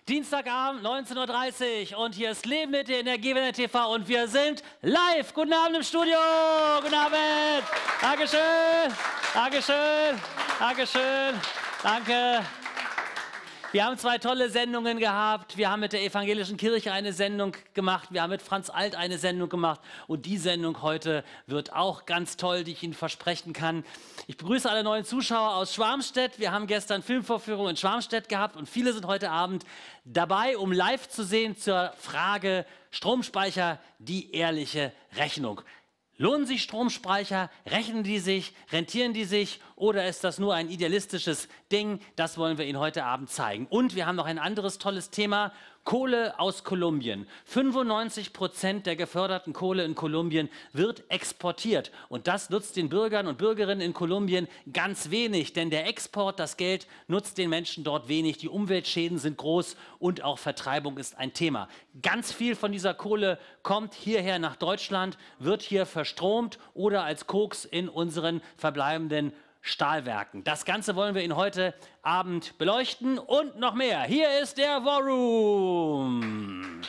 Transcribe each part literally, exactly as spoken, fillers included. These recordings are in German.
Dienstagabend, neunzehn Uhr dreißig und hier ist Leben mit der G W N T V und wir sind live. Guten Abend im Studio. Guten Abend. Dankeschön. Dankeschön. Dankeschön. Danke. Wir haben zwei tolle Sendungen gehabt. Wir haben mit der Evangelischen Kirche eine Sendung gemacht. Wir haben mit Franz Alt eine Sendung gemacht. Und die Sendung heute wird auch ganz toll, die ich Ihnen versprechen kann. Ich begrüße alle neuen Zuschauer aus Schwarmstedt. Wir haben gestern Filmvorführungen in Schwarmstedt gehabt und viele sind heute Abend dabei, um live zu sehen zur Frage Stromspeicher, die ehrliche Rechnung. Lohnen sich Stromspeicher? Rechnen die sich? Rentieren die sich? Oder ist das nur ein idealistisches Ding? Das wollen wir Ihnen heute Abend zeigen. Und wir haben noch ein anderes tolles Thema. Kohle aus Kolumbien. fünfundneunzig Prozent der geförderten Kohle in Kolumbien wird exportiert. Und das nutzt den Bürgern und Bürgerinnen in Kolumbien ganz wenig. Denn der Export, das Geld, nutzt den Menschen dort wenig. Die Umweltschäden sind groß und auch Vertreibung ist ein Thema. Ganz viel von dieser Kohle kommt hierher nach Deutschland, wird hier verstromt oder als Koks in unseren verbleibenden Stahlwerken. Das Ganze wollen wir Ihnen heute Abend beleuchten und noch mehr. Hier ist der War Room.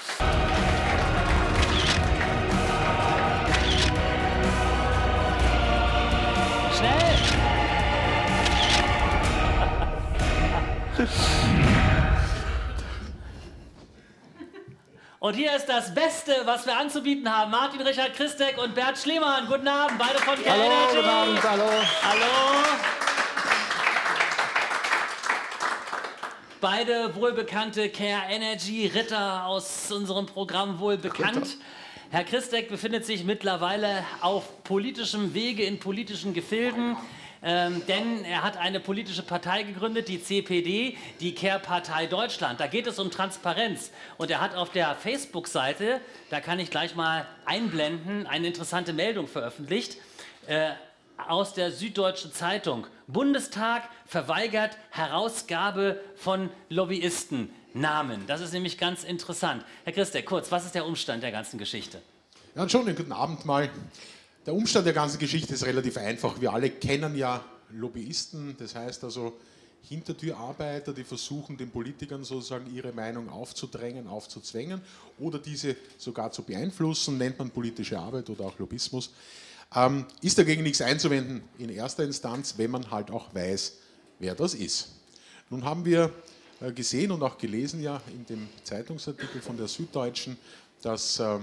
Schnell! Und hier ist das Beste, was wir anzubieten haben. Martin Richard Christek und Bert Schliemann. Guten Abend, beide von Care Hallo, Energy. guten Abend, hallo. Hallo. Beide wohlbekannte Care Energy Ritter aus unserem Programm wohl bekannt. Ritter. Herr Christek befindet sich mittlerweile auf politischem Wege in politischen Gefilden. Ähm, denn er hat eine politische Partei gegründet, die C P D, die Care-Partei Deutschland. Da geht es um Transparenz. Und er hat auf der Facebook-Seite, da kann ich gleich mal einblenden, eine interessante Meldung veröffentlicht äh, aus der Süddeutschen Zeitung. Bundestag verweigert Herausgabe von Lobbyistennamen. Das ist nämlich ganz interessant. Herr Christek, kurz, was ist der Umstand der ganzen Geschichte? Ja, schon einen guten Abend mal. Der Umstand der ganzen Geschichte ist relativ einfach. Wir alle kennen ja Lobbyisten, das heißt also Hintertürarbeiter, die versuchen, den Politikern sozusagen ihre Meinung aufzudrängen, aufzuzwängen oder diese sogar zu beeinflussen, nennt man politische Arbeit oder auch Lobbyismus. Ähm, ist dagegen nichts einzuwenden in erster Instanz, wenn man halt auch weiß, wer das ist. Nun haben wir äh, gesehen und auch gelesen ja in dem Zeitungsartikel von der Süddeutschen, dass äh,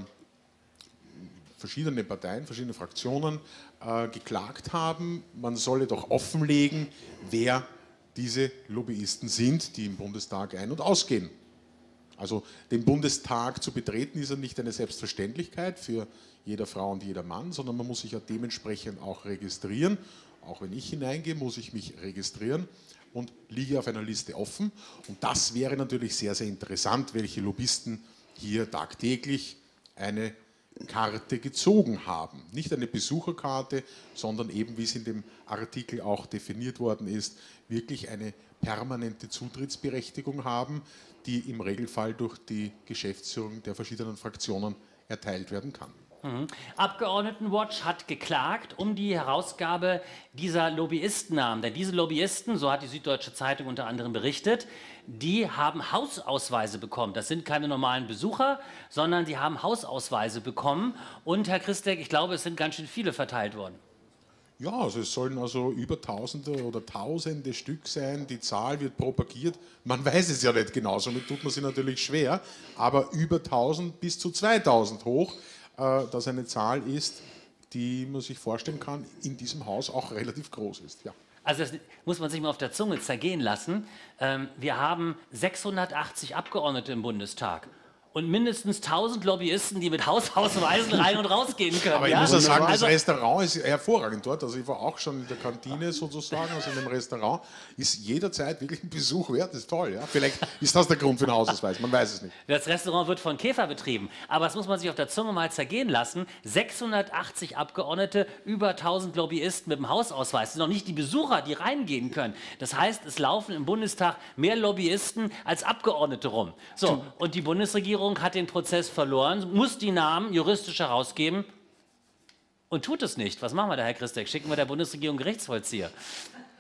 verschiedene Parteien, verschiedene Fraktionen äh, geklagt haben, man solle doch offenlegen, wer diese Lobbyisten sind, die im Bundestag ein- und ausgehen. Also den Bundestag zu betreten ist ja nicht eine Selbstverständlichkeit für jede Frau und jeder Mann, sondern man muss sich ja dementsprechend auch registrieren. Auch wenn ich hineingehe, muss ich mich registrieren und liege auf einer Liste offen. Und das wäre natürlich sehr, sehr interessant, welche Lobbyisten hier tagtäglich eine Karte gezogen haben. Nicht eine Besucherkarte, sondern eben, wie es in dem Artikel auch definiert worden ist, wirklich eine permanente Zutrittsberechtigung haben, die im Regelfall durch die Geschäftsführung der verschiedenen Fraktionen erteilt werden kann. Mhm. Abgeordnetenwatch hat geklagt um die Herausgabe dieser Lobbyistennamen. Denn diese Lobbyisten, so hat die Süddeutsche Zeitung unter anderem berichtet, die haben Hausausweise bekommen. Das sind keine normalen Besucher, sondern die haben Hausausweise bekommen. Und Herr Christek, ich glaube, es sind ganz schön viele verteilt worden. Ja, also es sollen also über Tausende oder Tausende Stück sein. Die Zahl wird propagiert. Man weiß es ja nicht genau, somit tut man sich natürlich schwer. Aber über tausend bis zu zweitausend hoch, äh, das eine Zahl ist, die man sich vorstellen kann, in diesem Haus auch relativ groß ist. Ja. Also das muss man sich mal auf der Zunge zergehen lassen. Ähm, wir haben sechshundertachtzig Abgeordnete im Bundestag und mindestens tausend Lobbyisten, die mit Hausausweisen rein und rausgehen können. Aber ich ja? muss ja sagen, also, das Restaurant ist hervorragend dort. Also ich war auch schon in der Kantine sozusagen, also in dem Restaurant. Ist jederzeit wirklich ein Besuch wert, das ist toll. Ja? Vielleicht ist das der Grund für den Hausausweis, man weiß es nicht. Das Restaurant wird von Käfer betrieben, aber das muss man sich auf der Zunge mal zergehen lassen. sechshundertachtzig Abgeordnete, über tausend Lobbyisten mit dem Hausausweis. Das sind noch nicht die Besucher, die reingehen können. Das heißt, es laufen im Bundestag mehr Lobbyisten als Abgeordnete rum. So, und die Bundesregierung hat den Prozess verloren, muss die Namen juristisch herausgeben und tut es nicht. Was machen wir da, Herr Christek? Schicken wir der Bundesregierung Gerichtsvollzieher?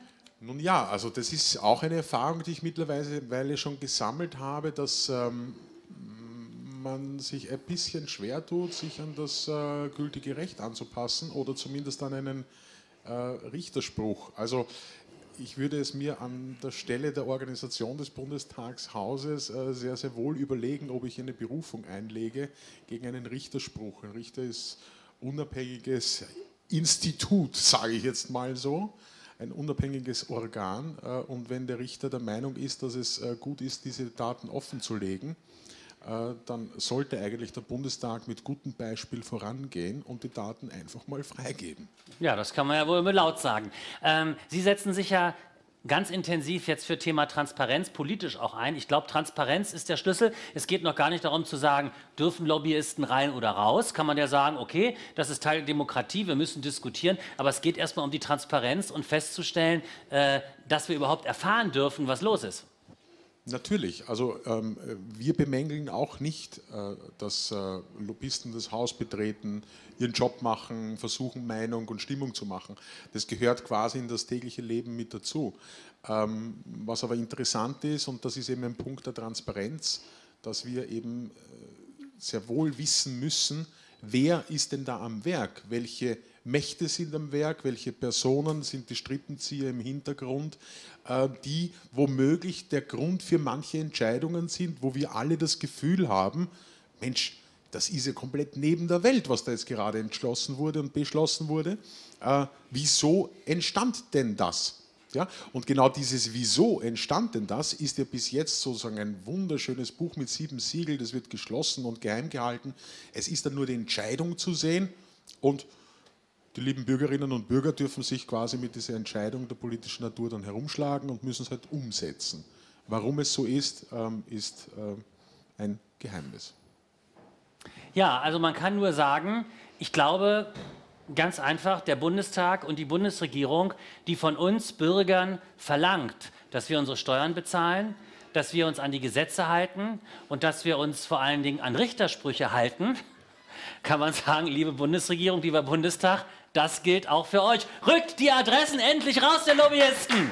Nun ja, also das ist auch eine Erfahrung, die ich mittlerweile schon gesammelt habe, dass ähm, man sich ein bisschen schwer tut, sich an das äh, gültige Recht anzupassen oder zumindest an einen äh, Richterspruch. Also ich würde es mir an der Stelle der Organisation des Bundestagshauses äh, sehr, sehr wohl überlegen, ob ich eine Berufung einlege gegen einen Richterspruch. Ein Richter ist unabhängiges Institut, sage ich jetzt mal so, ein unabhängiges Organ. Äh, und wenn der Richter der Meinung ist, dass es äh, gut ist, diese Daten offen zu legen, äh, dann sollte eigentlich der Bundestag mit gutem Beispiel vorangehen und die Daten einfach mal freigeben. Ja, das kann man ja wohl mit laut sagen. Ähm, Sie setzen sich ja ganz intensiv jetzt für Thema Transparenz politisch auch ein. Ich glaube, Transparenz ist der Schlüssel. Es geht noch gar nicht darum zu sagen, dürfen Lobbyisten rein oder raus. Kann man ja sagen, okay, das ist Teil der Demokratie, wir müssen diskutieren. Aber es geht erstmal um die Transparenz und festzustellen, äh, dass wir überhaupt erfahren dürfen, was los ist. Natürlich, also ähm, wir bemängeln auch nicht, äh, dass äh, Lobbyisten das Haus betreten, ihren Job machen, versuchen Meinung und Stimmung zu machen. Das gehört quasi in das tägliche Leben mit dazu. Ähm, was aber interessant ist, und das ist eben ein Punkt der Transparenz, dass wir eben äh, sehr wohl wissen müssen, wer ist denn da am Werk, welche Mächte sind am Werk, welche Personen sind die Strippenzieher im Hintergrund, die womöglich der Grund für manche Entscheidungen sind, wo wir alle das Gefühl haben, Mensch, das ist ja komplett neben der Welt, was da jetzt gerade entschlossen wurde und beschlossen wurde. Äh, wieso entstand denn das? Ja, und genau dieses Wieso entstand denn das, ist ja bis jetzt sozusagen ein wunderschönes Buch mit sieben Siegeln, das wird geschlossen und geheim gehalten. Es ist dann nur die Entscheidung zu sehen und die lieben Bürgerinnen und Bürger dürfen sich quasi mit dieser Entscheidung der politischen Natur dann herumschlagen und müssen es halt umsetzen. Warum es so ist, ist ein Geheimnis. Ja, also man kann nur sagen, ich glaube ganz einfach, der Bundestag und die Bundesregierung, die von uns Bürgern verlangt, dass wir unsere Steuern bezahlen, dass wir uns an die Gesetze halten und dass wir uns vor allen Dingen an Richtersprüche halten, kann man sagen, liebe Bundesregierung, lieber Bundestag, das gilt auch für euch. Rückt die Adressen endlich raus, der Lobbyisten!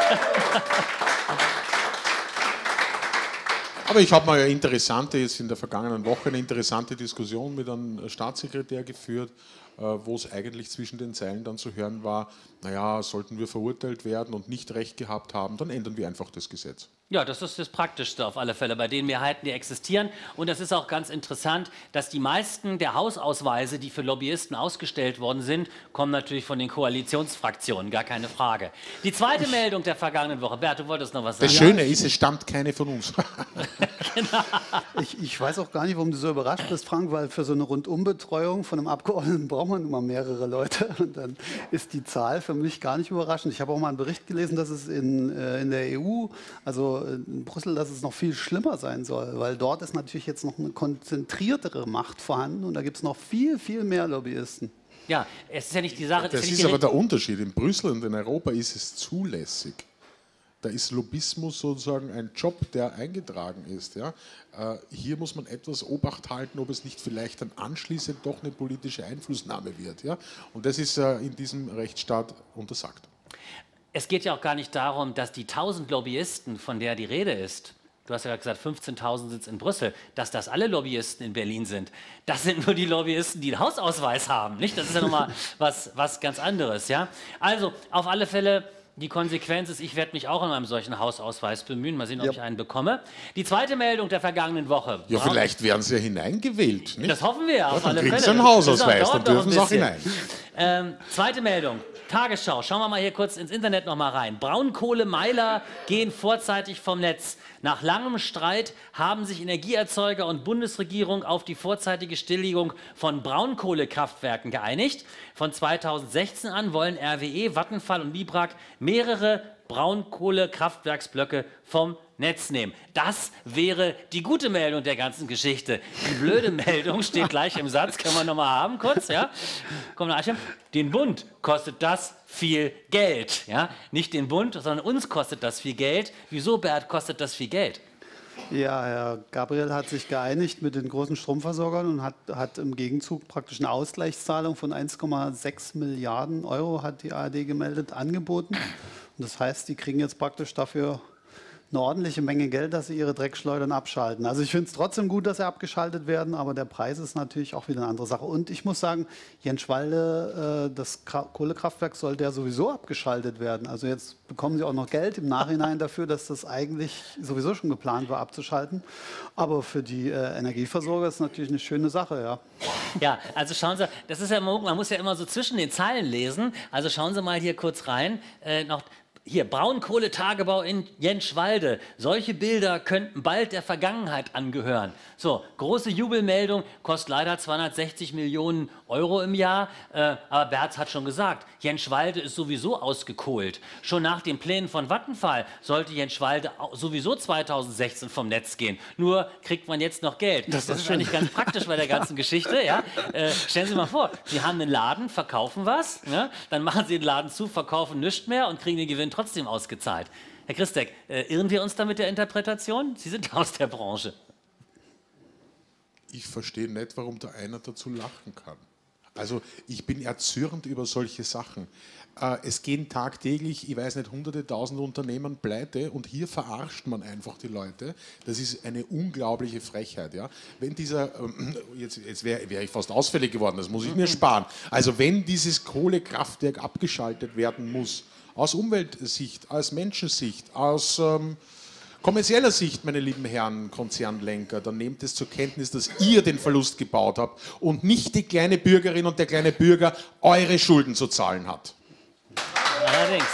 Aber ich habe mal eine interessante, jetzt in der vergangenen Woche eine interessante Diskussion mit einem Staatssekretär geführt, wo es eigentlich zwischen den Zeilen dann zu hören war, naja, sollten wir verurteilt werden und nicht Recht gehabt haben, dann ändern wir einfach das Gesetz. Ja, das ist das Praktischste auf alle Fälle bei den Mehrheiten, die existieren. Und es ist auch ganz interessant, dass die meisten der Hausausweise, die für Lobbyisten ausgestellt worden sind, kommen natürlich von den Koalitionsfraktionen, gar keine Frage. Die zweite Meldung der vergangenen Woche. Bert, du wolltest noch was sagen. Das Schöne ist, es stammt keine von uns. Genau. Ich, ich weiß auch gar nicht, warum du so überrascht bist, Frank, weil für so eine Rundumbetreuung von einem Abgeordneten braucht man immer mehrere Leute. Und dann ist die Zahl für mich gar nicht überraschend. Ich habe auch mal einen Bericht gelesen, dass es in, äh, in der E U, also in Brüssel, dass es noch viel schlimmer sein soll, weil dort ist natürlich jetzt noch eine konzentriertere Macht vorhanden und da gibt es noch viel, viel mehr Lobbyisten. Ja, es ist ja nicht die Sache... Das ist, ist aber der Unterschied. In Brüssel und in Europa ist es zulässig. Da ist Lobbyismus sozusagen ein Job, der eingetragen ist. Ja? Äh, hier muss man etwas Obacht halten, ob es nicht vielleicht dann anschließend doch eine politische Einflussnahme wird. Ja? Und das ist äh, in diesem Rechtsstaat untersagt. Es geht ja auch gar nicht darum, dass die tausend Lobbyisten, von der die Rede ist, du hast ja gesagt, fünfzehntausend sitzen in Brüssel, dass das alle Lobbyisten in Berlin sind. Das sind nur die Lobbyisten, die einen Hausausweis haben, nicht? Das ist ja nochmal was, was ganz anderes, ja? Also, auf alle Fälle, die Konsequenz ist, ich werde mich auch in einem solchen Hausausweis bemühen. Mal sehen, ob ja. ich einen bekomme. Die zweite Meldung der vergangenen Woche. Ja, vielleicht werden sie ja hineingewählt, nicht? Das hoffen wir ja, auf ja, alle Fälle. Dann kriegst du einen Hausausweis, dann dürfen sie auch hinein. Ähm, zweite Meldung. Tagesschau, schauen wir mal hier kurz ins Internet noch mal rein. Braunkohlemeiler gehen vorzeitig vom Netz. Nach langem Streit haben sich Energieerzeuger und Bundesregierung auf die vorzeitige Stilllegung von Braunkohlekraftwerken geeinigt. Von zweitausendsechzehn an wollen R W E, Vattenfall und Librak mehrere Braunkohlekraftwerksblöcke vom Netz nehmen. Das wäre die gute Meldung der ganzen Geschichte. Die blöde Meldung steht gleich im Satz, können wir nochmal haben, kurz, ja? Komm, den Bund kostet das viel Geld, ja? Nicht den Bund, sondern uns kostet das viel Geld. Wieso, Bert, kostet das viel Geld? Ja, Herr Gabriel hat sich geeinigt mit den großen Stromversorgern und hat, hat im Gegenzug praktisch eine Ausgleichszahlung von eins Komma sechs Milliarden Euro, hat die A R D gemeldet, angeboten. Und das heißt, die kriegen jetzt praktisch dafür eine ordentliche Menge Geld, dass sie ihre Dreckschleudern abschalten. Also ich finde es trotzdem gut, dass sie abgeschaltet werden, aber der Preis ist natürlich auch wieder eine andere Sache. Und ich muss sagen, Jenschwalde, äh, das Kra Kohlekraftwerk sollte ja sowieso abgeschaltet werden. Also jetzt bekommen sie auch noch Geld im Nachhinein dafür, dass das eigentlich sowieso schon geplant war, abzuschalten. Aber für die äh, Energieversorger ist es natürlich eine schöne Sache, ja. Ja, also schauen Sie, das ist ja, man muss ja immer so zwischen den Zeilen lesen. Also schauen Sie mal hier kurz rein. Äh, noch Hier, Braunkohletagebau in Jenschwalde. Solche Bilder könnten bald der Vergangenheit angehören. So, große Jubelmeldung, kostet leider zweihundertsechzig Millionen Euro im Jahr. Äh, aber Berz hat schon gesagt, Jenschwalde ist sowieso ausgekohlt. Schon nach den Plänen von Vattenfall sollte Jenschwalde sowieso zweitausendsechzehn vom Netz gehen. Nur kriegt man jetzt noch Geld. Das, das ist eigentlich ganz praktisch bei der ganzen Geschichte. Ja? Äh, stellen Sie mal vor, Sie haben einen Laden, verkaufen was, ne? Dann machen Sie den Laden zu, verkaufen nichts mehr und kriegen den Gewinn trotzdem ausgezahlt. Herr Christek, äh, irren wir uns da mit der Interpretation? Sie sind aus der Branche. Ich verstehe nicht, warum da einer dazu lachen kann. Also ich bin erzürnt über solche Sachen. Äh, es gehen tagtäglich, ich weiß nicht, hunderte, tausende Unternehmen pleite und hier verarscht man einfach die Leute. Das ist eine unglaubliche Frechheit. Ja? Wenn dieser, ähm, jetzt, jetzt wäre wär ich fast ausfällig geworden, das muss ich mir sparen. Also wenn dieses Kohlekraftwerk abgeschaltet werden muss, aus Umweltsicht, aus Menschensicht, aus ähm, kommerzieller Sicht, meine lieben Herren Konzernlenker, dann nehmt es zur Kenntnis, dass ihr den Verlust gebaut habt und nicht die kleine Bürgerin und der kleine Bürger eure Schulden zu zahlen hat. Allerdings.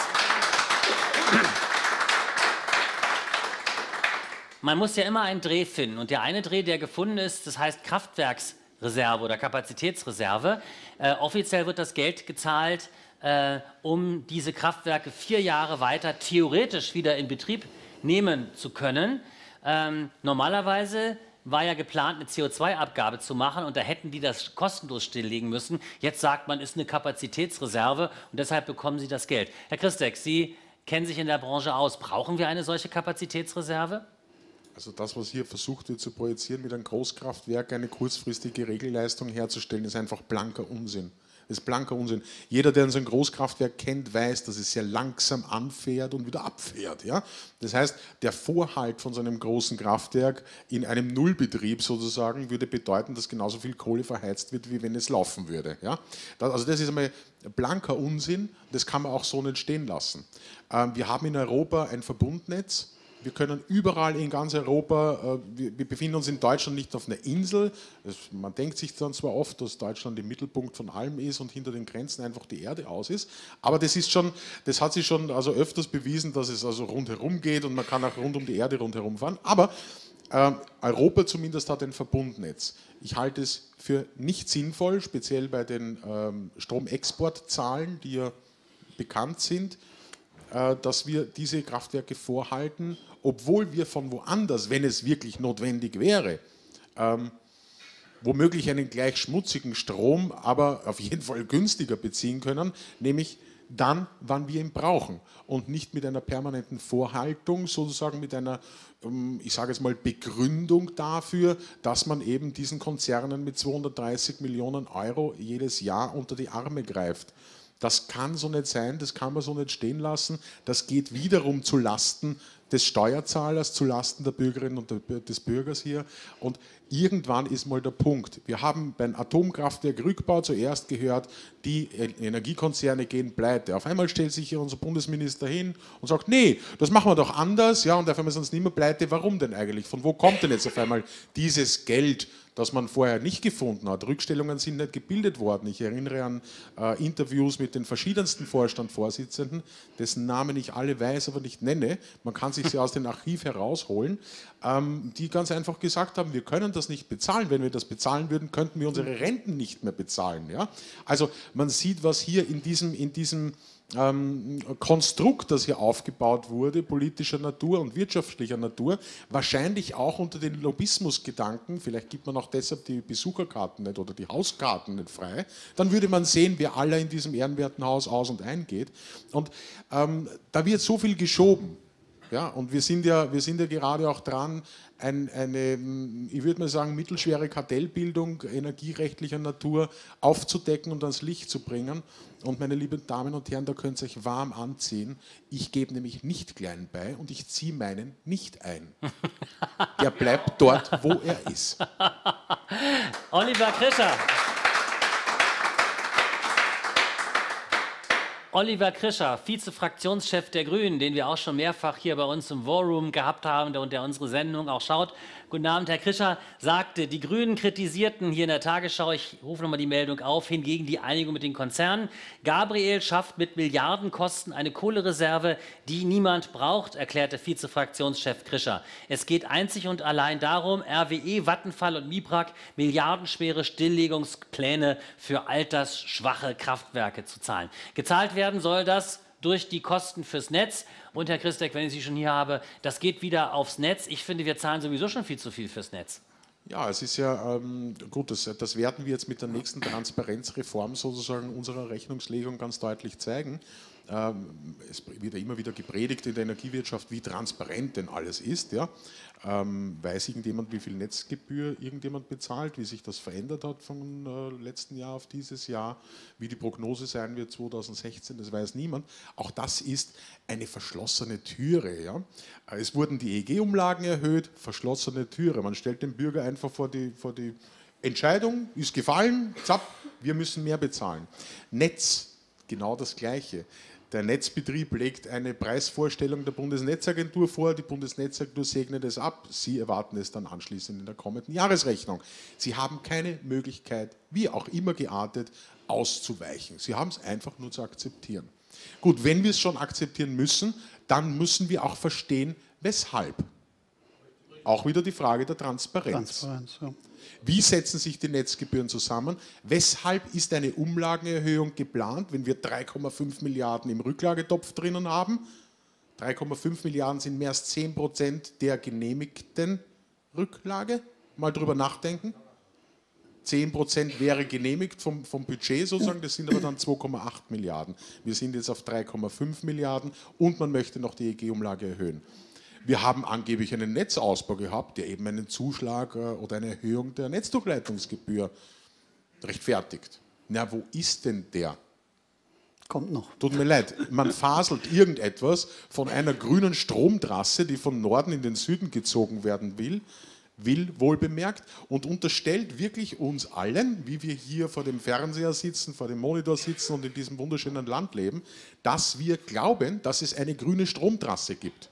Man muss ja immer einen Dreh finden und der eine Dreh, der gefunden ist, das heißt Kraftwerksreserve oder Kapazitätsreserve. Äh, offiziell wird das Geld gezahlt, Äh, um diese Kraftwerke vier Jahre weiter theoretisch wieder in Betrieb nehmen zu können. Ähm, normalerweise war ja geplant, eine C O zwei Abgabe zu machen und da hätten die das kostenlos stilllegen müssen. Jetzt sagt man, ist eine Kapazitätsreserve und deshalb bekommen sie das Geld. Herr Christek, Sie kennen sich in der Branche aus. Brauchen wir eine solche Kapazitätsreserve? Also das, was hier versucht wird zu projizieren, mit einem Großkraftwerk eine kurzfristige Regelleistung herzustellen, ist einfach blanker Unsinn. Das ist blanker Unsinn. Jeder, der so ein Großkraftwerk kennt, weiß, dass es sehr langsam anfährt und wieder abfährt. Ja? Das heißt, der Vorhalt von so einem großen Kraftwerk in einem Nullbetrieb sozusagen würde bedeuten, dass genauso viel Kohle verheizt wird, wie wenn es laufen würde. Ja? Das, also das ist einmal blanker Unsinn, das kann man auch so nicht stehen lassen. Ähm, wir haben in Europa ein Verbundnetz. Wir können überall in ganz Europa, wir befinden uns in Deutschland nicht auf einer Insel. Man denkt sich dann zwar oft, dass Deutschland im Mittelpunkt von allem ist und hinter den Grenzen einfach die Erde aus ist, aber das ist schon, das hat sich schon also öfters bewiesen, dass es also rundherum geht und man kann auch rund um die Erde rundherum fahren. Aber äh, Europa zumindest hat ein Verbundnetz. Ich halte es für nicht sinnvoll, speziell bei den ähm, Stromexportzahlen, die ja bekannt sind, dass wir diese Kraftwerke vorhalten, obwohl wir von woanders, wenn es wirklich notwendig wäre, ähm, womöglich einen gleich schmutzigen Strom, aber auf jeden Fall günstiger beziehen können, nämlich dann, wann wir ihn brauchen und nicht mit einer permanenten Vorhaltung, sozusagen mit einer, ich sage jetzt mal, Begründung dafür, dass man eben diesen Konzernen mit zweihundertdreißig Millionen Euro jedes Jahr unter die Arme greift. Das kann so nicht sein, das kann man so nicht stehen lassen. Das geht wiederum zu Lasten des Steuerzahlers, zu Lasten der Bürgerinnen und des Bürgers hier. Und irgendwann ist mal der Punkt. Wir haben beim Atomkraftwerk-Rückbau zuerst gehört, die Energiekonzerne gehen pleite. Auf einmal stellt sich hier unser Bundesminister hin und sagt, nee, das machen wir doch anders. Ja, und auf einmal sind es nicht mehr pleite. Warum denn eigentlich? Von wo kommt denn jetzt auf einmal dieses Geld, das man vorher nicht gefunden hat? Rückstellungen sind nicht gebildet worden. Ich erinnere an äh, Interviews mit den verschiedensten Vorstandsvorsitzenden, dessen Namen ich alle weiß, aber nicht nenne. Man kann sich sie aus dem Archiv herausholen, ähm, die ganz einfach gesagt haben, wir können das nicht bezahlen. Wenn wir das bezahlen würden, könnten wir unsere Renten nicht mehr bezahlen. Ja? Also man sieht, was hier in diesem, in diesem Ähm, Konstrukt, das hier aufgebaut wurde, politischer Natur und wirtschaftlicher Natur, wahrscheinlich auch unter den Lobbyismusgedanken, vielleicht gibt man auch deshalb die Besucherkarten nicht oder die Hauskarten nicht frei, dann würde man sehen, wer alle in diesem ehrenwerten Haus aus- und eingeht. Und ähm, da wird so viel geschoben. Ja, und wir sind ja, wir sind ja gerade auch dran, ein, eine, ich würde mal sagen, mittelschwere Kartellbildung energierechtlicher Natur aufzudecken und ans Licht zu bringen. Und meine lieben Damen und Herren, da könnt ihr euch warm anziehen. Ich gebe nämlich nicht klein bei und ich ziehe meinen nicht ein. Der bleibt dort, wo er ist. Oliver Krischer. Oliver Krischer, Vize-Fraktionschef der Grünen, den wir auch schon mehrfach hier bei uns im War Room gehabt haben und der unsere Sendung auch schaut. Guten Abend, Herr Krischer, sagte, die Grünen kritisierten hier in der Tagesschau, ich rufe nochmal die Meldung auf, hingegen die Einigung mit den Konzernen. Gabriel schafft mit Milliardenkosten eine Kohlereserve, die niemand braucht, erklärte Vize-Fraktionschef Krischer. Es geht einzig und allein darum, R W E, Vattenfall und Mibrak milliardenschwere Stilllegungspläne für altersschwache Kraftwerke zu zahlen. Gezahlt werden soll das durch die Kosten fürs Netz. Und Herr Christek, wenn ich Sie schon hier habe, das geht wieder aufs Netz. Ich finde, wir zahlen sowieso schon viel zu viel fürs Netz. Ja, es ist ja ähm, gut, das, das werden wir jetzt mit der nächsten Transparenzreform sozusagen unserer Rechnungslegung ganz deutlich zeigen. Ähm, es wird ja immer wieder gepredigt in der Energiewirtschaft, wie transparent denn alles ist. Ja? Ähm, weiß irgendjemand, wie viel Netzgebühr irgendjemand bezahlt, wie sich das verändert hat vom äh, letzten Jahr auf dieses Jahr, wie die Prognose sein wird zweitausendsechzehn, das weiß niemand. Auch das ist eine verschlossene Türe. Ja? Es wurden die E E G-Umlagen erhöht, verschlossene Türe. Man stellt den Bürger einfach vor die, vor die Entscheidung, ist gefallen, zapp, wir müssen mehr bezahlen. Netz, genau das Gleiche. Der Netzbetrieb legt eine Preisvorstellung der Bundesnetzagentur vor, die Bundesnetzagentur segnet es ab, Sie erwarten es dann anschließend in der kommenden Jahresrechnung. Sie haben keine Möglichkeit, wie auch immer geartet, auszuweichen. Sie haben es einfach nur zu akzeptieren. Gut, wenn wir es schon akzeptieren müssen, dann müssen wir auch verstehen, weshalb. Auch wieder die Frage der Transparenz. Transparenz, ja. Wie setzen sich die Netzgebühren zusammen? Weshalb ist eine Umlagenerhöhung geplant, wenn wir drei Komma fünf Milliarden im Rücklagetopf drinnen haben? drei Komma fünf Milliarden sind mehr als zehn Prozent der genehmigten Rücklage. Mal drüber nachdenken. zehn Prozent wäre genehmigt vom, vom Budget sozusagen, das sind aber dann zwei Komma acht Milliarden. Wir sind jetzt auf drei Komma fünf Milliarden und man möchte noch die E E G-Umlage erhöhen. Wir haben angeblich einen Netzausbau gehabt, der eben einen Zuschlag oder eine Erhöhung der Netzdurchleitungsgebühr rechtfertigt. Na, wo ist denn der? Kommt noch. Tut mir leid, man faselt irgendetwas von einer grünen Stromtrasse, die von Norden in den Süden gezogen werden will, will wohl bemerkt, und unterstellt wirklich uns allen, wie wir hier vor dem Fernseher sitzen, vor dem Monitor sitzen und in diesem wunderschönen Land leben, dass wir glauben, dass es eine grüne Stromtrasse gibt.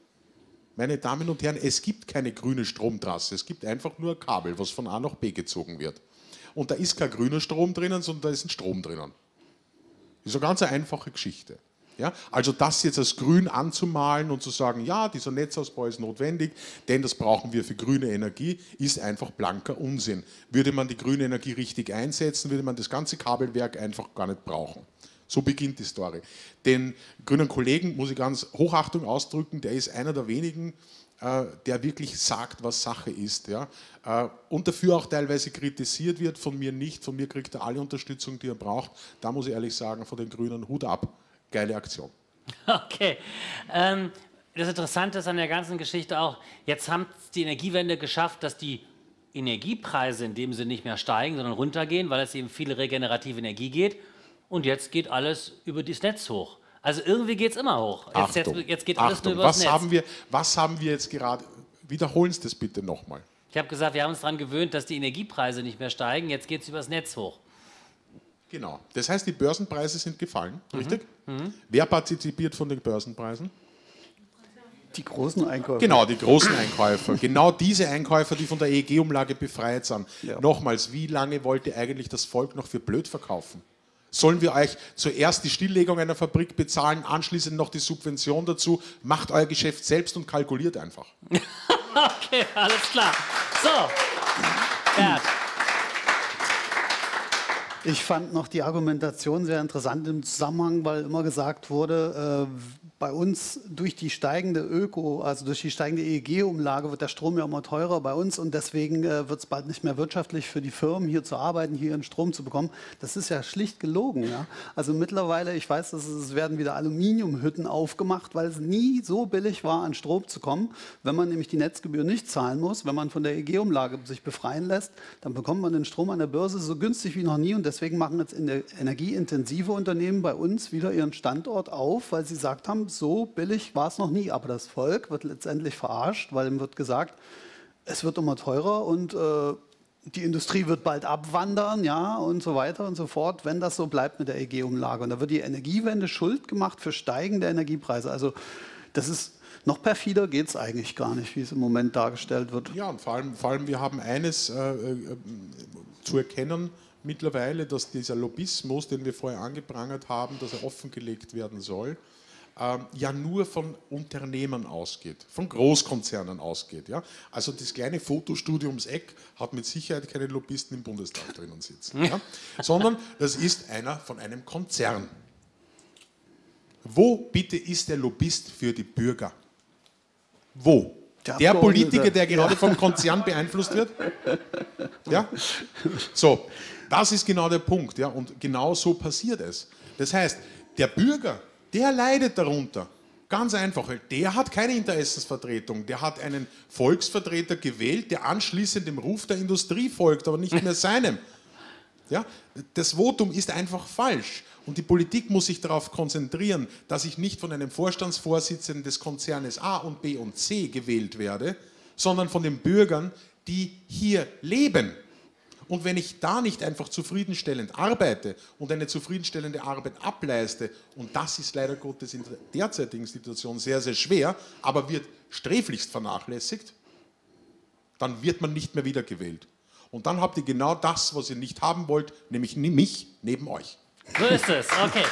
Meine Damen und Herren, es gibt keine grüne Stromtrasse, es gibt einfach nur ein Kabel, was von A nach B gezogen wird. Und da ist kein grüner Strom drinnen, sondern da ist ein Strom drinnen. Das ist eine ganz einfache Geschichte. Ja? Also das jetzt als grün anzumalen und zu sagen, ja, dieser Netzausbau ist notwendig, denn das brauchen wir für grüne Energie, ist einfach blanker Unsinn. Würde man die grüne Energie richtig einsetzen, würde man das ganze Kabelwerk einfach gar nicht brauchen. So beginnt die Story. Den grünen Kollegen muss ich ganz Hochachtung ausdrücken, der ist einer der wenigen, äh, der wirklich sagt, was Sache ist. Ja? Äh, und dafür auch teilweise kritisiert wird, von mir nicht, von mir kriegt er alle Unterstützung, die er braucht. Da muss ich ehrlich sagen, von den Grünen Hut ab. Geile Aktion. Okay. Ähm, das Interessante ist an der ganzen Geschichte auch, jetzt haben es die Energiewende geschafft, dass die Energiepreise in dem Sinne nicht mehr steigen, sondern runtergehen, weil es eben viele regenerative Energie geht. Und jetzt geht alles über das Netz hoch. Also irgendwie geht es immer hoch. Jetzt, Achtung, jetzt, jetzt geht alles Achtung, nur über das was Netz. Haben wir, was haben wir jetzt gerade, wiederholen Sie das bitte nochmal. Ich habe gesagt, wir haben uns daran gewöhnt, dass die Energiepreise nicht mehr steigen. Jetzt geht es über das Netz hoch. Genau. Das heißt, die Börsenpreise sind gefallen, mhm. richtig? Mhm. Wer partizipiert von den Börsenpreisen? Die großen Einkäufer. Genau, die großen Einkäufer. Genau diese Einkäufer, die von der E E G-Umlage befreit sind. Ja. Nochmals, wie lange wollte eigentlich das Volk noch für blöd verkaufen? Sollen wir euch zuerst die Stilllegung einer Fabrik bezahlen, anschließend noch die Subvention dazu? Macht euer Geschäft selbst und kalkuliert einfach. Okay, alles klar. So, Bert. Ich fand noch die Argumentation sehr interessant im Zusammenhang, weil immer gesagt wurde, äh, bei uns durch die steigende Öko, also durch die steigende E E G-Umlage wird der Strom ja immer teurer bei uns und deswegen äh, wird es bald nicht mehr wirtschaftlich für die Firmen hier zu arbeiten, hier ihren Strom zu bekommen. Das ist ja schlicht gelogen. Ja? Also mittlerweile, ich weiß, dass es werden wieder Aluminiumhütten aufgemacht, weil es nie so billig war, an Strom zu kommen. Wenn man nämlich die Netzgebühr nicht zahlen muss, wenn man von der E E G-Umlage sich befreien lässt, dann bekommt man den Strom an der Börse so günstig wie noch nie und deswegen machen jetzt in der energieintensive Unternehmen bei uns wieder ihren Standort auf, weil sie gesagt haben, so billig war es noch nie. Aber das Volk wird letztendlich verarscht, weil ihm wird gesagt, es wird immer teurer und äh, die Industrie wird bald abwandern, ja, und so weiter und so fort, wenn das so bleibt mit der E E G-Umlage. Und da wird die Energiewende schuld gemacht für steigende Energiepreise. Also das ist noch perfider geht es eigentlich gar nicht, wie es im Moment dargestellt wird. Ja, und vor allem, vor allem wir haben eines äh, äh, zu erkennen mittlerweile, dass dieser Lobbyismus, den wir vorher angeprangert haben, dass er offengelegt werden soll, äh, ja nur von Unternehmen ausgeht, von Großkonzernen ausgeht. Ja? Also das kleine Fotostudio ums Eck hat mit Sicherheit keine Lobbyisten im Bundestag drinnen sitzen, ja? Sondern das ist einer von einem Konzern. Wo bitte ist der Lobbyist für die Bürger? Wo? Der, der Politiker, der gerade ja. vom Konzern beeinflusst wird? Ja? So, das ist genau der Punkt. Ja? Und genau so passiert es. Das heißt, der Bürger, der leidet darunter. Ganz einfach, weil der hat keine Interessensvertretung. Der hat einen Volksvertreter gewählt, der anschließend dem Ruf der Industrie folgt, aber nicht mehr seinem. Ja? Das Votum ist einfach falsch. Und die Politik muss sich darauf konzentrieren, dass ich nicht von einem Vorstandsvorsitzenden des Konzernes A und B und C gewählt werde, sondern von den Bürgern, die hier leben. Und wenn ich da nicht einfach zufriedenstellend arbeite und eine zufriedenstellende Arbeit ableiste, und das ist leider Gottes in der derzeitigen Situation sehr, sehr schwer, aber wird sträflichst vernachlässigt, dann wird man nicht mehr wiedergewählt. Und dann habt ihr genau das, was ihr nicht haben wollt, nämlich mich neben euch. So ist es, okay.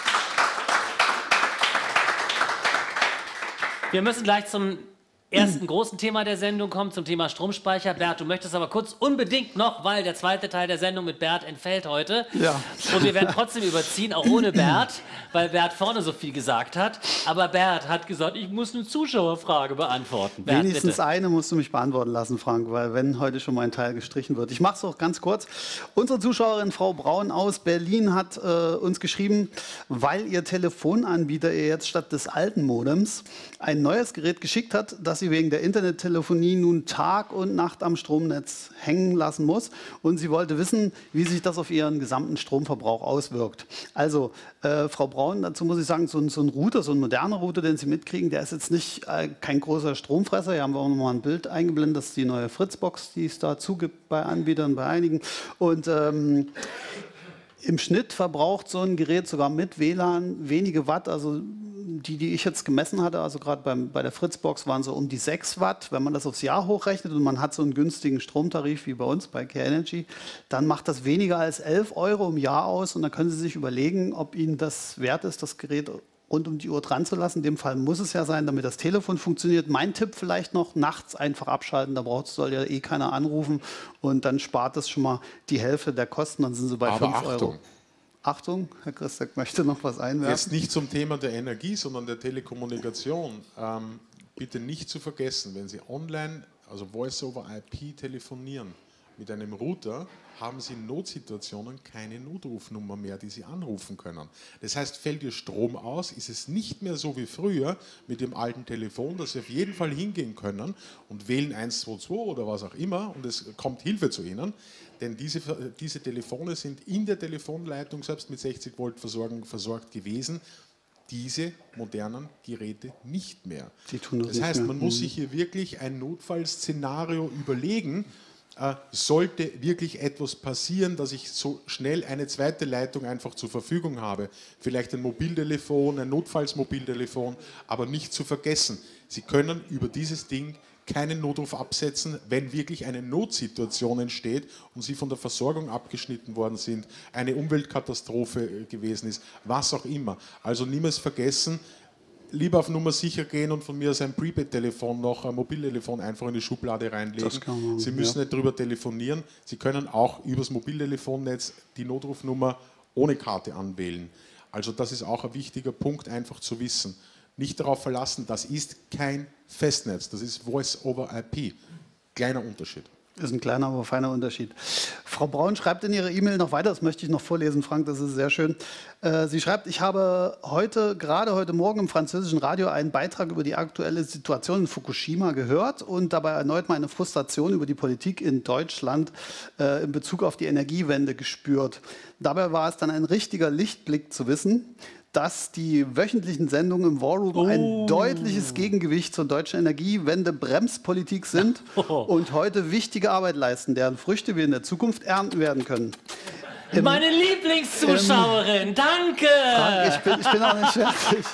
Wir müssen gleich zum ersten großen Thema der Sendung kommen, zum Thema Stromspeicher. Bert, du möchtest aber kurz unbedingt noch, weil der zweite Teil der Sendung mit Bert entfällt heute. Ja. Und wir werden trotzdem überziehen, auch ohne Bert, weil Bert vorne so viel gesagt hat. Aber Bert hat gesagt, ich muss eine Zuschauerfrage beantworten. Bert, Wenigstens bitte. Eine musst du mich beantworten lassen, Frank, weil wenn heute schon mal ein Teil gestrichen wird. Ich mache es auch ganz kurz. Unsere Zuschauerin Frau Braun aus Berlin hat äh, uns geschrieben, weil ihr Telefonanbieter ihr jetzt statt des alten Modems ein neues Gerät geschickt hat, das sie wegen der Internettelefonie nun Tag und Nacht am Stromnetz hängen lassen muss. Und sie wollte wissen, wie sich das auf ihren gesamten Stromverbrauch auswirkt. Also, äh, Frau Braun, dazu muss ich sagen, so ein, so ein Router, so ein moderner Router, den Sie mitkriegen, der ist jetzt nicht äh, kein großer Stromfresser. Hier haben wir auch noch mal ein Bild eingeblendet. Das ist die neue Fritzbox, die es dazu gibt bei Anbietern, bei einigen. Und ähm, im Schnitt verbraucht so ein Gerät sogar mit W L A N wenige Watt, also die, die ich jetzt gemessen hatte, also gerade bei der Fritzbox waren so um die sechs Watt. Wenn man das aufs Jahr hochrechnet und man hat so einen günstigen Stromtarif wie bei uns bei Care-Energy, dann macht das weniger als elf Euro im Jahr aus und dann können Sie sich überlegen, ob Ihnen das wert ist, das Gerät rund um die Uhr dran zu lassen. In dem Fall muss es ja sein, damit das Telefon funktioniert. Mein Tipp vielleicht noch, nachts einfach abschalten, da braucht, soll ja eh keiner anrufen und dann spart das schon mal die Hälfte der Kosten, dann sind Sie bei fünf Euro. Achtung, Herr Christek möchte noch was einwerfen. Jetzt nicht zum Thema der Energie, sondern der Telekommunikation. Ähm, bitte nicht zu vergessen, wenn Sie online, also Voice-over-I P telefonieren mit einem Router, haben Sie in Notsituationen keine Notrufnummer mehr, die Sie anrufen können. Das heißt, fällt Ihr Strom aus, ist es nicht mehr so wie früher mit dem alten Telefon, dass Sie auf jeden Fall hingehen können und wählen eins zwei zwei oder was auch immer und es kommt Hilfe zu Ihnen. Denn diese, diese Telefone sind in der Telefonleitung selbst mit sechzig Volt Versorgung versorgt gewesen. Diese modernen Geräte nicht mehr. Die tun das das heißt, mehr. man muss sich hier wirklich ein Notfallszenario überlegen. Äh, sollte wirklich etwas passieren, dass ich so schnell eine zweite Leitung einfach zur Verfügung habe. Vielleicht ein Mobiltelefon, ein Notfallsmobiltelefon, aber nicht zu vergessen, Sie können über dieses Ding keinen Notruf absetzen, wenn wirklich eine Notsituation entsteht und Sie von der Versorgung abgeschnitten worden sind, eine Umweltkatastrophe gewesen ist, was auch immer. Also niemals vergessen, lieber auf Nummer sicher gehen und von mir aus ein Prepaid-Telefon noch, ein Mobiltelefon einfach in die Schublade reinlegen. Man, Sie müssen ja. nicht darüber telefonieren. Sie können auch übers Mobiltelefonnetz die Notrufnummer ohne Karte anwählen. Also das ist auch ein wichtiger Punkt, einfach zu wissen. nicht darauf verlassen, das ist kein Festnetz, das ist Voice over I P. Kleiner Unterschied. Das ist ein kleiner, aber feiner Unterschied. Frau Braun schreibt in ihrer E-Mail noch weiter, das möchte ich noch vorlesen, Frank, das ist sehr schön. Äh, sie schreibt, ich habe heute, gerade heute Morgen im französischen Radio einen Beitrag über die aktuelle Situation in Fukushima gehört und dabei erneut meine Frustration über die Politik in Deutschland äh, in Bezug auf die Energiewende gespürt. Dabei war es dann ein richtiger Lichtblick zu wissen, dass die wöchentlichen Sendungen im War Room oh. ein deutliches Gegengewicht zur deutschen Energiewende-Bremspolitik sind oh. und heute wichtige Arbeit leisten, deren Früchte wir in der Zukunft ernten werden können. Im, Meine Lieblingszuschauerin, im, danke! Frank, ich bin, ich bin auch nicht fertig.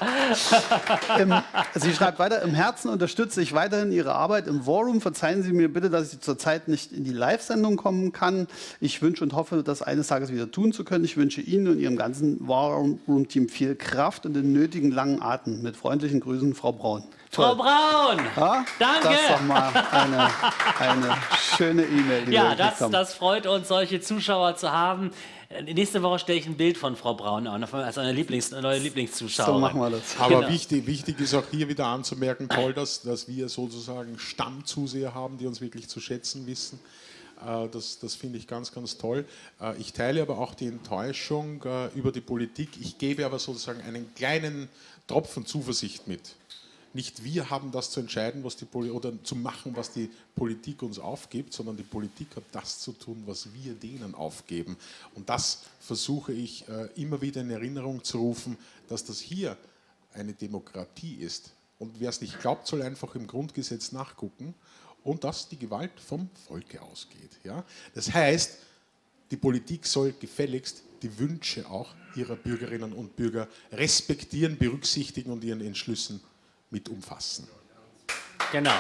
Im, sie schreibt weiter, im Herzen unterstütze ich weiterhin Ihre Arbeit im War Room. Verzeihen Sie mir bitte, dass ich zurzeit nicht in die Live-Sendung kommen kann. Ich wünsche und hoffe, das eines Tages wieder tun zu können. Ich wünsche Ihnen und Ihrem ganzen War Room-Team viel Kraft und den nötigen langen Atem. Mit freundlichen Grüßen, Frau Braun. Toll. Frau Braun, ja, danke. Das ist doch mal eine, eine schöne E-Mail. Ja, das, das freut uns, solche Zuschauer zu haben. Nächste Woche stelle ich ein Bild von Frau Braun an, als eine Lieblings, neue Lieblingszuschauerin. So machen wir das. Aber genau. wichtig, wichtig ist auch hier wieder anzumerken, toll, dass, dass wir sozusagen Stammzuseher haben, die uns wirklich zu schätzen wissen. Das, das finde ich ganz, ganz toll. Ich teile aber auch die Enttäuschung über die Politik. Ich gebe aber sozusagen einen kleinen Tropfen Zuversicht mit. Nicht wir haben das zu entscheiden, was die Poli- oder zu machen, was die Politik uns aufgibt, sondern die Politik hat das zu tun, was wir denen aufgeben. Und das versuche ich äh, immer wieder in Erinnerung zu rufen, dass das hier eine Demokratie ist. Und wer es nicht glaubt, soll einfach im Grundgesetz nachgucken und dass die Gewalt vom Volke ausgeht. Ja? Das heißt, die Politik soll gefälligst die Wünsche auch ihrer Bürgerinnen und Bürger respektieren, berücksichtigen und ihren Entschlüssen mit umfassen. Genau.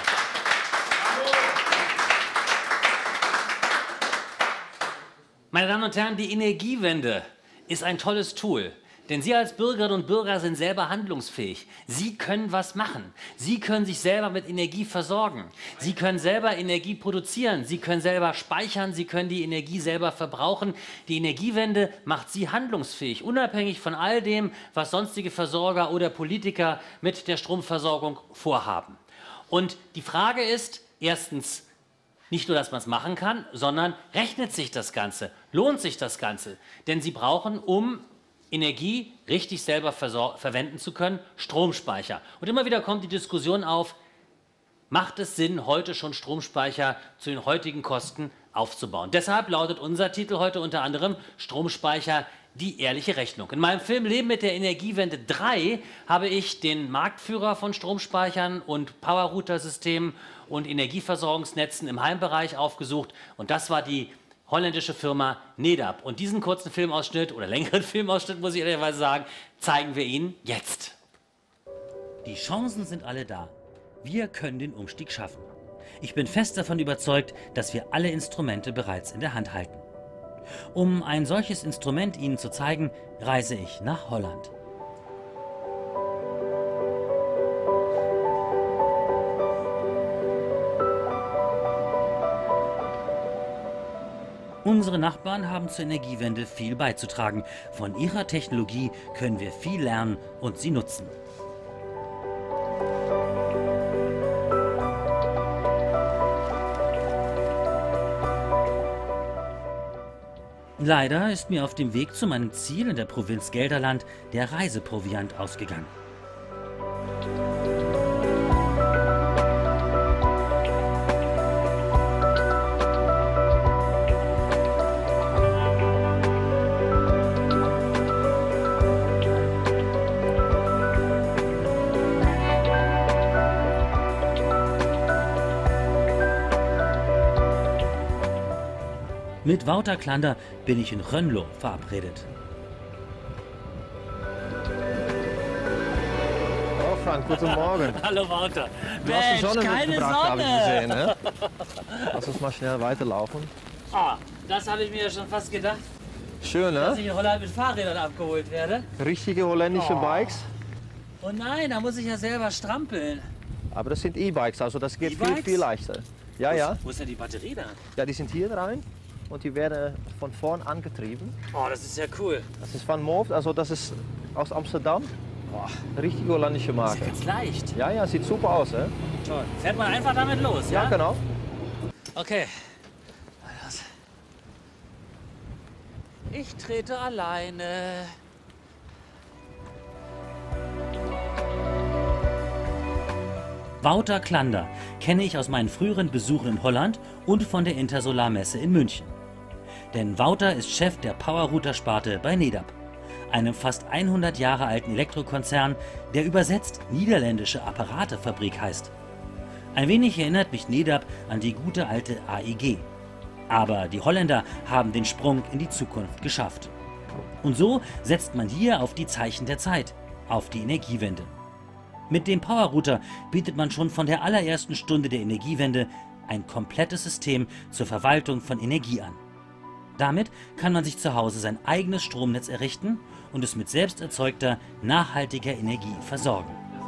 Meine Damen und Herren, die Energiewende ist ein tolles Tool. Denn Sie als Bürgerinnen und Bürger sind selber handlungsfähig. Sie können was machen. Sie können sich selber mit Energie versorgen. Sie können selber Energie produzieren. Sie können selber speichern. Sie können die Energie selber verbrauchen. Die Energiewende macht Sie handlungsfähig, unabhängig von all dem, was sonstige Versorger oder Politiker mit der Stromversorgung vorhaben. Und die Frage ist, erstens, nicht nur, dass man es machen kann, sondern rechnet sich das Ganze? Lohnt sich das Ganze? Denn Sie brauchen, um Energie richtig selber verwenden zu können, Stromspeicher. Und immer wieder kommt die Diskussion auf, macht es Sinn, heute schon Stromspeicher zu den heutigen Kosten aufzubauen? Deshalb lautet unser Titel heute unter anderem Stromspeicher, die ehrliche Rechnung. In meinem Film Leben mit der Energiewende drei habe ich den Marktführer von Stromspeichern und Powerrouter-Systemen und Energieversorgungsnetzen im Heimbereich aufgesucht. Und das war die holländische Firma Nedap. Und diesen kurzen Filmausschnitt oder längeren Filmausschnitt, muss ich ehrlicherweise sagen, zeigen wir Ihnen jetzt. Die Chancen sind alle da. Wir können den Umstieg schaffen. Ich bin fest davon überzeugt, dass wir alle Instrumente bereits in der Hand halten. Um ein solches Instrument Ihnen zu zeigen, reise ich nach Holland. Unsere Nachbarn haben zur Energiewende viel beizutragen. Von ihrer Technologie können wir viel lernen und sie nutzen. Leider ist mir auf dem Weg zu meinem Ziel in der Provinz Gelderland der Reiseproviant ausgegangen. Mit Wouter Klander bin ich in Rönnlo verabredet. Oh Frank, guten Morgen. Hallo Wouter. Du hast die Sonne keine mitgebracht, habe ich Sonne. gesehen. Ne? Lass uns mal schnell weiterlaufen. Ah, das habe ich mir ja schon fast gedacht, Schön, dass ne? ich in Holland mit Fahrrädern abgeholt werde. Richtige holländische Oh. Bikes. Oh nein, da muss ich ja selber strampeln. Aber das sind E-Bikes, also das geht viel, E-Bikes? viel leichter. Ja, ja. Wo ist denn die Batterie da? Ja, die sind hier rein und die werden von vorn angetrieben. Oh, das ist ja cool. Das ist von Moof, also das ist aus Amsterdam. Boah, richtige holländische Marke. Ist jetzt leicht. Ja, ja, sieht super aus, hè? Toll. Fährt man einfach damit los, ja? Ja, genau. Okay. Ich trete alleine. Wouter Klander kenne ich aus meinen früheren Besuchen in Holland und von der Intersolar-Messe in München. Denn Wouter ist Chef der Powerrouter-Sparte bei Nedap, einem fast hundert Jahre alten Elektrokonzern, der übersetzt niederländische Apparatefabrik heißt. Ein wenig erinnert mich Nedap an die gute alte A E G. Aber die Holländer haben den Sprung in die Zukunft geschafft. Und so setzt man hier auf die Zeichen der Zeit, auf die Energiewende. Mit dem Powerrouter bietet man schon von der allerersten Stunde der Energiewende ein komplettes System zur Verwaltung von Energie an. Damit kann man sich zu Hause sein eigenes Stromnetz errichten und es mit selbst erzeugter, nachhaltiger Energie versorgen.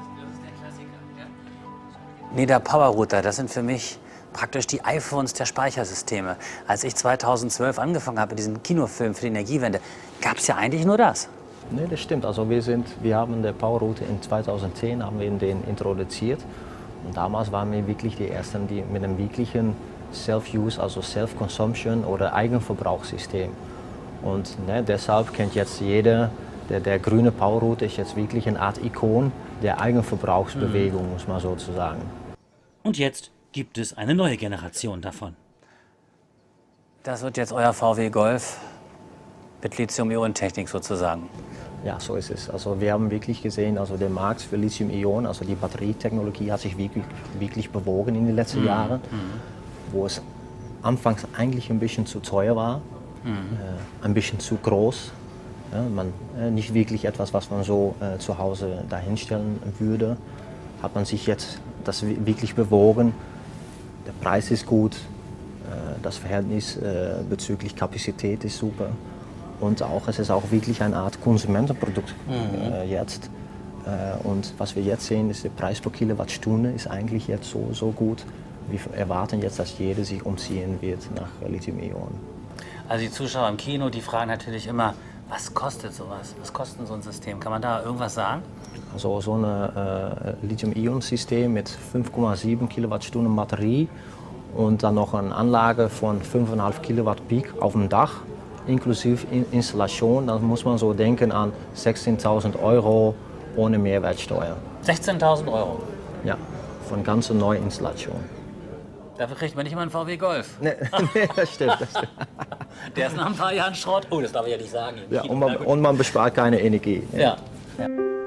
Nedap Powerrouter, das sind für mich praktisch die iPhones der Speichersysteme. Als ich zweitausendzwölf angefangen habe, diesen Kinofilm für die Energiewende, gab es ja eigentlich nur das. Nee, das stimmt. Also wir, sind, wir haben den Powerrouter in zweitausendzehn haben wir den introduziert. Und damals waren wir wirklich die Ersten, die mit einem wirklichen Self-Use, also Self-Consumption oder Eigenverbrauchssystem. Und ne, deshalb kennt jetzt jeder, der, der grüne Powerrouter ist jetzt wirklich eine Art Ikon der Eigenverbrauchsbewegung, mhm. muss man so sagen. Und jetzt gibt es eine neue Generation davon. Das wird jetzt euer V W Golf mit Lithium-Ionen-Technik sozusagen. Ja, so ist es. Also wir haben wirklich gesehen, also der Markt für Lithium-Ionen, also die Batterietechnologie hat sich wirklich, wirklich bewogen in den letzten mhm. Jahren, mhm. wo es anfangs eigentlich ein bisschen zu teuer war, mhm. äh, ein bisschen zu groß. Ja, man, äh, nicht wirklich etwas, was man so äh, zu Hause dahinstellen würde. Hat man sich jetzt das wirklich bewogen. Der Preis ist gut, äh, das Verhältnis äh, bezüglich Kapazität ist super. Und auch, es ist auch wirklich eine Art Konsumentenprodukt mhm. äh, jetzt. Äh, und was wir jetzt sehen, ist der Preis pro Kilowattstunde ist eigentlich jetzt so, so gut. Wir erwarten jetzt, dass jeder sich umziehen wird nach Lithium-Ionen. Also die Zuschauer im Kino, die fragen natürlich immer, was kostet sowas? Was kostet so ein System? Kann man da irgendwas sagen? Also so ein äh, Lithium-Ionen-System mit fünf Komma sieben Kilowattstunden Batterie und dann noch eine Anlage von fünf Komma fünf Kilowatt Peak auf dem Dach, inklusive Installation, dann muss man so denken an sechzehntausend Euro ohne Mehrwertsteuer. sechzehntausend Euro? Ja, von ganz neuer Installation. Dafür kriegt man nicht mal einen V W Golf. Nee, nee, das stimmt, das stimmt. Der ist nach ein paar Jahren Schrott. Oh, das darf ich ja nicht sagen. Ja, und, man, und man bespart keine Energie. Ja. Ja.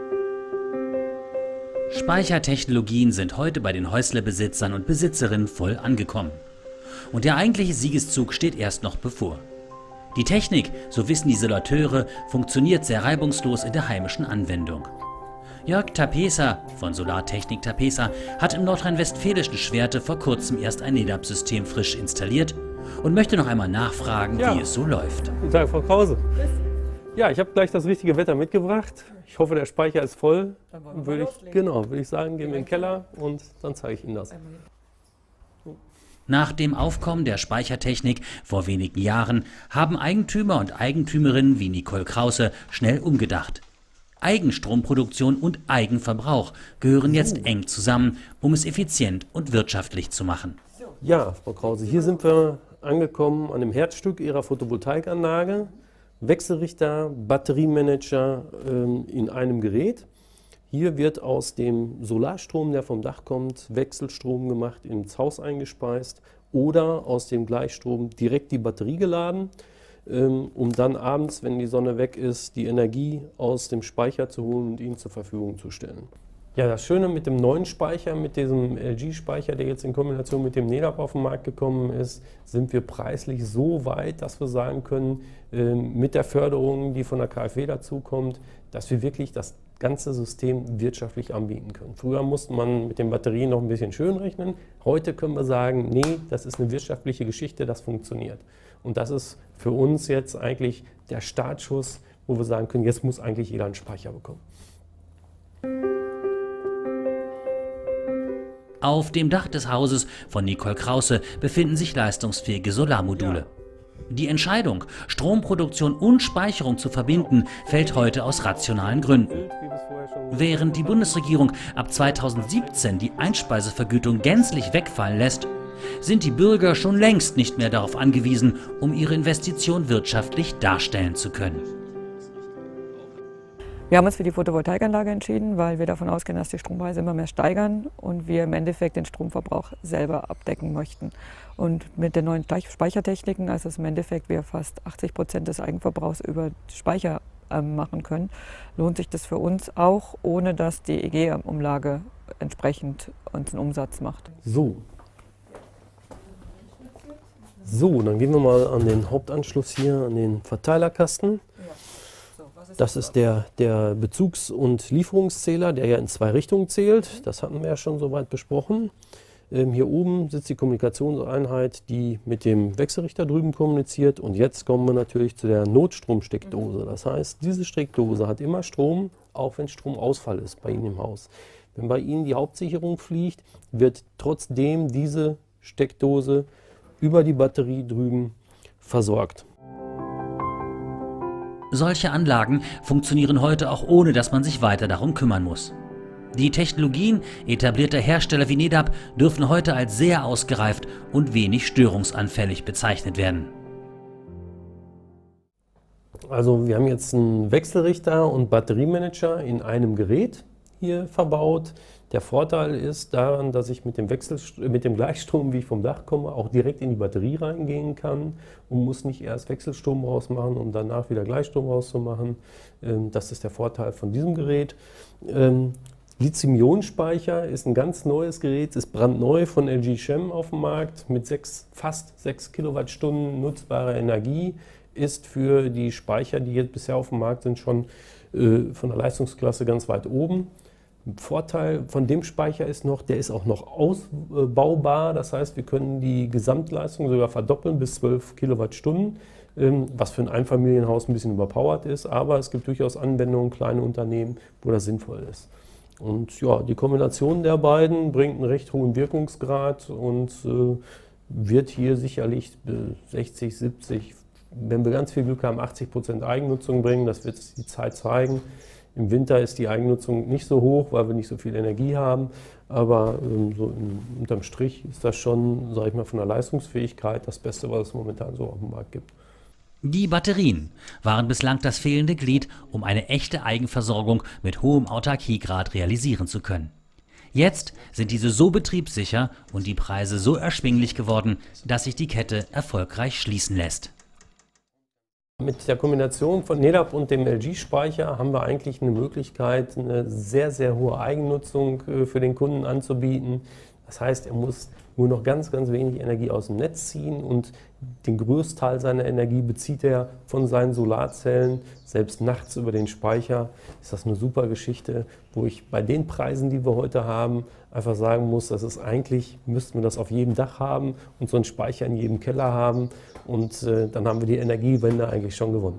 Speichertechnologien sind heute bei den Häuslebesitzern und Besitzerinnen voll angekommen. Und der eigentliche Siegeszug steht erst noch bevor. Die Technik, so wissen die Isolateure, funktioniert sehr reibungslos in der heimischen Anwendung. Jörg Tapesa von Solartechnik Tapesa hat im nordrhein-westfälischen Schwerte vor kurzem erst ein Nedap-System frisch installiert und möchte noch einmal nachfragen, ja. wie es so läuft. Guten Tag, Frau Krause. Ja, ich habe gleich das richtige Wetter mitgebracht. Ich hoffe, der Speicher ist voll. Dann wollen wir würde mal ich, loslegen. genau, würde ich sagen, gehen wir in den Keller und dann zeige ich Ihnen das. Nach dem Aufkommen der Speichertechnik vor wenigen Jahren haben Eigentümer und Eigentümerinnen wie Nicole Krause schnell umgedacht. Eigenstromproduktion und Eigenverbrauch gehören jetzt eng zusammen, um es effizient und wirtschaftlich zu machen. Ja, Frau Krause, hier sind wir angekommen an dem Herzstück Ihrer Photovoltaikanlage. Wechselrichter, Batteriemanager ähm, in einem Gerät. Hier wird aus dem Solarstrom, der vom Dach kommt, Wechselstrom gemacht, ins Haus eingespeist oder aus dem Gleichstrom direkt die Batterie geladen, ähm, um dann abends, wenn die Sonne weg ist, die Energie aus dem Speicher zu holen und Ihnen zur Verfügung zu stellen. Ja, das Schöne mit dem neuen Speicher, mit diesem L G-Speicher, der jetzt in Kombination mit dem Nedap auf den Markt gekommen ist, sind wir preislich so weit, dass wir sagen können, äh, mit der Förderung, die von der K f W dazukommt, dass wir wirklich das ganze System wirtschaftlich anbieten können. Früher musste man mit den Batterien noch ein bisschen schön rechnen. Heute können wir sagen, nee, das ist eine wirtschaftliche Geschichte, das funktioniert. Und das ist für uns jetzt eigentlich der Startschuss, wo wir sagen können, jetzt muss eigentlich jeder einen Speicher bekommen. Auf dem Dach des Hauses von Nicole Krause befinden sich leistungsfähige Solarmodule. Die Entscheidung, Stromproduktion und Speicherung zu verbinden, fällt heute aus rationalen Gründen. Während die Bundesregierung ab zweitausendsiebzehn die Einspeisevergütung gänzlich wegfallen lässt, sind die Bürger schon längst nicht mehr darauf angewiesen, um ihre Investition wirtschaftlich darstellen zu können. Wir haben uns für die Photovoltaikanlage entschieden, weil wir davon ausgehen, dass die Strompreise immer mehr steigern und wir im Endeffekt den Stromverbrauch selber abdecken möchten. Und mit den neuen Speichertechniken, also im Endeffekt wir fast achtzig Prozent des Eigenverbrauchs über Speicher äh, machen können, lohnt sich das für uns auch, ohne dass die E G-Umlage entsprechend uns einen Umsatz macht. So. So, dann gehen wir mal an den Hauptanschluss hier, an den Verteilerkasten. Das ist der, der Bezugs- und Lieferungszähler, der ja in zwei Richtungen zählt. Das hatten wir ja schon soweit besprochen. Ähm, hier oben sitzt die Kommunikationseinheit, die mit dem Wechselrichter drüben kommuniziert. Und jetzt kommen wir natürlich zu der Notstromsteckdose. Das heißt, diese Steckdose hat immer Strom, auch wenn Stromausfall ist bei Ihnen im Haus. Wenn bei Ihnen die Hauptsicherung fliegt, wird trotzdem diese Steckdose über die Batterie drüben versorgt. Solche Anlagen funktionieren heute auch ohne, dass man sich weiter darum kümmern muss. Die Technologien etablierter Hersteller wie Nedap dürfen heute als sehr ausgereift und wenig störungsanfällig bezeichnet werden. Also wir haben jetzt einen Wechselrichter und Batteriemanager in einem Gerät hier verbaut. Der Vorteil ist daran, dass ich mit dem, Wechsel, mit dem Gleichstrom, wie ich vom Dach komme, auch direkt in die Batterie reingehen kann und muss nicht erst Wechselstrom rausmachen, um danach wieder Gleichstrom rauszumachen. Das ist der Vorteil von diesem Gerät. Lithium-Ionen-Speicher ist ein ganz neues Gerät, ist brandneu von L G Chem auf dem Markt mit sechs, fast sechs Kilowattstunden nutzbarer Energie. Ist für die Speicher, die jetzt bisher auf dem Markt sind, schon äh, von der Leistungsklasse ganz weit oben. Vorteil von dem Speicher ist noch, der ist auch noch ausbaubar. Das heißt, wir können die Gesamtleistung sogar verdoppeln bis zwölf Kilowattstunden, was für ein Einfamilienhaus ein bisschen überpowered ist. Aber es gibt durchaus Anwendungen, kleine Unternehmen, wo das sinnvoll ist. Und ja, die Kombination der beiden bringt einen recht hohen Wirkungsgrad und äh, wird hier sicherlich sechzig, siebzig, wenn wir ganz viel Glück haben, achtzig Prozent Eigennutzung bringen. Das wird die Zeit zeigen. Im Winter ist die Eigennutzung nicht so hoch, weil wir nicht so viel Energie haben. Aber ähm, so im, unterm Strich ist das schon, sage ich mal, von der Leistungsfähigkeit das Beste, was es momentan so auf dem Markt gibt. Die Batterien waren bislang das fehlende Glied, um eine echte Eigenversorgung mit hohem Autarkiegrad realisieren zu können. Jetzt sind diese so betriebssicher und die Preise so erschwinglich geworden, dass sich die Kette erfolgreich schließen lässt. Mit der Kombination von Nedap und dem L G-Speicher haben wir eigentlich eine Möglichkeit, eine sehr, sehr hohe Eigennutzung für den Kunden anzubieten. Das heißt, er muss nur noch ganz, ganz wenig Energie aus dem Netz ziehen und den größten Teil seiner Energie bezieht er von seinen Solarzellen. Selbst nachts über den Speicher ist das eine super Geschichte, wo ich bei den Preisen, die wir heute haben, einfach sagen muss, das ist eigentlich, müssten wir das auf jedem Dach haben und so einen Speicher in jedem Keller haben und äh, dann haben wir die Energiewende eigentlich schon gewonnen.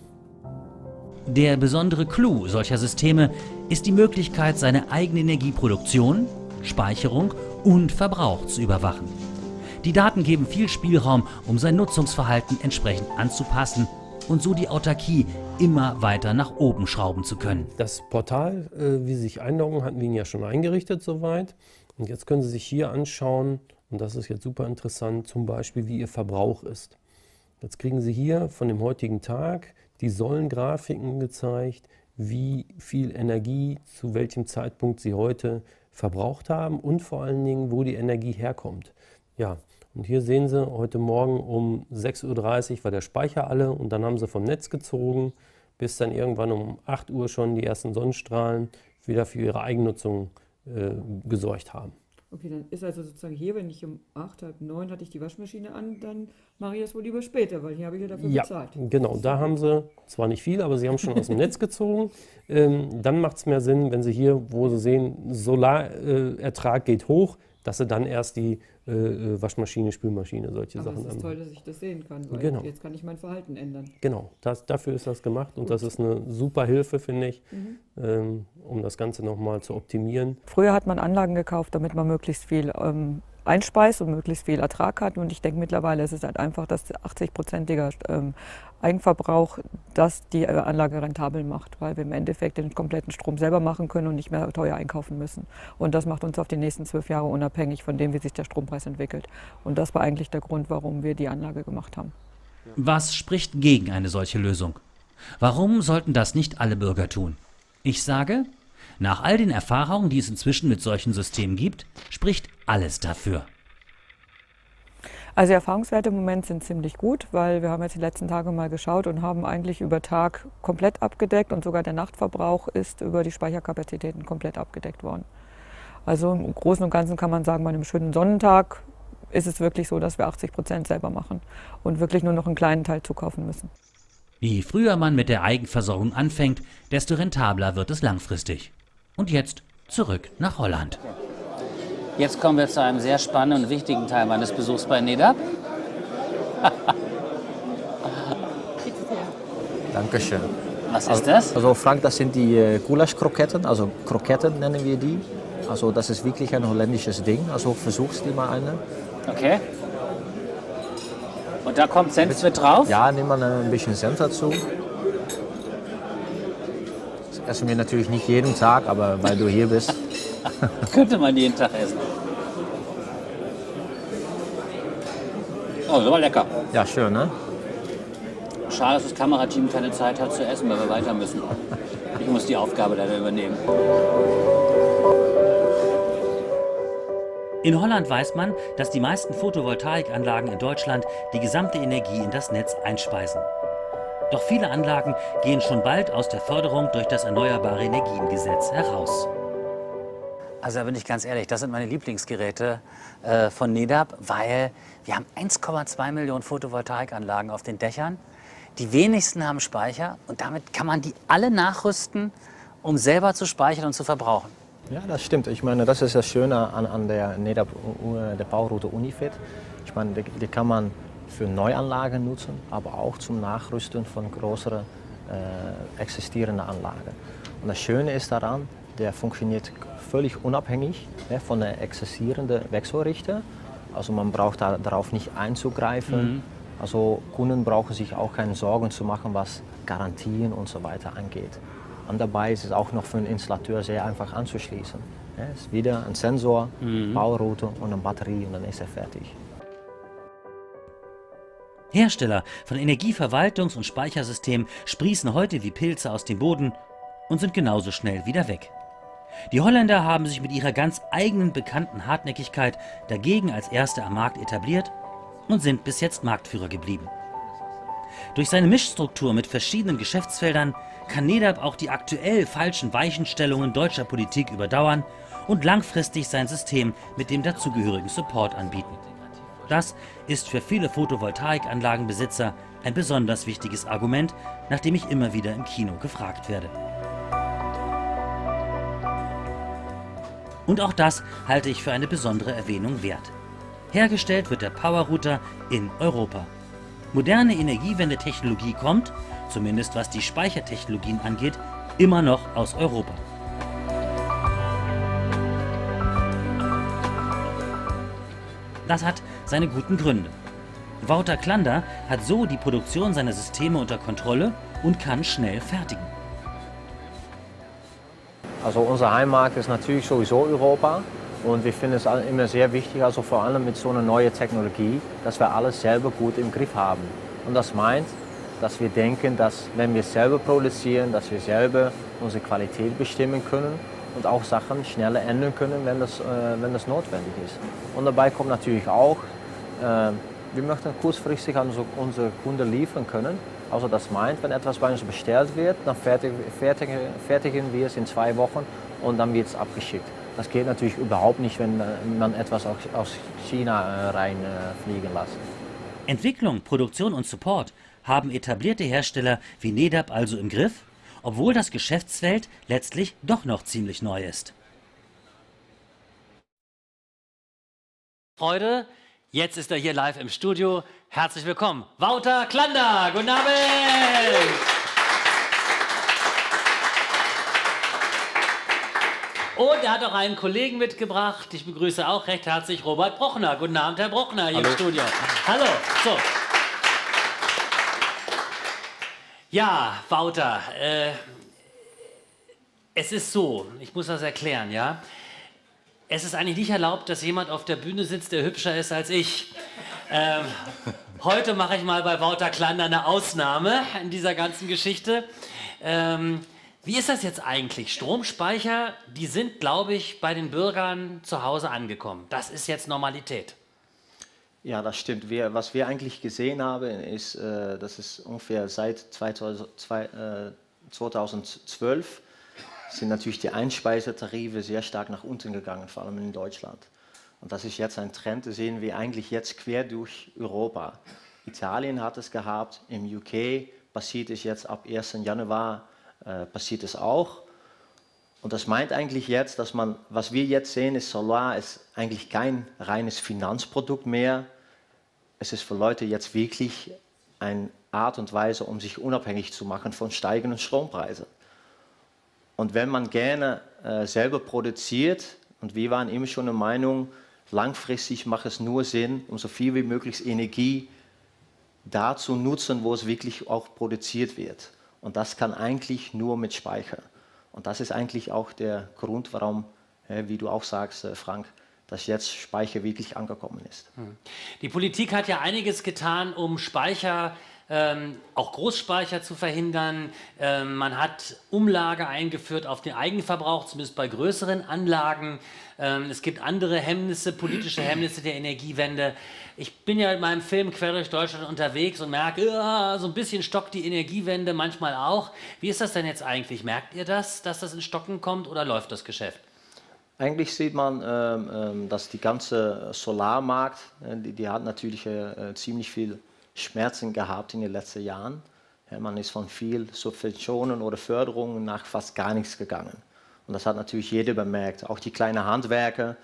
Der besondere Clou solcher Systeme ist die Möglichkeit, seine eigene Energieproduktion, Speicherung und Verbrauch zu überwachen. Die Daten geben viel Spielraum, um sein Nutzungsverhalten entsprechend anzupassen und so die Autarkie immer weiter nach oben schrauben zu können. Das Portal, äh, wie Sie sich einloggen, hatten wir Ihnen ja schon eingerichtet soweit. Und jetzt können Sie sich hier anschauen, und das ist jetzt super interessant, zum Beispiel, wie Ihr Verbrauch ist. Jetzt kriegen Sie hier von dem heutigen Tag die Säulengrafiken gezeigt, wie viel Energie zu welchem Zeitpunkt Sie heute verbraucht haben und vor allen Dingen, wo die Energie herkommt. Ja, und hier sehen Sie, heute Morgen um sechs Uhr dreißig war der Speicher alle und dann haben Sie vom Netz gezogen, bis dann irgendwann um acht Uhr schon die ersten Sonnenstrahlen wieder für Ihre Eigennutzung äh, gesorgt haben. Okay, dann ist also sozusagen hier, wenn ich um acht, halb neun hatte ich die Waschmaschine an, dann mache ich das wohl lieber später, weil hier habe ich ja dafür ja, bezahlt. Genau, da haben Sie zwar nicht viel, aber Sie haben schon aus dem Netz gezogen. Ähm, dann macht es mehr Sinn, wenn Sie hier, wo Sie sehen, Solarertrag äh, geht hoch, dass Sie dann erst die äh, Waschmaschine, Spülmaschine, solche aber Sachen es ist haben. toll, dass ich das sehen kann, weil genau. Jetzt kann ich mein Verhalten ändern. Genau, das, dafür ist das gemacht und Gut. Das ist eine super Hilfe, finde ich, mhm. ähm, um das Ganze nochmal zu optimieren. Früher hat man Anlagen gekauft, damit man möglichst viel ähm, einspeist und möglichst viel Ertrag hat. Und ich denke mittlerweile ist es halt einfach, dass achtzig-prozentiger ähm, Eigenverbrauch, das die äh, Anlage rentabel macht, weil wir im Endeffekt den kompletten Strom selber machen können und nicht mehr teuer einkaufen müssen. Und das macht uns auf die nächsten zwölf Jahre unabhängig von dem, wie sich der Strompreis entwickelt. Und das war eigentlich der Grund, warum wir die Anlage gemacht haben. Was spricht gegen eine solche Lösung? Warum sollten das nicht alle Bürger tun? Ich sage, nach all den Erfahrungen, die es inzwischen mit solchen Systemen gibt, spricht alles dafür. Also die Erfahrungswerte im Moment sind ziemlich gut, weil wir haben jetzt die letzten Tage mal geschaut und haben eigentlich über Tag komplett abgedeckt und sogar der Nachtverbrauch ist über die Speicherkapazitäten komplett abgedeckt worden. Also im Großen und Ganzen kann man sagen, bei einem schönen Sonnentag ist es wirklich so, dass wir achtzig Prozent selber machen und wirklich nur noch einen kleinen Teil zukaufen müssen. Je früher man mit der Eigenversorgung anfängt, desto rentabler wird es langfristig. Und jetzt zurück nach Holland. Jetzt kommen wir zu einem sehr spannenden und wichtigen Teil meines Besuchs bei NEDAP. Dankeschön. Was ist das? Also Frank, das sind die äh, Gulasch-Kroketten, also Kroketten nennen wir die. Also das ist wirklich ein holländisches Ding, also versuchst du mal eine. Okay. Und da kommt Senf mit drauf? Ja, nimm mal ein bisschen Senf dazu. Das essen wir natürlich nicht jeden Tag, aber weil du hier bist. Könnte man jeden Tag essen. Oh, das war lecker. Ja, schön, ne? Schade, dass das Kamerateam keine Zeit hat zu essen, weil wir weiter müssen. Ich muss die Aufgabe leider übernehmen. In Holland weiß man, dass die meisten Photovoltaikanlagen in Deutschland die gesamte Energie in das Netz einspeisen. Doch viele Anlagen gehen schon bald aus der Förderung durch das Erneuerbare Energiengesetz heraus. Also da bin ich ganz ehrlich, das sind meine Lieblingsgeräte äh, von NEDAP, weil wir haben eins Komma zwei Millionen Photovoltaikanlagen auf den Dächern. Die wenigsten haben Speicher und damit kann man die alle nachrüsten, um selber zu speichern und zu verbrauchen. Ja, das stimmt. Ich meine, das ist das Schöne an, an der NEDAP, der Powerrouter Unifit. Ich meine, die, die kann man für Neuanlagen nutzen, aber auch zum Nachrüsten von größeren äh, existierenden Anlagen. Und das Schöne ist daran, der funktioniert völlig unabhängig ja, von der existierenden Wechselrichter. Also man braucht da, darauf nicht einzugreifen. Mhm. Also Kunden brauchen sich auch keine Sorgen zu machen, was Garantien und so weiter angeht. Und dabei ist es auch noch für einen Installateur sehr einfach anzuschließen. Ja, es ist wieder ein Sensor, mhm. Powerrouter und eine Batterie und dann ist er fertig. Hersteller von Energieverwaltungs- und Speichersystemen sprießen heute wie Pilze aus dem Boden und sind genauso schnell wieder weg. Die Holländer haben sich mit ihrer ganz eigenen bekannten Hartnäckigkeit dagegen als Erste am Markt etabliert und sind bis jetzt Marktführer geblieben. Durch seine Mischstruktur mit verschiedenen Geschäftsfeldern kann NEDAP auch die aktuell falschen Weichenstellungen deutscher Politik überdauern und langfristig sein System mit dem dazugehörigen Support anbieten. Das ist für viele Photovoltaikanlagenbesitzer ein besonders wichtiges Argument, nach dem ich immer wieder im Kino gefragt werde. Und auch das halte ich für eine besondere Erwähnung wert. Hergestellt wird der Powerrouter in Europa. Moderne Energiewendetechnologie kommt, zumindest was die Speichertechnologien angeht, immer noch aus Europa. Das hat seine guten Gründe. Wouter Klander hat so die Produktion seiner Systeme unter Kontrolle und kann schnell fertigen. Also unser Heimmarkt ist natürlich sowieso Europa und wir finden es immer sehr wichtig, also vor allem mit so einer neuen Technologie, dass wir alles selber gut im Griff haben. Und das meint, dass wir denken, dass wenn wir selber produzieren, dass wir selber unsere Qualität bestimmen können und auch Sachen schneller ändern können, wenn das, äh, wenn das notwendig ist. Und dabei kommt natürlich auch, äh, wir möchten kurzfristig an unsere Kunden liefern können. Also das meint, wenn etwas bei uns bestellt wird, dann fertigen, fertigen, fertigen wir es in zwei Wochen und dann wird es abgeschickt. Das geht natürlich überhaupt nicht, wenn man etwas aus China reinfliegen lässt. Entwicklung, Produktion und Support haben etablierte Hersteller wie NEDAP also im Griff, obwohl das Geschäftsfeld letztlich doch noch ziemlich neu ist. Freude, jetzt ist er hier live im Studio. Herzlich willkommen, Wouter Klander. Guten Abend! Und er hat auch einen Kollegen mitgebracht. Ich begrüße auch recht herzlich Robert Brochner. Guten Abend, Herr Brochner, hier Hallo. im Studio. Hallo. So. Ja, Wouter, äh, es ist so, ich muss das erklären, ja. Es ist eigentlich nicht erlaubt, dass jemand auf der Bühne sitzt, der hübscher ist als ich. Ähm, heute mache ich mal bei Wouter Klander eine Ausnahme in dieser ganzen Geschichte. Ähm, wie ist das jetzt eigentlich? Stromspeicher, die sind, glaube ich, bei den Bürgern zu Hause angekommen. Das ist jetzt Normalität. Ja, das stimmt. Wir, was wir eigentlich gesehen haben, ist, äh, dass es ungefähr seit zweitausendzwölf sind natürlich die Einspeisetarife sehr stark nach unten gegangen, vor allem in Deutschland. Und das ist jetzt ein Trend, das sehen wir eigentlich jetzt quer durch Europa. Italien hat es gehabt, im U K passiert es jetzt ab ersten Januar, äh, passiert es auch. Und das meint eigentlich jetzt, dass man, was wir jetzt sehen, ist, Solar ist eigentlich kein reines Finanzprodukt mehr. Es ist für Leute jetzt wirklich eine Art und Weise, um sich unabhängig zu machen von steigenden Strompreisen. Und wenn man gerne äh, selber produziert, und wir waren immer schon der Meinung, langfristig macht es nur Sinn, um so viel wie möglich Energie da zu nutzen, wo es wirklich auch produziert wird. Und das kann eigentlich nur mit Speicher. Und das ist eigentlich auch der Grund, warum, äh, wie du auch sagst, äh, Frank, dass jetzt Speicher wirklich angekommen ist. Die Politik hat ja einiges getan, um Speicher, ähm, auch Großspeicher zu verhindern. Ähm, man hat Umlage eingeführt auf den Eigenverbrauch, zumindest bei größeren Anlagen. Ähm, es gibt andere Hemmnisse, politische Hemmnisse der Energiewende. Ich bin ja in meinem Film Quer durch Deutschland unterwegs und merke, ja, so ein bisschen stockt die Energiewende manchmal auch. Wie ist das denn jetzt eigentlich? Merkt ihr das, dass das in Stocken kommt, oder läuft das Geschäft? Eigentlich sieht man, ähm, dass die ganze Solarmarkt, äh, die, die hat natürlich äh, ziemlich viel Schmerzen gehabt in den letzten Jahren. Ja, man ist von viel Subventionen oder Förderungen nach fast gar nichts gegangen. Und das hat natürlich jeder bemerkt. Auch die kleinen Handwerker,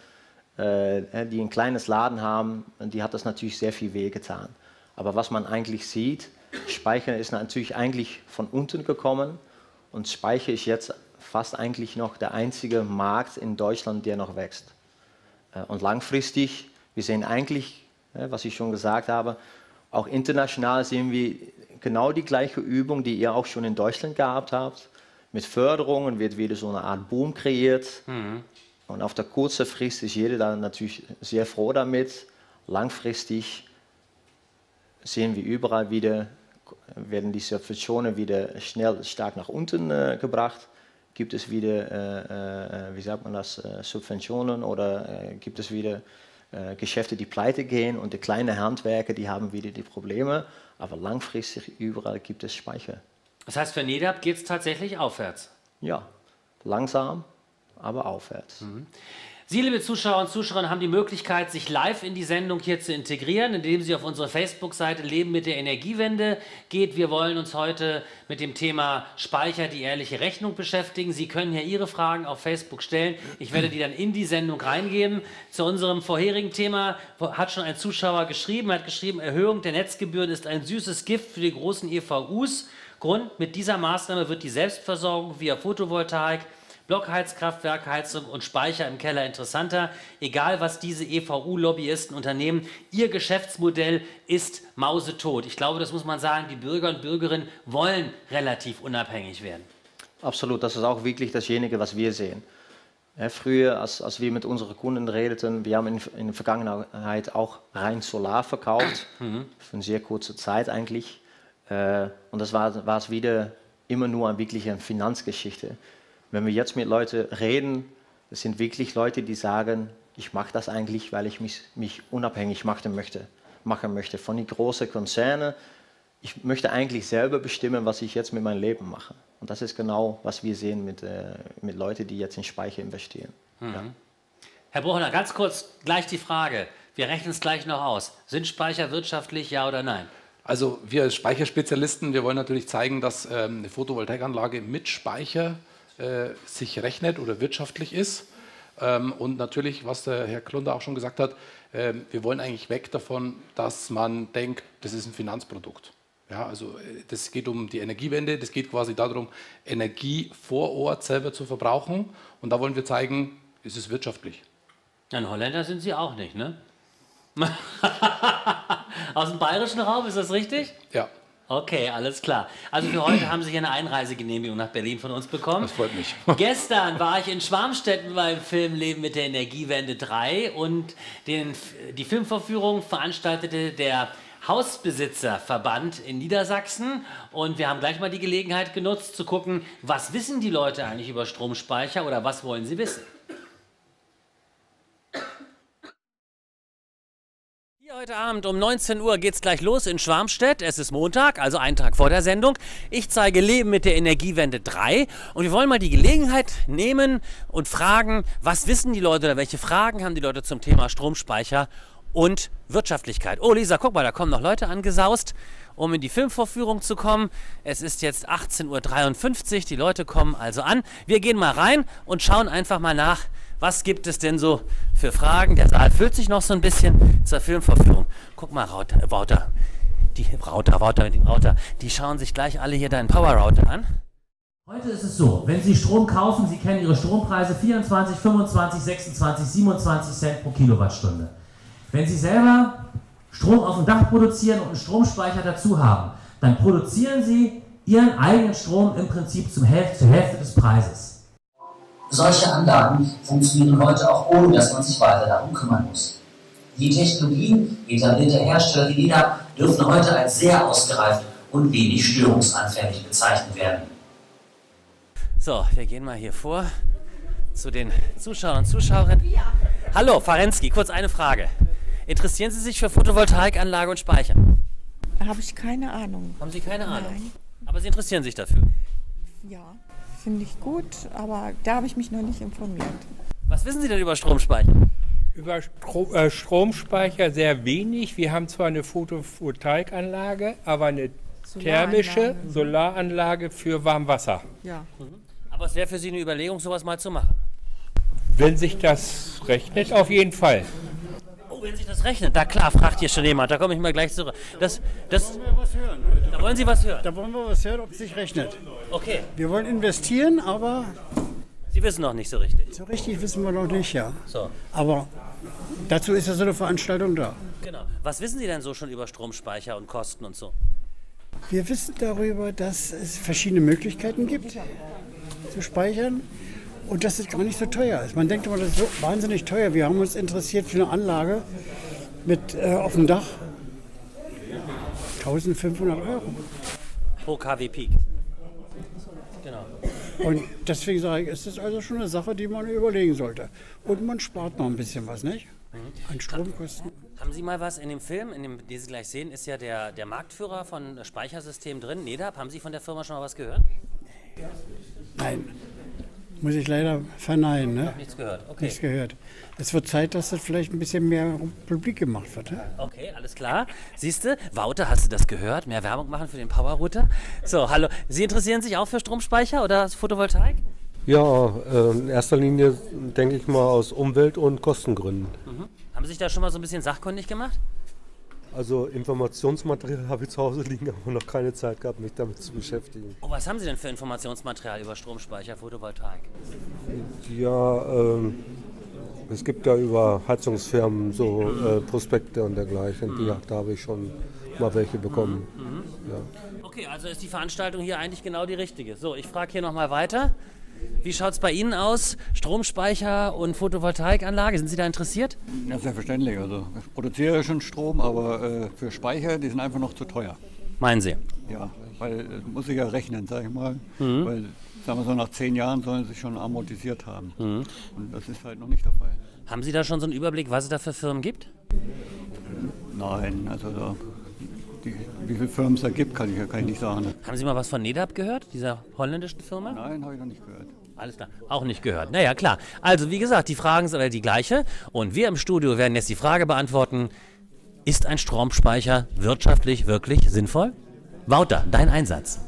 äh, die ein kleines Laden haben, die hat das natürlich sehr viel wehgetan. Aber was man eigentlich sieht, Speicher ist natürlich eigentlich von unten gekommen, und Speicher ist jetzt fast eigentlich noch der einzige Markt in Deutschland, der noch wächst. Und langfristig, wir sehen eigentlich, was ich schon gesagt habe, auch international sehen wir genau die gleiche Übung, die ihr auch schon in Deutschland gehabt habt. Mit Förderungen wird wieder so eine Art Boom kreiert. Mhm. Und auf der kurzen Frist ist jeder dann natürlich sehr froh damit. Langfristig sehen wir überall wieder, werden die Subventionen wieder schnell stark nach unten äh, gebracht. Gibt es wieder, äh, äh, wie sagt man das, äh, Subventionen, oder äh, gibt es wieder äh, Geschäfte, die pleite gehen, und die kleinen Handwerker, die haben wieder die Probleme. Aber langfristig überall gibt es Speicher. Das heißt, für NEDAP geht es tatsächlich aufwärts? Ja, langsam, aber aufwärts. Mhm. Sie, liebe Zuschauer und Zuschauerinnen, haben die Möglichkeit, sich live in die Sendung hier zu integrieren, indem Sie auf unsere Facebook-Seite Leben mit der Energiewende geht. Wir wollen uns heute mit dem Thema Speicher, die ehrliche Rechnung beschäftigen. Sie können hier Ihre Fragen auf Facebook stellen. Ich werde die dann in die Sendung reingeben. Zu unserem vorherigen Thema hat schon ein Zuschauer geschrieben, er hat geschrieben, Erhöhung der Netzgebühren ist ein süßes Gift für die großen E V Us. Grund, mit dieser Maßnahme wird die Selbstversorgung via Photovoltaik, Blockheizkraftwerk, Heizung und Speicher im Keller interessanter. Egal, was diese E V U-Lobbyisten unternehmen, ihr Geschäftsmodell ist mausetot. Ich glaube, das muss man sagen, die Bürger und Bürgerinnen wollen relativ unabhängig werden. Absolut, das ist auch wirklich dasjenige, was wir sehen. Ja, früher, als, als wir mit unseren Kunden redeten, wir haben in, in der Vergangenheit auch rein Solar verkauft, mhm. für eine sehr kurze Zeit eigentlich. Äh, und das war, war es wieder immer nur eine wirkliche Finanzgeschichte. Wenn wir jetzt mit Leuten reden, das sind wirklich Leute, die sagen, ich mache das eigentlich, weil ich mich, mich unabhängig machen möchte, machen möchte von den großen Konzernen. Ich möchte eigentlich selber bestimmen, was ich jetzt mit meinem Leben mache. Und das ist genau, was wir sehen mit, äh, mit Leuten, die jetzt in Speicher investieren. Mhm. Ja. Herr Brochner, ganz kurz gleich die Frage. Wir rechnen es gleich noch aus. Sind Speicher wirtschaftlich, ja oder nein? Also wir als Speicherspezialisten, wir wollen natürlich zeigen, dass ähm, eine Photovoltaikanlage mit Speicher äh, sich rechnet oder wirtschaftlich ist. Ähm, und natürlich, was der Herr Klunder auch schon gesagt hat, äh, wir wollen eigentlich weg davon, dass man denkt, das ist ein Finanzprodukt. Ja, also das geht um die Energiewende, das geht quasi darum, Energie vor Ort selber zu verbrauchen. Und da wollen wir zeigen, ist es wirtschaftlich. Ein Holländer sind Sie auch nicht, ne? Aus dem bayerischen Raum, ist das richtig? Ja. Okay, alles klar. Also für heute haben Sie hier eine Einreisegenehmigung nach Berlin von uns bekommen. Das freut mich. Gestern war ich in Schwarmstetten beim Film Leben mit der Energiewende drei und den, die Filmvorführung veranstaltete der Hausbesitzerverband in Niedersachsen und wir haben gleich mal die Gelegenheit genutzt zu gucken, was wissen die Leute eigentlich über Stromspeicher oder was wollen sie wissen. Hier heute Abend um neunzehn Uhr geht es gleich los in Schwarmstedt. Es ist Montag, also einen Tag vor der Sendung. Ich zeige Leben mit der Energiewende drei und wir wollen mal die Gelegenheit nehmen und fragen, was wissen die Leute oder welche Fragen haben die Leute zum Thema Stromspeicher und Wirtschaftlichkeit. Oh Lisa, guck mal, da kommen noch Leute angesaust, um in die Filmvorführung zu kommen. Es ist jetzt achtzehn Uhr dreiundfünfzig, die Leute kommen also an. Wir gehen mal rein und schauen einfach mal nach, was gibt es denn so für Fragen. Der Saal füllt sich noch so ein bisschen zur Filmvorführung. Guck mal, Rauter, Rauter, die Rauter, Rauter mit dem Rauter, die schauen sich gleich alle hier deinen Power-Router an. Heute ist es so, wenn Sie Strom kaufen, Sie kennen Ihre Strompreise vierundzwanzig, fünfundzwanzig, sechsundzwanzig, siebenundzwanzig Cent pro Kilowattstunde. Wenn Sie selber Strom auf dem Dach produzieren und einen Stromspeicher dazu haben, dann produzieren Sie Ihren eigenen Strom im Prinzip zum Hälfte, zur Hälfte des Preises. Solche Anlagen funktionieren heute auch ohne, dass man sich weiter darum kümmern muss. Die Technologien etablierter Hersteller wie Nedap dürfen heute als sehr ausgereift und wenig störungsanfällig bezeichnet werden. So, wir gehen mal hier vor zu den Zuschauern und Zuschauerinnen. Hallo, Farensky, kurz eine Frage. Interessieren Sie sich für Photovoltaikanlage und Speicher? Habe ich keine Ahnung. Haben Sie keine Ahnung? Nein. Aber Sie interessieren sich dafür? Ja, finde ich gut, aber da habe ich mich noch nicht informiert. Was wissen Sie denn über Stromspeicher? Über Stro äh, Stromspeicher sehr wenig. Wir haben zwar eine Photovoltaikanlage, aber eine thermische Solaranlage für Warmwasser. Ja. Mhm. Aber es wäre für Sie eine Überlegung, sowas mal zu machen? Wenn sich das rechnet, auf jeden Fall. Oh, wenn sich das rechnet, da klar, fragt hier schon jemand, da komme ich mal gleich zurück. Das, das, da wollen wir was hören. Da wollen Sie was hören? Da wollen wir was hören, ob es sich rechnet. Okay. Wir wollen investieren, aber... Sie wissen noch nicht so richtig. So richtig wissen wir noch nicht, ja. So. Aber dazu ist ja so eine Veranstaltung da. Genau. Was wissen Sie denn so schon über Stromspeicher und Kosten und so? Wir wissen darüber, dass es verschiedene Möglichkeiten gibt zu speichern und dass es gar nicht so teuer ist. Man denkt immer, das ist so wahnsinnig teuer. Wir haben uns interessiert für eine Anlage mit äh, auf dem Dach eintausendfünfhundert Euro. Pro K W Peak. Genau. Und deswegen sage ich, ist das also schon eine Sache, die man überlegen sollte. Und man spart noch ein bisschen was, nicht? An Stromkosten. Haben Sie mal was in dem Film, in dem, den Sie gleich sehen, ist ja der, der Marktführer von Speichersystemen drin, Nedap. Haben Sie von der Firma schon mal was gehört? Nein, muss ich leider verneinen. Ne? Nichts gehört, okay. Nichts gehört. Es wird Zeit, dass das vielleicht ein bisschen mehr publik gemacht wird. Ne? Okay, alles klar. Siehst du, Wouter, hast du das gehört? Mehr Werbung machen für den Power-Router? So, hallo. Sie interessieren sich auch für Stromspeicher oder Photovoltaik? Ja, äh, in erster Linie denke ich mal aus Umwelt- und Kostengründen. Mhm. Haben Sie sich da schon mal so ein bisschen sachkundig gemacht? Also Informationsmaterial habe ich zu Hause liegen, aber noch keine Zeit gehabt, mich damit zu beschäftigen. Oh, was haben Sie denn für Informationsmaterial über Stromspeicher, Photovoltaik? Ja, ähm, es gibt ja über Heizungsfirmen so äh, Prospekte und dergleichen. Mhm. Die, da habe ich schon mal welche bekommen. Mhm. Ja. Okay, also ist die Veranstaltung hier eigentlich genau die richtige. So, ich frage hier nochmal weiter. Wie schaut es bei Ihnen aus? Stromspeicher und Photovoltaikanlage, sind Sie da interessiert? Ja, selbstverständlich. Also ich produziere schon Strom, aber äh, für Speicher, die sind einfach noch zu teuer. Meinen Sie? Ja, weil das muss ich ja rechnen, sag ich mal. Mhm. Weil, sagen wir so, nach zehn Jahren sollen sie sich schon amortisiert haben. Mhm. Und das ist halt noch nicht der Fall. Haben Sie da schon so einen Überblick, was es da für Firmen gibt? Nein, also da, die, wie viele Firmen es da gibt, kann ich, kann ich nicht sagen. Haben Sie mal was von Nedap gehört, dieser holländischen Firma? Nein, habe ich noch nicht gehört. Alles klar, auch nicht gehört. Naja, klar. Also wie gesagt, die Fragen sind alle die gleiche. Und wir im Studio werden jetzt die Frage beantworten, ist ein Stromspeicher wirtschaftlich wirklich sinnvoll? Wouter, dein Einsatz.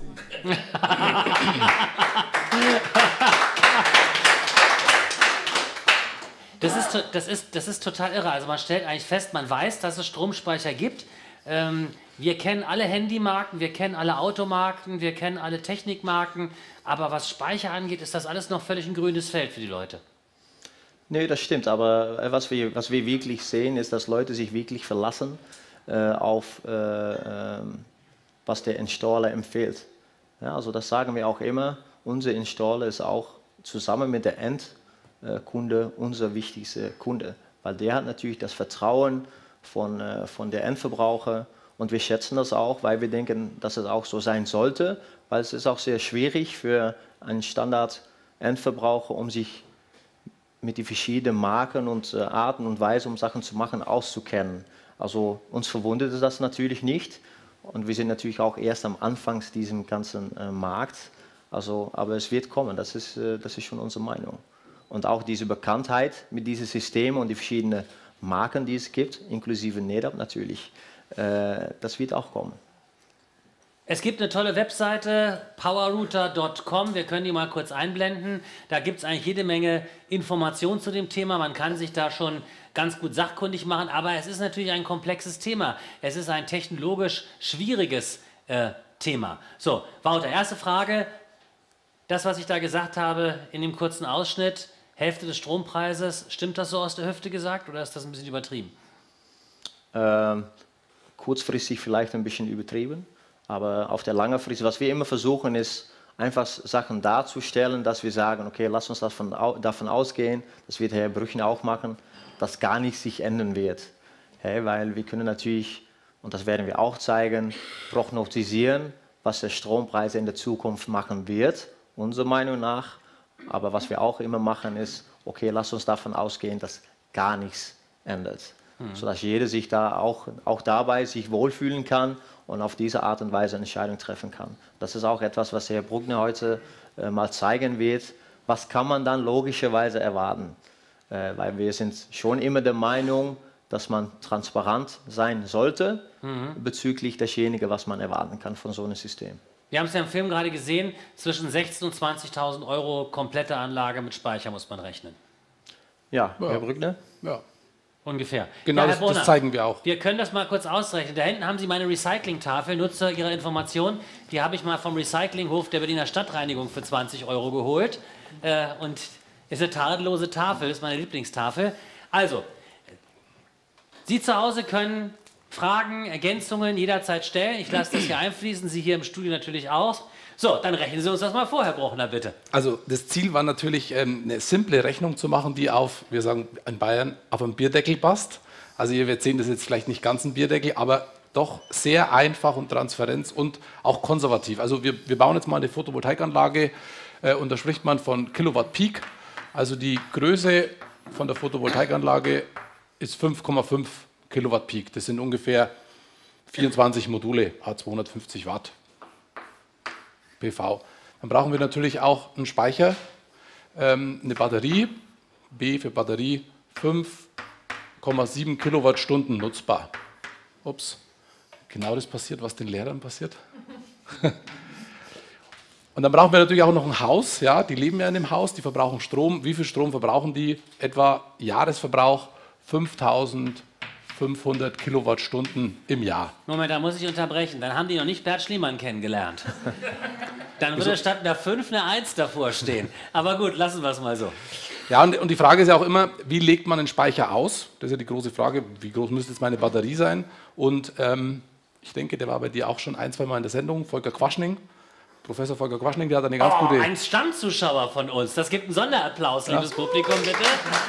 Das ist, das, ist, das ist total irre. Also man stellt eigentlich fest, man weiß, dass es Stromspeicher gibt. Ähm, wir kennen alle Handymarken, wir kennen alle Automarken, wir kennen alle Technikmarken, aber was Speicher angeht, ist das alles noch völlig ein grünes Feld für die Leute. Nee, das stimmt, aber was wir, was wir wirklich sehen, ist, dass Leute sich wirklich verlassen äh, auf, äh, äh, was der Installer empfiehlt. Ja, also das sagen wir auch immer, unser Installer ist auch zusammen mit der Endkunde unser wichtigster Kunde, weil der hat natürlich das Vertrauen von, äh, von der Endverbraucher und wir schätzen das auch, weil wir denken, dass es auch so sein sollte, weil es ist auch sehr schwierig für einen Standard-Endverbraucher, um sich mit den verschiedenen Marken und äh, Arten und Weisen, um Sachen zu machen, auszukennen. Also uns verwundert das natürlich nicht und wir sind natürlich auch erst am Anfang diesem ganzen äh, Markt. Also, aber es wird kommen, das ist, äh, das ist schon unsere Meinung. Und auch diese Bekanntheit mit diesen Systemen und die verschiedenen Marken, die es gibt, inklusive NetApp natürlich, äh, das wird auch kommen. Es gibt eine tolle Webseite, powerrouter Punkt com, wir können die mal kurz einblenden. Da gibt es eigentlich jede Menge Informationen zu dem Thema, man kann sich da schon ganz gut sachkundig machen, aber es ist natürlich ein komplexes Thema. Es ist ein technologisch schwieriges äh, Thema. So, Wouter, erste Frage, das, was ich da gesagt habe in dem kurzen Ausschnitt, Hälfte des Strompreises, stimmt das so aus der Hüfte gesagt oder ist das ein bisschen übertrieben? Ähm, kurzfristig vielleicht ein bisschen übertrieben. Aber auf der langen Frist, was wir immer versuchen, ist einfach Sachen darzustellen, dass wir sagen, okay, lass uns davon, davon ausgehen, das wird Herr Brüchner auch machen, dass gar nichts sich ändern wird. Hey, weil wir können natürlich, und das werden wir auch zeigen, prognostizieren, was der Strompreis in der Zukunft machen wird, unserer Meinung nach. Aber was wir auch immer machen, ist, okay, lass uns davon ausgehen, dass gar nichts ändert. Mhm. Sodass jeder sich da auch, auch dabei sich wohlfühlen kann und auf diese Art und Weise eine Entscheidung treffen kann. Das ist auch etwas, was Herr Brüchner heute äh, mal zeigen wird. Was kann man dann logischerweise erwarten? Äh, weil wir sind schon immer der Meinung, dass man transparent sein sollte mhm. bezüglich desjenigen, was man erwarten kann von so einem System. Wir haben es ja im Film gerade gesehen, zwischen sechzehntausend und zwanzigtausend Euro komplette Anlage mit Speicher muss man rechnen. Ja, ja. Herr Brüchner? Ja. Ungefähr. Genau, ja, das, das zeigen wir auch. Wir können das mal kurz ausrechnen. Da hinten haben Sie meine Recycling-Tafel, Nutzer Ihrer Information. Die habe ich mal vom Recyclinghof der Berliner Stadtreinigung für zwanzig Euro geholt. Äh, und ist eine tadellose Tafel, ist meine Lieblingstafel. Also, Sie zu Hause können Fragen, Ergänzungen jederzeit stellen. Ich lasse das hier einfließen, Sie hier im Studio natürlich auch. So, dann rechnen Sie uns das mal vor, Herr Bruchner, bitte. Also das Ziel war natürlich, ähm, eine simple Rechnung zu machen, die auf, wir sagen in Bayern, auf einen Bierdeckel passt. Also ihr werdet sehen, das ist jetzt vielleicht nicht ganz ein Bierdeckel, aber doch sehr einfach und transparent und auch konservativ. Also wir, wir bauen jetzt mal eine Photovoltaikanlage äh, und da spricht man von Kilowatt Peak. Also die Größe von der Photovoltaikanlage ist fünf Komma fünf Kilowatt Peak. Das sind ungefähr vierundzwanzig Module, a zweihundertfünfzig Watt. P V. Dann brauchen wir natürlich auch einen Speicher, ähm, eine Batterie, B für Batterie, fünf Komma sieben Kilowattstunden nutzbar. Ups, genau das passiert, was den Lehrern passiert. Und dann brauchen wir natürlich auch noch ein Haus, ja, die leben ja in dem Haus, die verbrauchen Strom. Wie viel Strom verbrauchen die? Etwa Jahresverbrauch fünftausendfünfhundert Kilowattstunden im Jahr. Moment, da muss ich unterbrechen. Dann haben die noch nicht Bert Schliemann kennengelernt. Dann würde statt einer fünf eine eins davor stehen. Aber gut, lassen wir es mal so. Ja, und, und die Frage ist ja auch immer, wie legt man einen Speicher aus? Das ist ja die große Frage, wie groß müsste jetzt meine Batterie sein? Und ähm, ich denke, der war bei dir auch schon ein, zwei Mal in der Sendung, Volker Quaschning. Professor Volker Quaschning, der hat eine ganz oh, gute... ein Stammzuschauer von uns. Das gibt einen Sonderapplaus, ja. Liebes Publikum, bitte.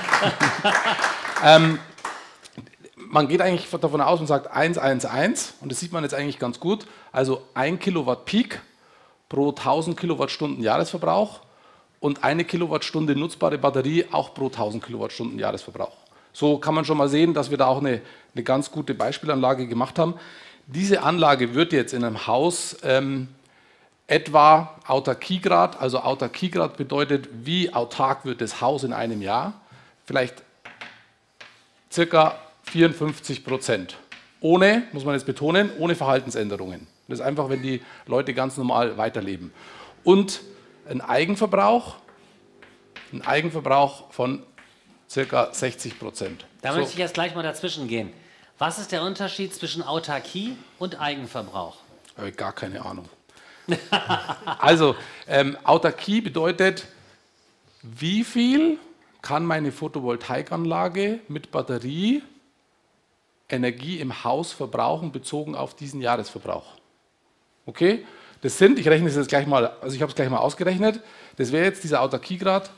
ähm, man geht eigentlich davon aus und sagt eins eins eins und das sieht man jetzt eigentlich ganz gut. Also ein Kilowatt Peak pro tausend Kilowattstunden Jahresverbrauch und eine Kilowattstunde nutzbare Batterie auch pro tausend Kilowattstunden Jahresverbrauch. So kann man schon mal sehen, dass wir da auch eine, eine ganz gute Beispielanlage gemacht haben. Diese Anlage wird jetzt in einem Haus ähm, etwa Autarkiegrad, also Autarkiegrad bedeutet, wie autark wird das Haus in einem Jahr? Vielleicht circa vierundfünfzig Prozent. Ohne, muss man jetzt betonen, ohne Verhaltensänderungen. Das ist einfach, wenn die Leute ganz normal weiterleben. Und ein Eigenverbrauch, ein Eigenverbrauch von circa sechzig Prozent. Da so. möchte ich jetzt gleich mal dazwischen gehen. Was ist der Unterschied zwischen Autarkie und Eigenverbrauch? Habe ich gar keine Ahnung. Also, ähm, Autarkie bedeutet, wie viel kann meine Photovoltaikanlage mit Batterie Energie im Haus verbrauchen, bezogen auf diesen Jahresverbrauch. Okay? Das sind, ich rechne es jetzt gleich mal, also ich habe es gleich mal ausgerechnet, das wäre jetzt dieser Autarkiegrad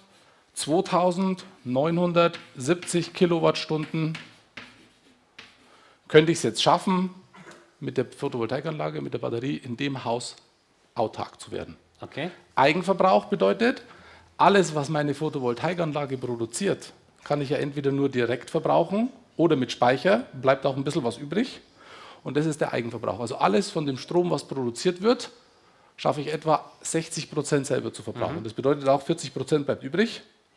zweitausendneunhundertsiebzig Kilowattstunden. Könnte ich es jetzt schaffen, mit der Photovoltaikanlage, mit der Batterie in dem Haus autark zu werden. Okay. Eigenverbrauch bedeutet, alles, was meine Photovoltaikanlage produziert, kann ich ja entweder nur direkt verbrauchen oder mit Speicher, bleibt auch ein bisschen was übrig. Und das ist der Eigenverbrauch. Also alles von dem Strom, was produziert wird, schaffe ich etwa sechzig Prozent selber zu verbrauchen. Mhm. Das bedeutet auch, vierzig Prozent bleibt übrig.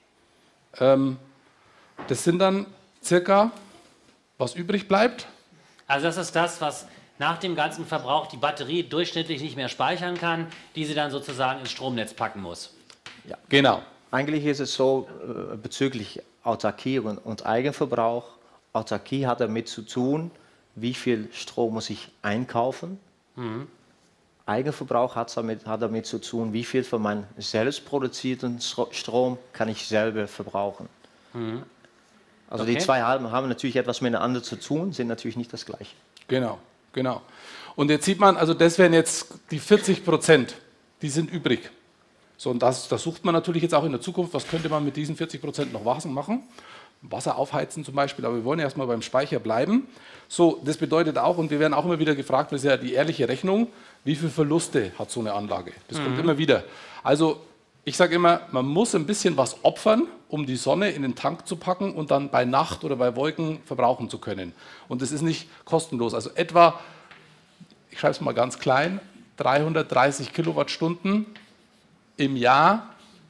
Ähm, das sind dann circa, was übrig bleibt. Also das ist das, was nach dem ganzen Verbrauch die Batterie durchschnittlich nicht mehr speichern kann, die sie dann sozusagen ins Stromnetz packen muss. Ja. Genau. Eigentlich ist es so, äh, bezüglich Autarkie und, und Eigenverbrauch, Autarkie hat damit zu tun, wie viel Strom muss ich einkaufen. Mhm. Eigenverbrauch hat damit, hat damit zu tun, wie viel von meinem selbst produzierten Strom kann ich selber verbrauchen. Mhm. Also okay. Die zwei haben, haben natürlich etwas miteinander zu tun, sind natürlich nicht das Gleiche. Genau, genau. Und jetzt sieht man, also das wären jetzt die vierzig Prozent, die sind übrig. So, und das, das sucht man natürlich jetzt auch in der Zukunft, was könnte man mit diesen vierzig Prozent noch machen? Wasser aufheizen zum Beispiel, aber wir wollen erstmal beim Speicher bleiben. So, das bedeutet auch, und wir werden auch immer wieder gefragt, das ist ja die ehrliche Rechnung, wie viele Verluste hat so eine Anlage? Das mhm. kommt immer wieder. Also ich sage immer, man muss ein bisschen was opfern, um die Sonne in den Tank zu packen und dann bei Nacht oder bei Wolken verbrauchen zu können. Und das ist nicht kostenlos. Also etwa, ich schreibe es mal ganz klein, dreihundertdreißig Kilowattstunden im Jahr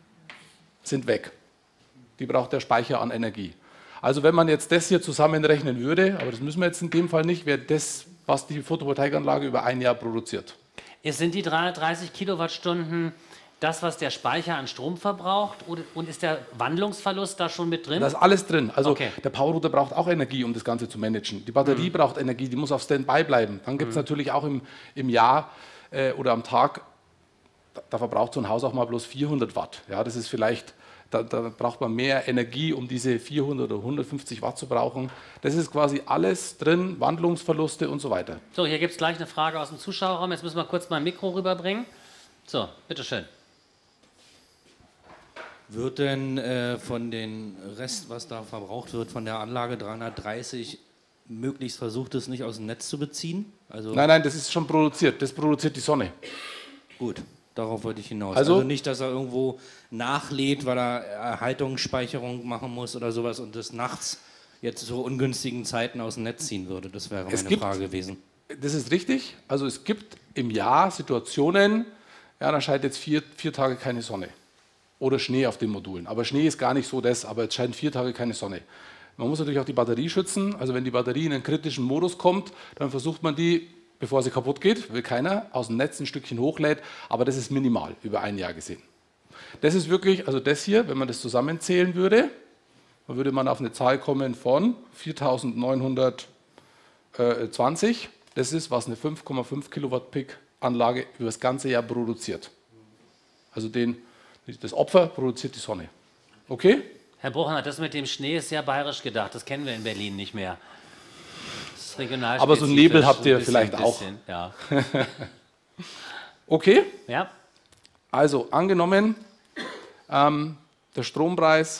sind weg. Die braucht der Speicher an Energie. Also wenn man jetzt das hier zusammenrechnen würde, aber das müssen wir jetzt in dem Fall nicht, wäre das, was die Photovoltaikanlage über ein Jahr produziert. Es sind die dreihundertdreißig Kilowattstunden das, was der Speicher an Strom verbraucht, und ist der Wandlungsverlust da schon mit drin? Da ist alles drin. Also okay. Der Powerrouter braucht auch Energie, um das Ganze zu managen. Die Batterie mhm. braucht Energie, die muss auf Standby bleiben. Dann gibt es mhm. natürlich auch im, im Jahr äh, oder am Tag, da, da verbraucht so ein Haus auch mal bloß vierhundert Watt. Ja, das ist vielleicht... Da, da braucht man mehr Energie, um diese vierhundert oder hundertfünfzig Watt zu brauchen. Das ist quasi alles drin, Wandlungsverluste und so weiter. So, hier gibt es gleich eine Frage aus dem Zuschauerraum. Jetzt müssen wir kurz mal ein Mikro rüberbringen. So, bitteschön. Wird denn äh, von den Rest, was da verbraucht wird, von der Anlage dreihundertdreißig möglichst versucht, es nicht aus dem Netz zu beziehen? Also nein, nein, das ist schon produziert. Das produziert die Sonne. Gut. Darauf wollte ich hinaus. Also, also nicht, dass er irgendwo nachlädt, weil er Erhaltungsspeicherung machen muss oder sowas und das nachts jetzt zu ungünstigen Zeiten aus dem Netz ziehen würde. Das wäre meine gibt, Frage gewesen. Das ist richtig. Also es gibt im Jahr Situationen, ja, da scheint jetzt vier, vier Tage keine Sonne oder Schnee auf den Modulen. Aber Schnee ist gar nicht so das, aber es scheint vier Tage keine Sonne. Man muss natürlich auch die Batterie schützen. Also wenn die Batterie in einen kritischen Modus kommt, dann versucht man die, bevor sie kaputt geht, will keiner, aus dem Netz ein Stückchen hochlädt, aber das ist minimal, über ein Jahr gesehen. Das ist wirklich, also das hier, wenn man das zusammenzählen würde, dann würde man auf eine Zahl kommen von viertausendneunhundertzwanzig. Das ist, was eine fünf Komma fünf Kilowatt Peak Anlage über das ganze Jahr produziert. Also den, das Opfer produziert die Sonne. Okay? Herr Bruchner, das mit dem Schnee ist sehr bayerisch gedacht, das kennen wir in Berlin nicht mehr. Regional aber so Nebel habt ihr vielleicht auch. Bisschen, ja. Okay? Ja. Also angenommen, ähm, der Strompreis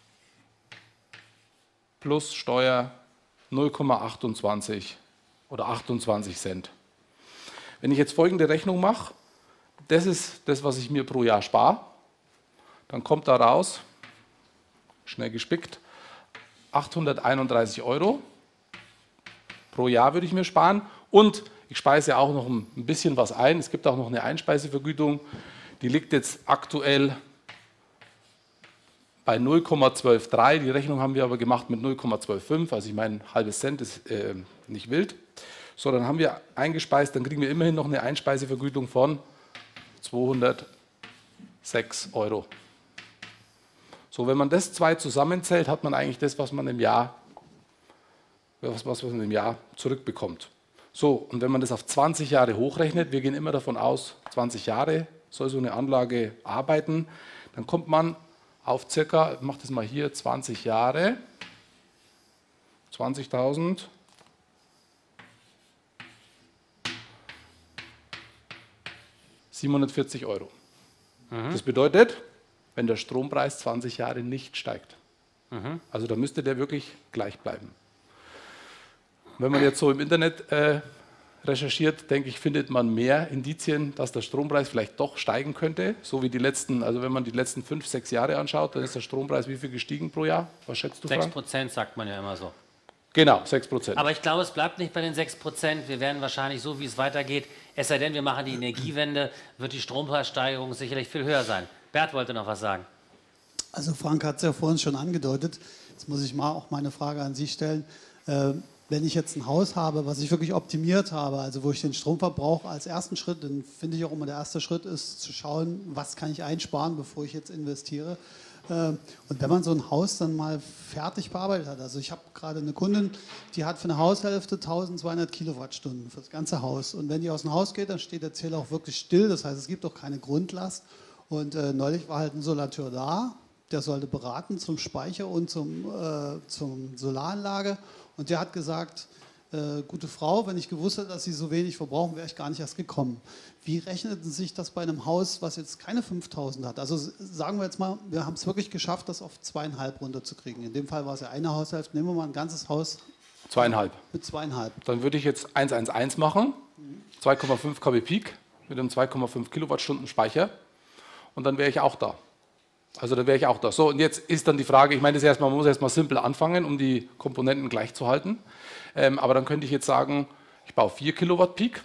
plus Steuer null Komma achtundzwanzig oder achtundzwanzig Cent. Wenn ich jetzt folgende Rechnung mache, das ist das, was ich mir pro Jahr spare, dann kommt da raus, schnell gespickt, achthunderteinunddreißig Euro. Pro Jahr würde ich mir sparen, und ich speise auch noch ein bisschen was ein. Es gibt auch noch eine Einspeisevergütung, die liegt jetzt aktuell bei null Komma zwölf drei. Die Rechnung haben wir aber gemacht mit null Komma zwölf fünf, also ich meine, ein halbes Cent ist äh, nicht wild. So, dann haben wir eingespeist, dann kriegen wir immerhin noch eine Einspeisevergütung von zweihundertsechs Euro. So, wenn man das zwei zusammenzählt, hat man eigentlich das, was man im Jahr was, was man im Jahr zurückbekommt. So, und wenn man das auf zwanzig Jahre hochrechnet, wir gehen immer davon aus, zwanzig Jahre soll so eine Anlage arbeiten, dann kommt man auf circa, ich mache das mal hier, zwanzig Jahre, zwanzigtausend, siebenhundertvierzig Euro. Mhm. Das bedeutet, wenn der Strompreis zwanzig Jahre nicht steigt. Mhm. Also da müsste der wirklich gleich bleiben. Wenn man jetzt so im Internet äh, recherchiert, denke ich, findet man mehr Indizien, dass der Strompreis vielleicht doch steigen könnte. So wie die letzten, also wenn man die letzten fünf, sechs Jahre anschaut, dann ist der Strompreis wie viel gestiegen pro Jahr? Was schätzt du, Frank? sechs Prozent sagt man ja immer so. Genau, sechs Prozent. Aber ich glaube, es bleibt nicht bei den sechs Prozent. Wir werden wahrscheinlich so, wie es weitergeht, es sei denn, wir machen die Energiewende, wird die Strompreissteigerung sicherlich viel höher sein. Bert wollte noch was sagen. Also Frank hat es ja vorhin schon angedeutet. Jetzt muss ich mal auch meine Frage an Sie stellen. Äh, wenn ich jetzt ein Haus habe, was ich wirklich optimiert habe, also wo ich den Stromverbrauch als ersten Schritt, dann finde ich auch immer der erste Schritt ist, zu schauen, was kann ich einsparen, bevor ich jetzt investiere. Und wenn man so ein Haus dann mal fertig bearbeitet hat, also ich habe gerade eine Kundin, die hat für eine Haushälfte eintausendzweihundert Kilowattstunden für das ganze Haus. Und wenn die aus dem Haus geht, dann steht der Zähler auch wirklich still, das heißt, es gibt auch keine Grundlast. Und äh, neulich war halt ein Solateur da, der sollte beraten zum Speicher und zum, äh, zum Solaranlage. Und der hat gesagt, äh, gute Frau, wenn ich gewusst hätte, dass Sie so wenig verbrauchen, wäre ich gar nicht erst gekommen. Wie rechnet sich das bei einem Haus, was jetzt keine fünftausend hat? Also sagen wir jetzt mal, wir haben es wirklich geschafft, das auf zweieinhalb runterzukriegen. In dem Fall war es ja eine Haushälfte. Nehmen wir mal ein ganzes Haus. Zweieinhalb. Mit zweieinhalb. Dann würde ich jetzt eins eins eins machen, zwei Komma fünf Kilowatt Peak mit einem zwei Komma fünf Kilowattstunden Speicher und dann wäre ich auch da. Also da wäre ich auch da. So, und jetzt ist dann die Frage, ich meine, das erstmal, man muss erstmal simpel anfangen, um die Komponenten gleich zu halten. Ähm, aber dann könnte ich jetzt sagen, ich baue vier Kilowatt Peak,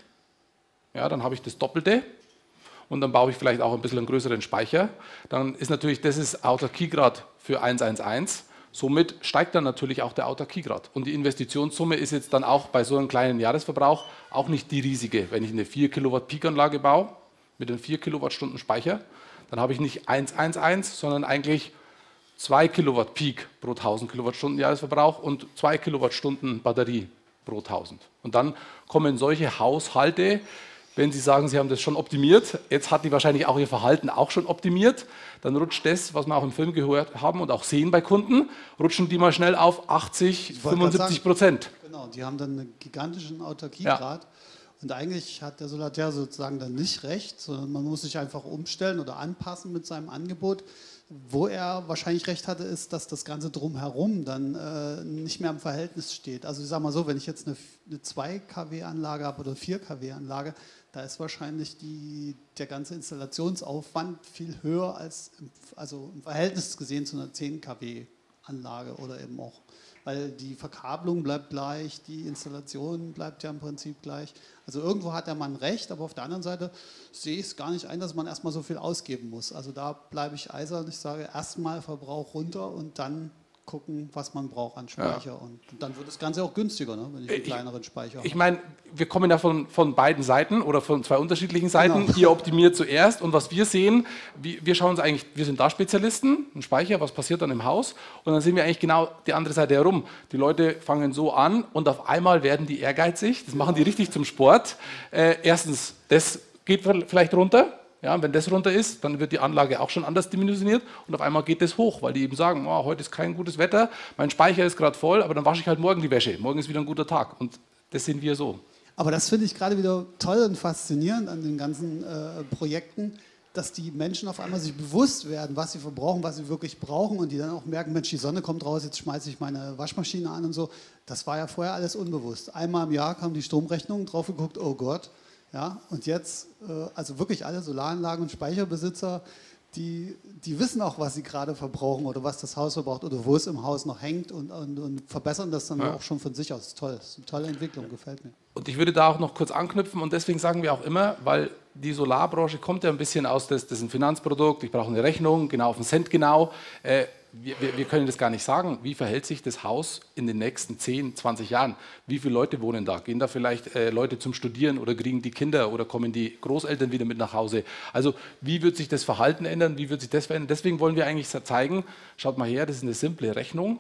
ja, dann habe ich das Doppelte und dann baue ich vielleicht auch ein bisschen einen größeren Speicher. Dann ist natürlich, das ist Autarkiegrad für eins eins eins. Somit steigt dann natürlich auch der Autarkiegrad. Und die Investitionssumme ist jetzt dann auch bei so einem kleinen Jahresverbrauch auch nicht die riesige. Wenn ich eine vier Kilowatt Peak Anlage baue mit einem vier Kilowattstunden Speicher, dann habe ich nicht eins eins eins, sondern eigentlich zwei Kilowatt Peak pro tausend Kilowattstunden Jahresverbrauch und zwei Kilowattstunden Batterie pro tausend. Und dann kommen solche Haushalte, wenn Sie sagen, Sie haben das schon optimiert, jetzt hat die wahrscheinlich auch Ihr Verhalten auch schon optimiert, dann rutscht das, was wir auch im Film gehört haben und auch sehen bei Kunden, rutschen die mal schnell auf achtzig, fünfundsiebzig Prozent. Genau, die haben dann einen gigantischen Autarkiegrad. Ja. Und eigentlich hat der Solateur sozusagen dann nicht recht, sondern man muss sich einfach umstellen oder anpassen mit seinem Angebot. Wo er wahrscheinlich recht hatte, ist, dass das Ganze drumherum dann äh, nicht mehr im Verhältnis steht. Also ich sage mal so, wenn ich jetzt eine, eine zwei Kilowatt Anlage habe oder vier Kilowatt Anlage, da ist wahrscheinlich die, der ganze Installationsaufwand viel höher als im, also im Verhältnis gesehen zu einer zehn Kilowatt Anlage oder eben auch. Weil die Verkabelung bleibt gleich, die Installation bleibt ja im Prinzip gleich. Also irgendwo hat der Mann recht, aber auf der anderen Seite sehe ich es gar nicht ein, dass man erstmal so viel ausgeben muss. Also da bleibe ich eisern. Ich sage erstmal Verbrauch runter und dann gucken, was man braucht an Speicher. Ja. Und dann wird das Ganze auch günstiger, ne, wenn ich einen kleineren Speicher habe. Ich meine, wir kommen ja von, von beiden Seiten oder von zwei unterschiedlichen Seiten. Genau. Ihr optimiert zuerst und was wir sehen, wir, wir schauen uns eigentlich, wir sind da Spezialisten, ein Speicher, was passiert dann im Haus und dann sehen wir eigentlich genau die andere Seite herum. Die Leute fangen so an und auf einmal werden die ehrgeizig, das machen die richtig zum Sport. Äh, erstens, das geht vielleicht runter. Ja, wenn das runter ist, dann wird die Anlage auch schon anders dimensioniert und auf einmal geht das hoch, weil die eben sagen, oh, heute ist kein gutes Wetter, mein Speicher ist gerade voll, aber dann wasche ich halt morgen die Wäsche. Morgen ist wieder ein guter Tag und das sehen wir so. Aber das finde ich gerade wieder toll und faszinierend an den ganzen äh, Projekten, dass die Menschen auf einmal sich bewusst werden, was sie verbrauchen, was sie wirklich brauchen und die dann auch merken, Mensch, die Sonne kommt raus, jetzt schmeiße ich meine Waschmaschine an und so. Das war ja vorher alles unbewusst. Einmal im Jahr kam die Stromrechnung, drauf geguckt, oh Gott. Ja, und jetzt, also wirklich alle Solaranlagen und Speicherbesitzer, die, die wissen auch, was sie gerade verbrauchen oder was das Haus verbraucht oder wo es im Haus noch hängt und, und, und verbessern das dann ja. auch schon von sich aus. Das ist toll, das ist eine tolle Entwicklung, gefällt mir. Und ich würde da auch noch kurz anknüpfen und deswegen sagen wir auch immer, weil die Solarbranche kommt ja ein bisschen aus, das, das ist ein Finanzprodukt, ich brauche eine Rechnung, genau auf den Cent genau. Äh, Wir, wir können das gar nicht sagen. Wie verhält sich das Haus in den nächsten zehn, zwanzig Jahren? Wie viele Leute wohnen da? Gehen da vielleicht äh, Leute zum Studieren oder kriegen die Kinder oder kommen die Großeltern wieder mit nach Hause? Also wie wird sich das Verhalten ändern? Wie wird sich das verändern? Deswegen wollen wir eigentlich zeigen, schaut mal her, das ist eine simple Rechnung,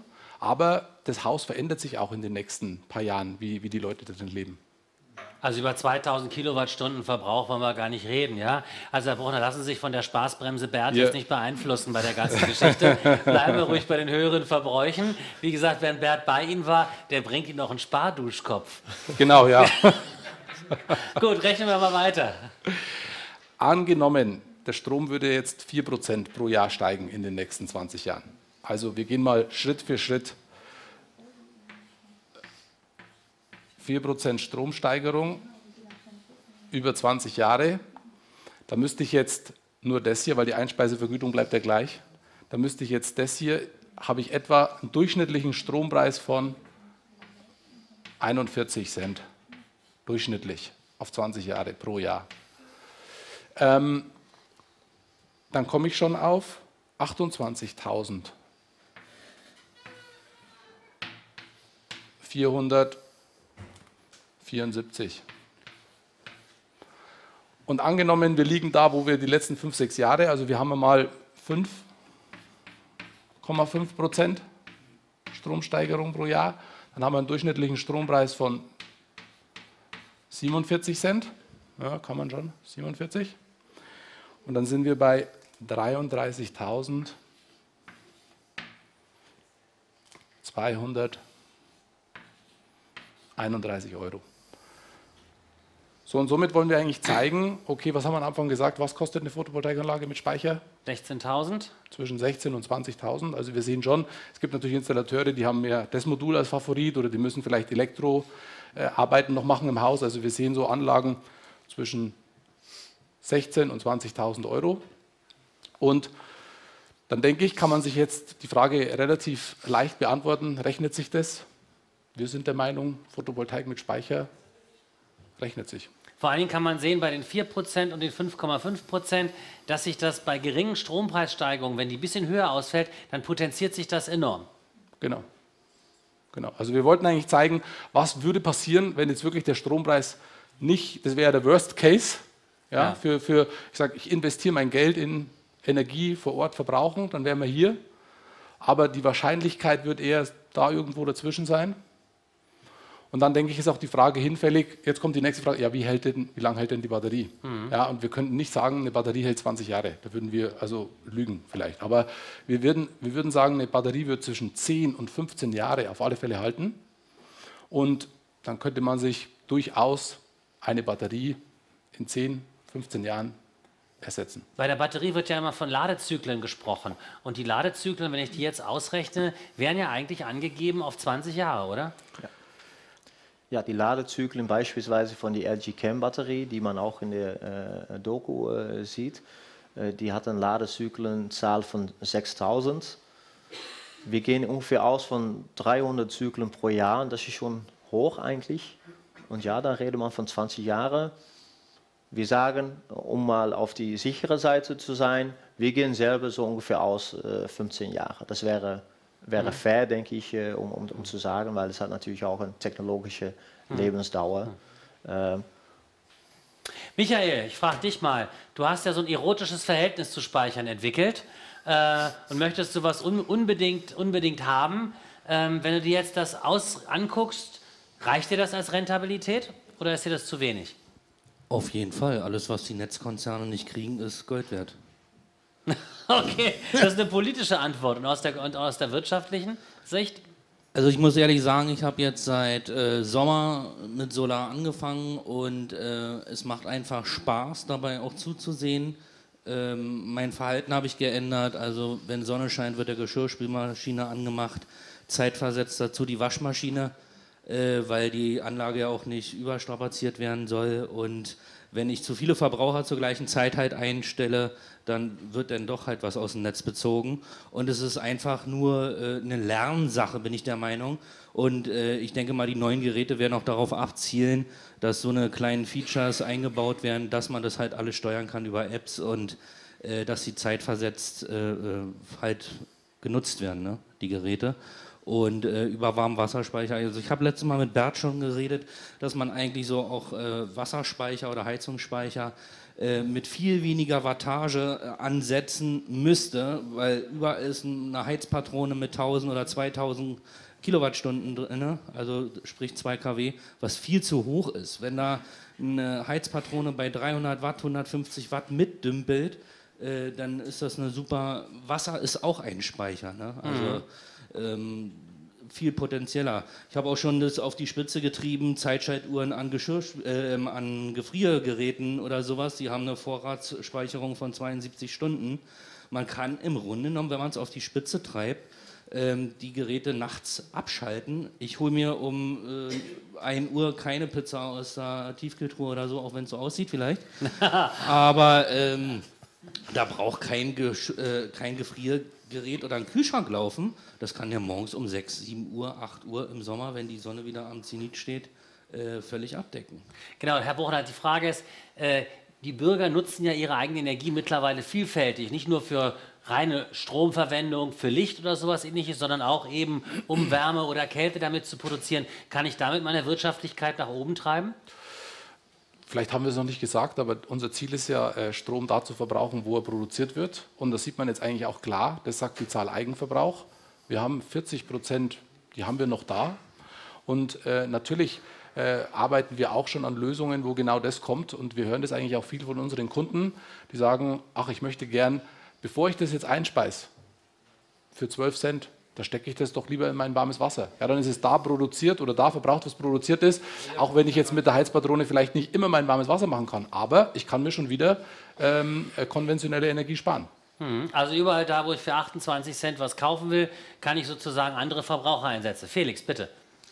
Aber das Haus verändert sich auch in den nächsten paar Jahren, wie, wie die Leute da drin leben. Also über zweitausend Kilowattstunden Verbrauch wollen wir gar nicht reden, ja? Also Herr Bruchner, lassen Sie sich von der Spaßbremse Bert Ja. jetzt nicht beeinflussen bei der ganzen Geschichte. Bleiben wir ruhig bei den höheren Verbräuchen. Wie gesagt, wenn Bert bei Ihnen war, der bringt Ihnen noch einen Sparduschkopf. Genau, ja. Gut, rechnen wir mal weiter. Angenommen, der Strom würde jetzt vier Prozent pro Jahr steigen in den nächsten zwanzig Jahren. Also wir gehen mal Schritt für Schritt. vier Prozent Stromsteigerung über zwanzig Jahre. Da müsste ich jetzt nur das hier, weil die Einspeisevergütung bleibt ja gleich, da müsste ich jetzt das hier, habe ich etwa einen durchschnittlichen Strompreis von einundvierzig Cent. Durchschnittlich auf zwanzig Jahre pro Jahr. Ähm, dann komme ich schon auf achtundzwanzigtausend vierhundertvierundsiebzig. Und angenommen, wir liegen da, wo wir die letzten fünf, sechs Jahre, also wir haben mal fünf Komma fünf Prozent Stromsteigerung pro Jahr, dann haben wir einen durchschnittlichen Strompreis von siebenundvierzig Cent, ja, kann man schon, siebenundvierzig. Und dann sind wir bei dreiunddreißigtausendzweihunderteinunddreißig Euro. So, und somit wollen wir eigentlich zeigen, okay, was haben wir am Anfang gesagt, was kostet eine Photovoltaikanlage mit Speicher? sechzehntausend? Zwischen sechzehntausend und zwanzigtausend. Also wir sehen schon, es gibt natürlich Installateure, die haben mehr das Modul als Favorit oder die müssen vielleicht Elektroarbeiten noch machen im Haus. Also wir sehen so Anlagen zwischen sechzehntausend und zwanzigtausend Euro. Und dann denke ich, kann man sich jetzt die Frage relativ leicht beantworten, rechnet sich das? Wir sind der Meinung, Photovoltaik mit Speicher rechnet sich. Vor allen Dingen kann man sehen bei den vier Prozent und den fünf Komma fünf Prozent, dass sich das bei geringen Strompreissteigerungen, wenn die ein bisschen höher ausfällt, dann potenziert sich das enorm. Genau. Genau. Also wir wollten eigentlich zeigen, was würde passieren, wenn jetzt wirklich der Strompreis nicht, das wäre der Worst Case, ja, Ja. Für, für, ich sage, ich investiere mein Geld in Energie vor Ort verbrauchen, dann wären wir hier. Aber die Wahrscheinlichkeit wird eher da irgendwo dazwischen sein. Und dann denke ich, ist auch die Frage hinfällig, jetzt kommt die nächste Frage, ja, wie, hält denn, wie lange hält denn die Batterie? Mhm. Ja, und wir könnten nicht sagen, eine Batterie hält zwanzig Jahre, da würden wir also lügen vielleicht. Aber wir würden, wir würden sagen, eine Batterie wird zwischen zehn und fünfzehn Jahre auf alle Fälle halten. Und dann könnte man sich durchaus eine Batterie in zehn, fünfzehn Jahren ersetzen. Bei der Batterie wird ja immer von Ladezyklen gesprochen. Und die Ladezyklen, wenn ich die jetzt ausrechne, wären ja eigentlich angegeben auf zwanzig Jahre, oder? Ja. Ja, die Ladezyklen beispielsweise von der L G Chem Batterie, die man auch in der äh, Doku äh, sieht, äh, die hat eine Ladezyklenzahl von sechstausend. Wir gehen ungefähr aus von dreihundert Zyklen pro Jahr und das ist schon hoch eigentlich. Und ja, da redet man von zwanzig Jahren. Wir sagen, um mal auf die sichere Seite zu sein, wir gehen selber so ungefähr aus äh, fünfzehn Jahre. Das wäre Wäre Mhm. fair, denke ich, um, um, um zu sagen, weil es hat natürlich auch eine technologische Mhm. Lebensdauer. Ähm, Michael, ich frage dich mal, du hast ja so ein erotisches Verhältnis zu Speichern entwickelt äh, und möchtest sowas un unbedingt, unbedingt haben. Ähm, wenn du dir jetzt das aus anguckst, reicht dir das als Rentabilität oder ist dir das zu wenig? Auf jeden Fall. Alles, was die Netzkonzerne nicht kriegen, ist Gold wert. Okay, das ist eine politische Antwort. Und aus der, und aus der wirtschaftlichen Sicht? Also ich muss ehrlich sagen, ich habe jetzt seit äh, Sommer mit Solar angefangen und äh, es macht einfach Spaß, dabei auch zuzusehen. Ähm, mein Verhalten habe ich geändert. Also wenn Sonne scheint, wird der Geschirrspülmaschine angemacht. Zeitversetzt dazu die Waschmaschine, äh, weil die Anlage ja auch nicht überstrapaziert werden soll. Und wenn ich zu viele Verbraucher zur gleichen Zeit halt einstelle, dann wird dann doch halt was aus dem Netz bezogen. Und es ist einfach nur äh, eine Lernsache, bin ich der Meinung. Und äh, ich denke mal, die neuen Geräte werden auch darauf abzielen, dass so eine kleinen Features eingebaut werden, dass man das halt alles steuern kann über Apps und äh, dass sie zeitversetzt äh, halt genutzt werden, ne, die Geräte. und äh, über Warmwasserspeicher. Also ich habe letztes Mal mit Bert schon geredet, dass man eigentlich so auch äh, Wasserspeicher oder Heizungsspeicher äh, mit viel weniger Wattage äh, ansetzen müsste, weil überall ist eine Heizpatrone mit tausend oder zweitausend Kilowattstunden drin, also sprich zwei Kilowatt, was viel zu hoch ist. Wenn da eine Heizpatrone bei dreihundert Watt, hundertfünfzig Watt mitdümpelt, äh, dann ist das eine super, Wasser ist auch ein Speicher, ne? Also mhm. ähm, viel potenzieller. Ich habe auch schon das auf die Spitze getrieben, Zeitschaltuhren an, Geschirr, äh, an Gefriergeräten oder sowas, die haben eine Vorratsspeicherung von zweiundsiebzig Stunden. Man kann im Grunde genommen, wenn man es auf die Spitze treibt, ähm, die Geräte nachts abschalten. Ich hole mir um äh, ein Uhr keine Pizza aus der Tiefkühltruhe oder so, auch wenn es so aussieht vielleicht. Aber ähm, da braucht kein, Gesch äh, kein Gefriergerät oder ein Kühlschrank laufen. Das kann ja morgens um sechs, sieben Uhr, acht Uhr im Sommer, wenn die Sonne wieder am Zenit steht, äh, völlig abdecken. Genau, Herr Buchner, die Frage ist, äh, die Bürger nutzen ja ihre eigene Energie mittlerweile vielfältig, nicht nur für reine Stromverwendung, für Licht oder sowas ähnliches, sondern auch eben, um Wärme oder Kälte damit zu produzieren. Kann ich damit meine Wirtschaftlichkeit nach oben treiben? Vielleicht haben wir es noch nicht gesagt, aber unser Ziel ist ja, Strom da zu verbrauchen, wo er produziert wird. Und das sieht man jetzt eigentlich auch klar, das sagt die Zahl Eigenverbrauch. Wir haben vierzig Prozent, die haben wir noch da. Und äh, natürlich äh, arbeiten wir auch schon an Lösungen, wo genau das kommt. Und wir hören das eigentlich auch viel von unseren Kunden, die sagen, ach, ich möchte gern, bevor ich das jetzt einspeise, für zwölf Cent, da stecke ich das doch lieber in mein warmes Wasser. Ja, dann ist es da produziert oder da verbraucht, was produziert ist. Auch wenn ich jetzt mit der Heizpatrone vielleicht nicht immer mein warmes Wasser machen kann. Aber ich kann mir schon wieder ähm, konventionelle Energie sparen. Also überall da, wo ich für achtundzwanzig Cent was kaufen will, kann ich sozusagen andere Verbraucher einsetzen. Felix, bitte.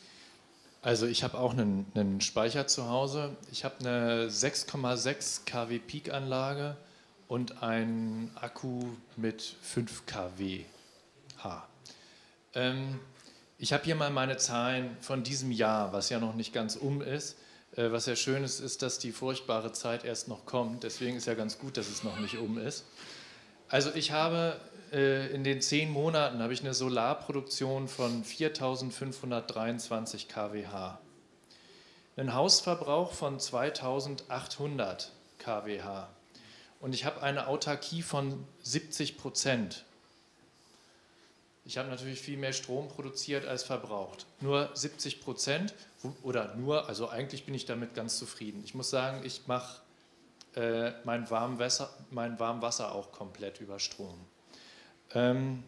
Also ich habe auch einen, einen Speicher zu Hause. Ich habe eine sechs Komma sechs Kilowatt Peak Anlage und einen Akku mit fünf Kilowatt H. Ähm, ich habe hier mal meine Zahlen von diesem Jahr, was ja noch nicht ganz um ist. Äh, was ja schön ist, ist, dass die furchtbare Zeit erst noch kommt. Deswegen ist ja ganz gut, dass es noch nicht um ist. Also ich habe äh, in den zehn Monaten habe ich eine Solarproduktion von viertausendfünfhundertdreiundzwanzig Kilowatt H. Einen Hausverbrauch von zweitausendachthundert Kilowatt H. Und ich habe eine Autarkie von siebzig Prozent. Ich habe natürlich viel mehr Strom produziert als verbraucht. Nur siebzig Prozent oder nur, also eigentlich bin ich damit ganz zufrieden. Ich muss sagen, ich mache äh, mein warmes Wasser, mein warmes Wasser auch komplett über Strom. Ähm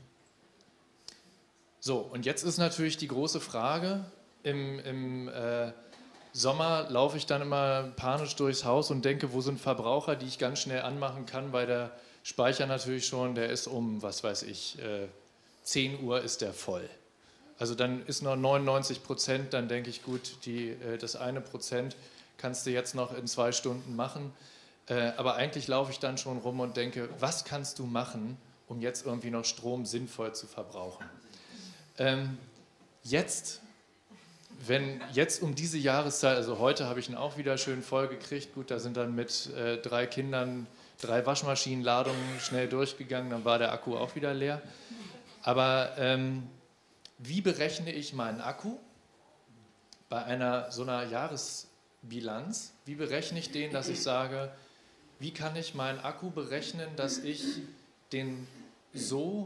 so, und jetzt ist natürlich die große Frage, im, im äh, Sommer laufe ich dann immer panisch durchs Haus und denke, wo sind Verbraucher, die ich ganz schnell anmachen kann, weil der Speicher natürlich schon, der ist um, was weiß ich, äh, zehn Uhr ist der voll. Also dann ist noch neunundneunzig Prozent, dann denke ich, gut, die, äh, das eine Prozent kannst du jetzt noch in zwei Stunden machen. Äh, aber eigentlich laufe ich dann schon rum und denke, was kannst du machen, um jetzt irgendwie noch Strom sinnvoll zu verbrauchen? Ähm, jetzt... Wenn jetzt um diese Jahreszeit, also heute habe ich ihn auch wieder schön voll gekriegt, gut, da sind dann mit äh, drei Kindern drei Waschmaschinenladungen schnell durchgegangen, dann war der Akku auch wieder leer. Aber ähm, wie berechne ich meinen Akku bei einer so einer Jahresbilanz? Wie berechne ich den, dass ich sage, wie kann ich meinen Akku berechnen, dass ich den so,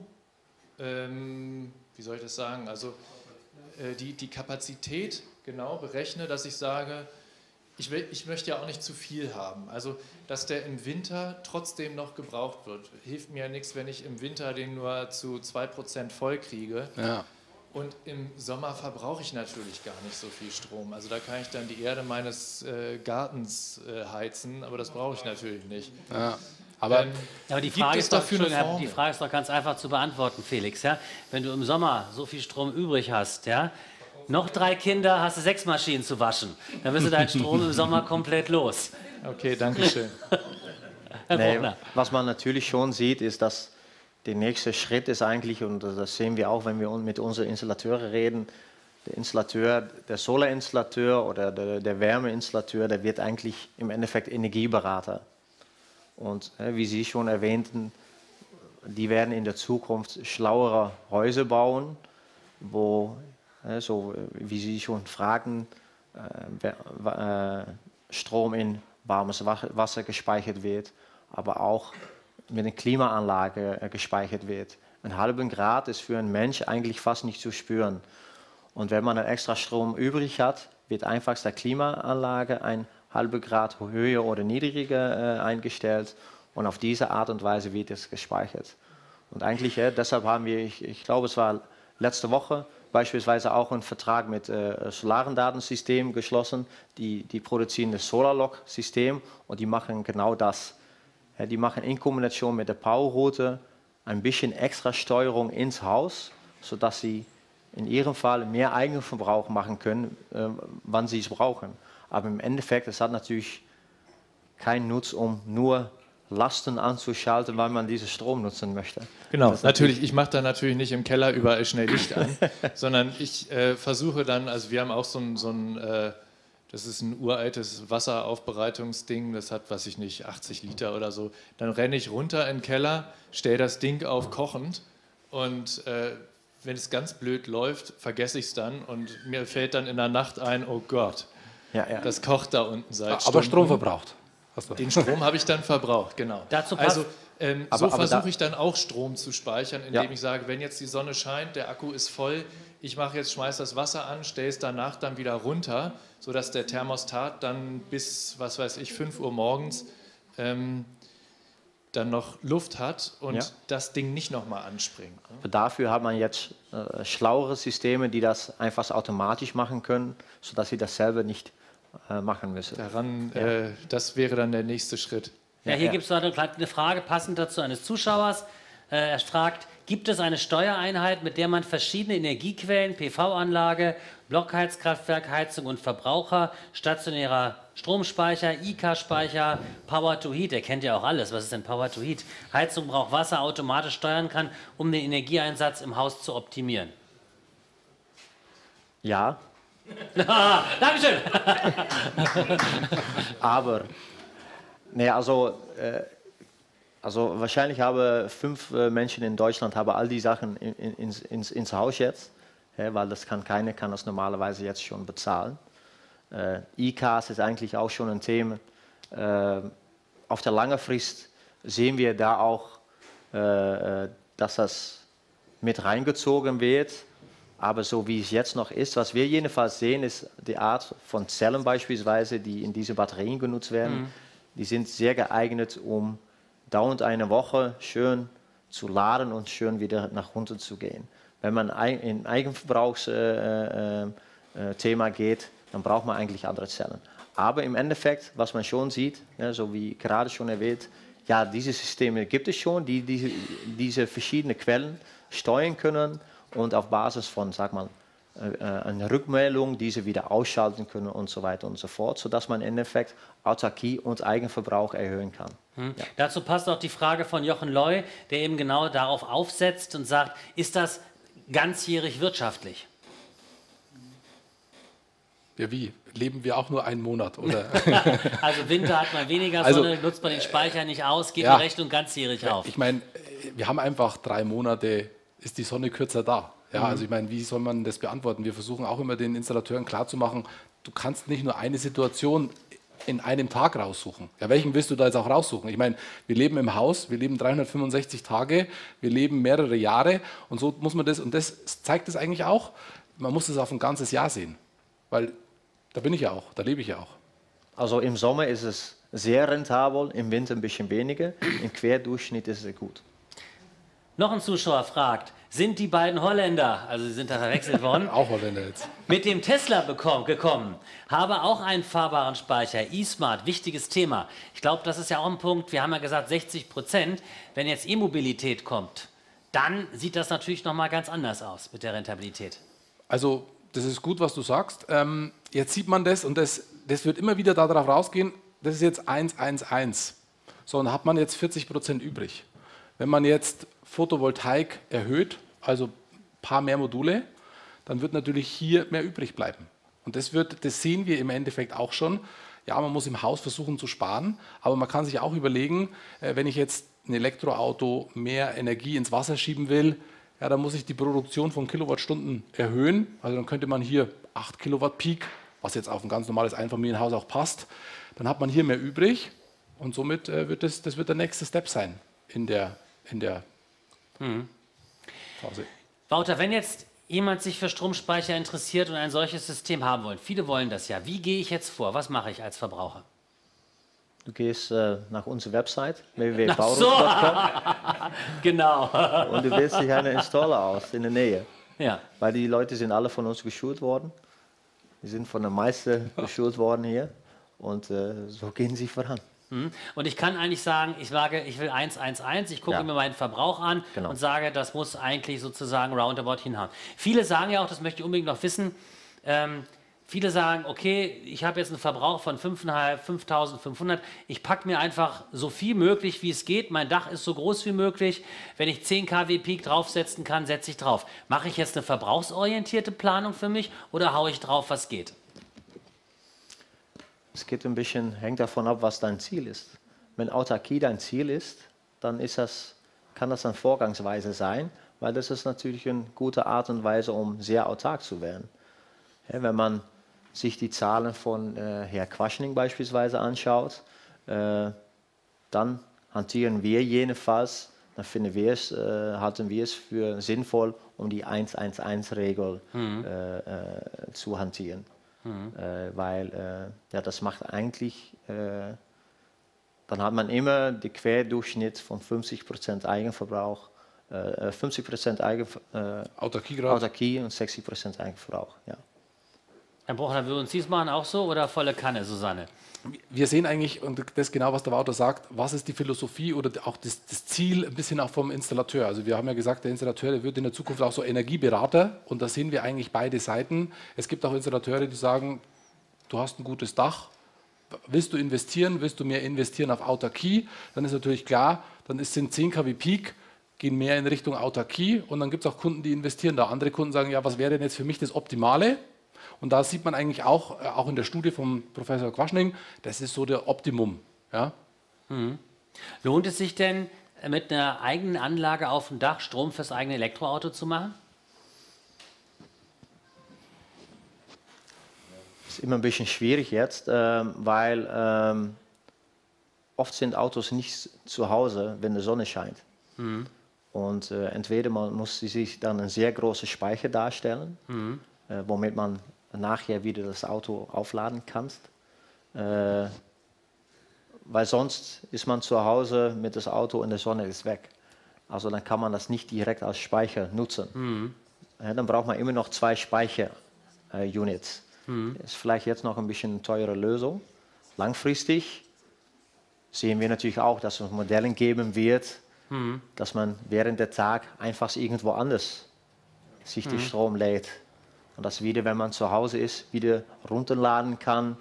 ähm, wie soll ich das sagen, also Die, die Kapazität genau berechne, dass ich sage, ich, will, ich möchte ja auch nicht zu viel haben. Also, dass der im Winter trotzdem noch gebraucht wird. Hilft mir ja nichts, wenn ich im Winter den nur zu zwei Prozent voll kriege. Ja. Und im Sommer verbrauche ich natürlich gar nicht so viel Strom. Also da kann ich dann die Erde meines äh, Gartens äh, heizen, aber das brauche ich natürlich nicht. Ja. Aber, ähm, aber die, Frage ist doch, die Frage ist doch ganz einfach zu beantworten, Felix. Ja? Wenn du im Sommer so viel Strom übrig hast, ja, noch drei Kinder, hast du sechs Maschinen zu waschen, dann wirst du deinen Strom im Sommer komplett los. Okay, danke schön. Nee, was man natürlich schon sieht, ist, dass der nächste Schritt ist eigentlich, und das sehen wir auch, wenn wir mit unseren Installateuren reden, der Installateur, der Solarinstallateur oder der, der Wärmeinstallateur, der wird eigentlich im Endeffekt Energieberater. Und wie Sie schon erwähnten, die werden in der Zukunft schlauere Häuser bauen, wo, äh, so wie Sie schon fragen, äh, äh, Strom in warmes Wasser gespeichert wird, aber auch mit einer Klimaanlage äh, gespeichert wird. Ein halben Grad ist für einen Mensch eigentlich fast nicht zu spüren. Und wenn man einen extra Strom übrig hat, wird einfach der Klimaanlage ein halber Grad höher oder niedriger äh, eingestellt und auf diese Art und Weise wird es gespeichert. Und eigentlich, äh, deshalb haben wir, ich, ich glaube, es war letzte Woche, beispielsweise auch einen Vertrag mit äh, Solarendatensystem geschlossen, die, die produzieren das Solarlock-System und die machen genau das. Ja, die machen in Kombination mit der Powerrouter ein bisschen extra Steuerung ins Haus, sodass sie in ihrem Fall mehr Eigenverbrauch machen können, äh, wann sie es brauchen. Aber im Endeffekt, es hat natürlich keinen Nutzen, um nur Lasten anzuschalten, weil man diesen Strom nutzen möchte. Genau, natürlich, ich mache da natürlich nicht im Keller überall schnell Licht an, sondern ich äh, versuche dann, also wir haben auch so ein, so ein äh, das ist ein uraltes Wasseraufbereitungsding, das hat, weiß ich nicht, achtzig Liter oder so. Dann renne ich runter in den Keller, stelle das Ding auf kochend und äh, wenn es ganz blöd läuft, vergesse ich es dann und mir fällt dann in der Nacht ein, oh Gott, ja, ja. das kocht da unten seit Aber Stunden. Strom verbraucht. Den Strom habe ich dann verbraucht, genau. Dazu also ähm, aber, so aber versuche da ich dann auch Strom zu speichern, indem ja. ich sage, wenn jetzt die Sonne scheint, der Akku ist voll, ich mache jetzt, schmeiße das Wasser an, stelle es danach dann wieder runter, sodass der Thermostat dann bis, was weiß ich, fünf Uhr morgens ähm, dann noch Luft hat und ja. das Ding nicht nochmal anspringt. Ne? Dafür hat man jetzt äh, schlauere Systeme, die das einfach automatisch machen können, sodass sie das selber nicht äh, machen müssen. Daran, ja. äh, das wäre dann der nächste Schritt. Ja, hier ja. gibt es noch eine Frage passend dazu eines Zuschauers. Äh, er fragt, gibt es eine Steuereinheit, mit der man verschiedene Energiequellen, P V-Anlage, Blockheizkraftwerk, Heizung und Verbraucher, stationärer Stromspeicher, I K-Speicher, Power-to-Heat, er kennt ja auch alles, was ist denn Power-to-Heat? Heizung braucht Wasser, automatisch steuern kann, um den Energieeinsatz im Haus zu optimieren? Ja. Dankeschön. Aber, nee, also, äh, also wahrscheinlich haben fünf äh, Menschen in Deutschland haben all die Sachen in, in, ins, ins, ins Haus jetzt, ja, weil das kann keiner kann das normalerweise jetzt schon bezahlen. Äh, I Ks ist eigentlich auch schon ein Thema. Äh, auf der langen Frist sehen wir da auch, äh, dass das mit reingezogen wird. Aber so wie es jetzt noch ist, was wir jedenfalls sehen, ist die Art von Zellen beispielsweise, die in diese Batterien genutzt werden. Mhm. Die sind sehr geeignet, um dauernd eine Woche schön zu laden und schön wieder nach unten zu gehen. Wenn man in Eigenverbrauchsthema äh, äh, geht, dann braucht man eigentlich andere Zellen. Aber im Endeffekt, was man schon sieht, ja, so wie gerade schon erwähnt, ja, diese Systeme gibt es schon, die diese, diese verschiedenen Quellen steuern können und auf Basis von, sag mal, äh, einer Rückmeldung diese wieder ausschalten können und so weiter und so fort, sodass man im Endeffekt Autarkie und Eigenverbrauch erhöhen kann. Hm. Ja. Dazu passt auch die Frage von Jochen Loy, der eben genau darauf aufsetzt und sagt, ist das ganzjährig wirtschaftlich? Ja, wie? Leben wir auch nur einen Monat, oder? Also Winter hat man weniger Sonne, also, nutzt man den Speicher nicht aus, geht ja, die Rechnung ganzjährig auf. Ich meine, wir haben einfach drei Monate, ist die Sonne kürzer da. Ja, mhm. Also ich meine, wie soll man das beantworten? Wir versuchen auch immer den Installateuren klarzumachen, du kannst nicht nur eine Situation in einem Tag raussuchen. Ja, welchen willst du da jetzt auch raussuchen? Ich meine, wir leben im Haus, wir leben dreihundertfünfundsechzig Tage, wir leben mehrere Jahre und so muss man das, und das zeigt es eigentlich auch, man muss es auf ein ganzes Jahr sehen, weil da bin ich ja auch, da lebe ich ja auch. Also im Sommer ist es sehr rentabel, im Winter ein bisschen weniger, im Querdurchschnitt ist es gut. Noch ein Zuschauer fragt, sind die beiden Holländer, also sie sind da verwechselt worden, auch Holländer jetzt, mit dem Tesla bekommen, gekommen, habe auch einen fahrbaren Speicher, eSmart, wichtiges Thema. Ich glaube, das ist ja auch ein Punkt, wir haben ja gesagt sechzig Prozent, wenn jetzt E-Mobilität kommt, dann sieht das natürlich nochmal ganz anders aus mit der Rentabilität. Also das ist gut, was du sagst. Ähm, jetzt sieht man das und das, das wird immer wieder darauf rausgehen, das ist jetzt eins eins eins. So, dann hat man jetzt vierzig Prozent übrig. Wenn man jetzt Photovoltaik erhöht, also ein paar mehr Module, dann wird natürlich hier mehr übrig bleiben. Und das, wird, das sehen wir im Endeffekt auch schon. Ja, man muss im Haus versuchen zu sparen, aber man kann sich auch überlegen, äh, wenn ich jetzt ein Elektroauto mehr Energie ins Wasser schieben will, ja, dann muss ich die Produktion von Kilowattstunden erhöhen. Also dann könnte man hier acht Kilowatt Peak, was jetzt auf ein ganz normales Einfamilienhaus auch passt, dann hat man hier mehr übrig und somit äh, wird das, das wird der nächste Step sein in der, in der Mhm. Phase. Wouter, wenn jetzt jemand sich für Stromspeicher interessiert und ein solches System haben wollen, viele wollen das ja, wie gehe ich jetzt vor? Was mache ich als Verbraucher? Du gehst äh, nach unserer Website w w w Ach punkt so. bauruck punkt com Genau. und du wählst dich einen Installer aus in der Nähe. Ja. Weil die Leute sind alle von uns geschult worden. Die sind von der Meister geschult worden hier und äh, so gehen sie voran. Mhm. Und ich kann eigentlich sagen, ich sage, ich will eins eins eins, ich gucke Ja. mir meinen Verbrauch an Genau. und sage, das muss eigentlich sozusagen roundabout hinhauen. Viele sagen ja auch, das möchte ich unbedingt noch wissen, ähm, viele sagen, okay, ich habe jetzt einen Verbrauch von fünftausendfünfhundert, ich packe mir einfach so viel möglich, wie es geht, mein Dach ist so groß wie möglich, wenn ich zehn Kilowatt Peak draufsetzen kann, setze ich drauf. Mache ich jetzt eine verbrauchsorientierte Planung für mich oder haue ich drauf, was geht? Es geht ein bisschen, hängt davon ab, was dein Ziel ist. Wenn Autarkie dein Ziel ist, dann ist das, kann das eine Vorgangsweise sein, weil das ist natürlich eine gute Art und Weise, um sehr autark zu werden. Ja, wenn man sich die Zahlen von äh, Herr Quaschning beispielsweise anschaut, äh, dann hantieren wir jedenfalls, dann finden wir es, äh, halten wir es für sinnvoll, um die eins eins eins-Regel Mhm. äh, äh, zu hantieren. Mhm. Äh, weil äh, ja, das macht eigentlich, äh, dann hat man immer den Querdurchschnitt von fünfzig Prozent Eigenverbrauch, äh, fünfzig Prozent Eigen, äh, Autarkiegrad. Autarkie und sechzig Prozent Eigenverbrauch. Ja. Herr Bruchner, würden Sie es machen auch so oder volle Kanne, Susanne? Wir sehen eigentlich, und das ist genau, was der Wouter sagt, was ist die Philosophie oder auch das, das Ziel ein bisschen auch vom Installateur. Also wir haben ja gesagt, der Installateur, der wird in der Zukunft auch so Energieberater und da sehen wir eigentlich beide Seiten. Es gibt auch Installateure, die sagen, du hast ein gutes Dach, willst du investieren, willst du mehr investieren auf Autarkie, dann ist natürlich klar, dann sind zehn Kilowatt Peak, gehen mehr in Richtung Autarkie und dann gibt es auch Kunden, die investieren da. Andere Kunden sagen, ja, was wäre denn jetzt für mich das Optimale? Und da sieht man eigentlich auch, äh, auch in der Studie vom Professor Quaschning, das ist so der Optimum. Ja? Mhm. Lohnt es sich denn, mit einer eigenen Anlage auf dem Dach Strom fürs eigene Elektroauto zu machen? Das ist immer ein bisschen schwierig jetzt, ähm, weil ähm, oft sind Autos nicht zu Hause, wenn die Sonne scheint. Mhm. Und äh, entweder man muss sich dann einen sehr großen Speicher darstellen, Mhm. äh, womit man nachher wieder das Auto aufladen kann. Äh, weil sonst ist man zu Hause mit das Auto und die Sonne ist weg. Also dann kann man das nicht direkt als Speicher nutzen. Mhm. Ja, dann braucht man immer noch zwei Speicher-Units. Äh, Mhm. ist vielleicht jetzt noch ein bisschen eine teure Lösung. Langfristig sehen wir natürlich auch, dass es Modelle geben wird, Mhm. dass man während der Tag einfach irgendwo anders sich Mhm. den Strom lädt. Und das wieder, wenn man zu Hause ist, wieder runterladen kann,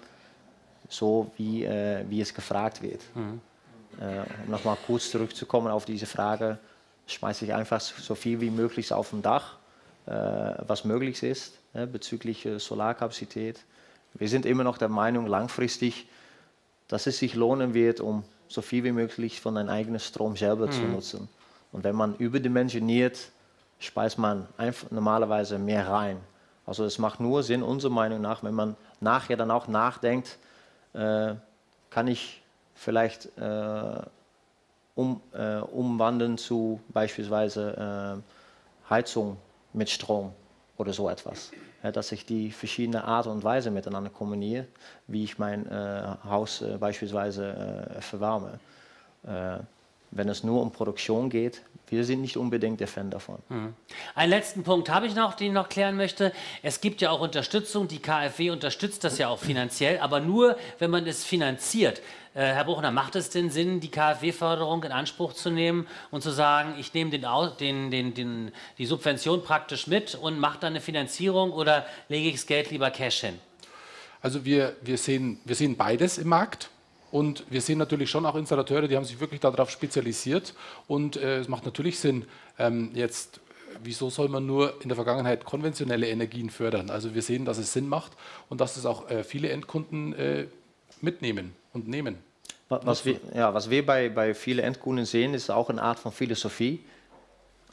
so wie, äh, wie es gefragt wird. Mhm. Äh, um nochmal kurz zurückzukommen auf diese Frage, schmeiße ich einfach so viel wie möglich auf dem Dach, äh, was möglich ist, äh, bezüglich äh, Solarkapazität. Wir sind immer noch der Meinung, langfristig, dass es sich lohnen wird, um so viel wie möglich von deinem eigenen Strom selber Mhm. zu nutzen. Und wenn man überdimensioniert, speist man einfach normalerweise mehr rein. Also es macht nur Sinn, unserer Meinung nach, wenn man nachher dann auch nachdenkt, äh, kann ich vielleicht äh, um, äh, umwandeln zu beispielsweise äh, Heizung mit Strom oder so etwas. Ja, dass ich die verschiedene Art und Weise miteinander kombiniere, wie ich mein äh, Haus äh, beispielsweise äh, verwarme. Äh, wenn es nur um Produktion geht, wir sind nicht unbedingt der Fan davon. Mhm. Einen letzten Punkt habe ich noch, den ich noch klären möchte. Es gibt ja auch Unterstützung, die KfW unterstützt das ja auch finanziell, aber nur, wenn man es finanziert. Äh, Herr Bruchner, macht es denn Sinn, die KfW-Förderung in Anspruch zu nehmen und zu sagen, ich nehme den, den, den, den, die Subvention praktisch mit und mache dann eine Finanzierung oder lege ich das Geld lieber Cash hin? Also wir, wir, sehen, wir sehen beides im Markt. Und wir sehen natürlich schon auch Installateure, die haben sich wirklich darauf spezialisiert. Und äh, es macht natürlich Sinn, ähm, jetzt, wieso soll man nur in der Vergangenheit konventionelle Energien fördern? Also wir sehen, dass es Sinn macht und dass es auch äh, viele Endkunden äh, mitnehmen und nehmen. Was wir, ja, was wir bei, bei vielen Endkunden sehen, ist auch eine Art von Philosophie.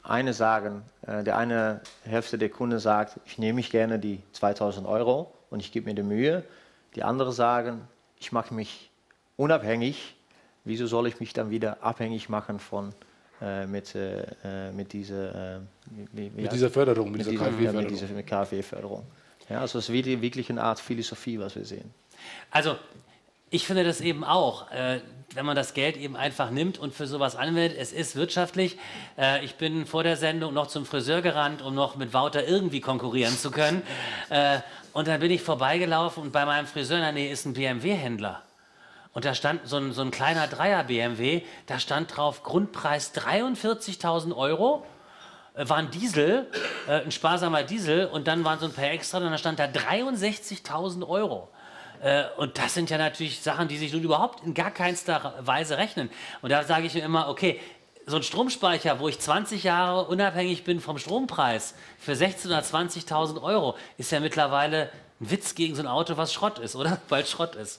eine sagen, äh, der eine Hälfte der Kunden sagt, ich nehme mich gerne die zweitausend Euro und ich gebe mir die Mühe. Die andere sagen, ich mache mich unabhängig. Wieso soll ich mich dann wieder abhängig machen von äh, mit, äh, mit, dieser, äh, wie, wie mit dieser Förderung, mit, mit dieser KfW-Förderung? Ja, mit dieser KfW-Förderung. Ja, also es ist wirklich eine Art Philosophie, was wir sehen. Also ich finde das eben auch, äh, wenn man das Geld eben einfach nimmt und für sowas anwendet, es ist wirtschaftlich. Äh, ich bin vor der Sendung noch zum Friseur gerannt, um noch mit Wouter irgendwie konkurrieren zu können. Äh, und dann bin ich vorbeigelaufen und bei meinem Friseur in der Nähe ist ein B M W-Händler. Und da stand so ein, so ein kleiner Dreier-B M W, da stand drauf Grundpreis dreiundvierzigtausend Euro. War ein Diesel, äh, ein sparsamer Diesel und dann waren so ein paar extra und dann stand da dreiundsechzigtausend Euro. Äh, und das sind ja natürlich Sachen, die sich nun überhaupt in gar keinster Weise rechnen. Und da sage ich mir immer, okay, so ein Stromspeicher, wo ich zwanzig Jahre unabhängig bin vom Strompreis, für sechzehntausend oder zwanzigtausend Euro, ist ja mittlerweile ein Witz gegen so ein Auto, was Schrott ist, oder? Weil es Schrott ist.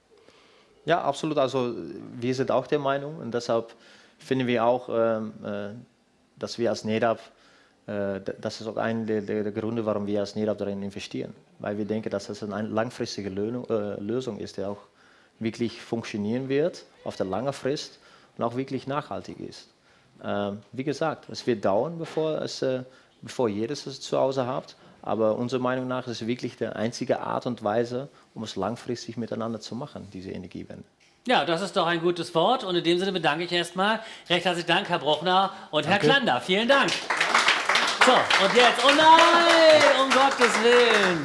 Ja, absolut. Also wir sind auch der Meinung und deshalb finden wir auch, ähm, äh, dass wir als NEDAP, äh, das ist auch einer der, der, der Gründe, warum wir als NEDAP darin investieren. Weil wir denken, dass das eine langfristige Lösung, äh, Lösung ist, die auch wirklich funktionieren wird, auf der langen Frist und auch wirklich nachhaltig ist. Ähm, wie gesagt, es wird dauern, bevor, es, äh, bevor jedes es zu Hause hat. Aber unserer Meinung nach ist es wirklich die einzige Art und Weise, um es langfristig miteinander zu machen, diese Energiewende. Ja, das ist doch ein gutes Wort und in dem Sinne bedanke ich erstmal. Recht herzlichen Dank, Herr Bruckner und Herr Danke. Klander. Vielen Dank. So, und jetzt, oh nein, um Gottes Willen.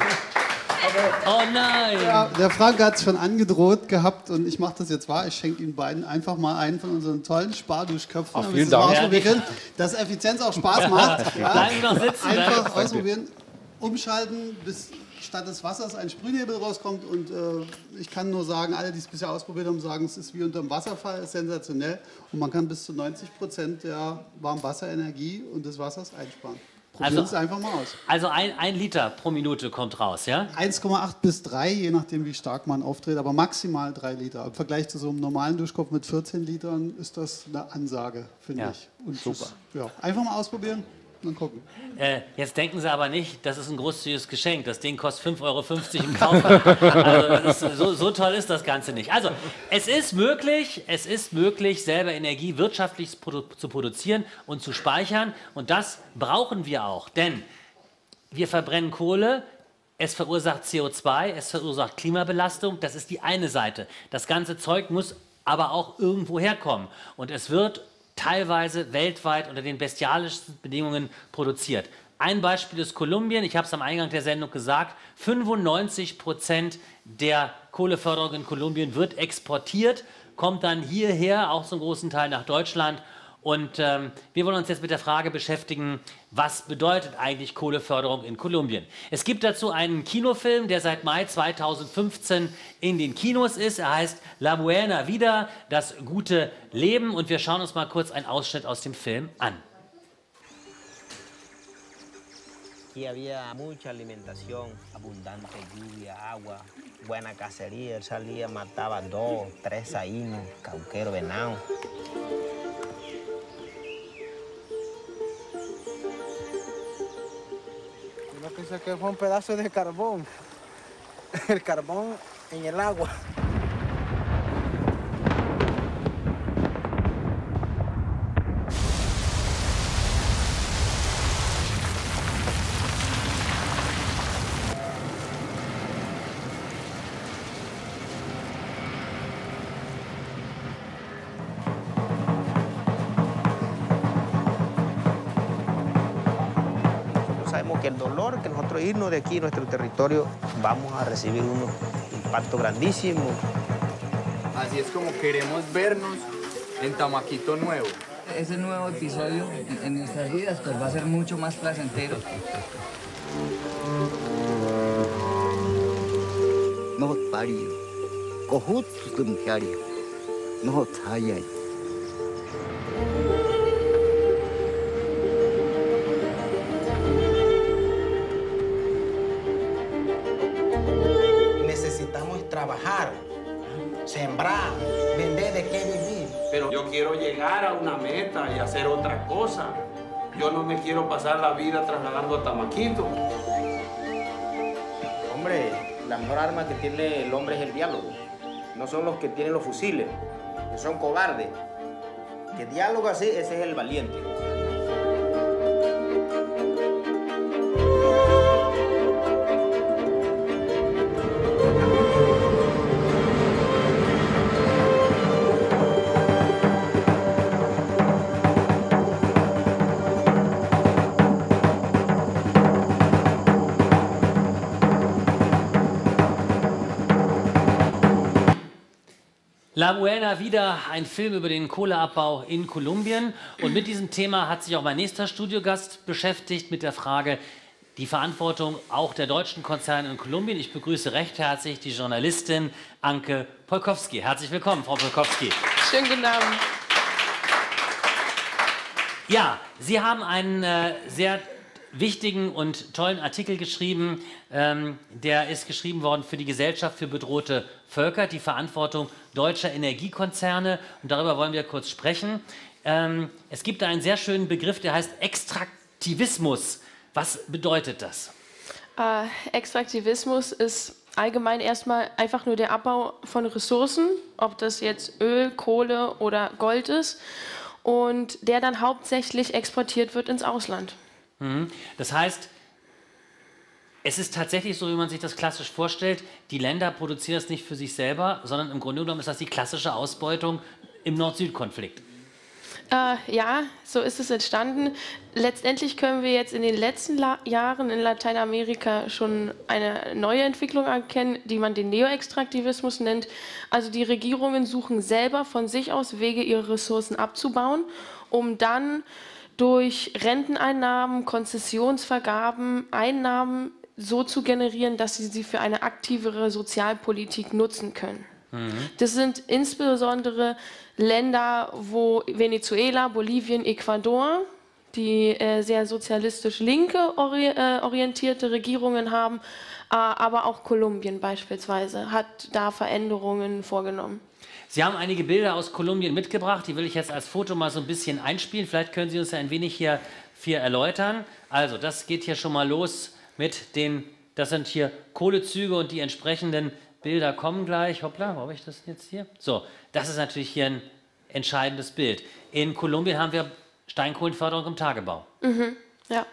Oh nein. Ja, der Frank hat es schon angedroht gehabt und ich mache das jetzt wahr. Ich schenke Ihnen beiden einfach mal einen von unseren tollen Sparduschköpfen. Ach, vielen Dank. Ausprobieren, dass Effizienz auch Spaß macht. Ja. Bleiben Sie noch sitzen. Einfach ne? ausprobieren, umschalten, bis statt des Wassers ein Sprühnebel rauskommt. Und äh, ich kann nur sagen, alle, die es bisher ausprobiert haben, sagen, es ist wie unter dem Wasserfall, ist sensationell. Und man kann bis zu neunzig Prozent der Warmwasserenergie und des Wassers einsparen. Probieren Also, Sie es einfach mal aus. Also ein, ein Liter pro Minute kommt raus, ja? eins Komma acht bis drei, je nachdem, wie stark man auftritt, aber maximal drei Liter. Im Vergleich zu so einem normalen Duschkopf mit vierzehn Litern ist das eine Ansage, finde Ja, ich. Und super. Das, ja, einfach mal ausprobieren und dann gucken. Äh, jetzt denken Sie aber nicht, das ist ein großzügiges Geschenk. Das Ding kostet fünf Euro fünfzig im Kaufland. Also das ist, so, so toll ist das Ganze nicht. Also es ist möglich, es ist möglich, selber Energie wirtschaftlich zu produzieren und zu speichern. Und das brauchen wir auch, denn wir verbrennen Kohle, es verursacht C O zwei, es verursacht Klimabelastung, das ist die eine Seite. Das ganze Zeug muss aber auch irgendwo herkommen und es wird teilweise weltweit unter den bestialischsten Bedingungen produziert. Ein Beispiel ist Kolumbien, ich habe es am Eingang der Sendung gesagt, fünfundneunzig Prozent der Kohleförderung in Kolumbien wird exportiert, kommt dann hierher, auch zum großen Teil nach Deutschland. Und ähm, wir wollen uns jetzt mit der Frage beschäftigen, was bedeutet eigentlich Kohleförderung in Kolumbien? Es gibt dazu einen Kinofilm, der seit Mai zweitausendfünfzehn in den Kinos ist. Er heißt La Buena Vida, das gute Leben. Und wir schauen uns mal kurz einen Ausschnitt aus dem Film an. Aquí había mucha alimentación, abundante lluvia, agua, buena cacería. Él salía, mataba dos, tres saínos, cauquero, venado. Yo pensé que fue un pedazo de carbón, el carbón en el agua. Sabemos que el dolor que nosotros irnos de aquí, nuestro territorio, vamos a recibir un impacto grandísimo. Así es como queremos vernos en Tamaquito Nuevo. Ese nuevo episodio en nuestras vidas pues va a ser mucho más placentero. No pario, kohut tumpiario, no tayay. Necesitamos trabajar, sembrar, vender de qué vivir. Pero yo quiero llegar a una meta y hacer otra cosa. Yo no me quiero pasar la vida trasladando a Tamaquito. Hombre, la mejor arma que tiene el hombre es el diálogo. No son los que tienen los fusiles, que son cobardes. Que diálogo así, ese es el valiente. La Buena wieder, ein Film über den Kohleabbau in Kolumbien. Und mit diesem Thema hat sich auch mein nächster Studiogast beschäftigt, mit der Frage, die Verantwortung auch der deutschen Konzerne in Kolumbien. Ich begrüße recht herzlich die Journalistin Anke Polkowski. Herzlich willkommen, Frau Polkowski. Schönen guten Abend. Ja, Sie haben einen äh, sehr wichtigen und tollen Artikel geschrieben. Ähm, der ist geschrieben worden für die Gesellschaft für bedrohte Völker, die Verantwortung deutscher Energiekonzerne. Und darüber wollen wir kurz sprechen. Ähm, es gibt da einen sehr schönen Begriff, der heißt Extraktivismus. Was bedeutet das? Äh, Extraktivismus ist allgemein erstmal einfach nur der Abbau von Ressourcen, ob das jetzt Öl, Kohle oder Gold ist, und der dann hauptsächlich exportiert wird ins Ausland. Das heißt, es ist tatsächlich so, wie man sich das klassisch vorstellt, die Länder produzieren es nicht für sich selber, sondern im Grunde genommen ist das die klassische Ausbeutung im Nord-Süd-Konflikt. Äh, ja, so ist es entstanden. Letztendlich können wir jetzt in den letzten La Jahren in Lateinamerika schon eine neue Entwicklung erkennen, die man den Neoextraktivismus nennt. Also die Regierungen suchen selber von sich aus Wege, ihre Ressourcen abzubauen, um dann durch Renteneinnahmen, Konzessionsvergaben, Einnahmen so zu generieren, dass sie sie für eine aktivere Sozialpolitik nutzen können. Mhm. Das sind insbesondere Länder, wo Venezuela, Bolivien, Ecuador, die äh, sehr sozialistisch linke ori äh, orientierte Regierungen haben, äh, aber auch Kolumbien beispielsweise hat da Veränderungen vorgenommen. Sie haben einige Bilder aus Kolumbien mitgebracht, die will ich jetzt als Foto mal so ein bisschen einspielen. Vielleicht können Sie uns ja ein wenig hier, hier erläutern. Also, das geht hier schon mal los mit den, das sind hier Kohlezüge und die entsprechenden Bilder kommen gleich. Hoppla, wo habe ich das jetzt hier? So, das ist natürlich hier ein entscheidendes Bild. In Kolumbien haben wir Steinkohlenförderung im Tagebau. Mhm, ja.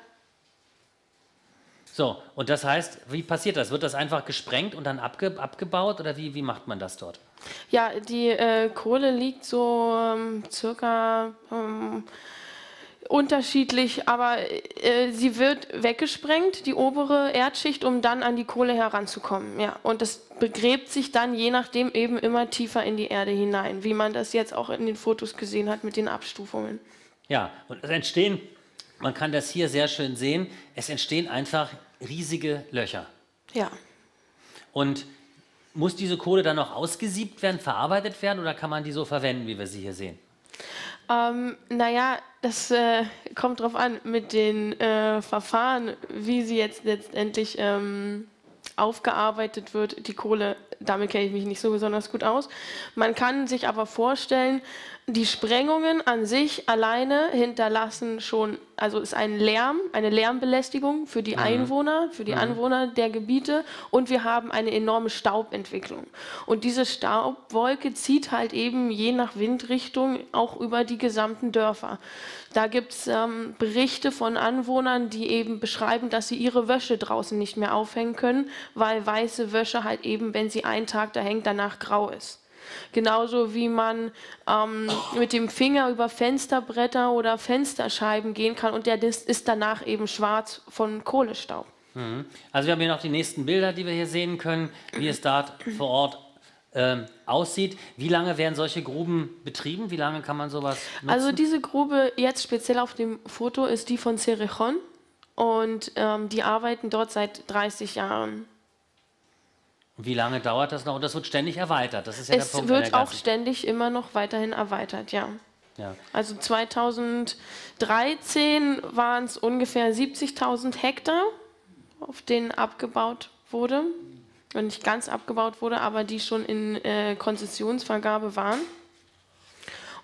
So, und das heißt, wie passiert das? Wird das einfach gesprengt und dann abge abgebaut oder wie, wie macht man das dort? Ja, die äh, Kohle liegt so ähm, circa ähm, unterschiedlich, aber äh, sie wird weggesprengt, die obere Erdschicht, um dann an die Kohle heranzukommen. Ja, und das begräbt sich dann je nachdem eben immer tiefer in die Erde hinein, wie man das jetzt auch in den Fotos gesehen hat mit den Abstufungen. Ja, und es entstehen, man kann das hier sehr schön sehen, es entstehen einfach riesige Löcher. Ja. Und muss diese Kohle dann noch ausgesiebt werden, verarbeitet werden oder kann man die so verwenden, wie wir sie hier sehen? Ähm, naja, das äh, kommt drauf an mit den äh, Verfahren, wie sie jetzt letztendlich ähm, aufgearbeitet wird. Die Kohle, damit kenne ich mich nicht so besonders gut aus. Man kann sich aber vorstellen, die Sprengungen an sich alleine hinterlassen schon, also ist ein Lärm, eine Lärmbelästigung für die Mhm. Einwohner, für die Mhm. Anwohner der Gebiete, und wir haben eine enorme Staubentwicklung. Und diese Staubwolke zieht halt eben je nach Windrichtung auch über die gesamten Dörfer. Da gibt es ähm, Berichte von Anwohnern, die eben beschreiben, dass sie ihre Wäsche draußen nicht mehr aufhängen können, weil weiße Wäsche halt eben, wenn sie einen Tag da hängt, danach grau ist. Genauso wie man ähm, mit dem Finger über Fensterbretter oder Fensterscheiben gehen kann und der ist danach eben schwarz von Kohlestaub. Mhm. Also wir haben hier noch die nächsten Bilder, die wir hier sehen können, wie es dort vor Ort ähm, aussieht. Wie lange werden solche Gruben betrieben? Wie lange kann man sowas nutzen? Also diese Grube jetzt speziell auf dem Foto ist die von Cerrejón und ähm, die arbeiten dort seit dreißig Jahren. Wie lange dauert das noch? Und das wird ständig erweitert. Das ist ja Es der Punkt an wird der auch ganzen- ständig immer noch weiterhin erweitert, ja. Ja. Also zweitausenddreizehn waren es ungefähr siebzigtausend Hektar, auf denen abgebaut wurde. Und nicht ganz abgebaut wurde, aber die schon in äh, Konzessionsvergabe waren.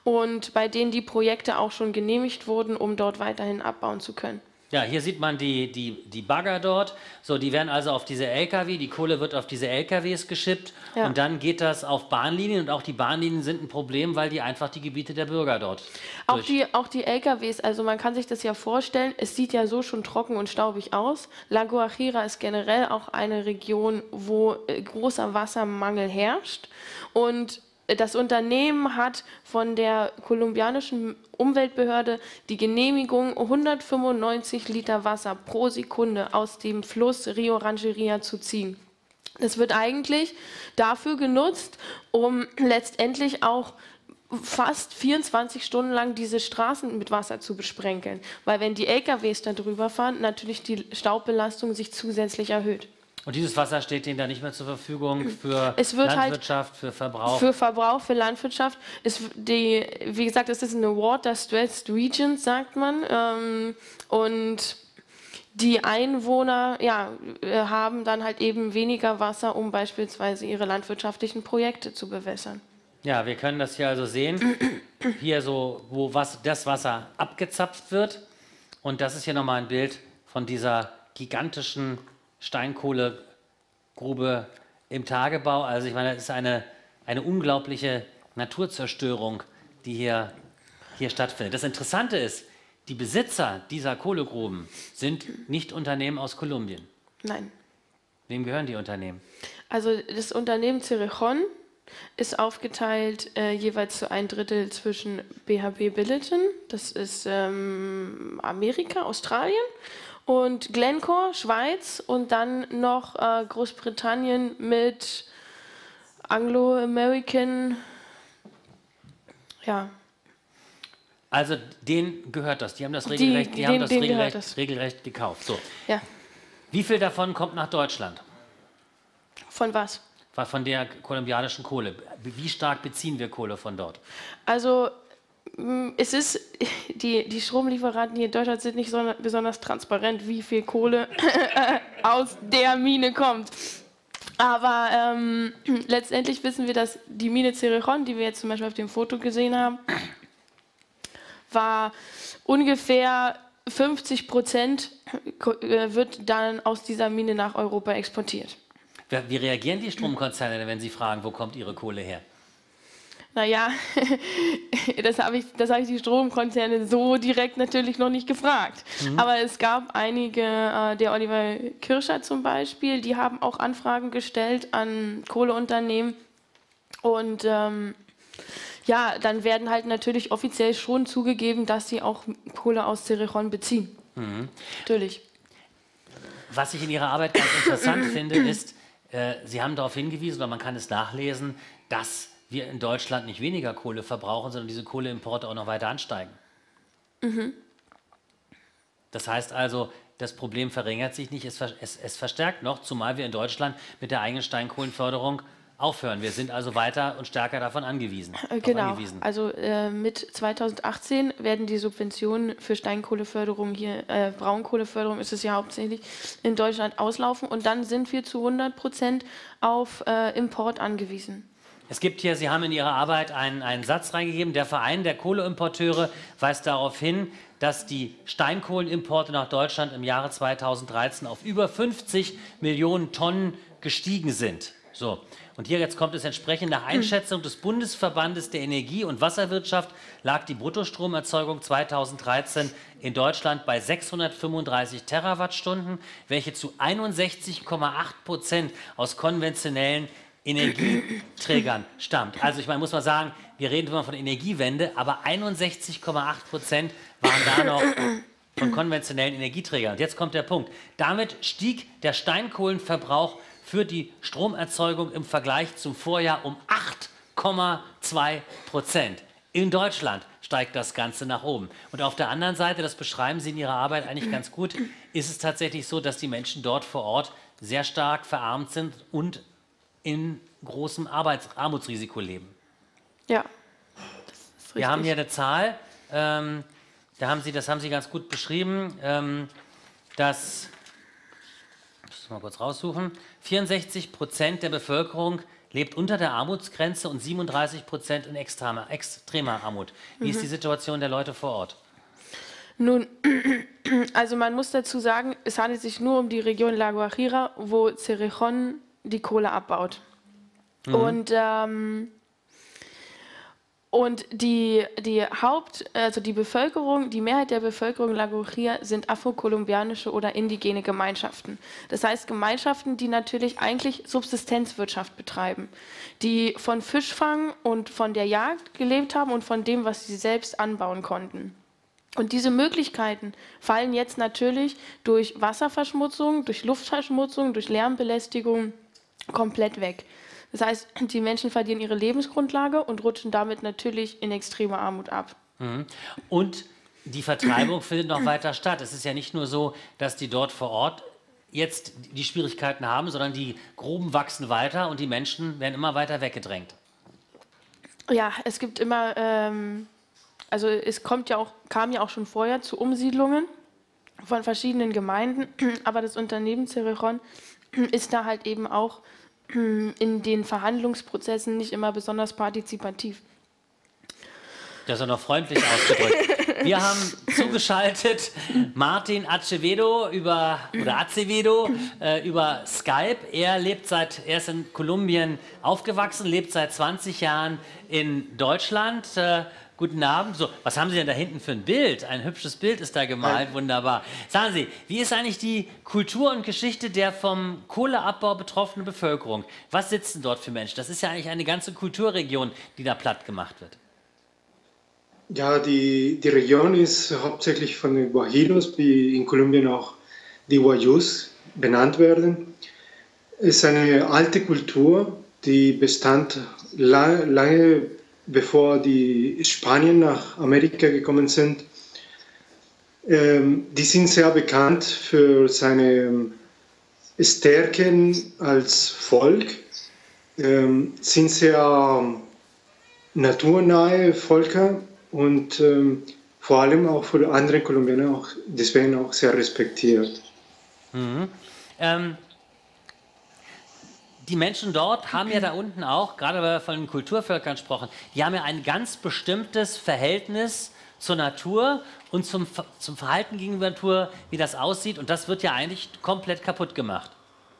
und bei denen die Projekte auch schon genehmigt wurden, um dort weiterhin abbauen zu können. Ja, hier sieht man die, die, die Bagger dort. So, die werden also auf diese L K W, die Kohle wird auf diese L K Ws geschippt Ja. und dann geht das auf Bahnlinien und auch die Bahnlinien sind ein Problem, weil die einfach die Gebiete der Bürger dort Auch durch- die, auch die L K Ws, also man kann sich das ja vorstellen, es sieht ja so schon trocken und staubig aus. La Guajira ist generell auch eine Region, wo äh, großer Wassermangel herrscht und das Unternehmen hat von der kolumbianischen Umweltbehörde die Genehmigung, hundertfünfundneunzig Liter Wasser pro Sekunde aus dem Fluss Rio Rancheria zu ziehen. Das wird eigentlich dafür genutzt, um letztendlich auch fast vierundzwanzig Stunden lang diese Straßen mit Wasser zu besprenkeln. Weil wenn die L K Ws da drüber fahren, natürlich die Staubbelastung sich zusätzlich erhöht. Und dieses Wasser steht Ihnen da nicht mehr zur Verfügung für Es wird halt Landwirtschaft, für Verbrauch? Für Verbrauch, für Landwirtschaft. Ist die, wie gesagt, es ist eine Water-Stressed Region, sagt man. Ähm, und die Einwohner ja, äh, haben dann halt eben weniger Wasser, um beispielsweise ihre landwirtschaftlichen Projekte zu bewässern. Ja, wir können das hier also sehen. Hier so, wo was, das Wasser abgezapft wird. Und das ist hier nochmal ein Bild von dieser gigantischen Steinkohlegrube im Tagebau. Also ich meine, das ist eine, eine unglaubliche Naturzerstörung, die hier, hier stattfindet. Das Interessante ist, die Besitzer dieser Kohlegruben sind nicht Unternehmen aus Kolumbien. Nein. Wem gehören die Unternehmen? Also das Unternehmen Cerrejón ist aufgeteilt äh, jeweils zu ein Drittel zwischen B H P Billiton, das ist ähm, Amerika, Australien, und Glencore, Schweiz, und dann noch äh, Großbritannien mit Anglo-American, ja. Also denen gehört das. Die haben das Die- regelrecht, die denen- haben das denen gehört regelrecht, das. regelrecht gekauft. So. Ja. Wie viel davon kommt nach Deutschland? Von was? War Von der kolumbianischen Kohle. Wie stark beziehen wir Kohle von dort? Also mh, es ist, die, die Stromlieferanten hier in Deutschland sind nicht so, besonders transparent, wie viel Kohle aus der Mine kommt. Aber ähm, letztendlich wissen wir, dass die Mine Cerrejón, die wir jetzt zum Beispiel auf dem Foto gesehen haben, war ungefähr fünfzig Prozent äh, wird dann aus dieser Mine nach Europa exportiert. Wie wie reagieren die Stromkonzerne, denn, wenn sie fragen, wo kommt ihre Kohle her? Naja, das habe ich, das habe ich die Stromkonzerne so direkt natürlich noch nicht gefragt. Mhm. Aber es gab einige, äh, der Oliver Kirscher zum Beispiel, die haben auch Anfragen gestellt an Kohleunternehmen. Und ähm, ja, dann werden halt natürlich offiziell schon zugegeben, dass sie auch Kohle aus Cerrejón beziehen. Mhm. Natürlich. Was ich in Ihrer Arbeit ganz interessant finde, ist, äh, Sie haben darauf hingewiesen, oder man kann es nachlesen, dass wir in Deutschland nicht weniger Kohle verbrauchen, sondern diese Kohleimporte auch noch weiter ansteigen. Mhm. Das heißt also, das Problem verringert sich nicht, es, ver es, es verstärkt noch, zumal wir in Deutschland mit der eigenen Steinkohlenförderung aufhören. Wir sind also weiter und stärker davon angewiesen. Äh, darauf Genau, angewiesen. also äh, mit zweitausendachtzehn werden die Subventionen für Steinkohleförderung hier, äh, Braunkohleförderung ist es ja hauptsächlich, in Deutschland auslaufen, und dann sind wir zu hundert Prozent auf äh, Import angewiesen. Es gibt hier, Sie haben in Ihrer Arbeit einen, einen Satz reingegeben, der Verein der Kohleimporteure weist darauf hin, dass die Steinkohlenimporte nach Deutschland im Jahre zweitausenddreizehn auf über fünfzig Millionen Tonnen gestiegen sind. So. Und hier jetzt kommt es entsprechend, nach Einschätzung des Bundesverbandes der Energie- und Wasserwirtschaft lag die Bruttostromerzeugung zweitausenddreizehn in Deutschland bei sechshundertfünfunddreißig Terawattstunden, welche zu einundsechzig Komma acht Prozent aus konventionellen Energieträgern stammt. Also ich meine, muss man sagen, wir reden immer von Energiewende, aber einundsechzig Komma acht Prozent waren da noch von konventionellen Energieträgern. Und jetzt kommt der Punkt. Damit stieg der Steinkohlenverbrauch für die Stromerzeugung im Vergleich zum Vorjahr um acht Komma zwei Prozent. In Deutschland steigt das Ganze nach oben. Und auf der anderen Seite, das beschreiben Sie in Ihrer Arbeit eigentlich ganz gut, ist es tatsächlich so, dass die Menschen dort vor Ort sehr stark verarmt sind und in großem Arbeits Armutsrisiko leben. Ja, das ist richtig. Wir haben hier eine Zahl, ähm, da haben Sie, das haben Sie ganz gut beschrieben, ähm, dass, ich muss mal kurz raussuchen, vierundsechzig Prozent der Bevölkerung lebt unter der Armutsgrenze und siebenunddreißig Prozent in extremer, extremer Armut. Wie Mhm. ist die Situation der Leute vor Ort? Nun, also man muss dazu sagen, es handelt sich nur um die Region La Guajira, wo Cerrejón die Kohle abbaut. Mhm. Und, ähm, und die, die Haupt, also die Bevölkerung, die Mehrheit der Bevölkerung La Guajira sind afrokolumbianische oder indigene Gemeinschaften. Das heißt Gemeinschaften, die natürlich eigentlich Subsistenzwirtschaft betreiben, die von Fischfang und von der Jagd gelebt haben und von dem, was sie selbst anbauen konnten. Und diese Möglichkeiten fallen jetzt natürlich durch Wasserverschmutzung, durch Luftverschmutzung, durch Lärmbelästigung komplett weg. Das heißt, die Menschen verlieren ihre Lebensgrundlage und rutschen damit natürlich in extreme Armut ab. Mhm. Und die Vertreibung findet noch weiter statt. Es ist ja nicht nur so, dass die dort vor Ort jetzt die Schwierigkeiten haben, sondern die Gruben wachsen weiter und die Menschen werden immer weiter weggedrängt. Ja, es gibt immer, ähm, also es kommt ja auch, kam ja auch schon vorher zu Umsiedlungen von verschiedenen Gemeinden, aber das Unternehmen Cerrejón ist da halt eben auch in den Verhandlungsprozessen nicht immer besonders partizipativ. Das ist ja noch freundlich ausgedrückt. Wir haben zugeschaltet Martin Acevedo über, oder Acevedo äh, über Skype. Er lebt seit, er ist in Kolumbien aufgewachsen, lebt seit zwanzig Jahren in Deutschland. Äh, Guten Abend. So, was haben Sie denn da hinten für ein Bild? Ein hübsches Bild ist da gemalt, wunderbar. Sagen Sie, wie ist eigentlich die Kultur und Geschichte der vom Kohleabbau betroffenen Bevölkerung? Was sitzen dort für Menschen? Das ist ja eigentlich eine ganze Kulturregion, die da platt gemacht wird. Ja, die, die Region ist hauptsächlich von den Guajiros, die in Kolumbien auch die Guayús benannt werden. Es ist eine alte Kultur, die bestand la lange bevor die Spanier nach Amerika gekommen sind. Ähm, die sind sehr bekannt für seine Stärken als Volk, ähm, sind sehr naturnahe Völker und ähm, vor allem auch für andere Kolumbianer auch, deswegen auch sehr respektiert. Mhm. Ähm, die Menschen dort haben ja da unten auch, gerade weil wir von den Kulturvölkern gesprochen, die haben ja ein ganz bestimmtes Verhältnis zur Natur und zum, zum Verhalten gegenüber der Natur, wie das aussieht. Und das wird ja eigentlich komplett kaputt gemacht.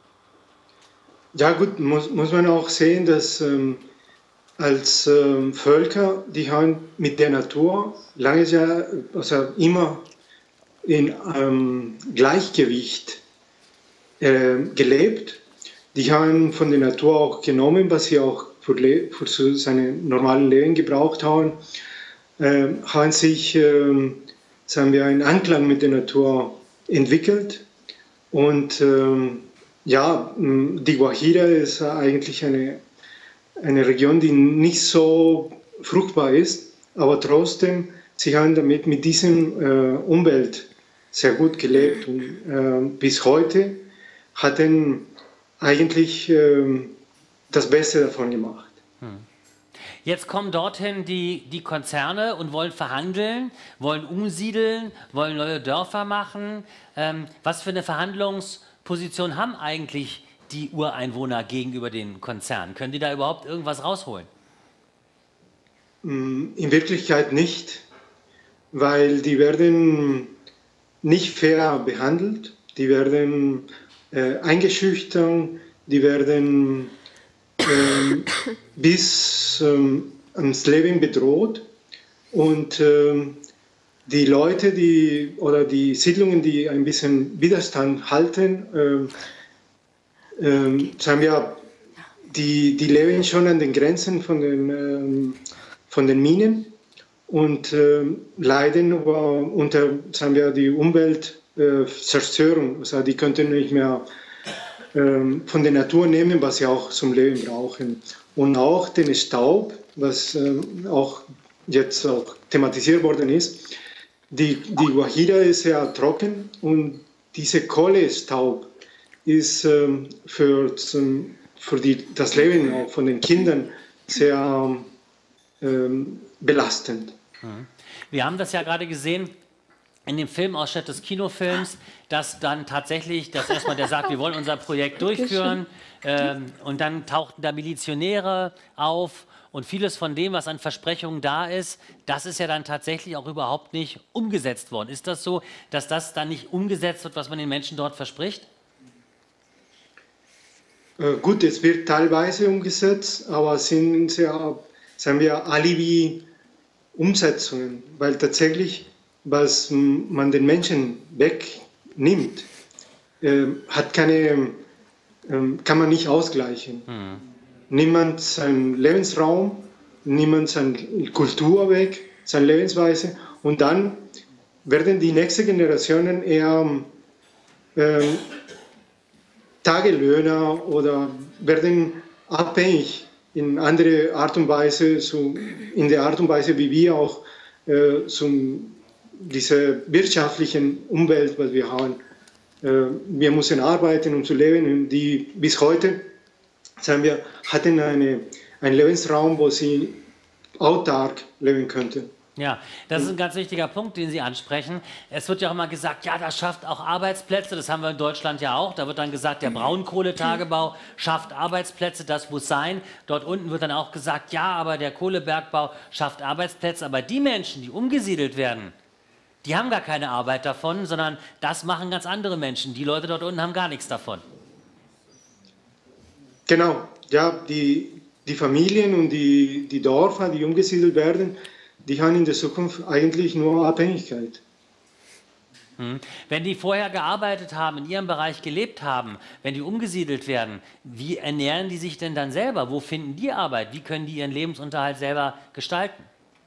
Ja gut, muss, muss man auch sehen, dass ähm, als ähm, Völker, die haben mit der Natur lange Jahr, also immer in ähm, Gleichgewicht äh, gelebt. Die haben von der Natur auch genommen, was sie auch für, für seine normalen Leben gebraucht haben, äh, haben sich, äh, sagen wir, in Anklang mit der Natur entwickelt. Und äh, ja, die Guajira ist eigentlich eine, eine Region, die nicht so fruchtbar ist, aber trotzdem, sie haben damit mit diesem äh, Umwelt sehr gut gelebt. Und äh, bis heute hatten eigentlich ähm, das Beste davon gemacht. Hm. Jetzt kommen dorthin die, die Konzerne und wollen verhandeln, wollen umsiedeln, wollen neue Dörfer machen. Ähm, was für eine Verhandlungsposition haben eigentlich die Ureinwohner gegenüber den Konzernen? Können die da überhaupt irgendwas rausholen? In Wirklichkeit nicht, weil die werden nicht fair behandelt, die werden Äh, eingeschüchtert, die werden ähm, bis ähm, ans Leben bedroht und ähm, die Leute, die oder die Siedlungen, die ein bisschen Widerstand halten, ähm, ähm, sagen wir, die, die leben schon an den Grenzen von den, ähm, von den Minen und ähm, leiden unter, sagen wir, die Umwelt. Zerstörung, also die könnten nicht mehr ähm, von der Natur nehmen, was sie auch zum Leben brauchen. Und auch den Staub, was ähm, auch jetzt auch thematisiert worden ist. Die, die Guajira ist sehr trocken und diese Kohlestaub ist ähm, für, zum, für die, das Leben auch von den Kindern sehr ähm, belastend. Wir haben das ja gerade gesehen. in dem Filmausschnitt des Kinofilms, dass dann tatsächlich, dass erstmal der sagt, wir wollen unser Projekt durchführen ähm, und dann tauchten da Milizionäre auf und vieles von dem, was an Versprechungen da ist, das ist ja dann tatsächlich auch überhaupt nicht umgesetzt worden. Ist das so, dass das dann nicht umgesetzt wird, was man den Menschen dort verspricht? Äh, gut, es wird teilweise umgesetzt, aber es sind sehr, sagen wir, Alibi-Umsetzungen, weil tatsächlich, was man den Menschen wegnimmt, äh, hat keine, äh, kann man nicht ausgleichen. Mhm. Niemand seinen Lebensraum, niemand seine Kultur weg, seine Lebensweise, und dann werden die nächsten Generationen eher äh, Tagelöhner oder werden abhängig in andere Art und Weise, so in der Art und Weise, wie wir auch äh, so diese wirtschaftlichen Umwelt, was wir haben. Äh, wir müssen arbeiten, um zu leben, und die bis heute, sagen wir, hatten eine, einen Lebensraum, wo sie autark leben könnten. Ja, das ist ein ganz wichtiger Punkt, den Sie ansprechen. Es wird ja auch immer gesagt, ja, das schafft auch Arbeitsplätze. Das haben wir in Deutschland ja auch. Da wird dann gesagt, der Braunkohletagebau schafft Arbeitsplätze, das muss sein. Dort unten wird dann auch gesagt, ja, aber der Kohlebergbau schafft Arbeitsplätze. Aber die Menschen, die umgesiedelt werden, die haben gar keine Arbeit davon, sondern das machen ganz andere Menschen. Die Leute dort unten haben gar nichts davon. Genau, ja, die, die Familien und die, die Dörfer, die umgesiedelt werden, die haben in der Zukunft eigentlich nur Abhängigkeit. Hm. Wenn die vorher gearbeitet haben, in ihrem Bereich gelebt haben, wenn die umgesiedelt werden, wie ernähren die sich denn dann selber? Wo finden die Arbeit? Wie können die ihren Lebensunterhalt selber gestalten?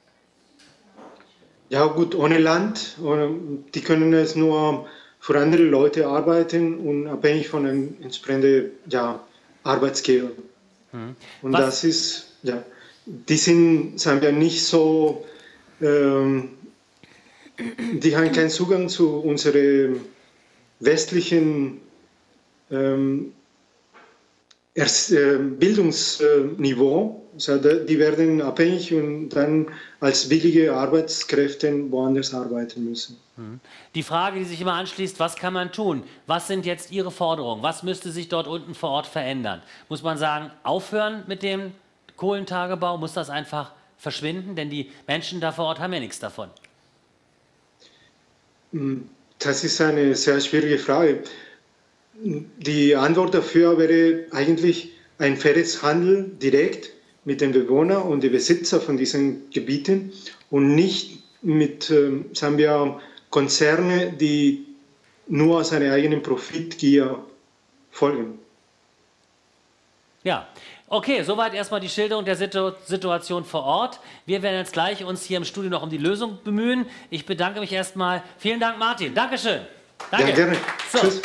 Ja gut, ohne Land, die können es nur für andere Leute arbeiten und abhängig von einem entsprechenden, ja, Arbeitsgeber. Hm. Und Was? das ist, ja, die sind, sagen wir, nicht so, ähm, die haben keinen Zugang zu unserem westlichen ähm, Erst, äh, Bildungsniveau. Also die werden abhängig und dann als billige Arbeitskräfte woanders arbeiten müssen. Die Frage, die sich immer anschließt, was kann man tun? Was sind jetzt Ihre Forderungen? Was müsste sich dort unten vor Ort verändern? Muss man sagen, aufhören mit dem Kohlentagebau? Muss das einfach verschwinden? Denn die Menschen da vor Ort haben ja nichts davon. Das ist eine sehr schwierige Frage. Die Antwort dafür wäre eigentlich ein faires Handel direkt mit den Bewohnern und den Besitzern von diesen Gebieten und nicht mit, ähm, sagen wir, Konzerne, die nur seiner eigenen Profitgier folgen. Ja, okay, soweit erstmal die Schilderung der Situ Situation vor Ort. Wir werden jetzt gleich uns hier im Studio noch um die Lösung bemühen. Ich bedanke mich erstmal. Vielen Dank, Martin. Dankeschön. Danke. Ja, gerne. So. Tschüss.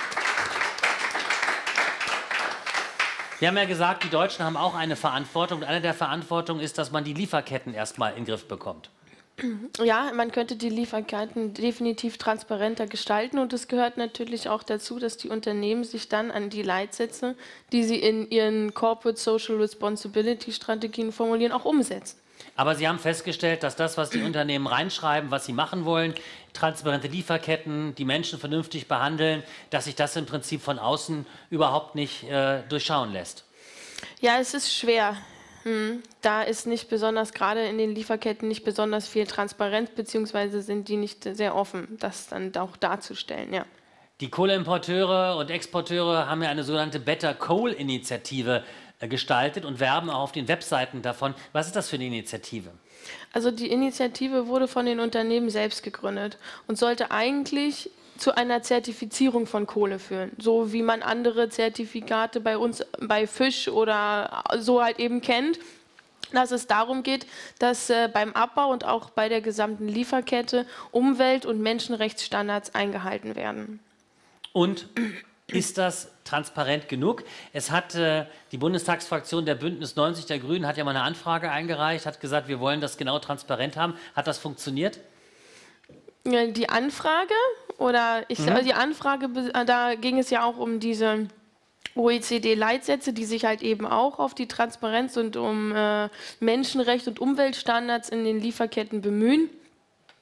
Wir haben ja gesagt, die Deutschen haben auch eine Verantwortung. Und eine der Verantwortungen ist, dass man die Lieferketten erstmal in den Griff bekommt. Ja, man könnte die Lieferketten definitiv transparenter gestalten, und es gehört natürlich auch dazu, dass die Unternehmen sich dann an die Leitsätze, die sie in ihren Corporate Social Responsibility Strategien formulieren, auch umsetzen. Aber Sie haben festgestellt, dass das, was die Unternehmen reinschreiben, was sie machen wollen, transparente Lieferketten, die Menschen vernünftig behandeln, dass sich das im Prinzip von außen überhaupt nicht äh, durchschauen lässt. Ja, es ist schwer. Hm. Da ist nicht besonders, gerade in den Lieferketten, nicht besonders viel Transparenz, beziehungsweise sind die nicht sehr offen, das dann auch darzustellen, ja. Die Kohleimporteure und Exporteure haben ja eine sogenannte Better Coal-Initiative gestaltet und werben auch auf den Webseiten davon. Was ist das für eine Initiative? Also die Initiative wurde von den Unternehmen selbst gegründet und sollte eigentlich zu einer Zertifizierung von Kohle führen, so wie man andere Zertifikate bei uns bei Fisch oder so halt eben kennt, dass es darum geht, dass äh, beim Abbau und auch bei der gesamten Lieferkette Umwelt- und Menschenrechtsstandards eingehalten werden. Und ist das transparent genug? Es hat äh, die Bundestagsfraktion der Bündnis neunzig der Grünen hat ja mal eine Anfrage eingereicht, hat gesagt, wir wollen das genau transparent haben. Hat das funktioniert? Die Anfrage oder ich mhm. die Anfrage, da ging es ja auch um diese O E C D-Leitsätze, die sich halt eben auch auf die Transparenz und um äh, Menschenrecht und Umweltstandards in den Lieferketten bemühen.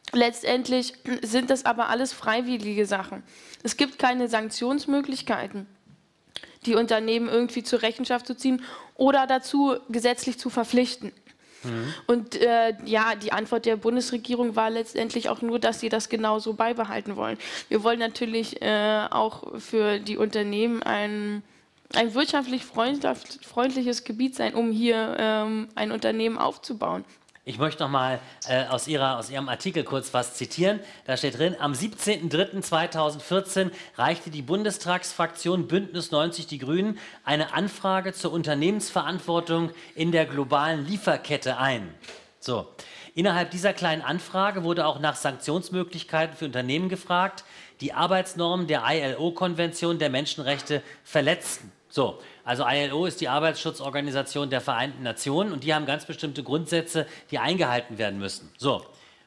Letztendlich sind das aber alles freiwillige Sachen. Es gibt keine Sanktionsmöglichkeiten, die Unternehmen irgendwie zur Rechenschaft zu ziehen oder dazu gesetzlich zu verpflichten. Mhm. Und äh, ja, die Antwort der Bundesregierung war letztendlich auch nur, dass sie das genauso beibehalten wollen. Wir wollen natürlich äh, auch für die Unternehmen ein, ein wirtschaftlich freundliches Gebiet sein, um hier ähm, ein Unternehmen aufzubauen. Ich möchte noch mal äh, aus, ihrer, aus Ihrem Artikel kurz was zitieren. Da steht drin, am siebzehnten dritten zweitausendvierzehn reichte die Bundestagsfraktion Bündnis neunzig Die Grünen eine Anfrage zur Unternehmensverantwortung in der globalen Lieferkette ein. So. Innerhalb dieser kleinen Anfrage wurde auch nach Sanktionsmöglichkeiten für Unternehmen gefragt, die Arbeitsnormen der I L O-Konvention der Menschenrechte verletzten. So, also I L O ist die Arbeitsschutzorganisation der Vereinten Nationen und die haben ganz bestimmte Grundsätze, die eingehalten werden müssen. So,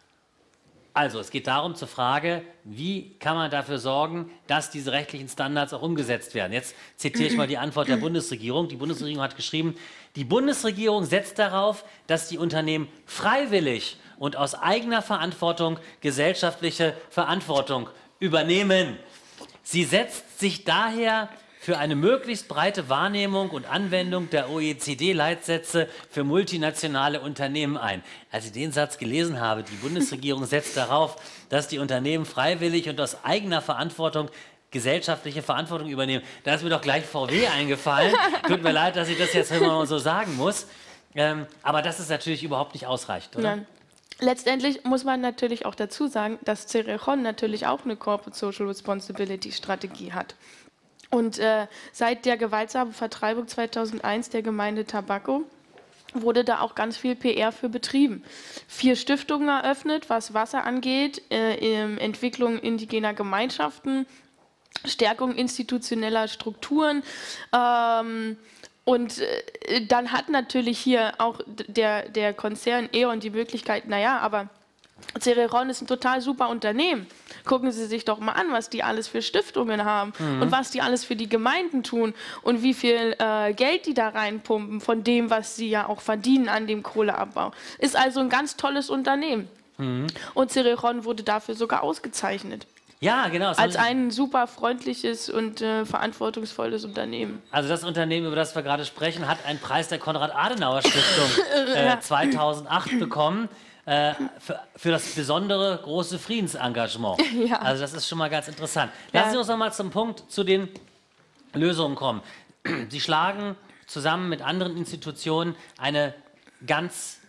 also es geht darum zur Frage, wie kann man dafür sorgen, dass diese rechtlichen Standards auch umgesetzt werden. Jetzt zitiere ich mal die Antwort der Bundesregierung. Die Bundesregierung hat geschrieben, die Bundesregierung setzt darauf, dass die Unternehmen freiwillig und aus eigener Verantwortung gesellschaftliche Verantwortung übernehmen. Sie setzt sich daher für eine möglichst breite Wahrnehmung und Anwendung der O E C D-Leitsätze für multinationale Unternehmen ein. Als ich den Satz gelesen habe, die Bundesregierung setzt darauf, dass die Unternehmen freiwillig und aus eigener Verantwortung gesellschaftliche Verantwortung übernehmen, da ist mir doch gleich V W eingefallen. Tut mir leid, dass ich das jetzt immer mal so sagen muss. Ähm, aber das ist natürlich überhaupt nicht ausreichend, oder? Nein. Letztendlich muss man natürlich auch dazu sagen, dass Cerrejón natürlich auch eine Corporate Social Responsibility Strategie hat. Und äh, seit der gewaltsamen Vertreibung zweitausendeins der Gemeinde Tabaco wurde da auch ganz viel P R für betrieben. Vier Stiftungen eröffnet, was Wasser angeht, äh, Entwicklung indigener Gemeinschaften, Stärkung institutioneller Strukturen. Ähm, und äh, dann hat natürlich hier auch der, der Konzern E.ON die Möglichkeit, naja, aber Cerrejón ist ein total super Unternehmen. Gucken Sie sich doch mal an, was die alles für Stiftungen haben mhm. und was die alles für die Gemeinden tun und wie viel äh, Geld die da reinpumpen von dem, was sie ja auch verdienen an dem Kohleabbau. Ist also ein ganz tolles Unternehmen. Mhm. Und Cerrejón wurde dafür sogar ausgezeichnet. Ja, genau. Als ein super freundliches und äh, verantwortungsvolles Unternehmen. Also das Unternehmen, über das wir gerade sprechen, hat einen Preis der Konrad-Adenauer-Stiftung äh, zweitausendacht bekommen. Für, für das besondere große Friedensengagement. Ja. Also das ist schon mal ganz interessant. Lassen Sie uns noch mal zum Punkt zu den Lösungen kommen. Sie schlagen zusammen mit anderen Institutionen eine ganz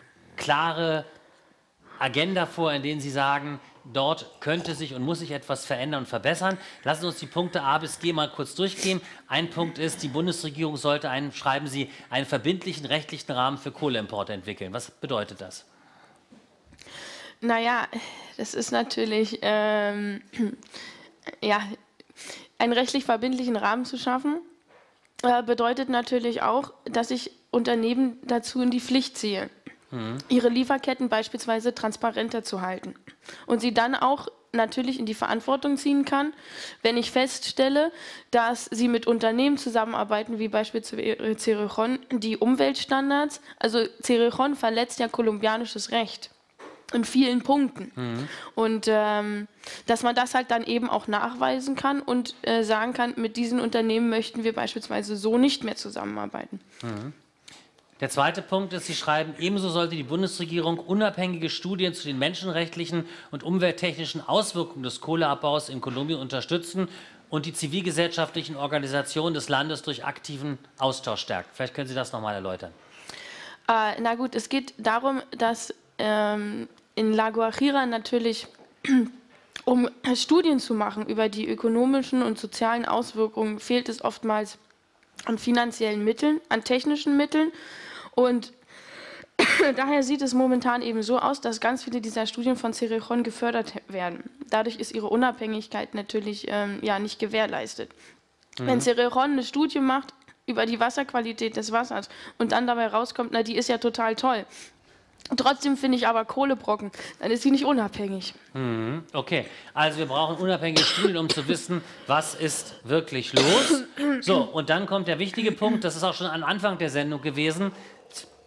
klare Agenda vor, in denen Sie sagen, dort könnte sich und muss sich etwas verändern und verbessern. Lassen Sie uns die Punkte A bis G mal kurz durchgehen. Ein Punkt ist, die Bundesregierung sollte einen, schreiben Sie, einen verbindlichen rechtlichen Rahmen für Kohleimporte entwickeln. Was bedeutet das? Naja, das ist natürlich, ähm, ja, einen rechtlich verbindlichen Rahmen zu schaffen, äh, bedeutet natürlich auch, dass ich Unternehmen dazu in die Pflicht ziehe, mhm. ihre Lieferketten beispielsweise transparenter zu halten und sie dann auch natürlich in die Verantwortung ziehen kann, wenn ich feststelle, dass sie mit Unternehmen zusammenarbeiten, wie beispielsweise Cerrejón, die Umweltstandards, also Cerrejón verletzt ja kolumbianisches Recht. In vielen Punkten. Mhm. Und ähm, dass man das halt dann eben auch nachweisen kann und äh, sagen kann, mit diesen Unternehmen möchten wir beispielsweise so nicht mehr zusammenarbeiten. Mhm. Der zweite Punkt ist, Sie schreiben, ebenso sollte die Bundesregierung unabhängige Studien zu den menschenrechtlichen und umwelttechnischen Auswirkungen des Kohleabbaus in Kolumbien unterstützen und die zivilgesellschaftlichen Organisationen des Landes durch aktiven Austausch stärken. Vielleicht können Sie das nochmal erläutern. Äh, na gut, es geht darum, dass ähm, in La Guajira natürlich, um Studien zu machen über die ökonomischen und sozialen Auswirkungen, fehlt es oftmals an finanziellen Mitteln, an technischen Mitteln. Und daher sieht es momentan eben so aus, dass ganz viele dieser Studien von Cerrejón gefördert werden. Dadurch ist ihre Unabhängigkeit natürlich ähm, ja, nicht gewährleistet. Mhm. Wenn Cerrejón eine Studie macht über die Wasserqualität des Wassers und dann dabei rauskommt, na, die ist ja total toll. Trotzdem finde ich aber Kohlebrocken, dann ist sie nicht unabhängig. Mhm. Okay, also wir brauchen unabhängige Studien, um zu wissen, was ist wirklich los. So, und dann kommt der wichtige Punkt, das ist auch schon am Anfang der Sendung gewesen.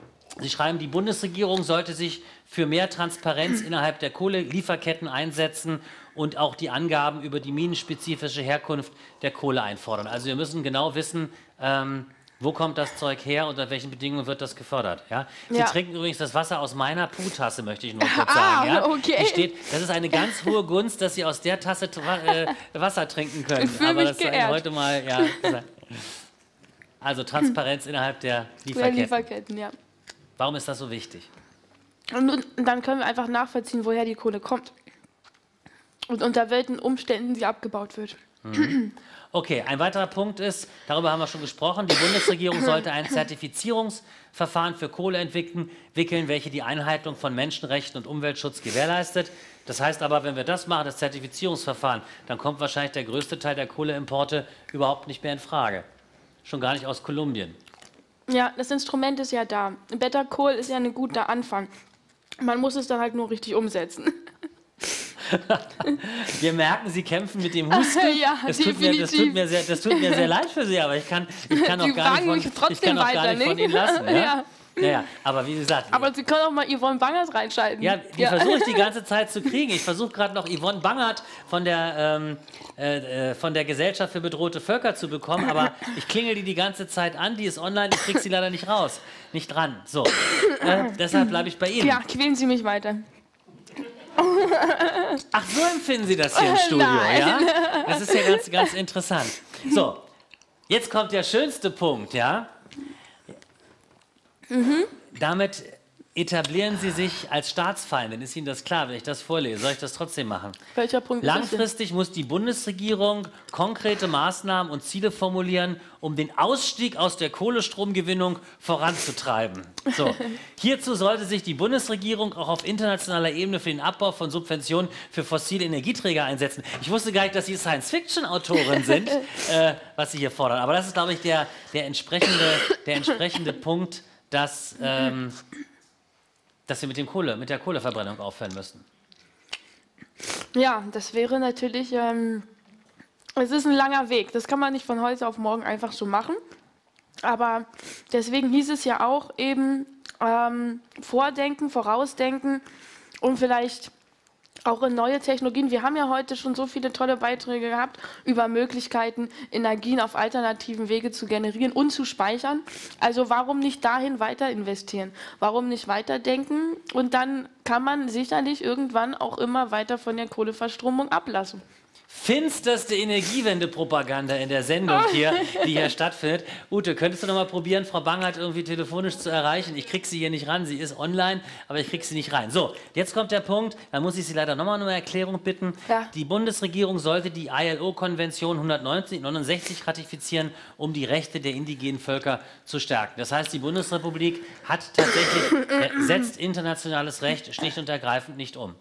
Sie schreiben, die Bundesregierung sollte sich für mehr Transparenz innerhalb der Kohlelieferketten einsetzen und auch die Angaben über die minenspezifische Herkunft der Kohle einfordern. Also wir müssen genau wissen, ähm, wo kommt das Zeug her, unter welchen Bedingungen wird das gefördert. Ja? Sie Ja. trinken übrigens das Wasser aus meiner Puh-Tasse, möchte ich nur kurz Ah, sagen. Ja? okay. Die steht, das ist eine ganz hohe Gunst, dass Sie aus der Tasse äh, Wasser trinken können. Ich fühl Aber mich das sei geehrt. heute mal, ja, also Transparenz innerhalb der Der Lieferketten. Lieferketten, ja. Warum ist das so wichtig? Und, und dann können wir einfach nachvollziehen, woher die Kohle kommt. Und unter welchen Umständen sie abgebaut wird. Mhm. Okay, ein weiterer Punkt ist, darüber haben wir schon gesprochen, die Bundesregierung sollte ein Zertifizierungsverfahren für Kohle entwickeln, wickeln, welche die Einhaltung von Menschenrechten und Umweltschutz gewährleistet. Das heißt aber, wenn wir das machen, das Zertifizierungsverfahren, dann kommt wahrscheinlich der größte Teil der Kohleimporte überhaupt nicht mehr in Frage. Schon gar nicht aus Kolumbien. Ja, das Instrument ist ja da. Better Call ist ja ein guter Anfang. Man muss es dann halt nur richtig umsetzen. Wir merken, Sie kämpfen mit dem Husten. Ja, das, tut mir, das, tut mir sehr, das tut mir sehr leid für Sie, aber ich kann, ich kann auch Die gar fragen nicht mich von, trotzdem ich kann auch gar weiter, nicht von ne? Ihnen lassen. Ja? Ja. Ja, ja, aber wie gesagt, Aber Sie können auch mal Yvonne Bangers reinschalten. ja, die versuche ich die ganze Zeit zu kriegen. Ich versuche gerade noch Yvonne Bangert von der, ähm, äh, von der Gesellschaft für bedrohte Völker zu bekommen, aber ich klingel die die ganze Zeit an, die ist online, ich kriege sie leider nicht raus, nicht dran. So, äh, deshalb bleibe ich bei Ihnen. Ja, quälen Sie mich weiter. Ach, so empfinden Sie das hier im Studio, Nein. ja? Das ist ja ganz, ganz interessant. So, jetzt kommt der schönste Punkt, ja? Mhm. Damit etablieren Sie sich als Staatsfeindin. Ist Ihnen das klar, wenn ich das vorlese? Soll ich das trotzdem machen? Welcher Punkt ist das denn? Langfristig muss die Bundesregierung konkrete Maßnahmen und Ziele formulieren, um den Ausstieg aus der Kohlestromgewinnung voranzutreiben. So. Hierzu sollte sich die Bundesregierung auch auf internationaler Ebene für den Abbau von Subventionen für fossile Energieträger einsetzen. Ich wusste gar nicht, dass Sie Science-Fiction-Autorin sind, äh, was Sie hier fordern. Aber das ist, glaube ich, der, der, entsprechende, der entsprechende Punkt, dass, ähm, dass wir mit, dem Kohle, mit der Kohleverbrennung aufhören müssen. Ja, das wäre natürlich, ähm, es ist ein langer Weg. Das kann man nicht von heute auf morgen einfach so machen. Aber deswegen hieß es ja auch eben ähm, vordenken, vorausdenken und vielleicht auch in neue Technologien. Wir haben ja heute schon so viele tolle Beiträge gehabt über Möglichkeiten, Energien auf alternativen Wege zu generieren und zu speichern. Also warum nicht dahin weiter investieren? Warum nicht weiterdenken? Und dann kann man sicherlich irgendwann auch immer weiter von der Kohleverstromung ablassen. Finsterste Energiewende-Propaganda in der Sendung hier, die hier stattfindet. Ute, könntest du noch mal probieren, Frau Bangert irgendwie telefonisch zu erreichen? Ich kriege sie hier nicht ran, sie ist online, aber ich kriege sie nicht rein. So, jetzt kommt der Punkt, da muss ich Sie leider noch mal um eine Erklärung bitten. Ja. Die Bundesregierung sollte die I L O-Konvention hundertneunundsechzig ratifizieren, um die Rechte der indigenen Völker zu stärken. Das heißt, die Bundesrepublik hat tatsächlich, äh, setzt internationales Recht schlicht und ergreifend nicht um.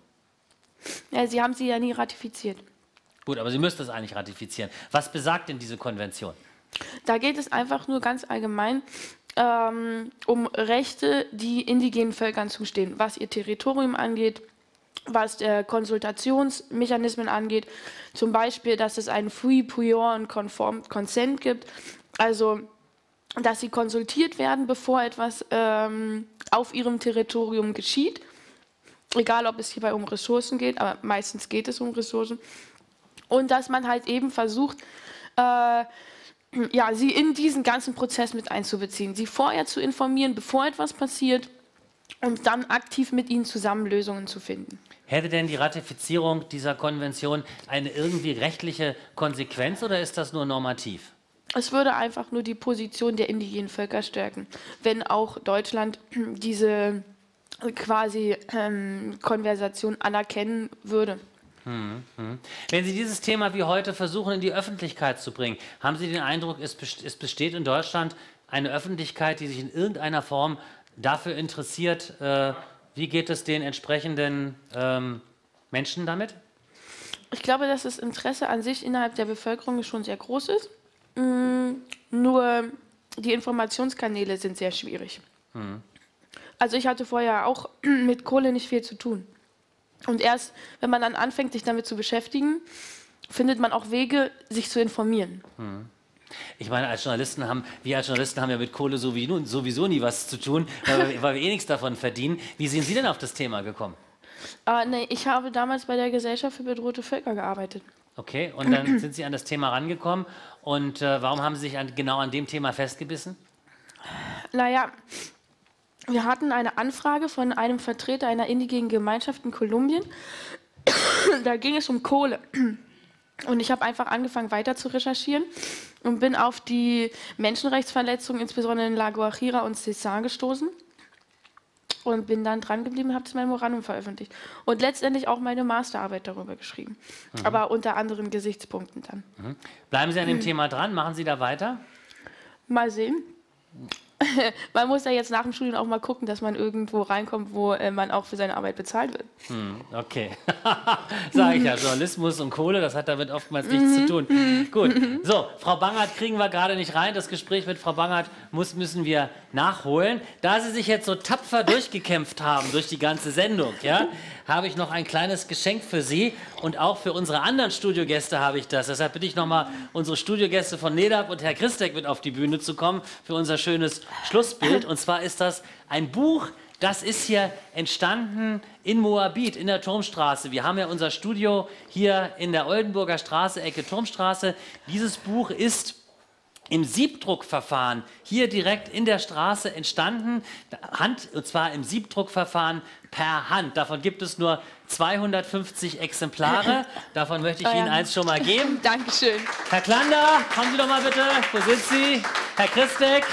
Ja, Sie haben sie ja nie ratifiziert. Gut, aber Sie müsste es eigentlich ratifizieren. Was besagt denn diese Konvention? Da geht es einfach nur ganz allgemein ähm, um Rechte, die indigenen Völkern zustehen, was ihr Territorium angeht, was äh, Konsultationsmechanismen angeht, zum Beispiel, dass es einen Free, Prior und Conformed Consent gibt, also dass sie konsultiert werden, bevor etwas ähm, auf ihrem Territorium geschieht, egal ob es hierbei um Ressourcen geht, aber meistens geht es um Ressourcen. Und dass man halt eben versucht, äh, ja, sie in diesen ganzen Prozess mit einzubeziehen, sie vorher zu informieren, bevor etwas passiert und dann aktiv mit ihnen zusammen Lösungen zu finden. Hätte denn die Ratifizierung dieser Konvention eine irgendwie rechtliche Konsequenz oder ist das nur normativ? Es würde einfach nur die Position der indigenen Völker stärken, wenn auch Deutschland diese quasi ähm, Konversation anerkennen würde. Hm, hm. Wenn Sie dieses Thema wie heute versuchen, in die Öffentlichkeit zu bringen, haben Sie den Eindruck, es besteht in Deutschland eine Öffentlichkeit, die sich in irgendeiner Form dafür interessiert, äh, wie geht es den entsprechenden ähm, Menschen damit? Ich glaube, dass das Interesse an sich innerhalb der Bevölkerung schon sehr groß ist. Mm, nur die Informationskanäle sind sehr schwierig. Hm. Also ich hatte vorher auch mit Kohle nicht viel zu tun. Und erst, wenn man dann anfängt, sich damit zu beschäftigen, findet man auch Wege, sich zu informieren. Hm. Ich meine, als Journalisten haben, wir als Journalisten haben ja mit Kohle sowieso, sowieso nie was zu tun, weil wir, weil wir eh nichts davon verdienen. Wie sind Sie denn auf das Thema gekommen? Uh, nee, ich habe damals bei der Gesellschaft für bedrohte Völker gearbeitet. Okay, und dann sind Sie an das Thema rangekommen. Und äh, warum haben Sie sich an, genau an dem Thema festgebissen? Naja, wir hatten eine Anfrage von einem Vertreter einer indigenen Gemeinschaft in Kolumbien. Da ging es um Kohle. Und ich habe einfach angefangen, weiter zu recherchieren und bin auf die Menschenrechtsverletzungen, insbesondere in La Guajira und Cesar, gestoßen. Und bin dann dran geblieben und habe das Memorandum veröffentlicht. Und letztendlich auch meine Masterarbeit darüber geschrieben. Mhm. Aber unter anderen Gesichtspunkten dann. Mhm. Bleiben Sie an dem mhm. Thema dran, machen Sie da weiter? Mal sehen. Man muss ja jetzt nach dem Studium auch mal gucken, dass man irgendwo reinkommt, wo äh, man auch für seine Arbeit bezahlt wird. Hm, okay. Sage ich ja, Journalismus und Kohle, das hat damit oftmals nichts zu tun. Gut, so, Frau Bangert kriegen wir gerade nicht rein. Das Gespräch mit Frau Bangert muss, müssen wir nachholen. Da Sie sich jetzt so tapfer durchgekämpft haben durch die ganze Sendung, ja, habe ich noch ein kleines Geschenk für Sie und auch für unsere anderen Studiogäste habe ich das. Deshalb bitte ich nochmal unsere Studiogäste von NEDAP und Herr Christek mit auf die Bühne zu kommen für unser schönes Schlussbild. Und zwar ist das ein Buch, das ist hier entstanden in Moabit, in der Turmstraße. Wir haben ja unser Studio hier in der Oldenburger Straße, Ecke Turmstraße. Dieses Buch ist im Siebdruckverfahren hier direkt in der Straße entstanden, Hand, und zwar im Siebdruckverfahren per Hand. Davon gibt es nur zweihundertfünfzig Exemplare. Davon möchte ich Ihnen eins schon mal geben. Dankeschön. Herr Klander, kommen Sie doch mal bitte. Wo sind Sie? Herr Christek.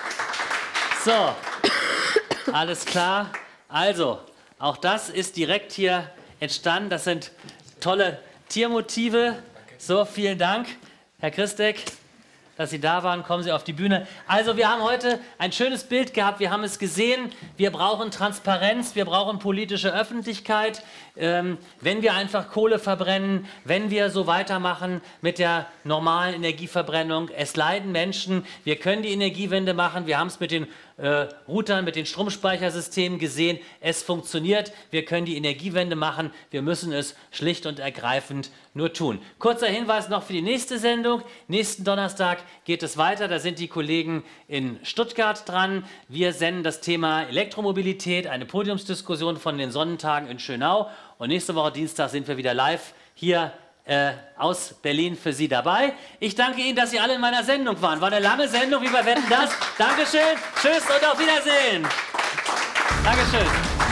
So, alles klar. Also, auch das ist direkt hier entstanden. Das sind tolle Tiermotive. So, vielen Dank, Herr Christek, dass Sie da waren. Kommen Sie auf die Bühne. Also wir haben heute ein schönes Bild gehabt. Wir haben es gesehen. Wir brauchen Transparenz. Wir brauchen politische Öffentlichkeit. Ähm, wenn wir einfach Kohle verbrennen, wenn wir so weitermachen mit der normalen Energieverbrennung, es leiden Menschen. Wir können die Energiewende machen. Wir haben es mit den äh, Routern, mit den Stromspeichersystemen gesehen. Es funktioniert. Wir können die Energiewende machen. Wir müssen es schlicht und ergreifend nur tun. Kurzer Hinweis noch für die nächste Sendung. Nächsten Donnerstag geht es weiter. Da sind die Kollegen in Stuttgart dran. Wir senden das Thema Elektromobilität, eine Podiumsdiskussion von den Sonnentagen in Schönau. Und nächste Woche Dienstag sind wir wieder live hier äh, aus Berlin für Sie dabei. Ich danke Ihnen, dass Sie alle in meiner Sendung waren. War eine lange Sendung, wie bei Wetten, das. Dankeschön, tschüss und auf Wiedersehen. Dankeschön.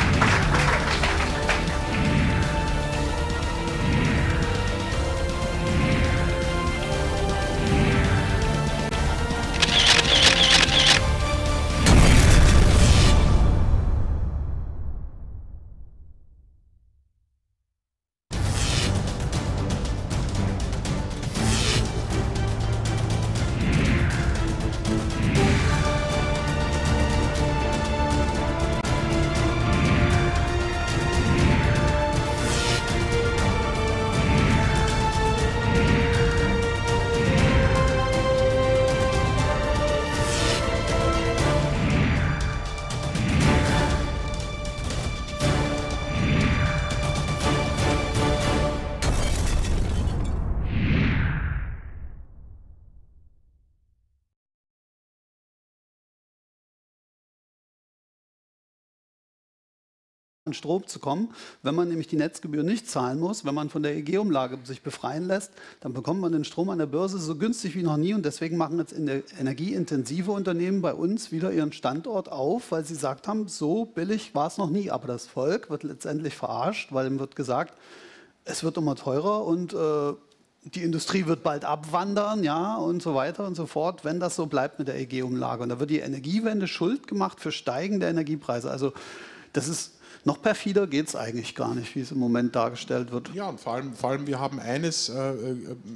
an Strom zu kommen. Wenn man nämlich die Netzgebühr nicht zahlen muss, wenn man von der E G-Umlage sich befreien lässt, dann bekommt man den Strom an der Börse so günstig wie noch nie. Und deswegen machen jetzt in der energieintensive Unternehmen bei uns wieder ihren Standort auf, weil sie gesagt haben, so billig war es noch nie. Aber das Volk wird letztendlich verarscht, weil ihm wird gesagt, es wird immer teurer und äh, die Industrie wird bald abwandern, ja, und so weiter und so fort, wenn das so bleibt mit der E G-Umlage. Und da wird die Energiewende schuld gemacht für steigende Energiepreise. Also das ist noch perfider geht es eigentlich gar nicht, wie es im Moment dargestellt wird. Ja, und vor allem, vor allem wir haben eines äh, äh,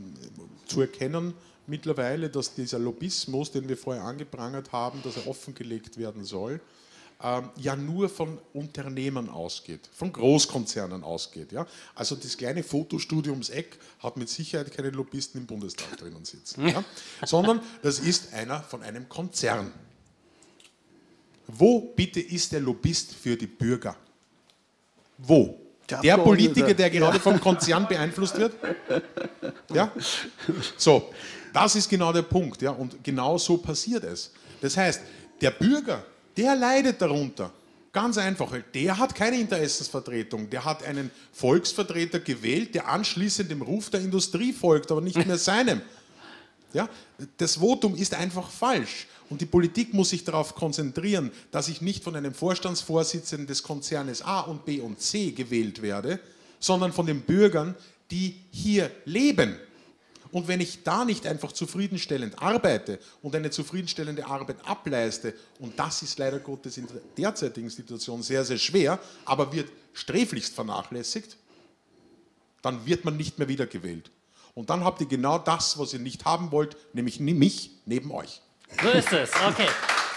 zu erkennen mittlerweile, dass dieser Lobbyismus, den wir vorher angeprangert haben, dass er offengelegt werden soll, ähm, ja nur von Unternehmen ausgeht, von Großkonzernen ausgeht. Ja? Also das kleine Fotostudio ums Eck hat mit Sicherheit keine Lobbyisten im Bundestag drinnen sitzen, ja? Sondern das ist einer von einem Konzern. Wo bitte ist der Lobbyist für die Bürger? Wo? Der, der Politiker, der gerade ja. vom Konzern beeinflusst wird? Ja? So, das ist genau der Punkt. Ja? Und genau so passiert es. Das heißt, der Bürger, der leidet darunter. Ganz einfach. Der hat keine Interessensvertretung. Der hat einen Volksvertreter gewählt, der anschließend dem Ruf der Industrie folgt, aber nicht mehr seinem. Ja? Das Votum ist einfach falsch. Und die Politik muss sich darauf konzentrieren, dass ich nicht von einem Vorstandsvorsitzenden des Konzernes A und B und C gewählt werde, sondern von den Bürgern, die hier leben. Und wenn ich da nicht einfach zufriedenstellend arbeite und eine zufriedenstellende Arbeit ableiste, und das ist leider Gottes in der derzeitigen Situation sehr, sehr schwer, aber wird sträflichst vernachlässigt, dann wird man nicht mehr wiedergewählt. Und dann habt ihr genau das, was ihr nicht haben wollt, nämlich mich neben euch. So ist es, okay.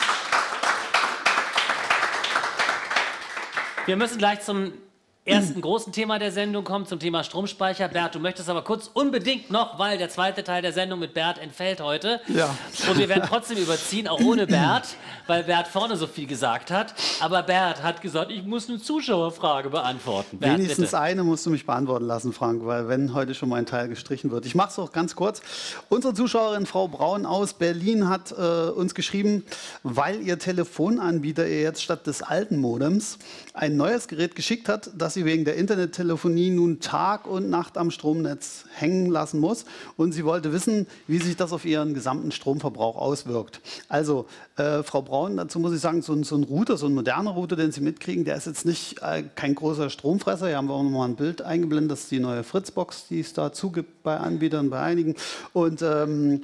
Wir müssen gleich zum ersten großen Thema der Sendung kommen, zum Thema Stromspeicher. Bert, du möchtest aber kurz unbedingt noch, weil der zweite Teil der Sendung mit Bert entfällt heute. Ja. Und wir werden trotzdem überziehen, auch ohne Bert, weil Bert vorne so viel gesagt hat. Aber Bert hat gesagt, ich muss eine Zuschauerfrage beantworten. Bert, Wenigstens bitte. eine musst du mich beantworten lassen, Frank, weil wenn heute schon mal ein Teil gestrichen wird. Ich mache es auch ganz kurz. Unsere Zuschauerin Frau Braun aus Berlin hat äh, uns geschrieben, weil ihr Telefonanbieter ihr jetzt statt des alten Modems ein neues Gerät geschickt hat, das sie wegen der Internettelefonie nun Tag und Nacht am Stromnetz hängen lassen muss. Und sie wollte wissen, wie sich das auf ihren gesamten Stromverbrauch auswirkt. Also, äh, Frau Braun, dazu muss ich sagen, so ein, so ein Router, so ein moderner Router, den Sie mitkriegen, der ist jetzt nicht äh, kein großer Stromfresser. Hier haben wir auch nochmal ein Bild eingeblendet. Das ist die neue Fritzbox, die es dazu gibt bei Anbietern, bei einigen. Und ähm,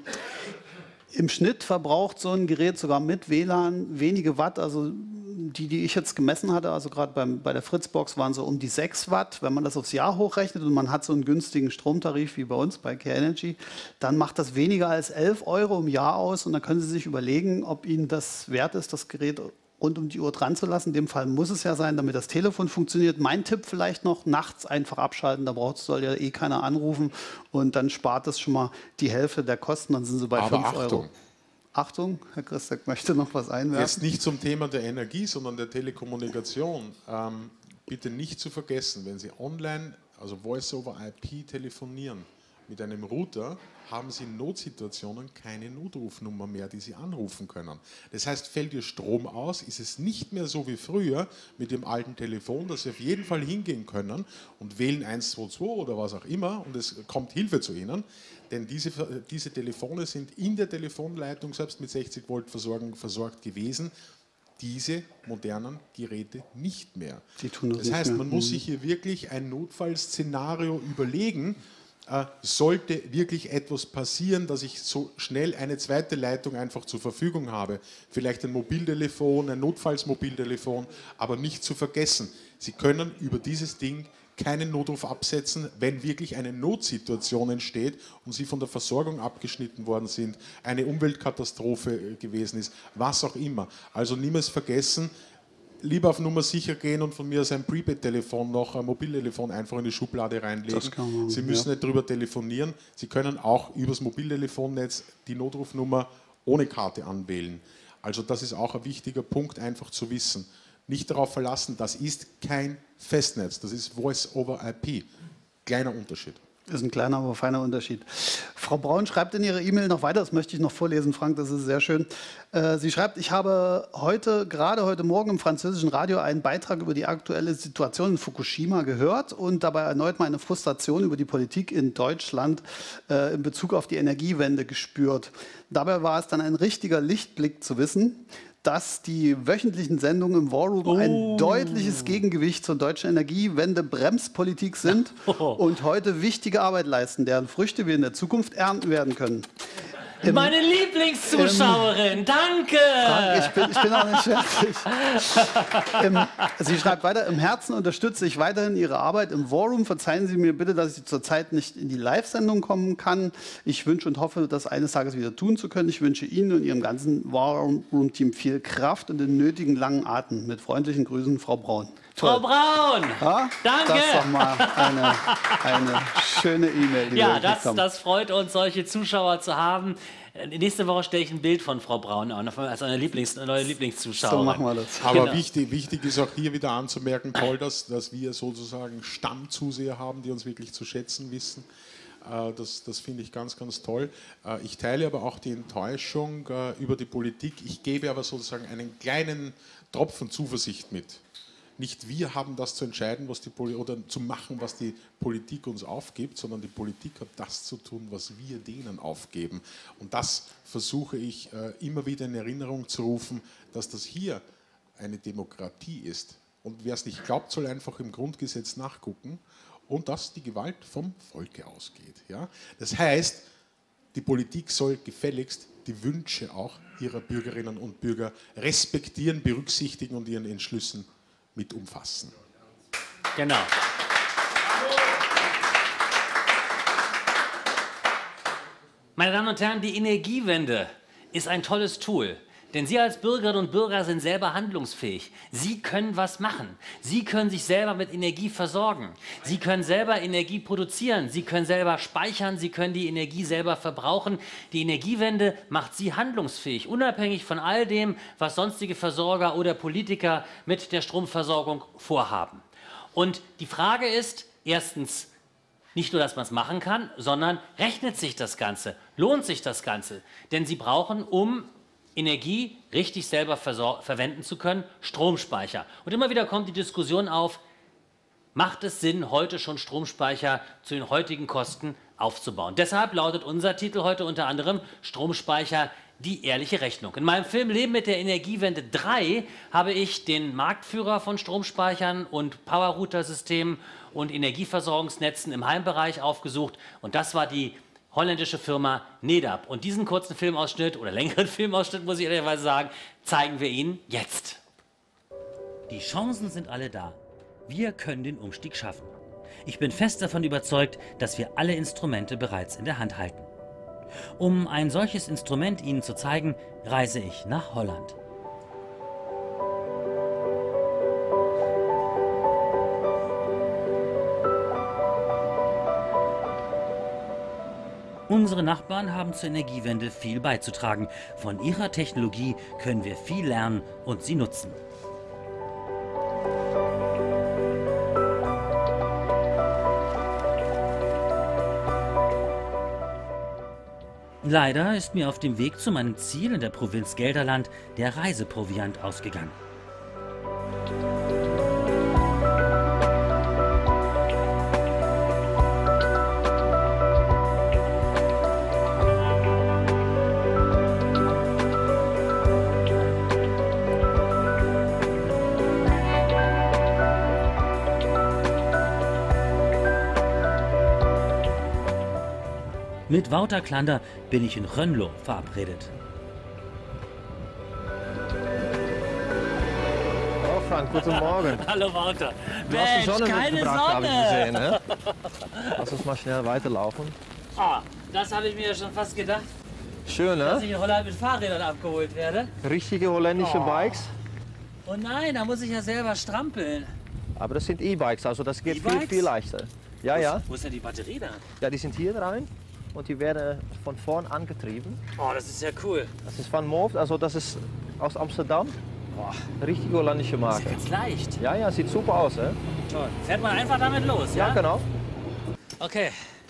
im Schnitt verbraucht so ein Gerät sogar mit W L A N wenige Watt, also die, die ich jetzt gemessen hatte, also gerade bei der Fritzbox waren so um die sechs Watt. Wenn man das aufs Jahr hochrechnet und man hat so einen günstigen Stromtarif wie bei uns bei Care Energy, dann macht das weniger als elf Euro im Jahr aus und dann können Sie sich überlegen, ob Ihnen das wert ist, das Gerät rund um die Uhr dran zu lassen. In dem Fall muss es ja sein, damit das Telefon funktioniert. Mein Tipp vielleicht noch, nachts einfach abschalten, da braucht, soll ja eh keiner anrufen und dann spart es schon mal die Hälfte der Kosten, dann sind Sie bei Aber fünf Euro. Achtung. Achtung, Herr Christek möchte noch was einwerfen. Jetzt nicht zum Thema der Energie, sondern der Telekommunikation. Ähm, bitte nicht zu vergessen, wenn Sie online, also Voice-over-I P telefonieren mit einem Router, haben Sie in Notsituationen keine Notrufnummer mehr, die Sie anrufen können. Das heißt, fällt Ihr Strom aus, ist es nicht mehr so wie früher mit dem alten Telefon, dass Sie auf jeden Fall hingehen können und wählen eins zwei zwei oder was auch immer und es kommt Hilfe zu Ihnen. Denn diese, diese Telefone sind in der Telefonleitung selbst mit sechzig Volt Versorgung versorgt gewesen. Diese modernen Geräte nicht mehr. Die tun das das nicht heißt, mehr. man muss sich hier wirklich ein Notfallszenario überlegen. Äh, sollte wirklich etwas passieren, dass ich so schnell eine zweite Leitung einfach zur Verfügung habe. Vielleicht ein Mobiltelefon, ein Notfallsmobiltelefon, aber nicht zu vergessen, Sie können über dieses Ding keinen Notruf absetzen, wenn wirklich eine Notsituation entsteht und Sie von der Versorgung abgeschnitten worden sind, eine Umweltkatastrophe gewesen ist, was auch immer. Also niemals vergessen, lieber auf Nummer sicher gehen und von mir aus ein Prepaid-Telefon noch, ein Mobiltelefon einfach in die Schublade reinlegen. Man, Sie müssen ja. nicht darüber telefonieren. Sie können auch übers Mobiltelefonnetz die Notrufnummer ohne Karte anwählen. Also das ist auch ein wichtiger Punkt, einfach zu wissen. Nicht darauf verlassen, das ist kein Festnetz, das ist Voice-over-I P. Kleiner Unterschied. Das ist ein kleiner, aber feiner Unterschied. Frau Braun schreibt in ihrer E-Mail noch weiter, das möchte ich noch vorlesen, Frank, das ist sehr schön. Äh, sie schreibt, ich habe heute, gerade heute Morgen im französischen Radio einen Beitrag über die aktuelle Situation in Fukushima gehört und dabei erneut meine Frustration über die Politik in Deutschland äh, in Bezug auf die Energiewende gespürt. Dabei war es dann ein richtiger Lichtblick zu wissen, dass die wöchentlichen Sendungen im War Room oh. ein deutliches Gegengewicht zur deutschen Energiewende-Bremspolitik sind oh. und heute wichtige Arbeit leisten, deren Früchte wir in der Zukunft ernten werden können. Im, Meine Lieblingszuschauerin, ähm, danke! Frank, ich, bin, ich bin auch nicht fertig. Im, sie schreibt weiter, im Herzen unterstütze ich weiterhin Ihre Arbeit im War Room. Verzeihen Sie mir bitte, dass ich zurzeit nicht in die Live-Sendung kommen kann. Ich wünsche und hoffe, das eines Tages wieder tun zu können. Ich wünsche Ihnen und Ihrem ganzen War Room-Team viel Kraft und den nötigen langen Atem. Mit freundlichen Grüßen, Frau Braun. Frau Braun! Ja? Danke! Das ist doch mal eine, eine schöne E-Mail, die Ja, wir das, haben. das freut uns, solche Zuschauer zu haben. Nächste Woche stelle ich ein Bild von Frau Braun an, als eine, Lieblings-, eine neue Lieblingszuschauerin. So machen wir das. Aber Genau. wichtig, wichtig ist auch hier wieder anzumerken, toll, dass, dass wir sozusagen Stammzuseher haben, die uns wirklich zu schätzen wissen. Das, das finde ich ganz, ganz toll. Ich teile aber auch die Enttäuschung über die Politik. Ich gebe aber sozusagen einen kleinen Tropfen Zuversicht mit. Nicht wir haben das zu entscheiden, was die Poli- oder zu machen, was die Politik uns aufgibt, sondern die Politik hat das zu tun, was wir denen aufgeben. Und das versuche ich immer wieder in Erinnerung zu rufen, dass das hier eine Demokratie ist. Und wer es nicht glaubt, soll einfach im Grundgesetz nachgucken. Und dass die Gewalt vom Volke ausgeht. Ja? Das heißt, die Politik soll gefälligst die Wünsche auch ihrer Bürgerinnen und Bürger respektieren, berücksichtigen und ihren Entschlüssen mit umfassen. Genau. Meine Damen und Herren, die Energiewende ist ein tolles Tool. Denn Sie als Bürgerinnen und Bürger sind selber handlungsfähig. Sie können was machen. Sie können sich selber mit Energie versorgen. Sie können selber Energie produzieren. Sie können selber speichern. Sie können die Energie selber verbrauchen. Die Energiewende macht Sie handlungsfähig, unabhängig von all dem, was sonstige Versorger oder Politiker mit der Stromversorgung vorhaben. Und die Frage ist, erstens, nicht nur, dass man es machen kann, sondern rechnet sich das Ganze? Lohnt sich das Ganze? Denn Sie brauchen, um Energie richtig selber verwenden zu können, Stromspeicher. Und immer wieder kommt die Diskussion auf, macht es Sinn, heute schon Stromspeicher zu den heutigen Kosten aufzubauen? Deshalb lautet unser Titel heute unter anderem Stromspeicher, die ehrliche Rechnung. In meinem Film Leben mit der Energiewende drei habe ich den Marktführer von Stromspeichern und Powerrouter-Systemen und Energieversorgungsnetzen im Heimbereich aufgesucht. Und das war die holländische Firma Nedap. Und diesen kurzen Filmausschnitt oder längeren Filmausschnitt, muss ich ehrlicherweise sagen, zeigen wir Ihnen jetzt. Die Chancen sind alle da. Wir können den Umstieg schaffen. Ich bin fest davon überzeugt, dass wir alle Instrumente bereits in der Hand halten. Um ein solches Instrument Ihnen zu zeigen, reise ich nach Holland. Unsere Nachbarn haben zur Energiewende viel beizutragen. Von ihrer Technologie können wir viel lernen und sie nutzen. Leider ist mir auf dem Weg zu meinem Ziel in der Provinz Gelderland der Reiseproviant ausgegangen. Mit Wouter Klander bin ich in Rönnlo verabredet. Oh Frank, guten Morgen. Hallo Wouter. Du hast die Sonne keine mitgebracht, habe ich Sonne. gesehen. Ne? Lass uns mal schnell weiterlaufen. Ah, das habe ich mir ja schon fast gedacht, Schön, dass ne? ich in Holland mit Fahrrädern abgeholt werde. Richtige holländische Oh. Bikes. Oh nein, da muss ich ja selber strampeln. Aber das sind E-Bikes, also das geht viel, E-Bikes? viel leichter. Ja, Wo ist- ja. Wo ist denn die Batterie da? Ja, die sind hier rein und die werden von vorn angetrieben. Oh, das ist ja cool. Das ist von Move, also das ist aus Amsterdam. Boah. Richtige holländische Das ist Marke. ja ganz leicht. Ja, ja, sieht super aus, ne? Toll. Fährt man einfach damit los, ja? Ja, genau. Okay.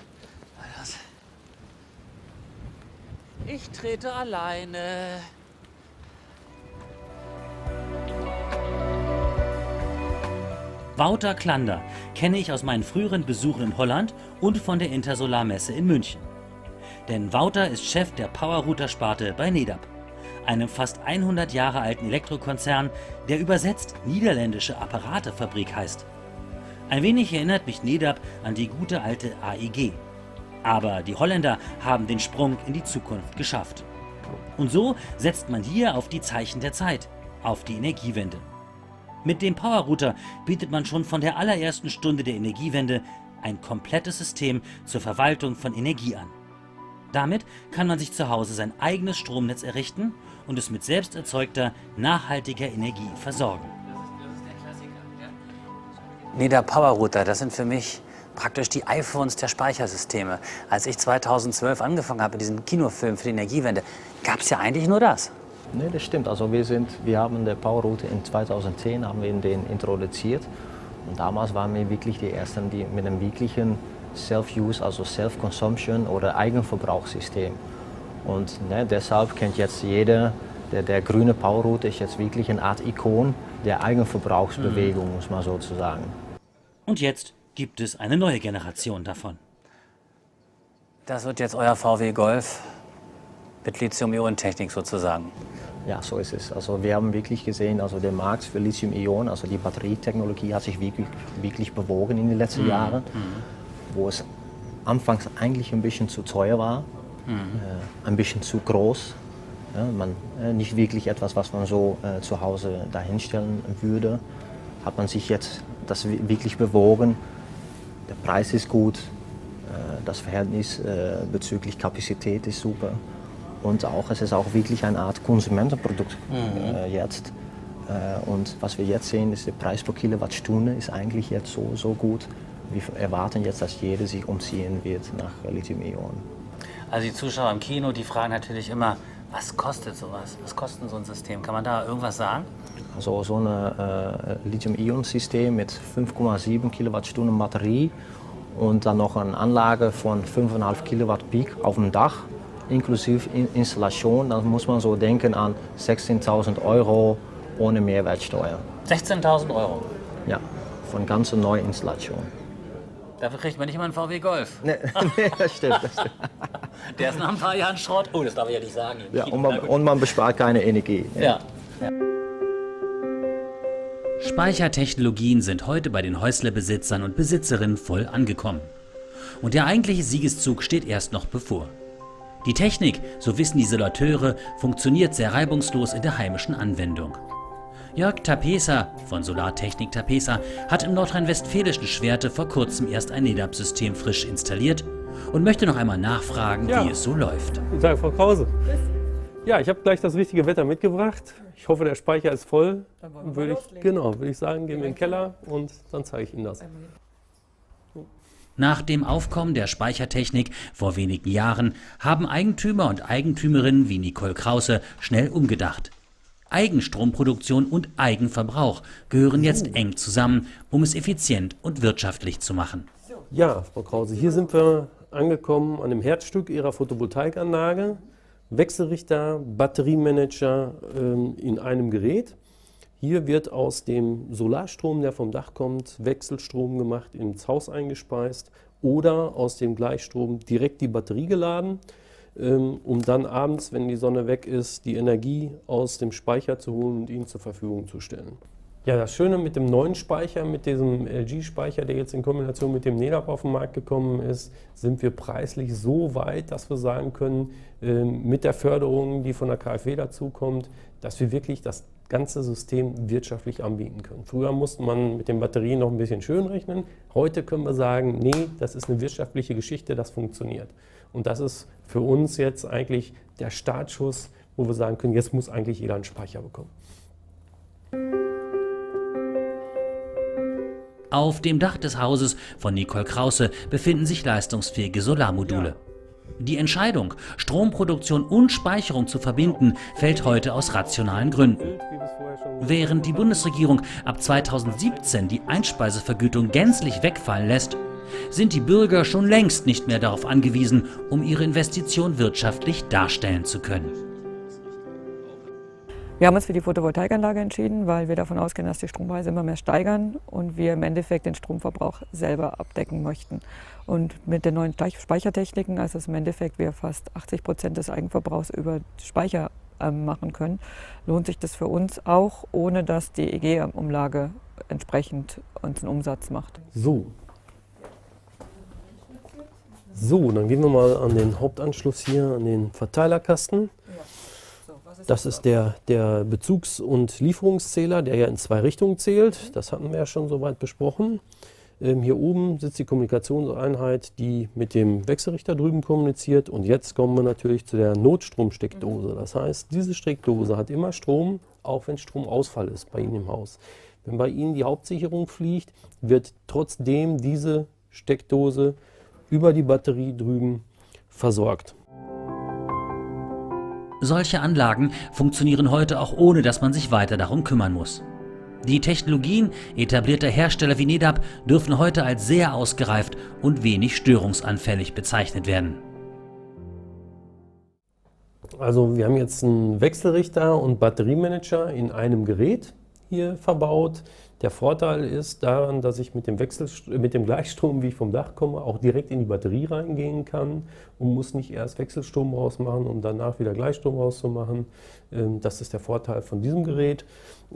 Ich trete alleine. Wouter Klander kenne ich aus meinen früheren Besuchen in Holland und von der Intersolar-Messe in München. Denn Wouter ist Chef der Powerrouter-Sparte bei Nedap, einem fast hundert Jahre alten Elektrokonzern, der übersetzt niederländische Apparatefabrik heißt. Ein wenig erinnert mich Nedap an die gute alte A E G. Aber die Holländer haben den Sprung in die Zukunft geschafft. Und so setzt man hier auf die Zeichen der Zeit, auf die Energiewende. Mit dem Powerrouter bietet man schon von der allerersten Stunde der Energiewende ein komplettes System zur Verwaltung von Energie an. Damit kann man sich zu Hause sein eigenes Stromnetz errichten und es mit selbst erzeugter, nachhaltiger Energie versorgen. NEDA Power Router, das sind für mich praktisch die iPhones der Speichersysteme. Als ich zweitausendzwölf angefangen habe mit diesem Kinofilm für die Energiewende, gab es ja eigentlich nur das. Nee, das stimmt. Also wir, sind, wir haben den Power Router in zweitausendzehn haben wir den introduziert. Und damals waren wir wirklich die Ersten, die mit einem wirklichen Self-Use, also Self-Consumption oder Eigenverbrauchssystem. Und ne, deshalb kennt jetzt jeder, der, der grüne Power Router ist jetzt wirklich eine Art Ikon der Eigenverbrauchsbewegung, mhm. muss man so zu sagen. Und jetzt gibt es eine neue Generation davon. Das wird jetzt euer V W Golf mit Lithium-Ionen-Technik sozusagen. Ja, so ist es. Also wir haben wirklich gesehen, also der Markt für Lithium-Ionen, also die Batterietechnologie hat sich wirklich, wirklich bewogen in den letzten mhm. Jahren, mhm. wo es anfangs eigentlich ein bisschen zu teuer war, mhm. äh, ein bisschen zu groß. Ja, man, äh, nicht wirklich etwas, was man so äh, zu Hause dahinstellen würde. Hat man sich jetzt das wirklich bewogen. Der Preis ist gut, äh, das Verhältnis äh, bezüglich Kapazität ist super. Und auch, es ist auch wirklich eine Art Konsumentenprodukt mhm. äh, jetzt. Äh, und was wir jetzt sehen, ist der Preis pro Kilowattstunde ist eigentlich jetzt so, so gut. Wir erwarten jetzt, dass jeder sich umziehen wird nach Lithium-Ionen. Also die Zuschauer im Kino, die fragen natürlich immer, was kostet sowas? Was kostet so ein System? Kann man da irgendwas sagen? Also so ein äh, Lithium-Ionen-System mit fünf Komma sieben Kilowattstunden Batterie und dann noch eine Anlage von fünf Komma fünf Kilowatt Peak auf dem Dach, inklusive Installation, dann muss man so denken an sechzehntausend Euro ohne Mehrwertsteuer. sechzehntausend Euro? Ja, von ganzer Neuinstallation. Dafür kriegt man nicht mal einen V W Golf. Nee, nee, das stimmt, das stimmt. Der ist nach ein paar Jahren Schrott. Oh, das darf ich ja nicht sagen. Ja, und, man, und man bespart keine Energie. Ja. Ja. Speichertechnologien sind heute bei den Häuslebesitzern und Besitzerinnen voll angekommen. Und der eigentliche Siegeszug steht erst noch bevor. Die Technik, so wissen die Isolateure, funktioniert sehr reibungslos in der heimischen Anwendung. Jörg Tapesa von Solartechnik Tapesa hat im nordrhein-westfälischen Schwerte vor kurzem erst ein NEDAP-System frisch installiert und möchte noch einmal nachfragen, ja. wie es so läuft. Guten Tag, Frau Krause. Ja, ich habe gleich das richtige Wetter mitgebracht. Ich hoffe, der Speicher ist voll. Dann wollen wir würde loslegen. ich, genau, würde ich sagen, gehen wir in den Keller und dann zeige ich Ihnen das. Nach dem Aufkommen der Speichertechnik vor wenigen Jahren haben Eigentümer und Eigentümerinnen wie Nicole Krause schnell umgedacht. Eigenstromproduktion und Eigenverbrauch gehören jetzt eng zusammen, um es effizient und wirtschaftlich zu machen. Ja, Frau Krause, hier sind wir angekommen an dem Herzstück Ihrer Photovoltaikanlage. Wechselrichter, Batteriemanager ähm, in einem Gerät. Hier wird aus dem Solarstrom, der vom Dach kommt, Wechselstrom gemacht, ins Haus eingespeist oder aus dem Gleichstrom direkt die Batterie geladen, ähm, um dann abends, wenn die Sonne weg ist, die Energie aus dem Speicher zu holen und Ihnen zur Verfügung zu stellen. Ja, das Schöne mit dem neuen Speicher, mit diesem L G-Speicher, der jetzt in Kombination mit dem NEDAP auf den Markt gekommen ist, sind wir preislich so weit, dass wir sagen können, äh, mit der Förderung, die von der KfW dazukommt, dass wir wirklich das ganze System wirtschaftlich anbieten können. Früher musste man mit den Batterien noch ein bisschen schön rechnen. Heute können wir sagen, nee, das ist eine wirtschaftliche Geschichte, das funktioniert. Und das ist für uns jetzt eigentlich der Startschuss, wo wir sagen können, jetzt muss eigentlich jeder einen Speicher bekommen. Auf dem Dach des Hauses von Nicole Krause befinden sich leistungsfähige Solarmodule. Ja. Die Entscheidung, Stromproduktion und Speicherung zu verbinden, fällt heute aus rationalen Gründen. Während die Bundesregierung ab zweitausendsiebzehn die Einspeisevergütung gänzlich wegfallen lässt, sind die Bürger schon längst nicht mehr darauf angewiesen, um ihre Investition wirtschaftlich darstellen zu können. Wir haben uns für die Photovoltaikanlage entschieden, weil wir davon ausgehen, dass die Strompreise immer mehr steigern und wir im Endeffekt den Stromverbrauch selber abdecken möchten. Und mit den neuen Speichertechniken, also im Endeffekt wir fast achtzig Prozent des Eigenverbrauchs über Speicher äh, machen können, lohnt sich das für uns auch, ohne dass die E G-Umlage entsprechend uns einen Umsatz macht. So. So, dann gehen wir mal an den Hauptanschluss hier, an den Verteilerkasten. Das ist der, der Bezugs- und Lieferungszähler, der ja in zwei Richtungen zählt. Das hatten wir ja schon soweit besprochen. Ähm, hier oben sitzt die Kommunikationseinheit, die mit dem Wechselrichter drüben kommuniziert. Und jetzt kommen wir natürlich zu der Notstromsteckdose. Das heißt, diese Steckdose hat immer Strom, auch wenn Stromausfall ist bei Ihnen im Haus. Wenn bei Ihnen die Hauptsicherung fliegt, wird trotzdem diese Steckdose über die Batterie drüben versorgt. Solche Anlagen funktionieren heute auch ohne, dass man sich weiter darum kümmern muss. Die Technologien etablierter Hersteller wie Nedap dürfen heute als sehr ausgereift und wenig störungsanfällig bezeichnet werden. Also wir haben jetzt einen Wechselrichter und Batteriemanager in einem Gerät hier verbaut. Der Vorteil ist daran, dass ich mit dem, Wechsel, mit dem Gleichstrom, wie ich vom Dach komme, auch direkt in die Batterie reingehen kann und muss nicht erst Wechselstrom rausmachen, um danach wieder Gleichstrom rauszumachen. Das ist der Vorteil von diesem Gerät.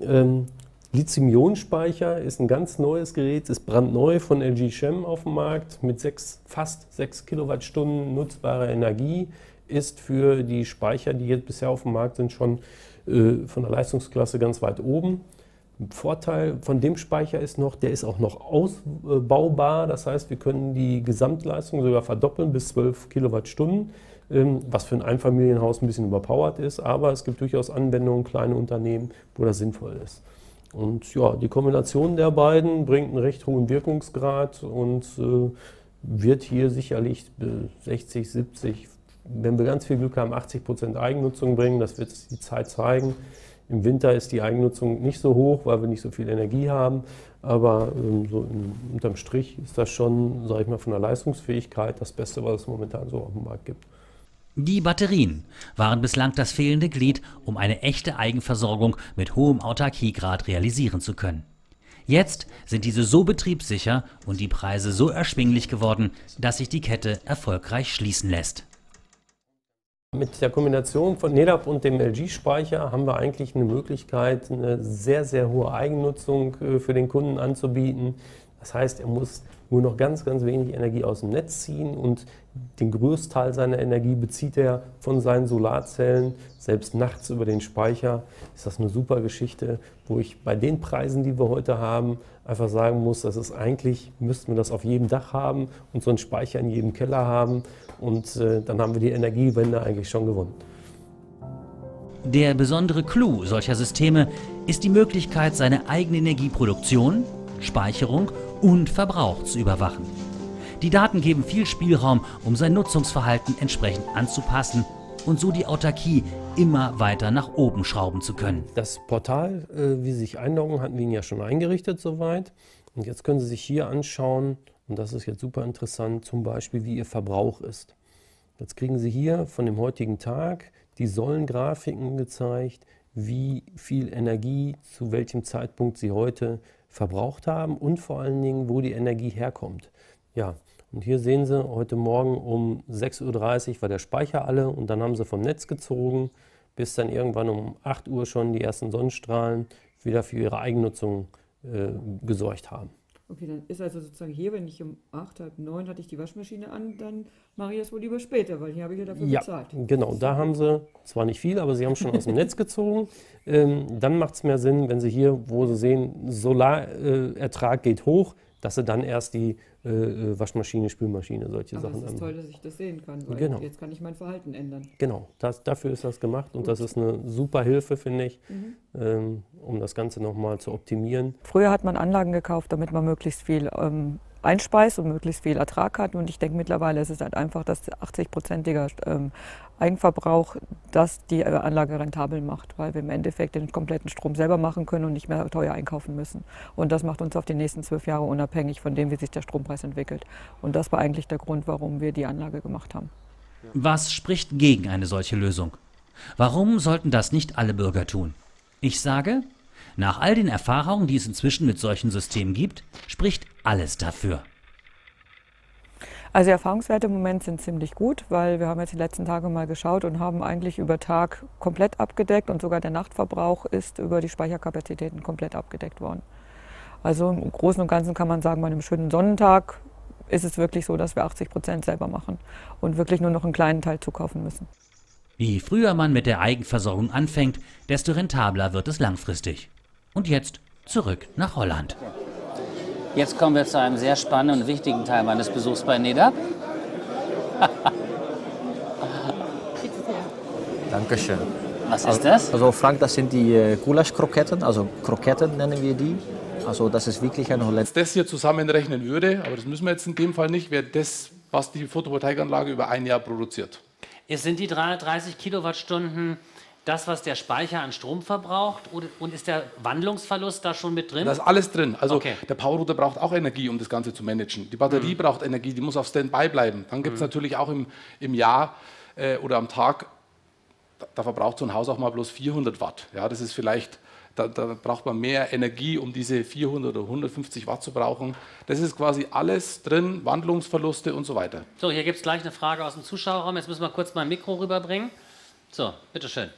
Lithium-Ionen-Speicher ist ein ganz neues Gerät, ist brandneu von L G Chem auf dem Markt mit sechs, fast sechs Kilowattstunden nutzbarer Energie. Ist für die Speicher, die jetzt bisher auf dem Markt sind, schon äh, von der Leistungsklasse ganz weit oben. Vorteil von dem Speicher ist noch, der ist auch noch ausbaubar. Das heißt, wir können die Gesamtleistung sogar verdoppeln bis zwölf Kilowattstunden, ähm, was für ein Einfamilienhaus ein bisschen überpowert ist. Aber es gibt durchaus Anwendungen, kleine Unternehmen, wo das sinnvoll ist. Und ja, die Kombination der beiden bringt einen recht hohen Wirkungsgrad und äh, wird hier sicherlich sechzig, siebzig, wenn wir ganz viel Glück haben, achtzig Prozent Eigennutzung bringen. Das wird die Zeit zeigen. Im Winter ist die Eigennutzung nicht so hoch, weil wir nicht so viel Energie haben. Aber ähm, so in, unterm Strich ist das schon, sage ich mal, von der Leistungsfähigkeit das Beste, was es momentan so auf dem Markt gibt. Die Batterien waren bislang das fehlende Glied, um eine echte Eigenversorgung mit hohem Autarkiegrad realisieren zu können. Jetzt sind diese so betriebssicher und die Preise so erschwinglich geworden, dass sich die Kette erfolgreich schließen lässt. Mit der Kombination von Nedap und dem L G-Speicher haben wir eigentlich eine Möglichkeit, eine sehr, sehr hohe Eigennutzung für den Kunden anzubieten. Das heißt, er muss nur noch ganz, ganz wenig Energie aus dem Netz ziehen und den größten Teil seiner Energie bezieht er von seinen Solarzellen. Selbst nachts über den Speicher ist das eine super Geschichte, wo ich bei den Preisen, die wir heute haben, einfach sagen muss, das ist eigentlich, müssten wir das auf jedem Dach haben und so einen Speicher in jedem Keller haben und äh, dann haben wir die Energiewende eigentlich schon gewonnen. Der besondere Clou solcher Systeme ist die Möglichkeit, seine eigene Energieproduktion, Speicherung und Verbrauch zu überwachen. Die Daten geben viel Spielraum, um sein Nutzungsverhalten entsprechend anzupassen und so die Autarkie immer weiter nach oben schrauben zu können. Das Portal, äh, wie Sie sich einloggen, hatten wir Ihnen ja schon eingerichtet soweit. Und jetzt können Sie sich hier anschauen, und das ist jetzt super interessant, zum Beispiel, wie Ihr Verbrauch ist. Jetzt kriegen Sie hier von dem heutigen Tag die Säulengrafiken gezeigt, wie viel Energie zu welchem Zeitpunkt Sie heute verbraucht haben und vor allen Dingen, wo die Energie herkommt. Ja, und hier sehen Sie, heute Morgen um sechs Uhr dreißig war der Speicher alle und dann haben Sie vom Netz gezogen, bis dann irgendwann um acht Uhr schon die ersten Sonnenstrahlen wieder für ihre Eigennutzung äh, gesorgt haben. Okay, dann ist also sozusagen hier, wenn ich um acht, halb neun hatte ich die Waschmaschine an, dann mache ich das wohl lieber später, weil hier habe ich ja dafür ja, bezahlt. Genau, da haben Sie zwar nicht viel, aber Sie haben schon aus dem Netz gezogen. Ähm, dann macht es mehr Sinn, wenn Sie hier, wo Sie sehen, Solarertrag äh, geht hoch, dass Sie dann erst die äh, Waschmaschine, Spülmaschine, solche aber Sachen. Es ist toll, dass ich das sehen kann, weil genau. Jetzt kann ich mein Verhalten ändern. Genau, das, dafür ist das gemacht und Gut. Das ist eine super Hilfe, finde ich, mhm. ähm, um das Ganze nochmal zu optimieren. Früher hat man Anlagen gekauft, damit man möglichst viel ähm, einspeist und möglichst viel Ertrag hat. Und ich denke mittlerweile ist es halt einfach, dass achtzig-prozentiger ähm, Eigenverbrauch das die Anlage rentabel macht, weil wir im Endeffekt den kompletten Strom selber machen können und nicht mehr teuer einkaufen müssen. Und das macht uns auf die nächsten zwölf Jahre unabhängig von dem, wie sich der Strompreis entwickelt. Und das war eigentlich der Grund, warum wir die Anlage gemacht haben. Was spricht gegen eine solche Lösung? Warum sollten das nicht alle Bürger tun? Ich sage, nach all den Erfahrungen, die es inzwischen mit solchen Systemen gibt, spricht alles dafür. Also die Erfahrungswerte im Moment sind ziemlich gut, weil wir haben jetzt die letzten Tage mal geschaut und haben eigentlich über Tag komplett abgedeckt und sogar der Nachtverbrauch ist über die Speicherkapazitäten komplett abgedeckt worden. Also im Großen und Ganzen kann man sagen, bei einem schönen Sonnentag ist es wirklich so, dass wir achtzig Prozent selber machen und wirklich nur noch einen kleinen Teil zukaufen müssen. Je früher man mit der Eigenversorgung anfängt, desto rentabler wird es langfristig. Und jetzt zurück nach Holland. Jetzt kommen wir zu einem sehr spannenden und wichtigen Teil meines Besuchs bei Nedap. Dankeschön. Was ist das? Also Frank, das sind die äh, Gulasch-Kroketten, also Kroketten nennen wir die. Also das ist wirklich ein Wenn ich das hier zusammenrechnen würde, aber das müssen wir jetzt in dem Fall nicht, wäre das, was die Photovoltaikanlage über ein Jahr produziert. Es sind die dreihundertdreißig Kilowattstunden das, was der Speicher an Strom verbraucht, und ist der Wandlungsverlust da schon mit drin? Da ist alles drin. Also okay. Der Powerrouter braucht auch Energie, um das Ganze zu managen. Die Batterie mhm. braucht Energie, die muss auf Standby bleiben. Dann gibt es mhm. natürlich auch im, im Jahr äh, oder am Tag, da, da verbraucht so ein Haus auch mal bloß vierhundert Watt. Ja, das ist vielleicht, da, da braucht man mehr Energie, um diese vierhundert oder hundertfünfzig Watt zu brauchen. Das ist quasi alles drin, Wandlungsverluste und so weiter. So, hier gibt es gleich eine Frage aus dem Zuschauerraum. Jetzt müssen wir kurz mal ein Mikro rüberbringen. So, bitteschön.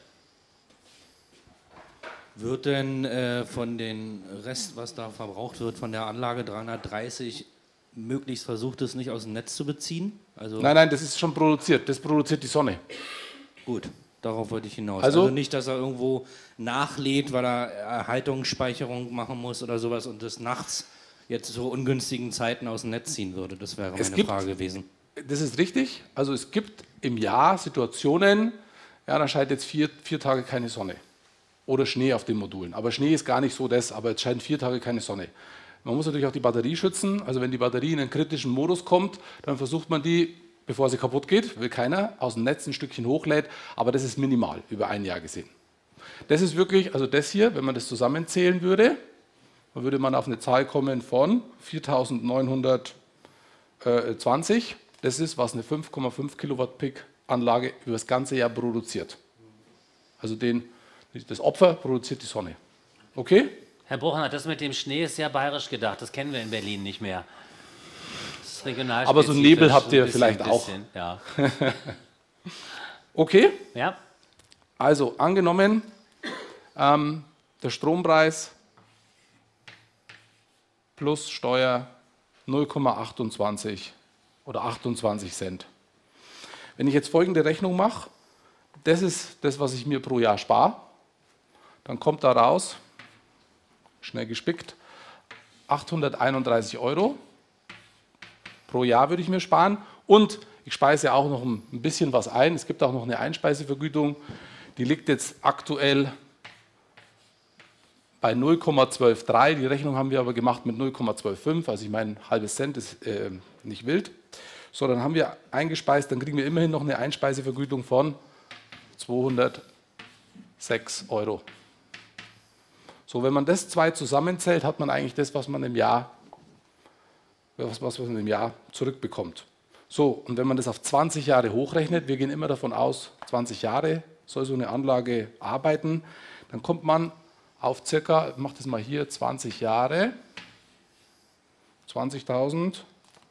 Wird denn äh, von den Rest, was da verbraucht wird, von der Anlage dreihundertdreißig möglichst versucht, es nicht aus dem Netz zu beziehen? Also nein, nein, das ist schon produziert. Das produziert die Sonne. Gut, darauf wollte ich hinaus. Also, also nicht, dass er irgendwo nachlädt, weil er Erhaltungsspeicherung machen muss oder sowas und das nachts jetzt zu ungünstigen Zeiten aus dem Netz ziehen würde. Das wäre meine gibt, Frage gewesen. Das ist richtig. Also es gibt im Jahr Situationen, ja, da scheint jetzt vier, vier Tage keine Sonne. Oder Schnee auf den Modulen. Aber Schnee ist gar nicht so das, aber es scheint vier Tage keine Sonne. Man muss natürlich auch die Batterie schützen. Also wenn die Batterie in einen kritischen Modus kommt, dann versucht man die, bevor sie kaputt geht, will keiner, aus dem Netz ein Stückchen hochlädt. Aber das ist minimal, über ein Jahr gesehen. Das ist wirklich, also das hier, wenn man das zusammenzählen würde, dann würde man auf eine Zahl kommen von viertausendneunhundertzwanzig. Das ist, was eine fünf Komma fünf Kilowatt Peak Anlage über das ganze Jahr produziert. Also den Das Opfer produziert die Sonne. Okay? Herr Bruchner, das mit dem Schnee ist sehr bayerisch gedacht. Das kennen wir in Berlin nicht mehr. Das ist regional. Aber so Nebel habt ihr bisschen, vielleicht auch. Bisschen, ja. Okay? Ja. Also angenommen, ähm, der Strompreis plus Steuer null Komma achtundzwanzig oder achtundzwanzig Cent. Wenn ich jetzt folgende Rechnung mache, das ist das, was ich mir pro Jahr spare. Dann kommt da raus, schnell gespickt, achthunderteinunddreißig Euro pro Jahr würde ich mir sparen. Und ich speise ja auch noch ein bisschen was ein. Es gibt auch noch eine Einspeisevergütung. Die liegt jetzt aktuell bei null Komma zwölf drei. Die Rechnung haben wir aber gemacht mit null Komma zwölf fünf. Also ich meine, ein halbes Cent ist äh, nicht wild. So, dann haben wir eingespeist, dann kriegen wir immerhin noch eine Einspeisevergütung von zweihundertsechs Euro. So, wenn man das zwei zusammenzählt, hat man eigentlich das, was man im Jahr, was, was man im Jahr zurückbekommt. So, und wenn man das auf zwanzig Jahre hochrechnet, wir gehen immer davon aus, zwanzig Jahre soll so eine Anlage arbeiten, dann kommt man auf circa, ich mache das mal hier, zwanzig Jahre, zwanzigtausend,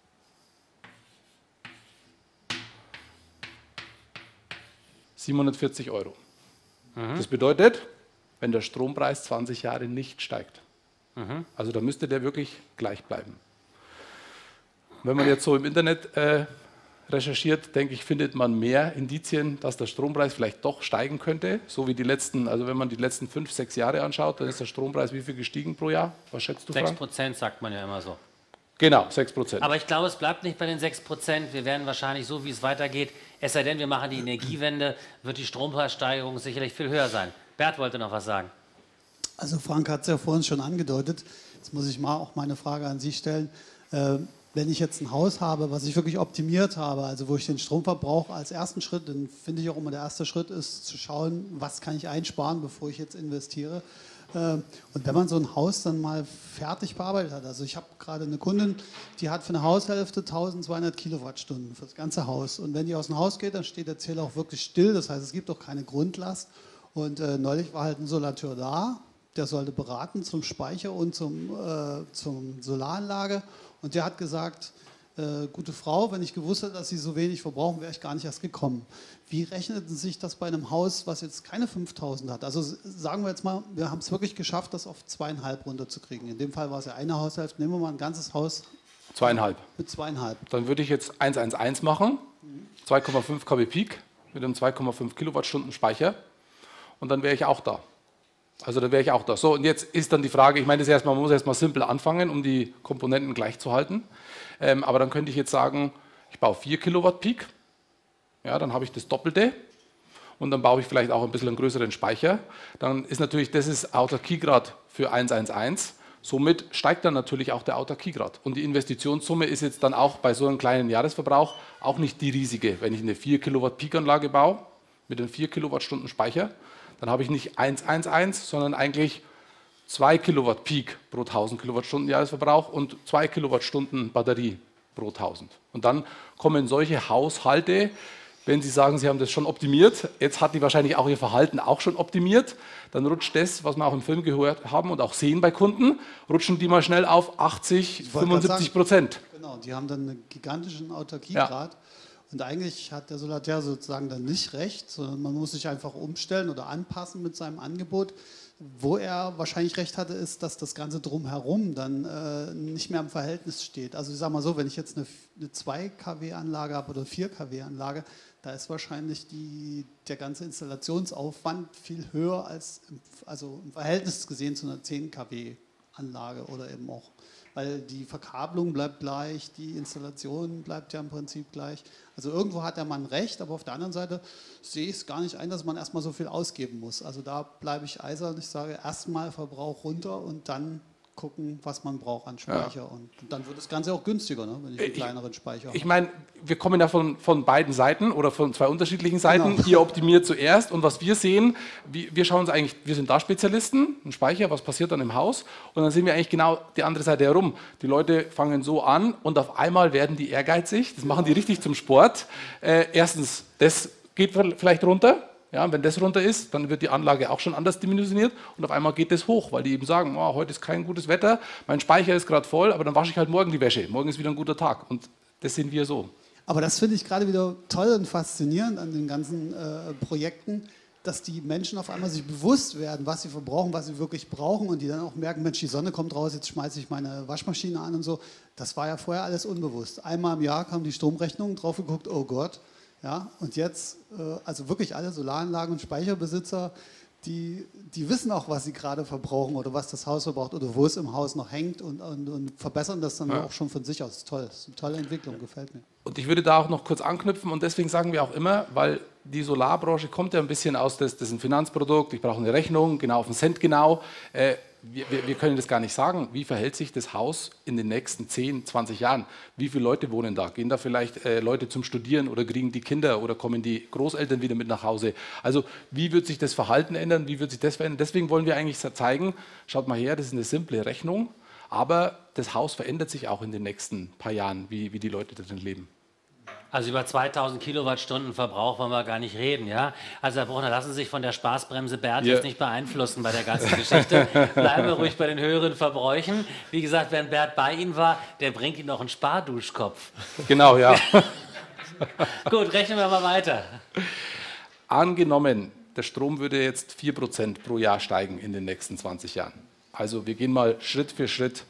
siebenhundertvierzig Euro. Mhm. Das bedeutet, wenn der Strompreis zwanzig Jahre nicht steigt. Mhm. Also da müsste der wirklich gleich bleiben. Wenn man jetzt so im Internet äh, recherchiert, denke ich, findet man mehr Indizien, dass der Strompreis vielleicht doch steigen könnte. So wie die letzten, also wenn man die letzten fünf, sechs Jahre anschaut, dann ist der Strompreis wie viel gestiegen pro Jahr? Was schätzt du, Frank? sechs Prozent sagt man ja immer so. Genau, sechs Prozent. Aber ich glaube, es bleibt nicht bei den sechs Prozent. Wir werden wahrscheinlich so, wie es weitergeht, es sei denn, wir machen die Energiewende, wird die Strompreissteigerung sicherlich viel höher sein. Bert wollte noch was sagen. Also Frank hat es ja vorhin schon angedeutet. Jetzt muss ich mal auch meine Frage an Sie stellen. Äh, wenn ich jetzt ein Haus habe, was ich wirklich optimiert habe, also wo ich den Stromverbrauch als ersten Schritt, dann finde ich auch immer der erste Schritt ist, zu schauen, was kann ich einsparen, bevor ich jetzt investiere. Und wenn man so ein Haus dann mal fertig bearbeitet hat, also ich habe gerade eine Kundin, die hat für eine Haushälfte tausendzweihundert Kilowattstunden für das ganze Haus. Und wenn die aus dem Haus geht, dann steht der Zähler auch wirklich still, das heißt, es gibt auch keine Grundlast. Und äh, neulich war halt ein Solateur da, der sollte beraten zum Speicher und zum, äh, zum Solaranlage. Und der hat gesagt, äh, gute Frau, wenn ich gewusst hätte, dass Sie so wenig verbrauchen, wäre ich gar nicht erst gekommen. Wie rechnet sich das bei einem Haus, was jetzt keine fünftausend hat? Also sagen wir jetzt mal, wir haben es wirklich geschafft, das auf zweieinhalb runterzukriegen. In dem Fall war es ja eine Haushälfte. Nehmen wir mal ein ganzes Haus. Zweieinhalb. Mit zweieinhalb. Dann würde ich jetzt eins Komma eins machen, zwei Komma fünf Kilowatt Peak mit einem zwei Komma fünf Kilowattstunden Speicher. Und dann wäre ich auch da. Also dann wäre ich auch da. So, und jetzt ist dann die Frage, ich meine, das erstmal, man muss erstmal simpel anfangen, um die Komponenten gleich zu halten. Ähm, aber dann könnte ich jetzt sagen, ich baue vier Kilowatt Peak. Ja, dann habe ich das Doppelte. Und dann baue ich vielleicht auch ein bisschen einen größeren Speicher. Dann ist natürlich, das ist Autarkiegrad für eins Komma eins. Somit steigt dann natürlich auch der Autarkiegrad. Und die Investitionssumme ist jetzt dann auch bei so einem kleinen Jahresverbrauch auch nicht die riesige. Wenn ich eine vier Kilowatt Peak-Anlage baue mit einem vier Kilowattstunden Speicher, dann habe ich nicht eins eins eins, sondern eigentlich zwei Kilowatt Peak pro tausend Kilowattstunden Jahresverbrauch und zwei Kilowattstunden Batterie pro tausend. Und dann kommen solche Haushalte, wenn Sie sagen, Sie haben das schon optimiert, jetzt hat die wahrscheinlich auch Ihr Verhalten auch schon optimiert, dann rutscht das, was wir auch im Film gehört haben und auch sehen bei Kunden, rutschen die mal schnell auf achtzig, fünfundsiebzig Prozent. Genau, die haben dann einen gigantischen Autarkiegrad. Ja. Und eigentlich hat der Solataire sozusagen dann nicht recht, sondern man muss sich einfach umstellen oder anpassen mit seinem Angebot. Wo er wahrscheinlich recht hatte, ist, dass das Ganze drumherum dann äh, nicht mehr im Verhältnis steht. Also ich sage mal so, wenn ich jetzt eine, eine zwei Kilowatt Anlage habe oder vier Kilowatt Anlage, da ist wahrscheinlich die, der ganze Installationsaufwand viel höher als im, also im Verhältnis gesehen zu einer zehn Kilowatt Anlage oder eben auch, weil die Verkabelung bleibt gleich, die Installation bleibt ja im Prinzip gleich. Also irgendwo hat der Mann recht, aber auf der anderen Seite sehe ich es gar nicht ein, dass man erstmal so viel ausgeben muss. Also da bleibe ich eisern, ich sage erstmal Verbrauch runter und dann gucken, was man braucht an Speicher. Ja. Und dann wird das Ganze auch günstiger, ne, wenn ich einen kleineren Speicher habe. Ich meine, wir kommen ja von, von beiden Seiten oder von zwei unterschiedlichen Seiten. Genau. Ihr optimiert zuerst und was wir sehen, wir, wir schauen uns eigentlich, wir sind da Spezialisten, ein Speicher, was passiert dann im Haus und dann sehen wir eigentlich genau die andere Seite herum. Die Leute fangen so an und auf einmal werden die ehrgeizig, das machen die richtig zum Sport. Äh, erstens, das geht vielleicht runter. Ja, wenn das runter ist, dann wird die Anlage auch schon anders dimensioniert und auf einmal geht das hoch, weil die eben sagen, oh, heute ist kein gutes Wetter, mein Speicher ist gerade voll, aber dann wasche ich halt morgen die Wäsche. Morgen ist wieder ein guter Tag und das sehen wir so. Aber das finde ich gerade wieder toll und faszinierend an den ganzen äh, Projekten, dass die Menschen auf einmal sich bewusst werden, was sie verbrauchen, was sie wirklich brauchen und die dann auch merken, Mensch, die Sonne kommt raus, jetzt schmeiße ich meine Waschmaschine an und so. Das war ja vorher alles unbewusst. Einmal im Jahr kam die Stromrechnung, drauf geguckt, oh Gott. Ja, und jetzt, also wirklich alle Solaranlagen und Speicherbesitzer, die, die wissen auch, was sie gerade verbrauchen oder was das Haus verbraucht oder wo es im Haus noch hängt und, und, und verbessern das dann ja. auch schon von sich aus. Das ist toll, das ist eine tolle Entwicklung, gefällt mir. Und ich würde da auch noch kurz anknüpfen und deswegen sagen wir auch immer, weil die Solarbranche kommt ja ein bisschen aus, das, das ist ein Finanzprodukt, ich brauche eine Rechnung, genau auf den Cent genau. Äh, Wir, wir, wir können das gar nicht sagen. Wie verhält sich das Haus in den nächsten zehn, zwanzig Jahren? Wie viele Leute wohnen da? Gehen da vielleicht äh, Leute zum Studieren oder kriegen die Kinder oder kommen die Großeltern wieder mit nach Hause? Also wie wird sich das Verhalten ändern? Wie wird sich das verändern? Deswegen wollen wir eigentlich zeigen, schaut mal her, das ist eine simple Rechnung, aber das Haus verändert sich auch in den nächsten paar Jahren, wie, wie die Leute darin leben. Also über zweitausend Kilowattstunden Verbrauch wollen wir gar nicht reden, ja? Also Herr Bruchner, lassen Sie sich von der Spaßbremse Bert yeah. jetzt nicht beeinflussen bei der ganzen Geschichte. Bleiben wir ruhig bei den höheren Verbräuchen. Wie gesagt, wenn Bert bei Ihnen war, der bringt Ihnen noch einen Sparduschkopf. Genau, ja. Gut, rechnen wir mal weiter. Angenommen, der Strom würde jetzt vier Prozent pro Jahr steigen in den nächsten zwanzig Jahren. Also wir gehen mal Schritt für Schritt.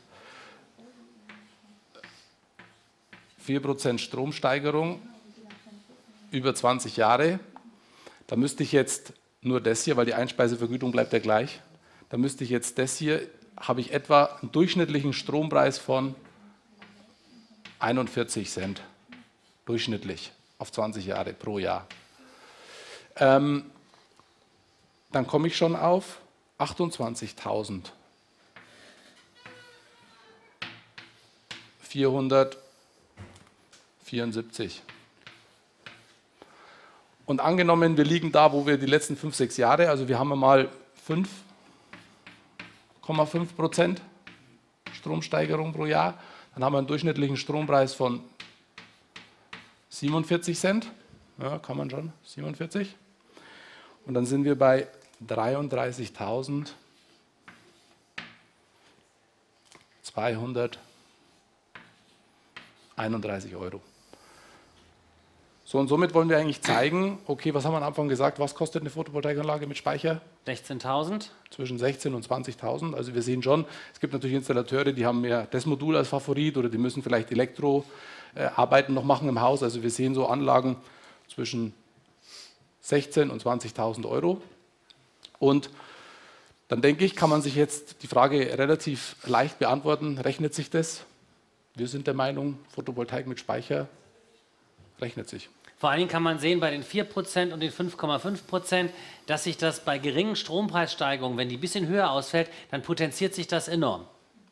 vier Prozent Stromsteigerung über zwanzig Jahre. Da müsste ich jetzt nur das hier, weil die Einspeisevergütung bleibt ja gleich, da müsste ich jetzt das hier, habe ich etwa einen durchschnittlichen Strompreis von einundvierzig Cent. Durchschnittlich auf zwanzig Jahre pro Jahr. Ähm, dann komme ich schon auf achtundzwanzigtausendvierhundertvierundsiebzig. Und angenommen, wir liegen da, wo wir die letzten fünf, sechs Jahre, also wir haben mal fünf Komma fünf Prozent Stromsteigerung pro Jahr, dann haben wir einen durchschnittlichen Strompreis von siebenundvierzig Cent, ja, kann man schon, siebenundvierzig. Und dann sind wir bei dreiunddreißigtausendzweihunderteinunddreißig Euro. So, und somit wollen wir eigentlich zeigen, okay, was haben wir am Anfang gesagt, was kostet eine Photovoltaikanlage mit Speicher? sechzehntausend? Zwischen sechzehntausend und zwanzigtausend. Also wir sehen schon, es gibt natürlich Installateure, die haben mehr das Modul als Favorit oder die müssen vielleicht Elektroarbeiten noch machen im Haus. Also wir sehen so Anlagen zwischen sechzehntausend und zwanzigtausend Euro. Und dann denke ich, kann man sich jetzt die Frage relativ leicht beantworten, rechnet sich das? Wir sind der Meinung, Photovoltaik mit Speicher rechnet sich. Vor allen Dingen kann man sehen bei den vier Prozent und den fünf Komma fünf Prozent, dass sich das bei geringen Strompreissteigerungen, wenn die ein bisschen höher ausfällt, dann potenziert sich das enorm.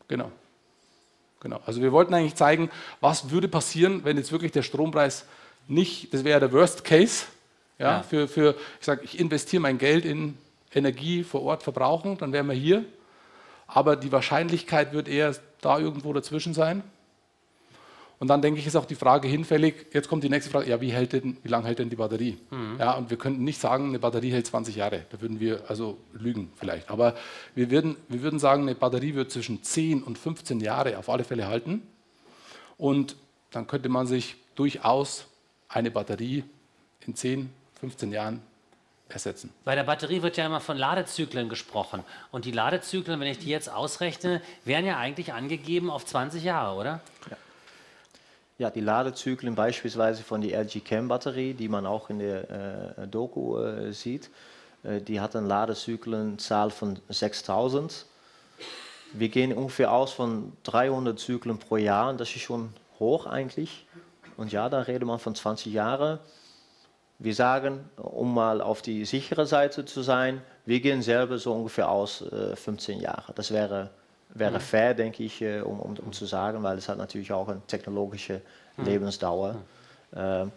Genau. Genau. Also wir wollten eigentlich zeigen, was würde passieren, wenn jetzt wirklich der Strompreis nicht, das wäre der Worst Case, ja, ja. Für, für, ich sage, ich investiere mein Geld in Energie vor Ort verbrauchen, dann wären wir hier. Aber die Wahrscheinlichkeit wird eher da irgendwo dazwischen sein. Und dann denke ich, ist auch die Frage hinfällig, jetzt kommt die nächste Frage, ja, wie, hält denn, wie lange hält denn die Batterie? Mhm. Ja, und wir könnten nicht sagen, eine Batterie hält zwanzig Jahre, da würden wir also lügen vielleicht. Aber wir würden, wir würden sagen, eine Batterie wird zwischen zehn und fünfzehn Jahre auf alle Fälle halten. Und dann könnte man sich durchaus eine Batterie in zehn, fünfzehn Jahren ersetzen. Bei der Batterie wird ja immer von Ladezyklen gesprochen. Und die Ladezyklen, wenn ich die jetzt ausrechne, wären ja eigentlich angegeben auf zwanzig Jahre, oder? Ja. Ja, die Ladezyklen beispielsweise von der L G Chem Batterie, die man auch in der äh, Doku äh, sieht, äh, die hat eine Ladezyklenzahl von sechstausend. Wir gehen ungefähr aus von dreihundert Zyklen pro Jahr und das ist schon hoch eigentlich. Und ja, da redet man von zwanzig Jahren. Wir sagen, um mal auf die sichere Seite zu sein, wir gehen selber so ungefähr aus äh, fünfzehn Jahre. Das wäre Wäre fair, denke ich, um, um, um zu sagen, weil es hat natürlich auch eine technologische Lebensdauer. Hm. Ähm.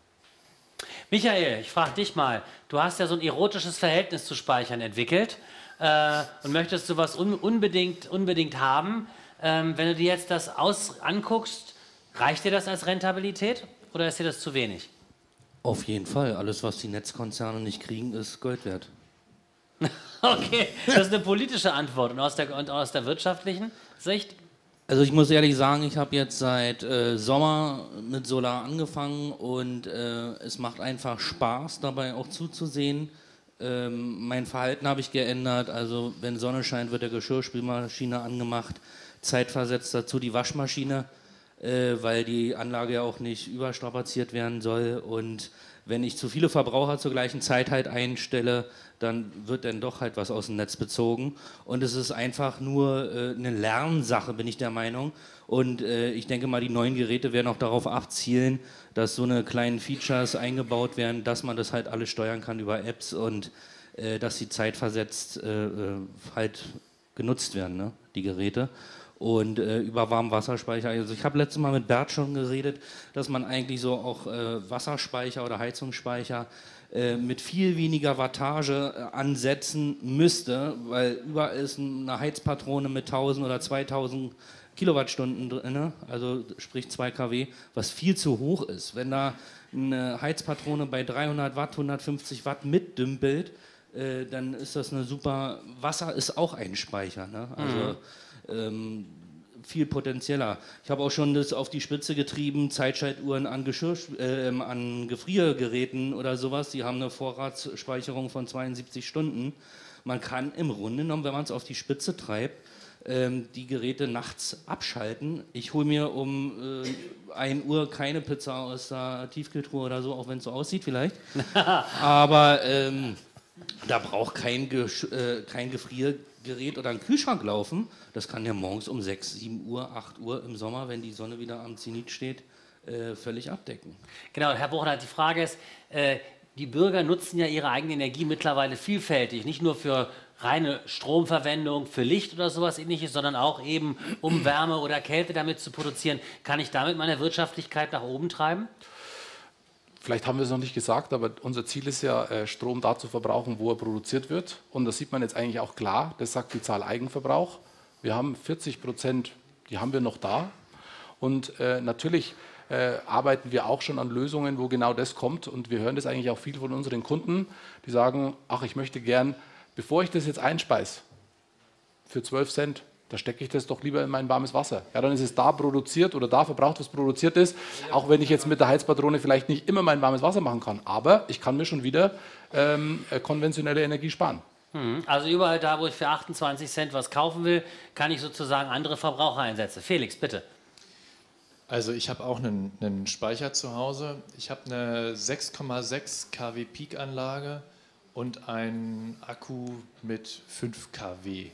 Michael, ich frage dich mal, du hast ja so ein erotisches Verhältnis zu Speichern entwickelt äh, und möchtest du was un unbedingt, unbedingt haben. Ähm, wenn du dir jetzt das aus anguckst, reicht dir das als Rentabilität oder ist dir das zu wenig? Auf jeden Fall. Alles, was die Netzkonzerne nicht kriegen, ist Gold wert. Okay, das ist eine politische Antwort. Und aus der, und aus der wirtschaftlichen Sicht? Also ich muss ehrlich sagen, ich habe jetzt seit äh, Sommer mit Solar angefangen und äh, es macht einfach Spaß, dabei auch zuzusehen. Ähm, mein Verhalten habe ich geändert. Also wenn Sonne scheint, wird der Geschirrspülmaschine angemacht. Zeitversetzt dazu die Waschmaschine, äh, weil die Anlage ja auch nicht überstrapaziert werden soll. Und wenn ich zu viele Verbraucher zur gleichen Zeit halt einstelle, dann wird dann doch halt was aus dem Netz bezogen. Und es ist einfach nur äh, eine Lernsache, bin ich der Meinung. Und äh, ich denke mal, die neuen Geräte werden auch darauf abzielen, dass so eine kleinen Features eingebaut werden, dass man das halt alles steuern kann über Apps und äh, dass sie zeitversetzt äh, halt genutzt werden, ne, die Geräte. Und äh, über Warmwasserspeicher, also ich habe letztes Mal mit Bert schon geredet, dass man eigentlich so auch äh, Wasserspeicher oder Heizungsspeicher äh, mit viel weniger Wattage äh, ansetzen müsste, weil überall ist eine Heizpatrone mit tausend oder zweitausend Kilowattstunden drin, also sprich zwei Kilowatt, was viel zu hoch ist. Wenn da eine Heizpatrone bei dreihundert Watt, hundertfünfzig Watt mitdümpelt, äh, dann ist das eine super, Wasser ist auch ein Speicher, ne? Also mhm. Ähm, viel potenzieller. Ich habe auch schon das auf die Spitze getrieben, Zeitschaltuhren an, Geschirr, äh, an Gefriergeräten oder sowas, die haben eine Vorratsspeicherung von zweiundsiebzig Stunden. Man kann im Grunde genommen, wenn man es auf die Spitze treibt, ähm, die Geräte nachts abschalten. Ich hole mir um äh, ein Uhr keine Pizza aus der Tiefkühltruhe oder so, auch wenn es so aussieht vielleicht. Aber ähm, da braucht kein, Gesch äh, kein Gefriergerät oder ein Kühlschrank laufen. Das kann ja morgens um sechs, sieben Uhr, acht Uhr im Sommer, wenn die Sonne wieder am Zenit steht, äh, völlig abdecken. Genau, Herr Buchner, die Frage ist, äh, die Bürger nutzen ja ihre eigene Energie mittlerweile vielfältig, nicht nur für reine Stromverwendung, für Licht oder sowas ähnliches, sondern auch eben, um Wärme oder Kälte damit zu produzieren. Kann ich damit meine Wirtschaftlichkeit nach oben treiben? Vielleicht haben wir es noch nicht gesagt, aber unser Ziel ist ja, Strom da zu verbrauchen, wo er produziert wird. Und das sieht man jetzt eigentlich auch klar, das sagt die Zahl Eigenverbrauch. Wir haben vierzig Prozent, die haben wir noch da. Und äh, natürlich äh, arbeiten wir auch schon an Lösungen, wo genau das kommt. Und wir hören das eigentlich auch viel von unseren Kunden, die sagen, ach, ich möchte gern, bevor ich das jetzt einspeise, für zwölf Cent, da stecke ich das doch lieber in mein warmes Wasser. Ja, dann ist es da produziert oder da verbraucht, was produziert ist, auch wenn ich jetzt mit der Heizpatrone vielleicht nicht immer mein warmes Wasser machen kann. Aber ich kann mir schon wieder ähm, konventionelle Energie sparen. Also überall da, wo ich für achtundzwanzig Cent was kaufen will, kann ich sozusagen andere Verbraucher einsetzen. Felix, bitte. Also ich habe auch einen, einen Speicher zu Hause. Ich habe eine sechs Komma sechs Kilowatt Peak Anlage und einen Akku mit fünf Kilowatt.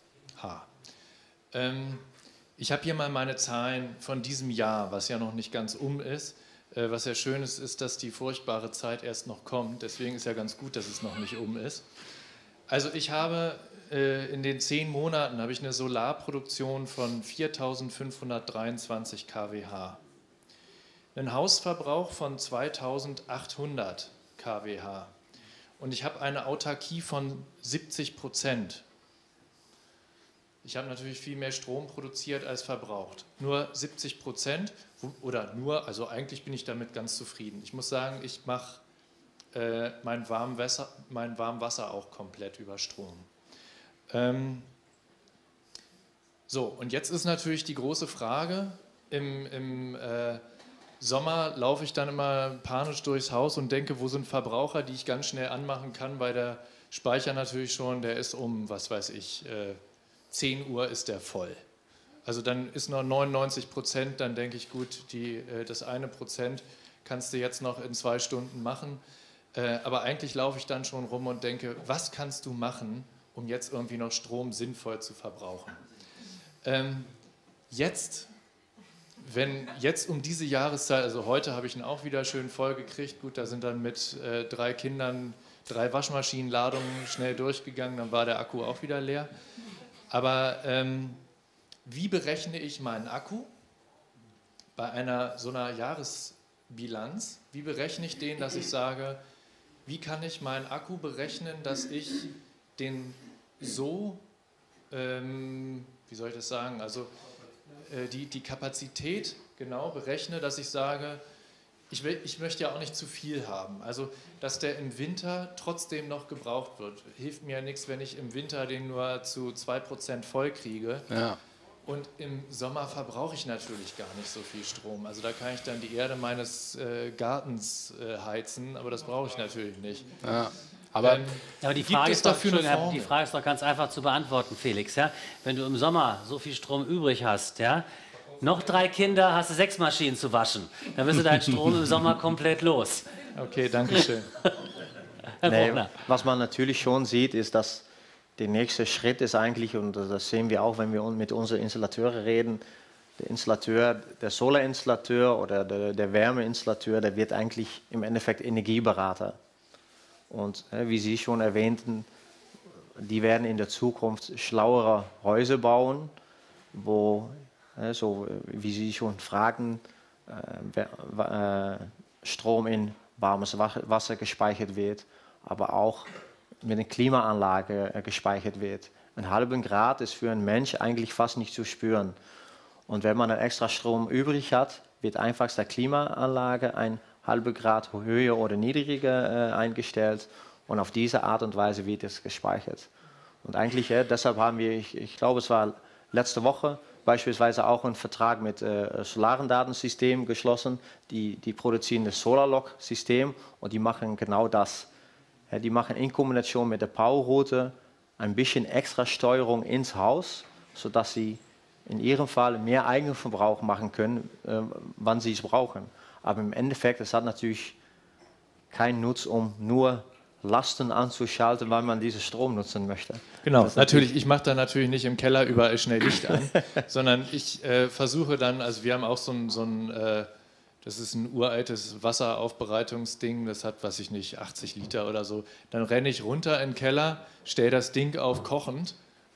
Ähm, ich habe hier mal meine Zahlen von diesem Jahr, was ja noch nicht ganz um ist. Äh, was ja schön ist, ist, dass die furchtbare Zeit erst noch kommt. Deswegen ist ja ganz gut, dass es noch nicht um ist. Also ich habe äh, in den zehn Monaten habe ich eine Solarproduktion von viertausendfünfhundertdreiundzwanzig Kilowatt. Einen Hausverbrauch von zweitausendachthundert Kilowatt. Und ich habe eine Autarkie von siebzig Prozent. Ich habe natürlich viel mehr Strom produziert als verbraucht. Nur siebzig Prozent oder nur, also eigentlich bin ich damit ganz zufrieden. Ich muss sagen, ich mache äh, mein Warmwasser, mein Warmwasser auch komplett über Strom. Ähm so, und jetzt ist natürlich die große Frage, im, im äh, Sommer laufe ich dann immer panisch durchs Haus und denke, wo sind Verbraucher, die ich ganz schnell anmachen kann, weil der Speicher natürlich schon, der ist um, was weiß ich, äh, zehn Uhr ist der voll. Also dann ist noch neunundneunzig Prozent, dann denke ich, gut, die, äh, das eine Prozent kannst du jetzt noch in zwei Stunden machen. Äh, aber eigentlich laufe ich dann schon rum und denke, was kannst du machen, um jetzt irgendwie noch Strom sinnvoll zu verbrauchen? Ähm, jetzt, wenn jetzt um diese Jahreszeit, also heute habe ich ihn auch wieder schön voll gekriegt, gut, da sind dann mit äh, drei Kindern drei Waschmaschinenladungen schnell durchgegangen, dann war der Akku auch wieder leer. Aber ähm, wie berechne ich meinen Akku bei einer so einer Jahresbilanz? Wie berechne ich den, dass ich sage, wie kann ich meinen Akku berechnen, dass ich den so, ähm, wie soll ich das sagen, also äh, die, die Kapazität genau berechne, dass ich sage, ich, will, ich möchte ja auch nicht zu viel haben. Also, dass der im Winter trotzdem noch gebraucht wird. Hilft mir ja nichts, wenn ich im Winter den nur zu zwei Prozent voll kriege. Ja. Und im Sommer verbrauche ich natürlich gar nicht so viel Strom. Also da kann ich dann die Erde meines äh, Gartens äh, heizen, aber das brauche ich natürlich nicht. Ja. Aber, ähm, aber die, gibt Frage es ist doch, dafür eine Entschuldigung, die Formel? Frage ist doch ganz einfach zu beantworten, Felix. Ja? Wenn du im Sommer so viel Strom übrig hast, ja, noch drei Kinder, hast du sechs Maschinen zu waschen. Dann bist du deinen Strom im Sommer komplett los. Okay, danke schön. Nee, was man natürlich schon sieht, ist, dass der nächste Schritt ist eigentlich, und das sehen wir auch, wenn wir mit unseren Installateuren reden, der Installateur, der Solarinstallateur oder der, der Wärmeinstallateur, der wird eigentlich im Endeffekt Energieberater. Und äh, wie Sie schon erwähnten, die werden in der Zukunft schlauere Häuser bauen, wo, äh, so wie Sie schon fragen, äh, äh, Strom in warmes Wasser gespeichert wird, aber auch mit einer Klimaanlage äh, gespeichert wird. Ein halben Grad ist für einen Mensch eigentlich fast nicht zu spüren. Und wenn man einen extra Strom übrig hat, wird einfach der Klimaanlage ein halber Grad höher oder niedriger äh, eingestellt und auf diese Art und Weise wird es gespeichert. Und eigentlich, äh, deshalb haben wir, ich, ich glaube es war letzte Woche, beispielsweise auch einen Vertrag mit äh, Solarendatensystem geschlossen, die, die produzieren das Solarlock-System und die machen genau das. Ja, die machen in Kombination mit der Powerrouter ein bisschen extra Steuerung ins Haus, sodass sie in ihrem Fall mehr Eigenverbrauch machen können, äh, wann sie es brauchen. Aber im Endeffekt, es hat natürlich keinen Nutzen, um nur Lasten anzuschalten, weil man diesen Strom nutzen möchte. Genau, natürlich, natürlich, ich mache da natürlich nicht im Keller überall schnell Licht an, sondern ich äh, versuche dann, also wir haben auch so ein, so ein äh, das ist ein uraltes Wasseraufbereitungsding, das hat, weiß ich nicht, achtzig Liter oder so. Dann renne ich runter in den Keller, stelle das Ding auf kochend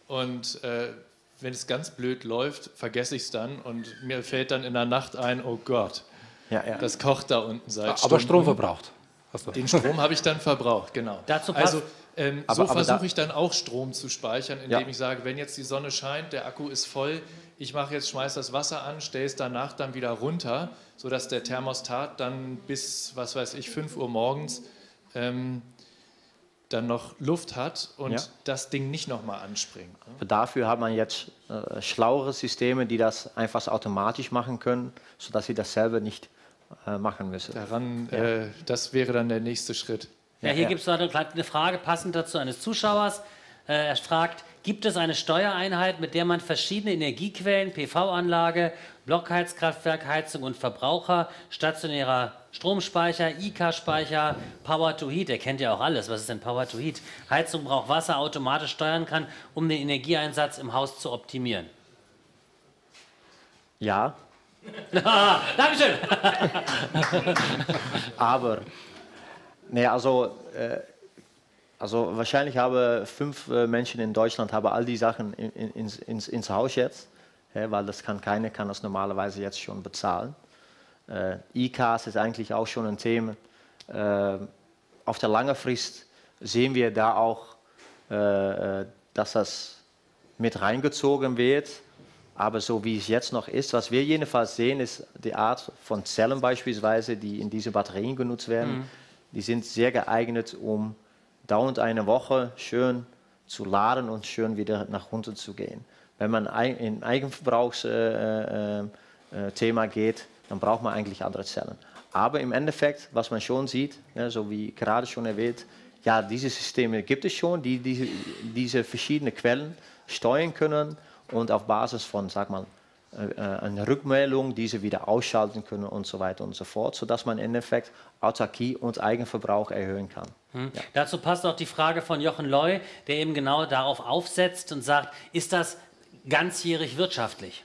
und äh, wenn es ganz blöd läuft, vergesse ich es dann und mir fällt dann in der Nacht ein, oh Gott, ja, ja. das kocht da unten seit Aber Stunden. Strom verbraucht. Den Strom habe ich dann verbraucht, genau. Dazu passt, also ähm, aber, so aber versuche da, ich dann auch Strom zu speichern, indem ja. ich sage, wenn jetzt die Sonne scheint, der Akku ist voll, ich mache jetzt, schmeiße das Wasser an, stelle es danach dann wieder runter, sodass der Thermostat dann bis, was weiß ich, fünf Uhr morgens ähm, dann noch Luft hat und ja. das Ding nicht nochmal anspringt. Ne? Dafür hat man jetzt äh, schlauere Systeme, die das einfach automatisch machen können, sodass sie das selber nicht äh, machen müssen. Daran, ja. äh, das wäre dann der nächste Schritt. Ja, hier ja. gibt es noch eine, eine Frage passend dazu eines Zuschauers. Äh, er fragt, gibt es eine Steuereinheit, mit der man verschiedene Energiequellen, P V-Anlage, Blockheizkraftwerk, Heizung und Verbraucher, stationärer Stromspeicher, I K-Speicher, Power to Heat, er kennt ja auch alles, was ist denn Power to Heat? Heizung braucht Wasser, automatisch steuern kann, um den Energieeinsatz im Haus zu optimieren? Ja. Dankeschön. Aber, nee, also, äh, Also wahrscheinlich haben fünf äh, Menschen in Deutschland haben all die Sachen in, in, ins, ins, ins Haus jetzt, ja, weil das kann keiner kann das normalerweise jetzt schon bezahlen. Äh, E-Cars ist eigentlich auch schon ein Thema. Äh, auf der langen Frist sehen wir da auch, äh, dass das mit reingezogen wird. Aber so wie es jetzt noch ist, was wir jedenfalls sehen, ist die Art von Zellen beispielsweise, die in diese Batterien genutzt werden. Mhm. Die sind sehr geeignet, um dauernd eine Woche schön zu laden und schön wieder nach unten zu gehen. Wenn man in Eigenverbrauchsthema äh, äh, geht, dann braucht man eigentlich andere Zellen. Aber im Endeffekt, was man schon sieht, ja, so wie gerade schon erwähnt, ja, diese Systeme gibt es schon, die diese, diese verschiedenen Quellen steuern können und auf Basis von, sag mal, äh, einer Rückmeldung diese wieder ausschalten können und so weiter und so fort, sodass man im Endeffekt Autarkie und Eigenverbrauch erhöhen kann. Hm. Ja. Dazu passt auch die Frage von Jochen Loy, der eben genau darauf aufsetzt und sagt, ist das ganzjährig wirtschaftlich?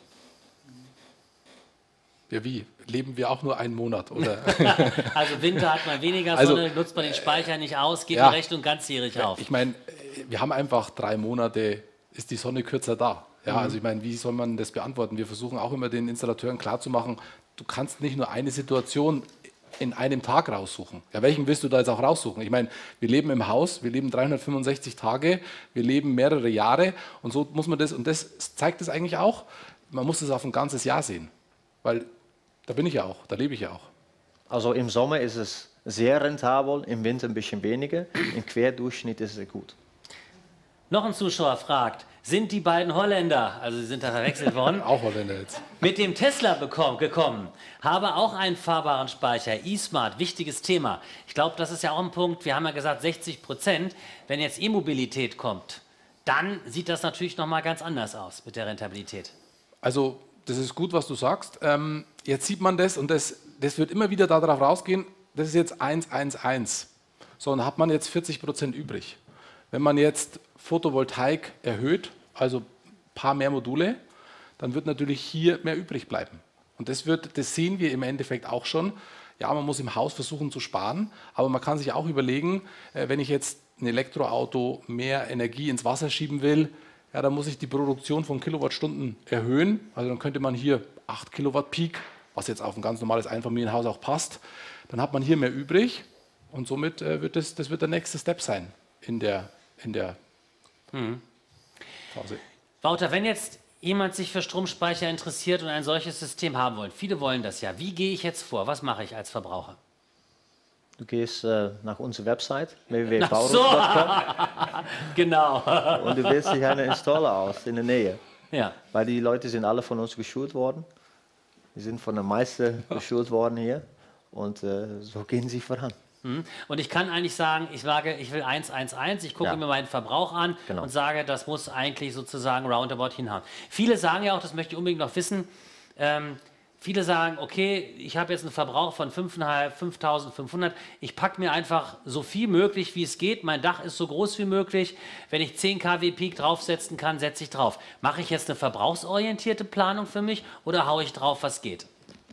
Ja, wie? Leben wir auch nur einen Monat, oder? Also Winter hat man weniger Sonne, also, nutzt man den Speicher nicht aus, geht ja, die Rechnung ganzjährig auf. Ich meine, wir haben einfach drei Monate, ist die Sonne kürzer da. Ja, mhm. Also ich meine, wie soll man das beantworten? Wir versuchen auch immer den Installateuren klarzumachen, du kannst nicht nur eine Situation in einem Tag raussuchen. Ja, welchen willst du da jetzt auch raussuchen? Ich meine, wir leben im Haus, wir leben dreihundertfünfundsechzig Tage, wir leben mehrere Jahre und so muss man das, und das zeigt es eigentlich auch, man muss es auf ein ganzes Jahr sehen, weil da bin ich ja auch, da lebe ich ja auch. Also im Sommer ist es sehr rentabel, im Winter ein bisschen weniger, im Querdurchschnitt ist es gut. Noch ein Zuschauer fragt, sind die beiden Holländer, also sie sind da verwechselt worden, auch Holländer jetzt, mit dem Tesla bekommen, gekommen, habe auch einen fahrbaren Speicher, eSmart, wichtiges Thema. Ich glaube, das ist ja auch ein Punkt, wir haben ja gesagt sechzig Prozent, wenn jetzt E-Mobilität kommt, dann sieht das natürlich nochmal ganz anders aus mit der Rentabilität. Also das ist gut, was du sagst. Ähm, jetzt sieht man das und das, das wird immer wieder darauf rausgehen, das ist jetzt eins eins eins. So, und dann hat man jetzt vierzig Prozent übrig. Wenn man jetzt Photovoltaik erhöht, also ein paar mehr Module, dann wird natürlich hier mehr übrig bleiben. Und das, wird, das sehen wir im Endeffekt auch schon. Ja, man muss im Haus versuchen zu sparen, aber man kann sich auch überlegen, wenn ich jetzt ein Elektroauto mehr Energie ins Wasser schieben will, ja, dann muss ich die Produktion von Kilowattstunden erhöhen. Also dann könnte man hier acht Kilowatt Peak, was jetzt auf ein ganz normales Einfamilienhaus auch passt, dann hat man hier mehr übrig und somit äh, wird das, das wird der nächste Step sein in der, in der hm. Phase. Wouter, wenn jetzt jemand sich für Stromspeicher interessiert und ein solches System haben will, viele wollen das ja, wie gehe ich jetzt vor? Was mache ich als Verbraucher? Du gehst äh, nach unserer Website w w w punkt baurup punkt com so. Genau. Und du wählst dich einen Installer aus in der Nähe. Ja. Weil die Leute sind alle von uns geschult worden. Die sind von der Meister geschult worden hier. Und äh, so gehen sie voran. Und ich kann eigentlich sagen, ich sage, ich will eins eins eins, ich gucke ja. mir meinen Verbrauch an genau. und sage, das muss eigentlich sozusagen roundabout hinhauen. Viele sagen ja auch, das möchte ich unbedingt noch wissen, ähm, viele sagen, okay, ich habe jetzt einen Verbrauch von fünftausendfünfhundert, ich packe mir einfach so viel möglich, wie es geht, mein Dach ist so groß wie möglich, wenn ich zehn Kilowatt Peak draufsetzen kann, setze ich drauf. Mache ich jetzt eine verbrauchsorientierte Planung für mich oder haue ich drauf, was geht?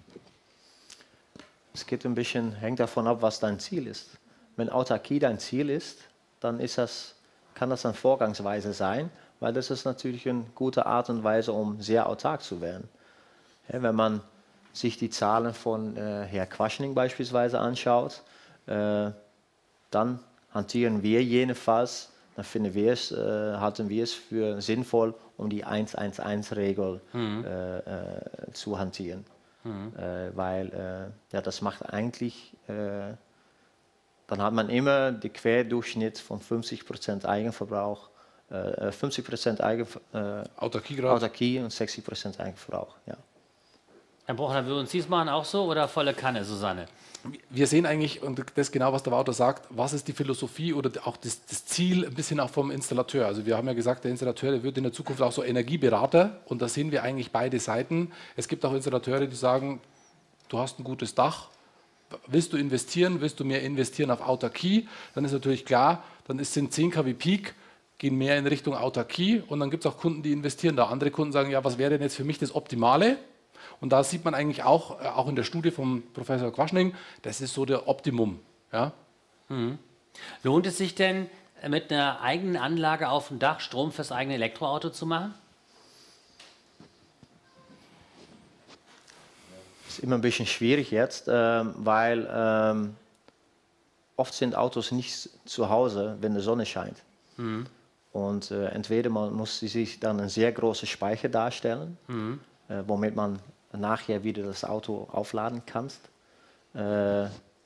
Es geht ein bisschen, hängt davon ab, was dein Ziel ist. Wenn Autarkie dein Ziel ist, dann ist das, kann das eine Vorgangsweise sein, weil das ist natürlich eine gute Art und Weise, um sehr autark zu werden. Ja, wenn man sich die Zahlen von äh, Herr Quaschning beispielsweise anschaut, äh, dann hantieren wir jedenfalls, dann finden wir es, äh, halten wir es für sinnvoll, um die eins eins eins-Regel mhm. äh, äh, zu hantieren. Mhm. Äh, weil äh, ja, das macht eigentlich, äh, dann hat man immer den Querdurchschnitt von fünfzig Prozent Eigenverbrauch, äh, fünfzig Prozent Eigen, äh, Autarkie, Autarkie und sechzig Prozent Eigenverbrauch. Ja. Herr Bruchner, würden Sie es machen auch so oder volle Kanne, Susanne? Wir sehen eigentlich, und das ist genau, was der Wouter sagt, was ist die Philosophie oder auch das, das Ziel ein bisschen auch vom Installateur. Also wir haben ja gesagt, der Installateur, der wird in der Zukunft auch so Energieberater und da sehen wir eigentlich beide Seiten. Es gibt auch Installateure, die sagen, du hast ein gutes Dach, willst du investieren, willst du mehr investieren auf Autarkie, dann ist natürlich klar, dann ist, sind zehn Kilowatt Peak, gehen mehr in Richtung Autarkie und dann gibt es auch Kunden, die investieren da. Andere Kunden sagen, ja, was wäre denn jetzt für mich das Optimale? Und da sieht man eigentlich auch, auch in der Studie vom Professor Quaschning, das ist so der Optimum. Ja? Mhm. Lohnt es sich denn, mit einer eigenen Anlage auf dem Dach Strom fürs eigene Elektroauto zu machen? Das ist immer ein bisschen schwierig jetzt, ähm, weil ähm, oft sind Autos nicht zu Hause, wenn die Sonne scheint. Mhm. Und äh, entweder man muss sich dann einen sehr großen Speicher darstellen, mhm. äh, womit man nachher wieder das Auto aufladen kann. Äh,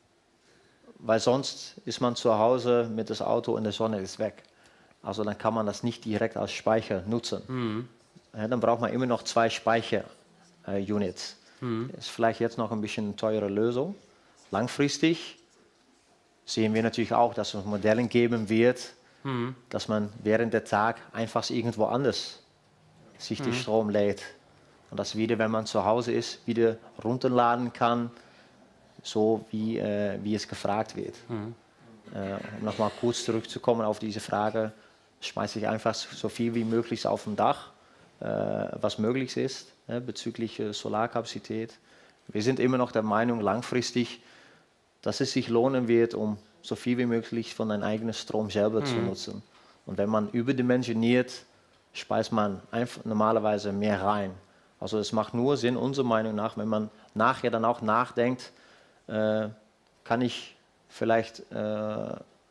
weil sonst ist man zu Hause mit das Auto und die Sonne ist weg. Also dann kann man das nicht direkt als Speicher nutzen. Mhm. Ja, dann braucht man immer noch zwei Speicher-Units. Äh, mhm. Das ist vielleicht jetzt noch ein bisschen eine teure Lösung. Langfristig sehen wir natürlich auch, dass es Modelle geben wird, mhm. dass man während der Tag einfach irgendwo anders sich mhm. den Strom lädt. Und das wieder, wenn man zu Hause ist, wieder runterladen kann, so wie, äh, wie es gefragt wird. Mhm. Äh, um nochmal kurz zurückzukommen auf diese Frage, schmeiße ich einfach so viel wie möglich auf dem Dach, äh, was möglich ist, äh, bezüglich äh, Solarkapazität. Wir sind immer noch der Meinung, langfristig, dass es sich lohnen wird, um so viel wie möglich von deinem eigenen Strom selber mhm. zu nutzen. Und wenn man überdimensioniert, speist man einfach normalerweise mehr rein. Also es macht nur Sinn, unserer Meinung nach, wenn man nachher dann auch nachdenkt, äh, kann ich vielleicht äh,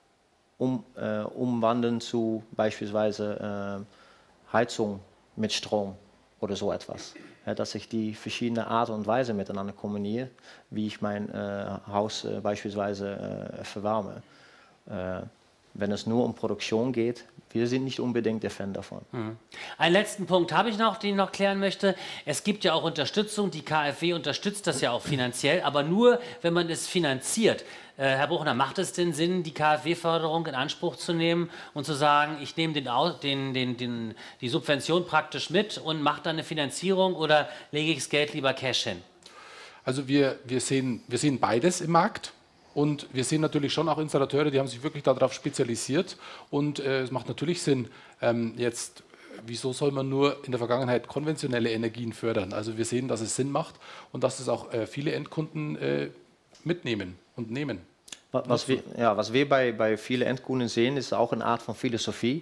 um, äh, umwandeln zu beispielsweise äh, Heizung mit Strom oder so etwas. Ja, dass ich die verschiedenen Art und Weise miteinander kombiniere, wie ich mein äh, Haus äh, beispielsweise äh, verwarme. Äh, wenn es nur um Produktion geht, wir sind nicht unbedingt der Fan davon. Mhm. Einen letzten Punkt habe ich noch, den ich noch klären möchte. Es gibt ja auch Unterstützung, die KfW unterstützt das ja auch finanziell, aber nur, wenn man es finanziert. Äh, Herr Bruchner, macht es denn Sinn, die KfW-Förderung in Anspruch zu nehmen und zu sagen, ich nehme den, den, den, den, die Subvention praktisch mit und mache dann eine Finanzierung, oder lege ich das Geld lieber Cash hin? Also wir, wir, sehen, wir sehen beides im Markt. Und wir sehen natürlich schon auch Installateure, die haben sich wirklich darauf spezialisiert. Und äh, es macht natürlich Sinn, ähm, jetzt, wieso soll man nur in der Vergangenheit konventionelle Energien fördern? Also wir sehen, dass es Sinn macht und dass es auch äh, viele Endkunden äh, mitnehmen und nehmen. Was wir, ja, was wir bei, bei vielen Endkunden sehen, ist auch eine Art von Philosophie.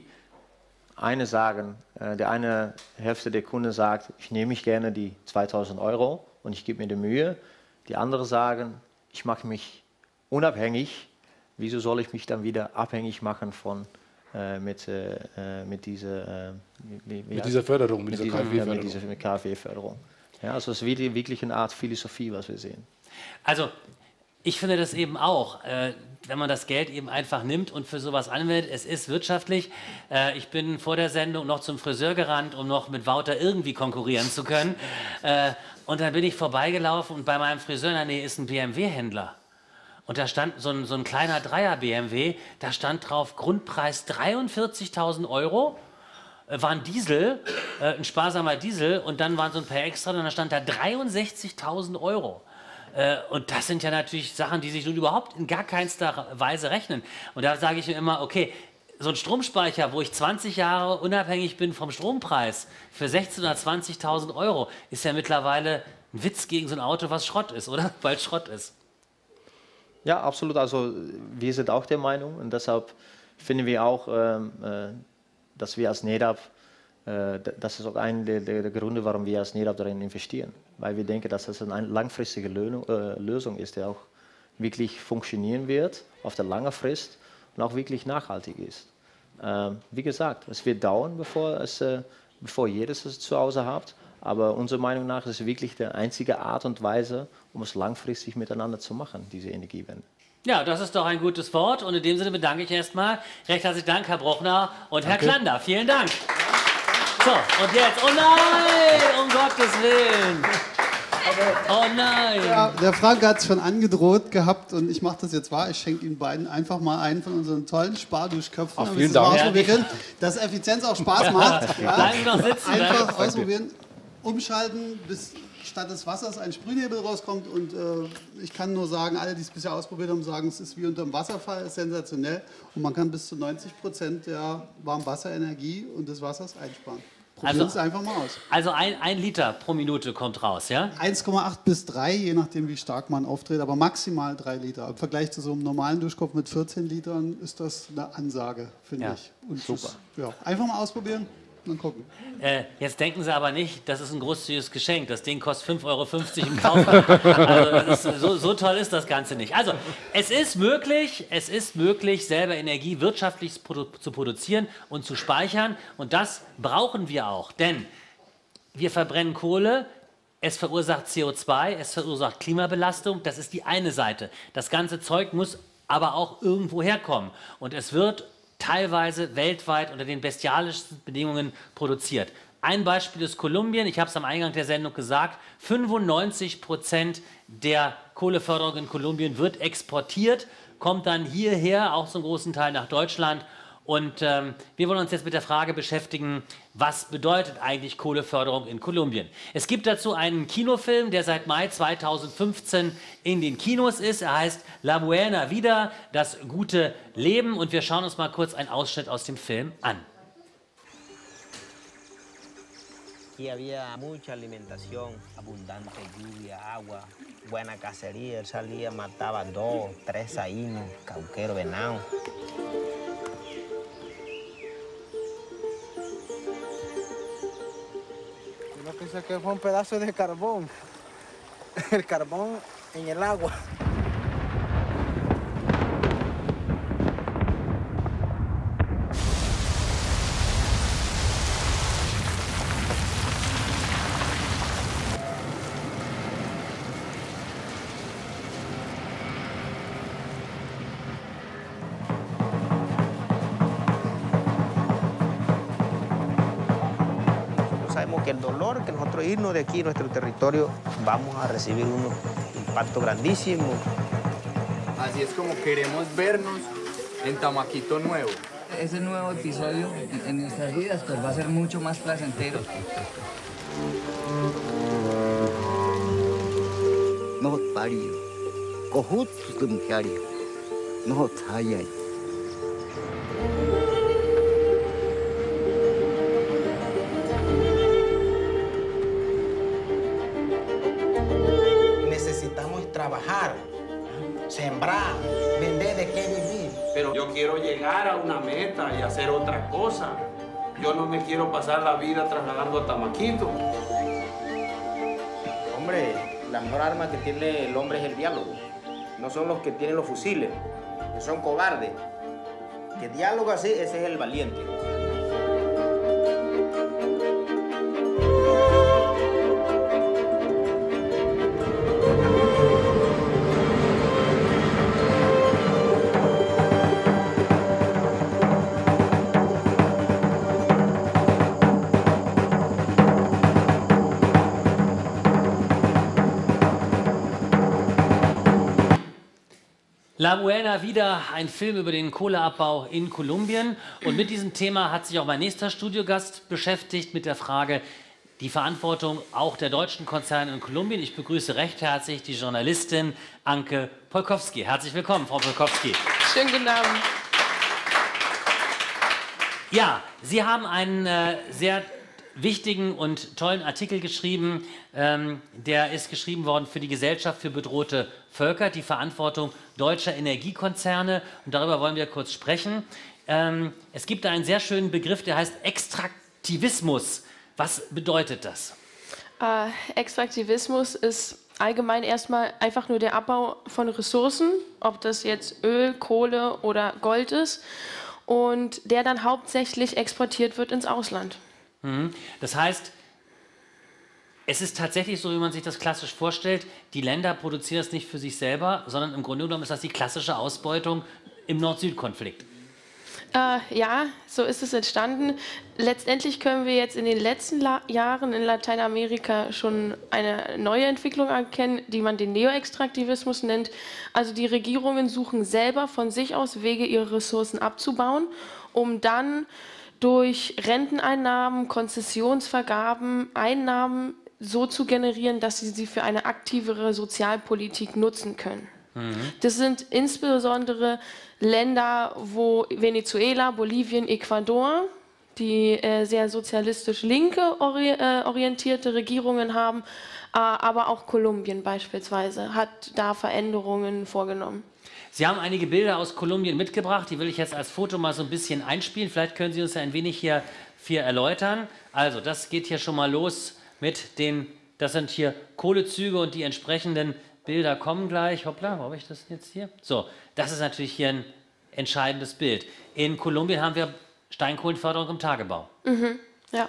Eine sagen, äh, der eine Hälfte der Kunden sagt, ich nehme mich gerne die zweitausend Euro und ich gebe mir die Mühe. Die andere sagen, ich mache mich unabhängig, wieso soll ich mich dann wieder abhängig machen von äh, mit, äh, mit, dieser, äh, wie, wie mit dieser Förderung, mit, mit dieser KfW-Förderung. Mit dieser KfW-Förderung. Ja, also es ist wirklich eine Art Philosophie, was wir sehen. Also ich finde das eben auch, äh, wenn man das Geld eben einfach nimmt und für sowas anwendet, es ist wirtschaftlich. Äh, ich bin vor der Sendung noch zum Friseur gerannt, um noch mit Wouter irgendwie konkurrieren zu können. Äh, und dann bin ich vorbeigelaufen und bei meinem Friseur in der Nähe ist ein B M W-Händler. Und da stand so ein, so ein kleiner Dreier-B M W, da stand drauf Grundpreis dreiundvierzigtausend Euro, äh, war ein Diesel, äh, ein sparsamer Diesel, und dann waren so ein paar extra, und da stand da dreiundsechzigtausend Euro. Äh, und das sind ja natürlich Sachen, die sich nun überhaupt in gar keinster Weise rechnen. Und da sage ich mir immer, okay, so ein Stromspeicher, wo ich zwanzig Jahre unabhängig bin vom Strompreis, für sechzehntausend oder zwanzigtausend Euro, ist ja mittlerweile ein Witz gegen so ein Auto, was Schrott ist, oder? Weil Schrott ist. Ja, absolut. Also wir sind auch der Meinung, und deshalb finden wir auch, ähm, äh, dass wir als NEDAP, äh, das ist auch einer der, der, der Gründe, warum wir als NEDAP darin investieren. Weil wir denken, dass das eine langfristige Lösung, äh, Lösung ist, die auch wirklich funktionieren wird, auf der langen Frist, und auch wirklich nachhaltig ist. Ähm, wie gesagt, es wird dauern, bevor, es, äh, bevor jedes es zu Hause hat. Aber unserer Meinung nach ist es wirklich die einzige Art und Weise, um es langfristig miteinander zu machen, diese Energiewende. Ja, das ist doch ein gutes Wort. Und in dem Sinne bedanke ich erstmal. Recht herzlichen Dank, Herr Bruchner und Herr Danke. Klander. Vielen Dank. So, und jetzt, oh nein, um Gottes Willen. Oh nein. Ja, der Frank hat es schon angedroht gehabt, und ich mache das jetzt wahr. Ich schenke Ihnen beiden einfach mal einen von unseren tollen Sparduschköpfen. Ach, vielen Dank. Ausprobieren, dass Effizienz auch Spaß macht. Ja. Bleiben Sie noch sitzen. Einfach ausprobieren. Umschalten, bis statt des Wassers ein Sprühnebel rauskommt, und äh, ich kann nur sagen, alle, die es bisher ausprobiert haben, sagen, es ist wie unter dem Wasserfall, ist sensationell, und man kann bis zu neunzig Prozent der Warmwasserenergie und des Wassers einsparen. Probieren Also, Sie es einfach mal aus. Also ein, ein Liter pro Minute kommt raus, ja? eins Komma acht bis drei, je nachdem, wie stark man auftritt, aber maximal drei Liter. Im Vergleich zu so einem normalen Duschkopf mit vierzehn Litern ist das eine Ansage, finde Ja, ich. Und super. Das, ja, einfach mal ausprobieren und dann gucken. Äh, jetzt denken Sie aber nicht, das ist ein großzügiges Geschenk. Das Ding kostet fünf Euro fünfzig im Kaufland. Also das ist, so, so toll ist das Ganze nicht. Also es ist möglich, es ist möglich, selber Energie wirtschaftlich produ zu produzieren und zu speichern. Und das brauchen wir auch, denn wir verbrennen Kohle. Es verursacht C O zwei, es verursacht Klimabelastung. Das ist die eine Seite. Das ganze Zeug muss aber auch irgendwo herkommen. Und es wird teilweise weltweit unter den bestialischsten Bedingungen produziert. Ein Beispiel ist Kolumbien. Ich habe es am Eingang der Sendung gesagt. fünfundneunzig Prozent der Kohleförderung in Kolumbien wird exportiert, kommt dann hierher, auch zum großen Teil nach Deutschland. Und ähm, wir wollen uns jetzt mit der Frage beschäftigen, was bedeutet eigentlich Kohleförderung in Kolumbien? Es gibt dazu einen Kinofilm, der seit Mai zweitausendfünfzehn in den Kinos ist. Er heißt La Buena Vida, das gute Leben. Und wir schauen uns mal kurz einen Ausschnitt aus dem Film an. Aquí había mucha alimentación, abundante lluvia, agua, buena cacería. Él salía, mataba dos, tres saínos, cauquero, venado. Yo pensé que fue un pedazo de carbón. El carbón en el agua. Que el dolor que nosotros irnos de aquí, nuestro territorio, vamos a recibir un impacto grandísimo. Así es como queremos vernos en Tamaquito Nuevo. Ese nuevo episodio en nuestras vidas pues va a ser mucho más placentero. No pario, kohut tumkiari, no tayay. Trabajar, sembrar, vender de qué vivir. Pero yo quiero llegar a una meta y hacer otra cosa. Yo no me quiero pasar la vida trasladando a Tamaquito. Hombre, la mejor arma que tiene el hombre es el diálogo. No son los que tienen los fusiles, que son cobardes. Que diálogo así, ese es el valiente. La Buena Vida, ein Film über den Kohleabbau in Kolumbien. Und mit diesem Thema hat sich auch mein nächster Studiogast beschäftigt, mit der Frage, die Verantwortung auch der deutschen Konzerne in Kolumbien. Ich begrüße recht herzlich die Journalistin Anke Polkowski. Herzlich willkommen, Frau Polkowski. Schönen guten Abend. Ja, Sie haben einen äh, sehr wichtigen und tollen Artikel geschrieben. Ähm, der ist geschrieben worden für die Gesellschaft für bedrohte Völker, die Verantwortung deutscher Energiekonzerne. Und darüber wollen wir kurz sprechen. Ähm, es gibt da einen sehr schönen Begriff, der heißt Extraktivismus. Was bedeutet das? Äh, Extraktivismus ist allgemein erstmal einfach nur der Abbau von Ressourcen, ob das jetzt Öl, Kohle oder Gold ist, und der dann hauptsächlich exportiert wird ins Ausland. Das heißt, es ist tatsächlich so, wie man sich das klassisch vorstellt, die Länder produzieren es nicht für sich selber, sondern im Grunde genommen ist das die klassische Ausbeutung im Nord-Süd-Konflikt. Äh, ja, so ist es entstanden. Letztendlich können wir jetzt in den letzten La Jahren in Lateinamerika schon eine neue Entwicklung erkennen, die man den Neoextraktivismus nennt. Also die Regierungen suchen selber von sich aus Wege, ihre Ressourcen abzubauen, um dann durch Renteneinnahmen, Konzessionsvergaben, Einnahmen so zu generieren, dass sie sie für eine aktivere Sozialpolitik nutzen können. Mhm. Das sind insbesondere Länder, wo Venezuela, Bolivien, Ecuador, die äh, sehr sozialistisch-linke ori äh, orientierte Regierungen haben, äh, aber auch Kolumbien beispielsweise hat da Veränderungen vorgenommen. Sie haben einige Bilder aus Kolumbien mitgebracht, die will ich jetzt als Foto mal so ein bisschen einspielen. Vielleicht können Sie uns ja ein wenig hier, hier erläutern. Also, das geht hier schon mal los mit den, das sind hier Kohlezüge und die entsprechenden Bilder kommen gleich. Hoppla, wo habe ich das jetzt hier? So, das ist natürlich hier ein entscheidendes Bild. In Kolumbien haben wir Steinkohlenförderung im Tagebau. Mhm, ja.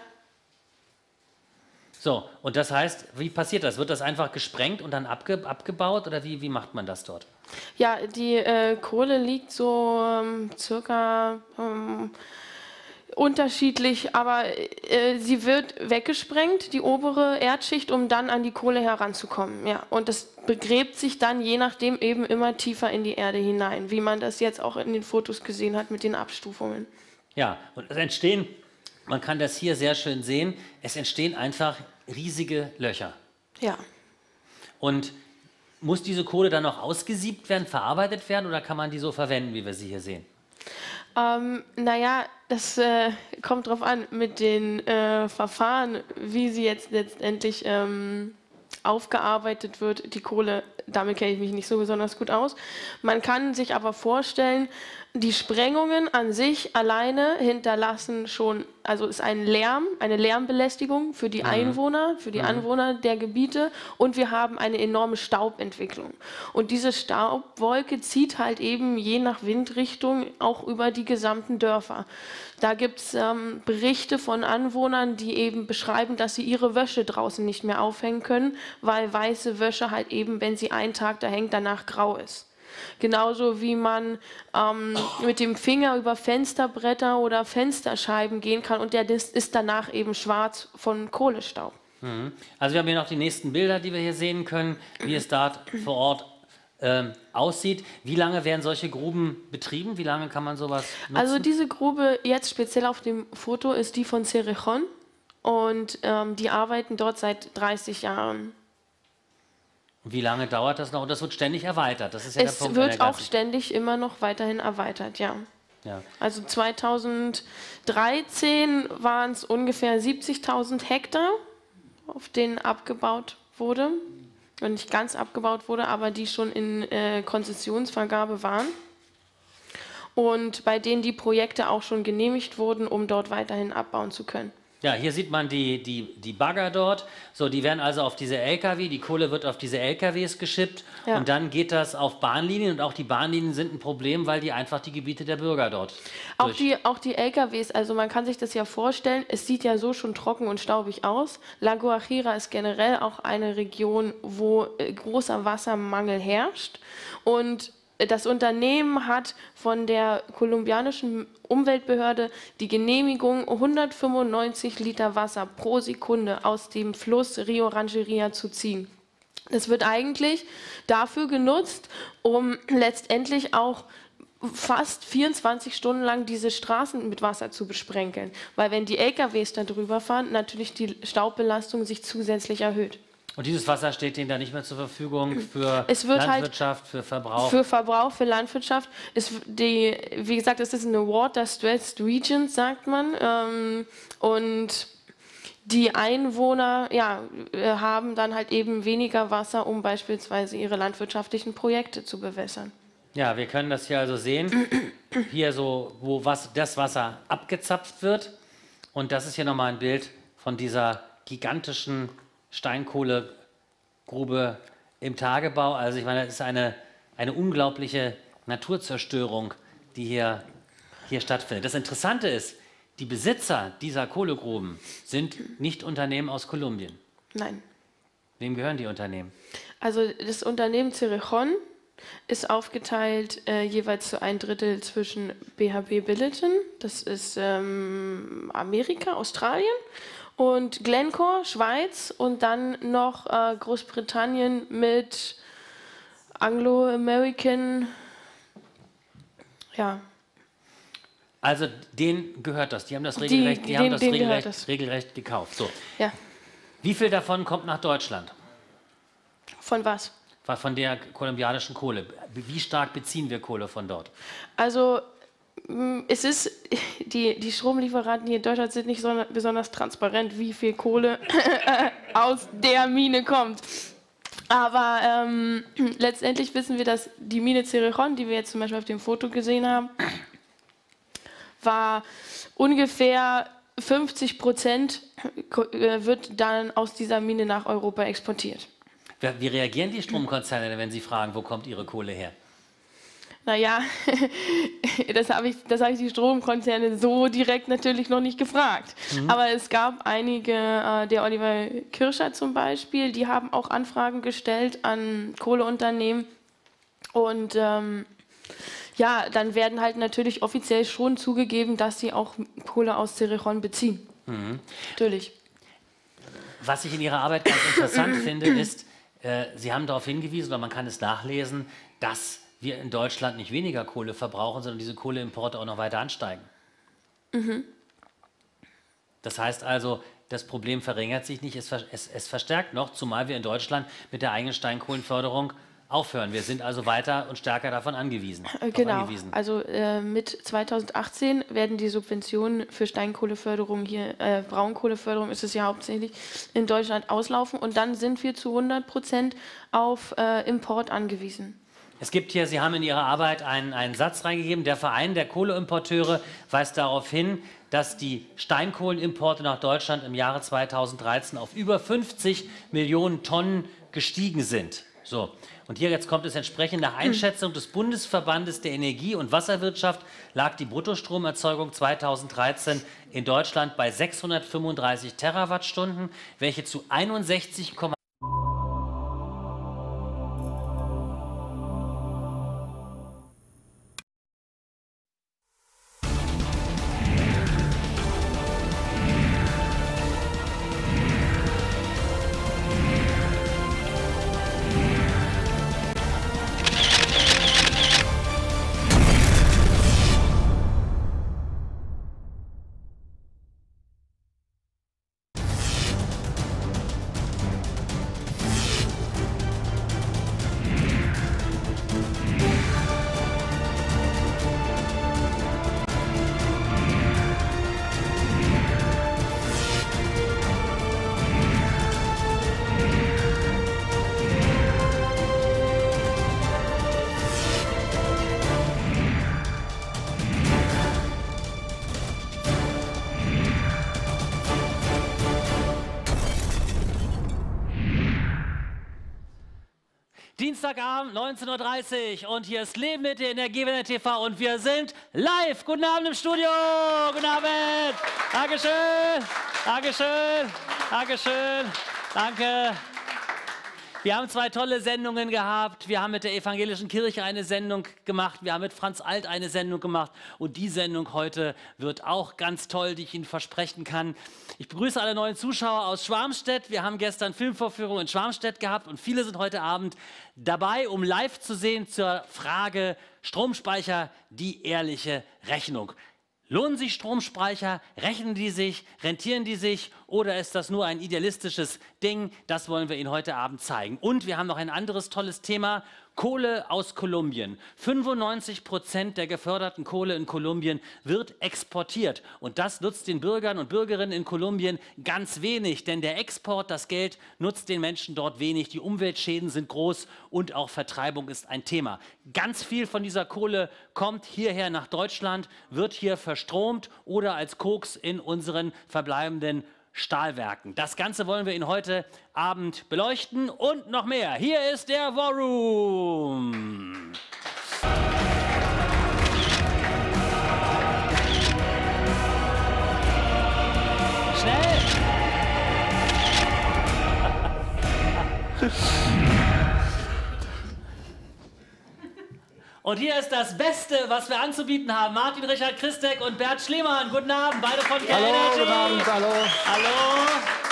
So, und das heißt, wie passiert das? Wird das einfach gesprengt und dann abge abgebaut oder wie, wie macht man das dort? Ja, die äh, Kohle liegt so ähm, circa ähm, unterschiedlich, aber äh, sie wird weggesprengt, die obere Erdschicht, um dann an die Kohle heranzukommen. Ja, und das begräbt sich dann je nachdem eben immer tiefer in die Erde hinein, wie man das jetzt auch in den Fotos gesehen hat mit den Abstufungen. Ja, und es entstehen, man kann das hier sehr schön sehen, es entstehen einfach riesige Löcher. Ja. Und muss diese Kohle dann noch ausgesiebt werden, verarbeitet werden oder kann man die so verwenden, wie wir sie hier sehen? Ähm, naja, das äh, kommt drauf an mit den äh, Verfahren, wie sie jetzt letztendlich ähm, aufgearbeitet wird, die Kohle. Damit kenne ich mich nicht so besonders gut aus. Man kann sich aber vorstellen, die Sprengungen an sich alleine hinterlassen schon, also ist ein Lärm, eine Lärmbelästigung für die Mhm. Einwohner, für die Mhm. Anwohner der Gebiete und wir haben eine enorme Staubentwicklung. Und diese Staubwolke zieht halt eben je nach Windrichtung auch über die gesamten Dörfer. Da gibt es ähm, Berichte von Anwohnern, die eben beschreiben, dass sie ihre Wäsche draußen nicht mehr aufhängen können, weil weiße Wäsche halt eben, wenn sie einen Tag da hängt, danach grau ist. Genauso wie man ähm, mit dem Finger über Fensterbretter oder Fensterscheiben gehen kann und der ist danach eben schwarz von Kohlestaub. Mhm. Also wir haben hier noch die nächsten Bilder, die wir hier sehen können, wie es dort vor Ort ähm, aussieht. Wie lange werden solche Gruben betrieben? Wie lange kann man sowas nutzen? Also diese Grube jetzt speziell auf dem Foto ist die von Cerrejón und ähm, die arbeiten dort seit dreißig Jahren. Wie lange dauert das noch? Und das wird ständig erweitert. Das ist ja Es der Punkt an wird der auch ganzen- ständig immer noch weiterhin erweitert, ja. Ja. Also zweitausenddreizehn waren es ungefähr siebzigtausend Hektar, auf denen abgebaut wurde. Und nicht ganz abgebaut wurde, aber die schon in äh, Konzessionsvergabe waren. Und bei denen die Projekte auch schon genehmigt wurden, um dort weiterhin abbauen zu können. Ja, hier sieht man die, die, die Bagger dort. So, die werden also auf diese L K W, die Kohle wird auf diese L K Ws geschippt Ja. und dann geht das auf Bahnlinien und auch die Bahnlinien sind ein Problem, weil die einfach die Gebiete der Bürger dort Auch durch- die, auch die L K Ws, also man kann sich das ja vorstellen, es sieht ja so schon trocken und staubig aus. La Guajira ist generell auch eine Region, wo äh, großer Wassermangel herrscht. Und äh, das Unternehmen hat von der kolumbianischen Umweltbehörde die Genehmigung, hundertfünfundneunzig Liter Wasser pro Sekunde aus dem Fluss Rio Rancheria zu ziehen. Das wird eigentlich dafür genutzt, um letztendlich auch fast vierundzwanzig Stunden lang diese Straßen mit Wasser zu besprenkeln. Weil wenn die L K Ws da drüber fahren, natürlich die Staubbelastung sich zusätzlich erhöht. Und dieses Wasser steht denen dann nicht mehr zur Verfügung für Es wird halt Landwirtschaft, für Verbrauch? Für Verbrauch, für Landwirtschaft. Ist die, wie gesagt, es ist eine Water-Stressed Region, sagt man. Ähm, und die Einwohner ja, äh, haben dann halt eben weniger Wasser, um beispielsweise ihre landwirtschaftlichen Projekte zu bewässern. Ja, wir können das hier also sehen. Hier so, wo was, das Wasser abgezapft wird. Und das ist hier nochmal ein Bild von dieser gigantischen Steinkohlegrube im Tagebau. Also ich meine, das ist eine, eine unglaubliche Naturzerstörung, die hier, hier stattfindet. Das Interessante ist, die Besitzer dieser Kohlegruben sind nicht Unternehmen aus Kolumbien. Nein. Wem gehören die Unternehmen? Also das Unternehmen Cerrejón ist aufgeteilt äh, jeweils zu ein Drittel zwischen B H P Billiton, das ist ähm, Amerika, Australien, und Glencore, Schweiz, und dann noch äh, Großbritannien mit Anglo-American, ja. Also denen gehört das. Die haben das Die- regelrecht, die, denen- haben das denen gehört regelrecht, das. regelrecht gekauft. So. Ja. Wie viel davon kommt nach Deutschland? Von was? Von der kolumbianischen Kohle. Wie stark beziehen wir Kohle von dort? Also es ist, die, die Stromlieferanten hier in Deutschland sind nicht so besonders transparent, wie viel Kohle aus der Mine kommt. Aber ähm, letztendlich wissen wir, dass die Mine Cerrejón, die wir jetzt zum Beispiel auf dem Foto gesehen haben, war ungefähr fünfzig Prozent wird dann aus dieser Mine nach Europa exportiert. Wie reagieren die Stromkonzerne denn, wenn sie fragen, wo kommt ihre Kohle her? Naja, das habe ich, das habe ich die Stromkonzerne so direkt natürlich noch nicht gefragt. Mhm. Aber es gab einige, äh, der Oliver Kirscher zum Beispiel, die haben auch Anfragen gestellt an Kohleunternehmen. Und ähm, ja, dann werden halt natürlich offiziell schon zugegeben, dass sie auch Kohle aus Cerrejón beziehen. Mhm. Natürlich. Was ich in Ihrer Arbeit ganz interessant finde, ist, äh, Sie haben darauf hingewiesen, oder man kann es nachlesen, dass wir in Deutschland nicht weniger Kohle verbrauchen, sondern diese Kohleimporte auch noch weiter ansteigen. Mhm. Das heißt also, das Problem verringert sich nicht, es, es, es verstärkt noch, zumal wir in Deutschland mit der eigenen Steinkohlenförderung aufhören. Wir sind also weiter und stärker davon angewiesen. Genau, angewiesen. Also äh, mit zweitausendachtzehn werden die Subventionen für Steinkohleförderung hier, äh, Braunkohleförderung ist es ja hauptsächlich, in Deutschland auslaufen und dann sind wir zu hundert Prozent auf äh, Import angewiesen. Es gibt hier, Sie haben in Ihrer Arbeit einen, einen Satz reingegeben, der Verein der Kohleimporteure weist darauf hin, dass die Steinkohlenimporte nach Deutschland im Jahre zweitausenddreizehn auf über fünfzig Millionen Tonnen gestiegen sind. So. Und hier jetzt kommt es entsprechend, nach Einschätzung des Bundesverbandes der Energie- und Wasserwirtschaft lag die Bruttostromerzeugung zweitausenddreizehn in Deutschland bei sechshundertfünfunddreißig Terawattstunden, welche zu einundsechzig Komma Dienstagabend, neunzehn Uhr dreißig und hier ist Leben mit der Energiewende T V und wir sind live. Guten Abend im Studio. Guten Abend. Dankeschön. Dankeschön. Dankeschön. Danke. Wir haben zwei tolle Sendungen gehabt. Wir haben mit der Evangelischen Kirche eine Sendung gemacht. Wir haben mit Franz Alt eine Sendung gemacht. Und die Sendung heute wird auch ganz toll, die ich Ihnen versprechen kann. Ich begrüße alle neuen Zuschauer aus Schwarmstedt. Wir haben gestern Filmvorführung in Schwarmstedt gehabt und viele sind heute Abend dabei, um live zu sehen zur Frage Stromspeicher, die ehrliche Rechnung. Lohnen sich Stromspeicher? Rechnen die sich? Rentieren die sich? Oder ist das nur ein idealistisches Ding? Das wollen wir Ihnen heute Abend zeigen. Und wir haben noch ein anderes tolles Thema. Kohle aus Kolumbien. fünfundneunzig Prozent der geförderten Kohle in Kolumbien wird exportiert. Und das nutzt den Bürgern und Bürgerinnen in Kolumbien ganz wenig. Denn der Export, das Geld, nutzt den Menschen dort wenig. Die Umweltschäden sind groß und auch Vertreibung ist ein Thema. Ganz viel von dieser Kohle kommt hierher nach Deutschland, wird hier verstromt oder als Koks in unseren verbleibenden Stahlwerken. Das Ganze wollen wir Ihnen heute Abend beleuchten und noch mehr. Hier ist der War Room. Schnell! Und hier ist das Beste, was wir anzubieten haben. Martin Richard Christek und Bert Schliemann. Guten Abend, beide von Care Hallo, Energy. guten Abend, hallo. Hallo.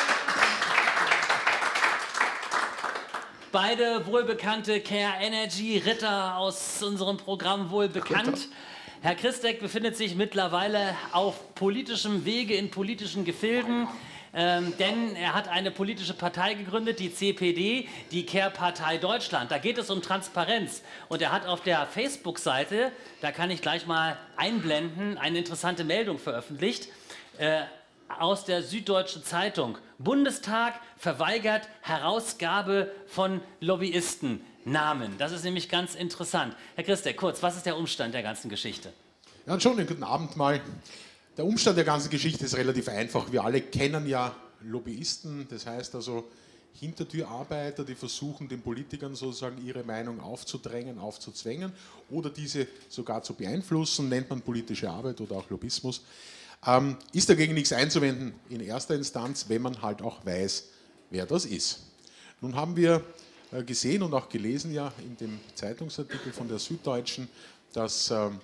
Beide wohlbekannte Care Energy Ritter aus unserem Programm wohl bekannt. Herr Christek befindet sich mittlerweile auf politischem Wege in politischen Gefilden. ähm, denn er hat eine politische Partei gegründet, die C P D, die Care-Partei Deutschland. Da geht es um Transparenz. Und er hat auf der Facebook-Seite, da kann ich gleich mal einblenden, eine interessante Meldung veröffentlicht, äh, aus der Süddeutschen Zeitung. Bundestag verweigert Herausgabe von Lobbyistennamen. Das ist nämlich ganz interessant. Herr Christek, kurz, was ist der Umstand der ganzen Geschichte? Ja, schon einen guten Abend mal. Der Umstand der ganzen Geschichte ist relativ einfach. Wir alle kennen ja Lobbyisten, das heißt also Hintertürarbeiter, die versuchen, den Politikern sozusagen ihre Meinung aufzudrängen, aufzuzwängen oder diese sogar zu beeinflussen, nennt man politische Arbeit oder auch Lobbyismus. Ähm, ist dagegen nichts einzuwenden in erster Instanz, wenn man halt auch weiß, wer das ist. Nun haben wir äh, gesehen und auch gelesen ja in dem Zeitungsartikel von der Süddeutschen, dass äh,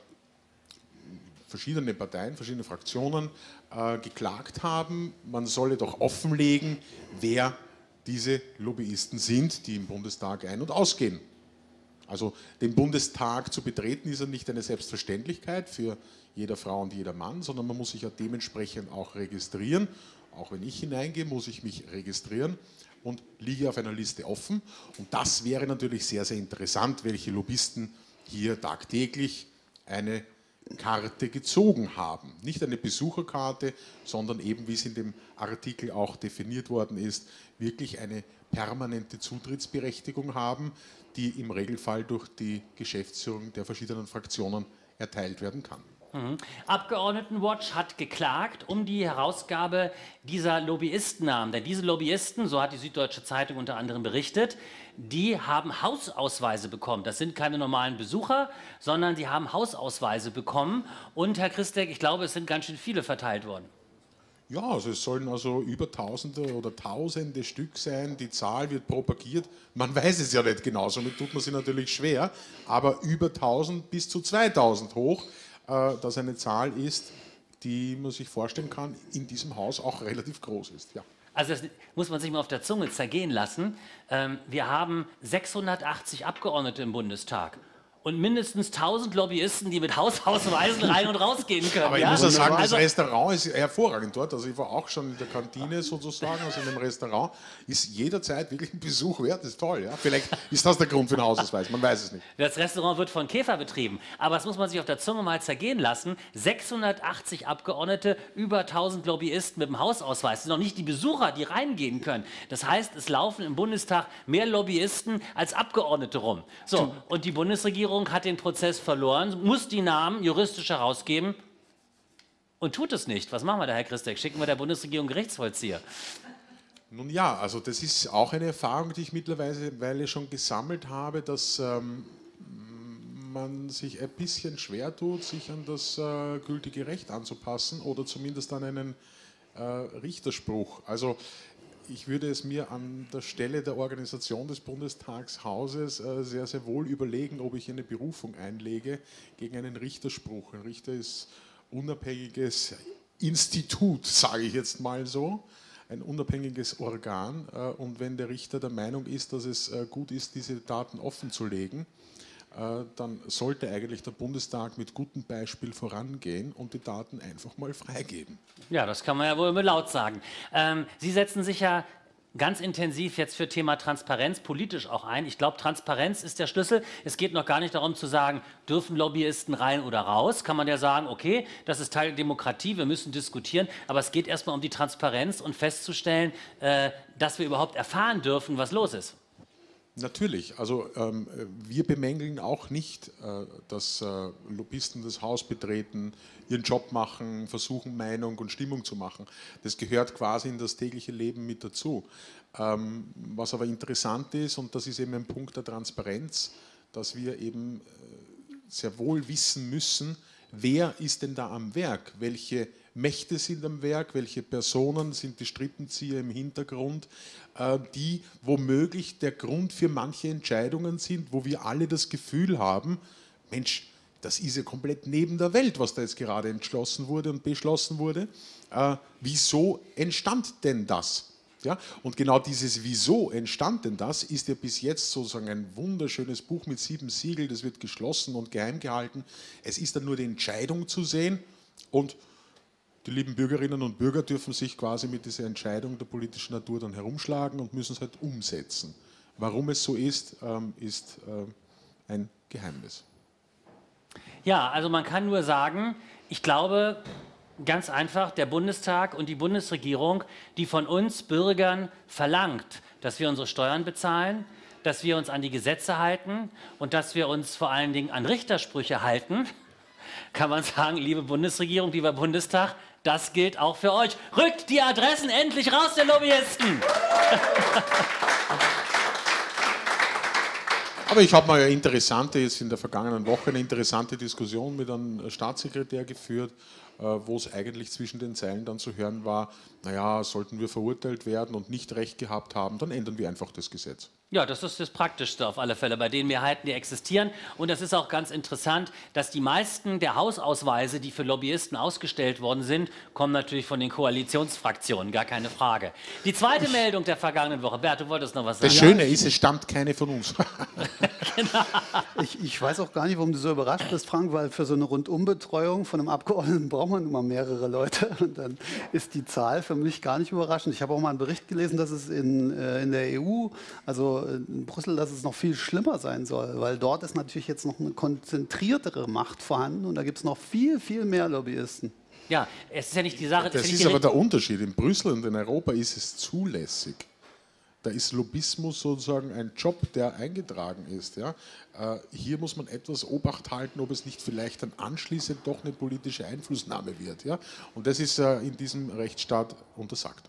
verschiedene Parteien, verschiedene Fraktionen äh, geklagt haben, man solle doch offenlegen, wer diese Lobbyisten sind, die im Bundestag ein- und ausgehen. Also den Bundestag zu betreten ist ja nicht eine Selbstverständlichkeit für jeder Frau und jeder Mann, sondern man muss sich ja dementsprechend auch registrieren. Auch wenn ich hineingehe, muss ich mich registrieren und liege auf einer Liste offen. Und das wäre natürlich sehr, sehr interessant, welche Lobbyisten hier tagtäglich eine Karte gezogen haben. Nicht eine Besucherkarte, sondern eben, wie es in dem Artikel auch definiert worden ist, wirklich eine permanente Zutrittsberechtigung haben, die im Regelfall durch die Geschäftsführung der verschiedenen Fraktionen erteilt werden kann. Mhm. Abgeordnetenwatch hat geklagt um die Herausgabe dieser Lobbyistennamen. Denn diese Lobbyisten, so hat die Süddeutsche Zeitung unter anderem berichtet, die haben Hausausweise bekommen. Das sind keine normalen Besucher, sondern die haben Hausausweise bekommen. Und Herr Christek, ich glaube, es sind ganz schön viele verteilt worden. Ja, also es sollen also über Tausende oder Tausende Stück sein. Die Zahl wird propagiert. Man weiß es ja nicht genau, somit tut man sich natürlich schwer. Aber über tausend bis zu zweitausend hoch, äh, das eine Zahl ist, die man sich vorstellen kann, in diesem Haus auch relativ groß ist. Ja. Also das muss man sich mal auf der Zunge zergehen lassen. Ähm, wir haben sechshundertachtzig Abgeordnete im Bundestag. Und mindestens tausend Lobbyisten, die mit Hausausweisen rein und rausgehen können. Aber ich ja? muss ja sagen, also, das Restaurant ist hervorragend dort. Also ich war auch schon in der Kantine sozusagen, also in dem Restaurant. Ist jederzeit wirklich ein Besuch wert, das ist toll. Ja? Vielleicht ist das der Grund für den Hausausweis, man weiß es nicht. Das Restaurant wird von Käfer betrieben. Aber das muss man sich auf der Zunge mal zergehen lassen. sechshundertachtzig Abgeordnete, über tausend Lobbyisten mit dem Hausausweis. Das sind noch nicht die Besucher, die reingehen können. Das heißt, es laufen im Bundestag mehr Lobbyisten als Abgeordnete rum. So, und die Bundesregierung hat den Prozess verloren, muss die Namen juristisch herausgeben und tut es nicht. Was machen wir da, Herr Christek? Schicken wir der Bundesregierung Gerichtsvollzieher? Nun ja, also das ist auch eine Erfahrung, die ich mittlerweile schon gesammelt habe, dass ähm, man sich ein bisschen schwer tut, sich an das äh, gültige Recht anzupassen oder zumindest an einen äh, Richterspruch. Also ich würde es mir an der Stelle der Organisation des Bundestagshauses äh, sehr, sehr wohl überlegen, ob ich eine Berufung einlege gegen einen Richterspruch. Ein Richter ist ein unabhängiges Institut, sage ich jetzt mal so, ein unabhängiges Organ. Äh, und wenn der Richter der Meinung ist, dass es äh, gut ist, diese Daten offen zu legen, äh, dann sollte eigentlich der Bundestag mit gutem Beispiel vorangehen und die Daten einfach mal freigeben. Ja, das kann man ja wohl laut sagen. Ähm, Sie setzen sich ja ganz intensiv jetzt für Thema Transparenz politisch auch ein. Ich glaube, Transparenz ist der Schlüssel. Es geht noch gar nicht darum zu sagen, dürfen Lobbyisten rein oder raus. Kann man ja sagen, okay, das ist Teil der Demokratie, wir müssen diskutieren. Aber es geht erstmal um die Transparenz und festzustellen, äh, dass wir überhaupt erfahren dürfen, was los ist. Natürlich, also ähm, wir bemängeln auch nicht, äh, dass äh, Lobbyisten das Haus betreten, ihren Job machen, versuchen Meinung und Stimmung zu machen. Das gehört quasi in das tägliche Leben mit dazu. Ähm, was aber interessant ist, und das ist eben ein Punkt der Transparenz, dass wir eben äh, sehr wohl wissen müssen, wer ist denn da am Werk, welche Mächte sind am Werk, welche Personen sind die Strippenzieher im Hintergrund, äh, die womöglich der Grund für manche Entscheidungen sind, wo wir alle das Gefühl haben, Mensch, das ist ja komplett neben der Welt, was da jetzt gerade entschlossen wurde und beschlossen wurde. Äh, wieso entstand denn das? Ja, und genau dieses Wieso entstand denn das, ist ja bis jetzt sozusagen ein wunderschönes Buch mit sieben Siegeln, das wird geschlossen und geheim gehalten. Es ist dann nur die Entscheidung zu sehen und die lieben Bürgerinnen und Bürger dürfen sich quasi mit dieser Entscheidung der politischen Natur dann herumschlagen und müssen es halt umsetzen. Warum es so ist, ähm, ist äh, ein Geheimnis. Ja, also man kann nur sagen, ich glaube, ganz einfach, der Bundestag und die Bundesregierung, die von uns Bürgern verlangt, dass wir unsere Steuern bezahlen, dass wir uns an die Gesetze halten und dass wir uns vor allen Dingen an Richtersprüche halten, kann man sagen, liebe Bundesregierung, lieber Bundestag, das gilt auch für euch. Rückt die Adressen endlich raus, der Lobbyisten! Aber ich habe mal eine interessante, jetzt in der vergangenen Woche eine interessante Diskussion mit einem Staatssekretär geführt, wo es eigentlich zwischen den Zeilen dann zu hören war, naja, sollten wir verurteilt werden und nicht Recht gehabt haben, dann ändern wir einfach das Gesetz. Ja, das ist das Praktischste auf alle Fälle bei den Mehrheiten, die existieren. Und das ist auch ganz interessant, dass die meisten der Hausausweise, die für Lobbyisten ausgestellt worden sind, kommen natürlich von den Koalitionsfraktionen, gar keine Frage. Die zweite Meldung der vergangenen Woche. Bert, du wolltest noch was sagen. Das Schöne ist, es stammt keine von uns. Genau. Ich, ich weiß auch gar nicht, warum du so überrascht bist, Frank, weil für so eine Rundumbetreuung von einem Abgeordneten braucht man immer mehrere Leute. Und dann ist die Zahl für mich gar nicht überraschend. Ich habe auch mal einen Bericht gelesen, dass es in, äh, in der E U, also in Brüssel, dass es noch viel schlimmer sein soll, weil dort ist natürlich jetzt noch eine konzentriertere Macht vorhanden und da gibt es noch viel, viel mehr Lobbyisten. Ja, es ist ja nicht die Sache... Das ist aber der Unterschied. In Brüssel und in Europa ist es zulässig. Da ist Lobbyismus sozusagen ein Job, der eingetragen ist. Ja? Äh, hier muss man etwas Obacht halten, ob es nicht vielleicht dann anschließend doch eine politische Einflussnahme wird. Ja? Und das ist äh, in diesem Rechtsstaat untersagt.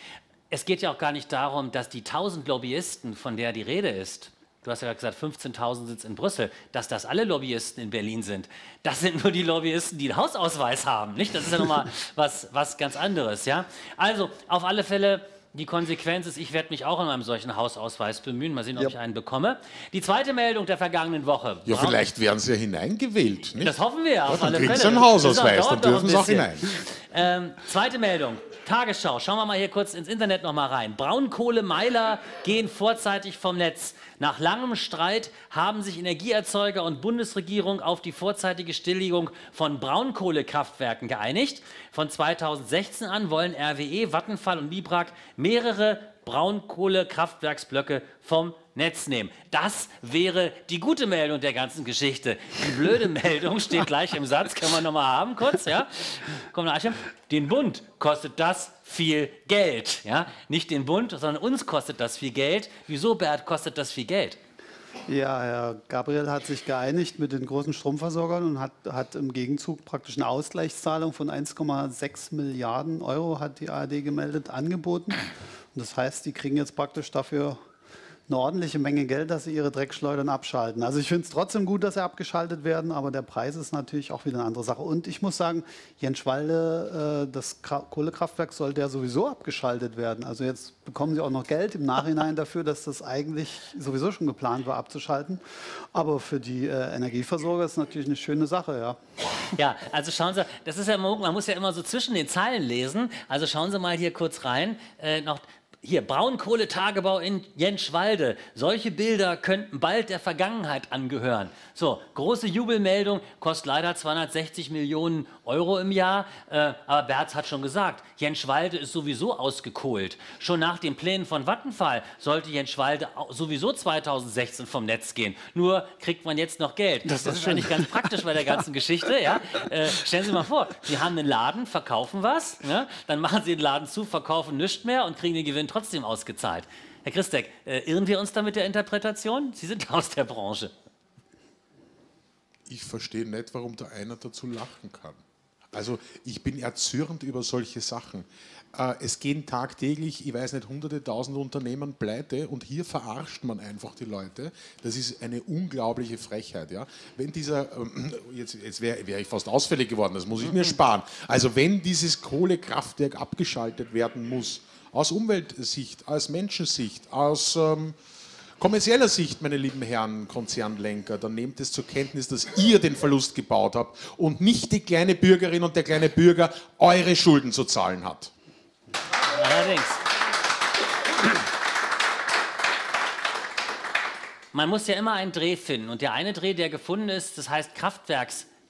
Es geht ja auch gar nicht darum, dass die tausend Lobbyisten, von der die Rede ist, du hast ja gesagt, fünfzehntausend sitzen in Brüssel, dass das alle Lobbyisten in Berlin sind. Das sind nur die Lobbyisten, die einen Hausausweis haben. Nicht? Das ist ja nochmal was, was ganz anderes. Ja? Also, auf alle Fälle... Die Konsequenz ist, ich werde mich auch an einem solchen Hausausweis bemühen. Mal sehen, ob ja. ich einen bekomme. Die zweite Meldung der vergangenen Woche. Ja, Braun vielleicht werden sie ja hineingewählt. Nicht? Das hoffen wir ja, auf ja, alle Fälle. Dann kriegen sie einen Hausausweis, dann dürfen sie auch hinein. Ähm, zweite Meldung. Tagesschau. Schauen wir mal hier kurz ins Internet noch mal rein. Braunkohlemeiler gehen vorzeitig vom Netz. Nach langem Streit haben sich Energieerzeuger und Bundesregierung auf die vorzeitige Stilllegung von Braunkohlekraftwerken geeinigt. Von zweitausendsechzehn an wollen R W E, Vattenfall und Librak mehrere Braunkohlekraftwerksblöcke vom Netz nehmen. Das wäre die gute Meldung der ganzen Geschichte. Die blöde Meldung steht gleich im Satz, können wir noch mal haben kurz, ja? Komm, den Bund kostet das viel Geld, ja? Nicht den Bund, sondern uns kostet das viel Geld. Wieso, Bert, kostet das viel Geld? Ja, Herr Gabriel hat sich geeinigt mit den großen Stromversorgern und hat, hat im Gegenzug praktisch eine Ausgleichszahlung von eins Komma sechs Milliarden Euro, hat die A R D gemeldet, angeboten. Und das heißt, die kriegen jetzt praktisch dafür eine ordentliche Menge Geld, dass sie ihre Dreckschleudern abschalten. Also ich finde es trotzdem gut, dass sie abgeschaltet werden, aber der Preis ist natürlich auch wieder eine andere Sache. Und ich muss sagen, Jenschwalde, äh, das Kohlekraftwerk sollte ja sowieso abgeschaltet werden. Also jetzt bekommen sie auch noch Geld im Nachhinein dafür, dass das eigentlich sowieso schon geplant war, abzuschalten. Aber für die äh, Energieversorger ist es natürlich eine schöne Sache, ja. Ja, also schauen Sie, das ist ja, man muss ja immer so zwischen den Zeilen lesen. Also schauen Sie mal hier kurz rein. Äh, noch Hier, Braunkohletagebau in Jenschwalde. Solche Bilder könnten bald der Vergangenheit angehören. So, große Jubelmeldung, kostet leider zweihundertsechzig Millionen Euro im Jahr. Äh, aber Berz hat schon gesagt, Jenschwalde ist sowieso ausgekohlt. Schon nach den Plänen von Vattenfall sollte Jenschwalde sowieso zweitausendsechzehn vom Netz gehen. Nur kriegt man jetzt noch Geld. Das, das ist eigentlich ganz praktisch bei der ganzen Geschichte. Ja? Äh, stellen Sie mal vor, Sie haben einen Laden, verkaufen was, ne? Dann machen Sie den Laden zu, verkaufen nichts mehr und kriegen den Gewinn trotzdem ausgezahlt. Herr Christek, äh, irren wir uns da mit der Interpretation? Sie sind aus der Branche. Ich verstehe nicht, warum da einer dazu lachen kann. Also ich bin erzürnt über solche Sachen. Äh, es gehen tagtäglich, ich weiß nicht, hunderte, tausende Unternehmen pleite und hier verarscht man einfach die Leute. Das ist eine unglaubliche Frechheit. Ja? Wenn dieser, ähm, jetzt, jetzt wäre wär ich fast ausfällig geworden, das muss ich mir sparen. Also wenn dieses Kohlekraftwerk abgeschaltet werden muss, aus Umweltsicht, aus Menschensicht, aus ähm, kommerzieller Sicht, meine lieben Herren Konzernlenker, dann nehmt es zur Kenntnis, dass ihr den Verlust gebaut habt und nicht die kleine Bürgerin und der kleine Bürger eure Schulden zu zahlen hat. Allerdings. Man muss ja immer einen Dreh finden und der eine Dreh, der gefunden ist, das heißt Kraftwerks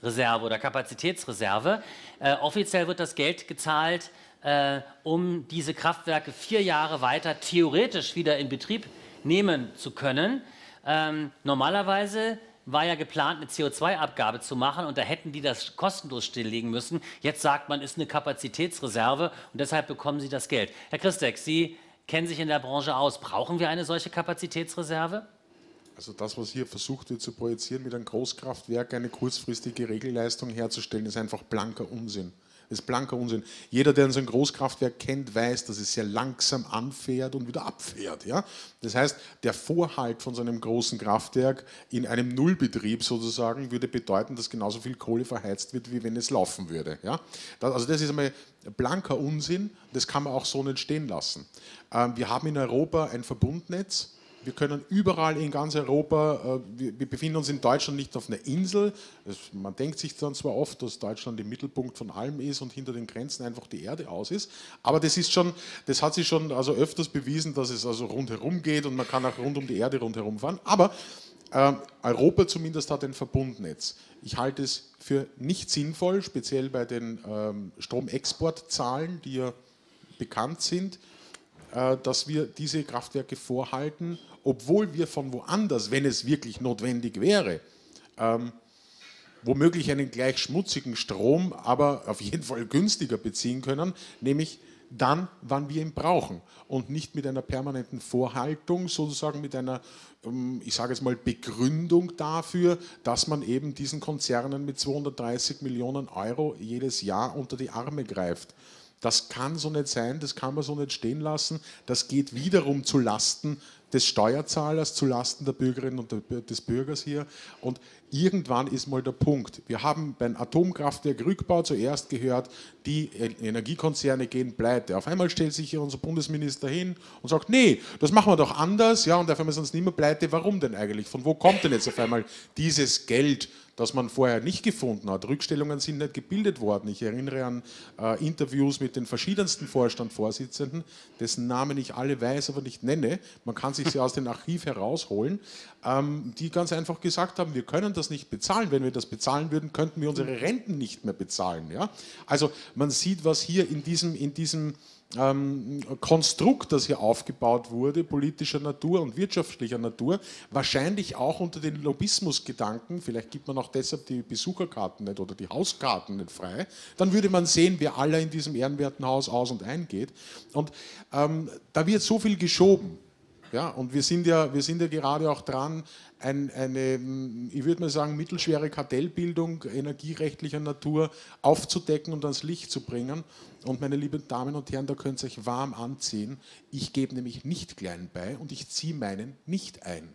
Reserve oder Kapazitätsreserve. Äh, offiziell wird das Geld gezahlt, äh, um diese Kraftwerke vier Jahre weiter theoretisch wieder in Betrieb nehmen zu können. Ähm, normalerweise war ja geplant, eine C O zwei Abgabe zu machen und da hätten die das kostenlos stilllegen müssen. Jetzt sagt man, ist eine Kapazitätsreserve und deshalb bekommen sie das Geld. Herr Christek, Sie kennen sich in der Branche aus. Brauchen wir eine solche Kapazitätsreserve? Also das, was hier versucht wird zu projizieren, mit einem Großkraftwerk eine kurzfristige Regelleistung herzustellen, ist einfach blanker Unsinn. Das ist blanker Unsinn. Jeder, der so ein Großkraftwerk kennt, weiß, dass es sehr langsam anfährt und wieder abfährt. Ja? Das heißt, der Vorhalt von so einem großen Kraftwerk in einem Nullbetrieb sozusagen würde bedeuten, dass genauso viel Kohle verheizt wird, wie wenn es laufen würde. Ja? Das, also das ist einmal blanker Unsinn, das kann man auch so nicht stehen lassen. Ähm, wir haben in Europa ein Verbundnetz. Wir können überall in ganz Europa, äh, wir, wir befinden uns in Deutschland nicht auf einer Insel. Das, man denkt sich dann zwar oft, dass Deutschland im Mittelpunkt von allem ist und hinter den Grenzen einfach die Erde aus ist, aber das ist schon, das hat sich schon also öfters bewiesen, dass es also rundherum geht und man kann auch rund um die Erde rundherum fahren. Aber äh, Europa zumindest hat ein Verbundnetz. Ich halte es für nicht sinnvoll, speziell bei den ähm, Stromexportzahlen, die ja bekannt sind, äh, dass wir diese Kraftwerke vorhalten, obwohl wir von woanders, wenn es wirklich notwendig wäre, ähm, womöglich einen gleich schmutzigen Strom, aber auf jeden Fall günstiger beziehen können, nämlich dann, wann wir ihn brauchen und nicht mit einer permanenten Vorhaltung, sozusagen mit einer, ich sage jetzt mal, Begründung dafür, dass man eben diesen Konzernen mit zweihundertdreißig Millionen Euro jedes Jahr unter die Arme greift. Das kann so nicht sein, das kann man so nicht stehen lassen. Das geht wiederum zu Lasten des Steuerzahlers, zu Lasten der Bürgerinnen und des Bürgers hier. Und irgendwann ist mal der Punkt. Wir haben beim Atomkraftwerk-Rückbau zuerst gehört, die Energiekonzerne gehen pleite. Auf einmal stellt sich hier unser Bundesminister hin und sagt, nee, das machen wir doch anders. Ja, und auf einmal sind es nicht mehr pleite. Warum denn eigentlich? Von wo kommt denn jetzt auf einmal dieses Geld, das man vorher nicht gefunden hat? Rückstellungen sind nicht gebildet worden. Ich erinnere an äh, Interviews mit den verschiedensten Vorstandsvorsitzenden, dessen Namen ich alle weiß, aber nicht nenne. Man kann sich sie aus dem Archiv herausholen, ähm, die ganz einfach gesagt haben, wir können das nicht bezahlen. Wenn wir das bezahlen würden, könnten wir unsere Renten nicht mehr bezahlen. Ja? Also man sieht, was hier in diesem, in diesem Ähm, Konstrukt, das hier aufgebaut wurde, politischer Natur und wirtschaftlicher Natur, wahrscheinlich auch unter den Lobbyismusgedanken, vielleicht gibt man auch deshalb die Besucherkarten nicht oder die Hauskarten nicht frei, dann würde man sehen, wer alle in diesem ehrenwerten Haus aus- und eingeht. Und ähm, da wird so viel geschoben. Ja, und wir sind ja, wir sind ja gerade auch dran, ein, eine, ich würde mal sagen, mittelschwere Kartellbildung energierechtlicher Natur aufzudecken und ans Licht zu bringen. Und meine lieben Damen und Herren, da könnt ihr euch warm anziehen. Ich gebe nämlich nicht klein bei und ich ziehe meinen nicht ein.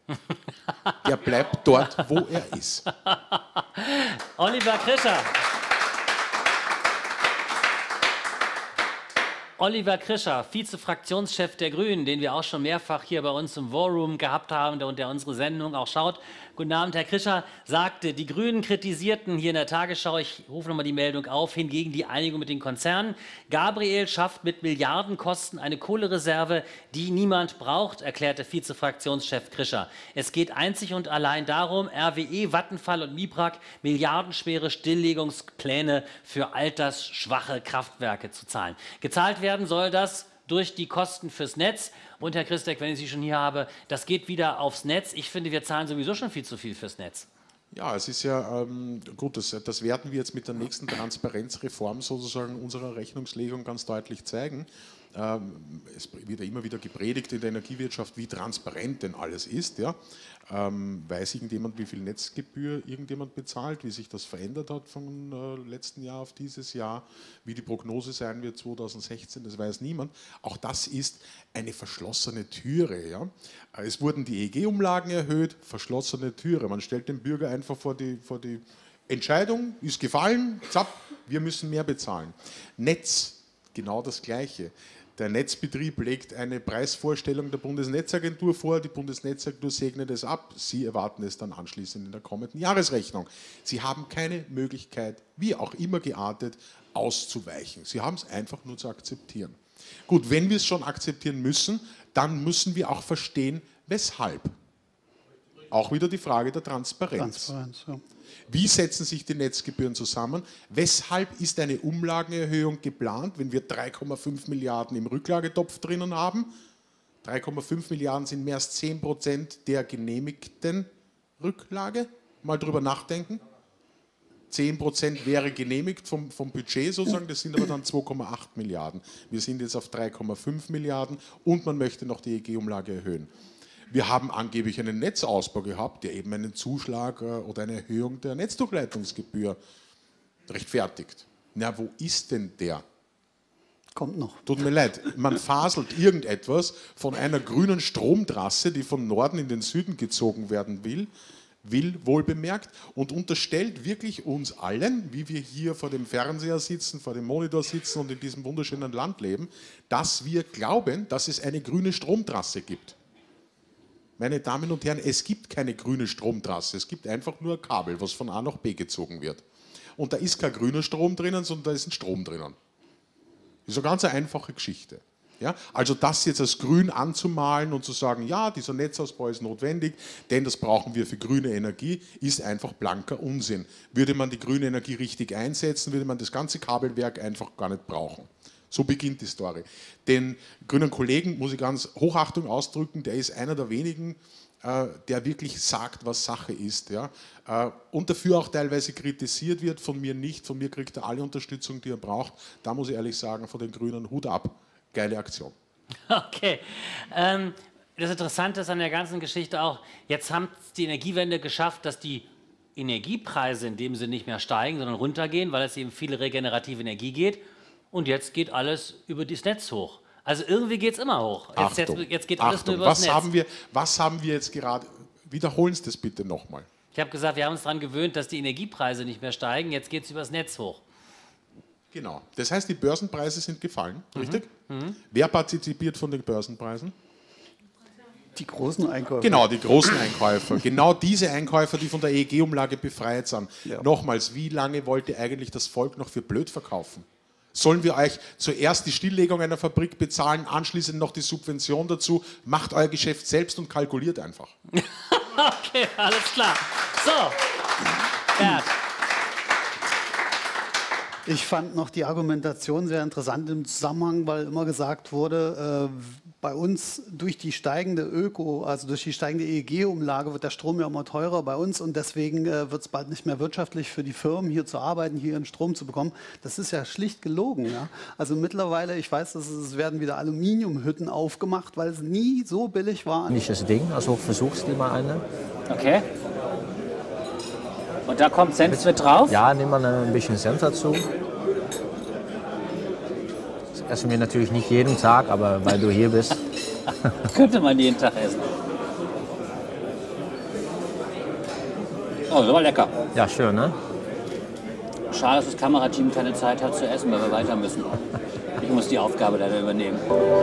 Der bleibt dort, wo er ist. Oliver Krischer. Oliver Krischer, Vize-Fraktionschef der Grünen, den wir auch schon mehrfach hier bei uns im War Room gehabt haben und der unsere Sendung auch schaut. Guten Abend, Herr Krischer, sagte, die Grünen kritisierten hier in der Tagesschau, ich rufe nochmal die Meldung auf, hingegen die Einigung mit den Konzernen. Gabriel schafft mit Milliardenkosten eine Kohlereserve, die niemand braucht, erklärte Vize-Fraktionschef Krischer. Es geht einzig und allein darum, R W E, Vattenfall und Mibrak milliardenschwere Stilllegungspläne für altersschwache Kraftwerke zu zahlen. Gezahlt werden soll das durch die Kosten fürs Netz. Und Herr Christek, wenn ich Sie schon hier habe, das geht wieder aufs Netz. Ich finde, wir zahlen sowieso schon viel zu viel fürs Netz. Ja, es ist ja ähm, gut, das, das werden wir jetzt mit der nächsten Transparenzreform sozusagen unserer Rechnungslegung ganz deutlich zeigen. Ähm, es wird ja immer wieder gepredigt in der Energiewirtschaft, wie transparent denn alles ist. Ja? Ähm, weiß irgendjemand, wie viel Netzgebühr irgendjemand bezahlt, wie sich das verändert hat vom äh, letzten Jahr auf dieses Jahr, wie die Prognose sein wird zweitausendsechzehn, das weiß niemand. Auch das ist eine verschlossene Türe. Ja? Es wurden die E E G-Umlagen erhöht, verschlossene Türe. Man stellt den Bürger einfach vor die, vor die Entscheidung, ist gefallen, zapp, wir müssen mehr bezahlen. Netz, genau das Gleiche. Der Netzbetrieb legt eine Preisvorstellung der Bundesnetzagentur vor, die Bundesnetzagentur segnet es ab, Sie erwarten es dann anschließend in der kommenden Jahresrechnung. Sie haben keine Möglichkeit, wie auch immer geartet, auszuweichen. Sie haben es einfach nur zu akzeptieren. Gut, wenn wir es schon akzeptieren müssen, dann müssen wir auch verstehen, weshalb. Auch wieder die Frage der Transparenz. Transparenz, ja. Wie setzen sich die Netzgebühren zusammen? Weshalb ist eine Umlagenerhöhung geplant, wenn wir drei Komma fünf Milliarden im Rücklagetopf drinnen haben? drei Komma fünf Milliarden sind mehr als zehn Prozent der genehmigten Rücklage. Mal drüber nachdenken. zehn Prozent wäre genehmigt vom, vom Budget sozusagen, das sind aber dann zwei Komma acht Milliarden. Wir sind jetzt auf drei Komma fünf Milliarden und man möchte noch die E G-Umlage erhöhen. Wir haben angeblich einen Netzausbau gehabt, der eben einen Zuschlag oder eine Erhöhung der Netzdurchleitungsgebühr rechtfertigt. Na, wo ist denn der? Kommt noch. Tut mir leid, man faselt irgendetwas von einer grünen Stromtrasse, die vom Norden in den Süden gezogen werden will, will wohl bemerkt, und unterstellt wirklich uns allen, wie wir hier vor dem Fernseher sitzen, vor dem Monitor sitzen und in diesem wunderschönen Land leben, dass wir glauben, dass es eine grüne Stromtrasse gibt. Meine Damen und Herren, es gibt keine grüne Stromtrasse, es gibt einfach nur ein Kabel, was von A nach B gezogen wird. Und da ist kein grüner Strom drinnen, sondern da ist ein Strom drinnen. Das ist eine ganz einfache Geschichte. Ja, also das jetzt als grün anzumalen und zu sagen, ja, dieser Netzausbau ist notwendig, denn das brauchen wir für grüne Energie, ist einfach blanker Unsinn. Würde man die grüne Energie richtig einsetzen, würde man das ganze Kabelwerk einfach gar nicht brauchen. So beginnt die Story. Den grünen Kollegen muss ich ganz Hochachtung ausdrücken, der ist einer der wenigen, äh, der wirklich sagt, was Sache ist. Ja? Äh, und dafür auch teilweise kritisiert wird, von mir nicht, von mir kriegt er alle Unterstützung, die er braucht. Da muss ich ehrlich sagen, von den Grünen Hut ab. Geile Aktion. Okay. Ähm, das Interessante ist an der ganzen Geschichte auch, jetzt haben die Energiewende geschafft, dass die Energiepreise in dem Sinne nicht mehr steigen, sondern runtergehen, weil es eben viele regenerative Energie geht. Und jetzt geht alles über das Netz hoch. Also irgendwie geht es immer hoch. Jetzt, jetzt, jetzt geht alles Achtung, nur über das was Netz. Haben wir, was haben wir jetzt gerade, wiederholen Sie das bitte nochmal. Ich habe gesagt, wir haben uns daran gewöhnt, dass die Energiepreise nicht mehr steigen. Jetzt geht es über das Netz hoch. Genau. Das heißt, die Börsenpreise sind gefallen, Mhm. richtig? Mhm. Wer partizipiert von den Börsenpreisen? Die großen Einkäufer. Genau, die großen Einkäufer. Genau diese Einkäufer, die von der E E G-Umlage befreit sind. Ja. Nochmals, wie lange wollte eigentlich das Volk noch für blöd verkaufen? Sollen wir euch zuerst die Stilllegung einer Fabrik bezahlen, anschließend noch die Subvention dazu? Macht euer Geschäft selbst und kalkuliert einfach. Okay, alles klar. So, Bert. Ich fand noch die Argumentation sehr interessant im Zusammenhang, weil immer gesagt wurde, äh, bei uns durch die steigende Öko, also durch die steigende E E G-Umlage wird der Strom ja immer teurer bei uns und deswegen äh, wird es bald nicht mehr wirtschaftlich für die Firmen hier zu arbeiten, hier ihren Strom zu bekommen. Das ist ja schlicht gelogen. Ja? Also mittlerweile, ich weiß, dass es werden wieder Aluminiumhütten aufgemacht, weil es nie so billig war. Nicht das Ding, also versuchst du mal eine. Okay. Und da kommt Senf mit drauf? Ja, nimm mal ein bisschen Senf dazu. Das essen wir natürlich nicht jeden Tag, aber weil du hier bist. Könnte man jeden Tag essen. Oh, das war lecker. Ja, schön, ne? Schade, dass das Kamerateam keine Zeit hat zu essen, weil wir weiter müssen. Ich muss die Aufgabe leider übernehmen.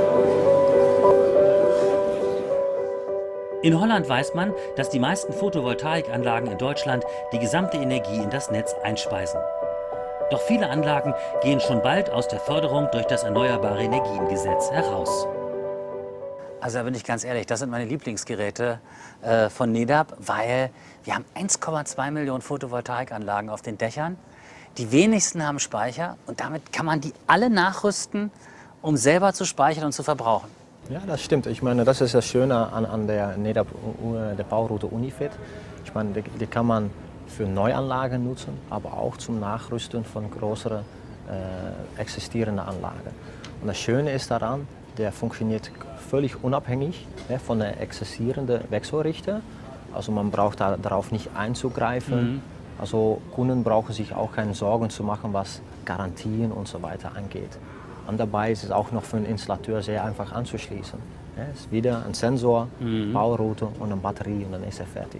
In Holland weiß man, dass die meisten Photovoltaikanlagen in Deutschland die gesamte Energie in das Netz einspeisen. Doch viele Anlagen gehen schon bald aus der Förderung durch das Erneuerbare Energiengesetz heraus. Also da bin ich ganz ehrlich, das sind meine Lieblingsgeräte äh, von NEDAP, weil wir haben eins Komma zwei Millionen Photovoltaikanlagen auf den Dächern. Die wenigsten haben Speicher und damit kann man die alle nachrüsten, um selber zu speichern und zu verbrauchen. Ja, das stimmt. Ich meine, das ist das Schöne an, an der NEDAP, der Bauroute Unifit. Ich meine, die, die kann man für Neuanlagen nutzen, aber auch zum Nachrüsten von größeren äh, existierenden Anlagen. Und das Schöne ist daran, der funktioniert völlig unabhängig ja, von der existierenden Wechselrichter. Also man braucht da, darauf nicht einzugreifen. Mhm. Also Kunden brauchen sich auch keine Sorgen zu machen, was Garantien und so weiter angeht. Und dabei ist es auch noch für den Installateur sehr einfach anzuschließen. Ja, es ist wieder ein Sensor, mhm. Bauroute und eine Batterie und dann ist er fertig.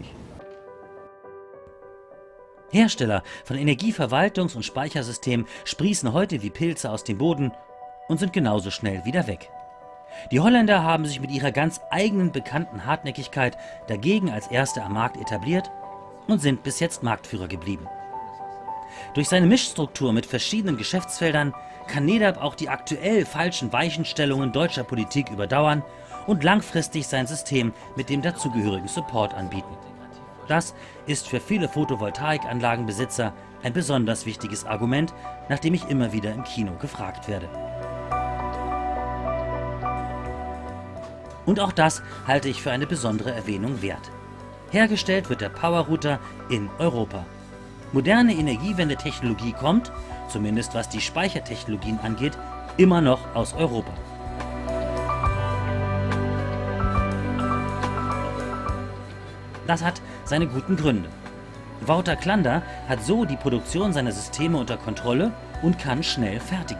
Hersteller von Energieverwaltungs- und Speichersystemen sprießen heute wie Pilze aus dem Boden und sind genauso schnell wieder weg. Die Holländer haben sich mit ihrer ganz eigenen bekannten Hartnäckigkeit dagegen als Erste am Markt etabliert und sind bis jetzt Marktführer geblieben. Durch seine Mischstruktur mit verschiedenen Geschäftsfeldern kann NEDAP auch die aktuell falschen Weichenstellungen deutscher Politik überdauern und langfristig sein System mit dem dazugehörigen Support anbieten. Das ist für viele Photovoltaikanlagenbesitzer ein besonders wichtiges Argument, nach dem ich immer wieder im Kino gefragt werde. Und auch das halte ich für eine besondere Erwähnung wert. Hergestellt wird der Powerrouter in Europa. Moderne Energiewendetechnologie kommt, zumindest was die Speichertechnologien angeht, immer noch aus Europa. Das hat seine guten Gründe. Wouter Klander hat so die Produktion seiner Systeme unter Kontrolle und kann schnell fertigen.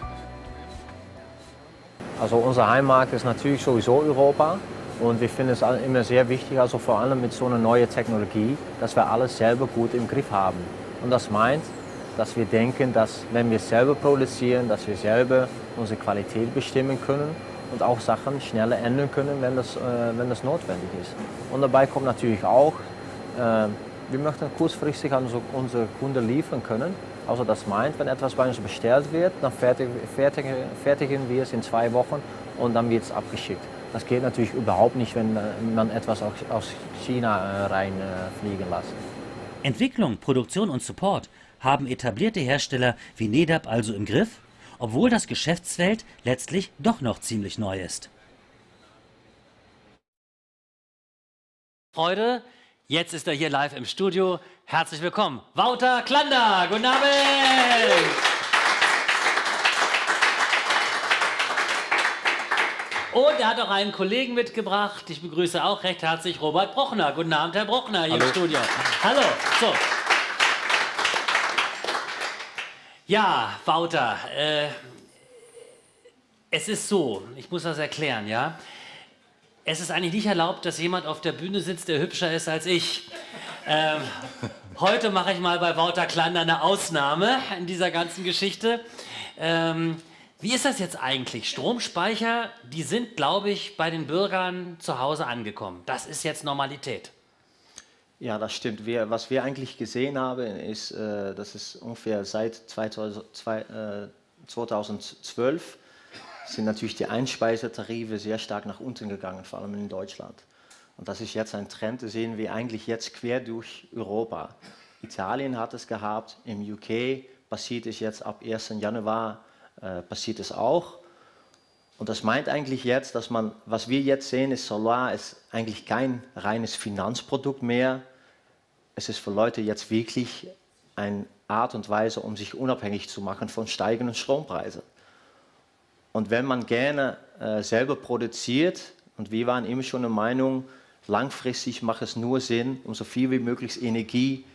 Also unser Heimmarkt ist natürlich sowieso Europa und wir finden es immer sehr wichtig, also vor allem mit so einer neuen Technologie, dass wir alles selber gut im Griff haben. Und das meint, dass wir denken, dass wenn wir selber produzieren, dass wir selber unsere Qualität bestimmen können und auch Sachen schneller ändern können, wenn das, äh, wenn das notwendig ist. Und dabei kommt natürlich auch, äh, wir möchten kurzfristig an unsere Kunden liefern können. Also das meint, wenn etwas bei uns bestellt wird, dann fertigen, fertigen, fertigen wir es in zwei Wochen und dann wird es abgeschickt. Das geht natürlich überhaupt nicht, wenn man etwas aus China reinfliegen lässt. Entwicklung, Produktion und Support haben etablierte Hersteller wie Nedap also im Griff, obwohl das Geschäftsfeld letztlich doch noch ziemlich neu ist. Freude, jetzt ist er hier live im Studio. Herzlich willkommen, Wouter Klander. Guten Abend! Und er hat auch einen Kollegen mitgebracht. Ich begrüße auch recht herzlich Robert Brochner. Guten Abend, Herr Brochner, hier Hallo. im Studio. Hallo. So. Ja, Wouter, äh, es ist so, ich muss das erklären, ja. Es ist eigentlich nicht erlaubt, dass jemand auf der Bühne sitzt, der hübscher ist als ich. Ähm, heute mache ich mal bei Wouter Klander eine Ausnahme in dieser ganzen Geschichte. Ähm, wie ist das jetzt eigentlich? Stromspeicher, die sind, glaube ich, bei den Bürgern zu Hause angekommen. Das ist jetzt Normalität. Ja, das stimmt. Wir, was wir eigentlich gesehen haben, ist, äh, dass es ungefähr seit zweitausendzwölf sind natürlich die Einspeisetarife sehr stark nach unten gegangen, vor allem in Deutschland. Und das ist jetzt ein Trend, das sehen wir eigentlich jetzt quer durch Europa. Italien hat es gehabt, im U K passiert es jetzt ab ersten Januar, äh, passiert es auch. Und das meint eigentlich jetzt, dass man, was wir jetzt sehen, ist Solar ist eigentlich kein reines Finanzprodukt mehr. Es ist für Leute jetzt wirklich eine Art und Weise, um sich unabhängig zu machen von steigenden Strompreisen. Und wenn man gerne äh, selber produziert, und wir waren immer schon der Meinung, langfristig macht es nur Sinn, um so viel wie möglich Energie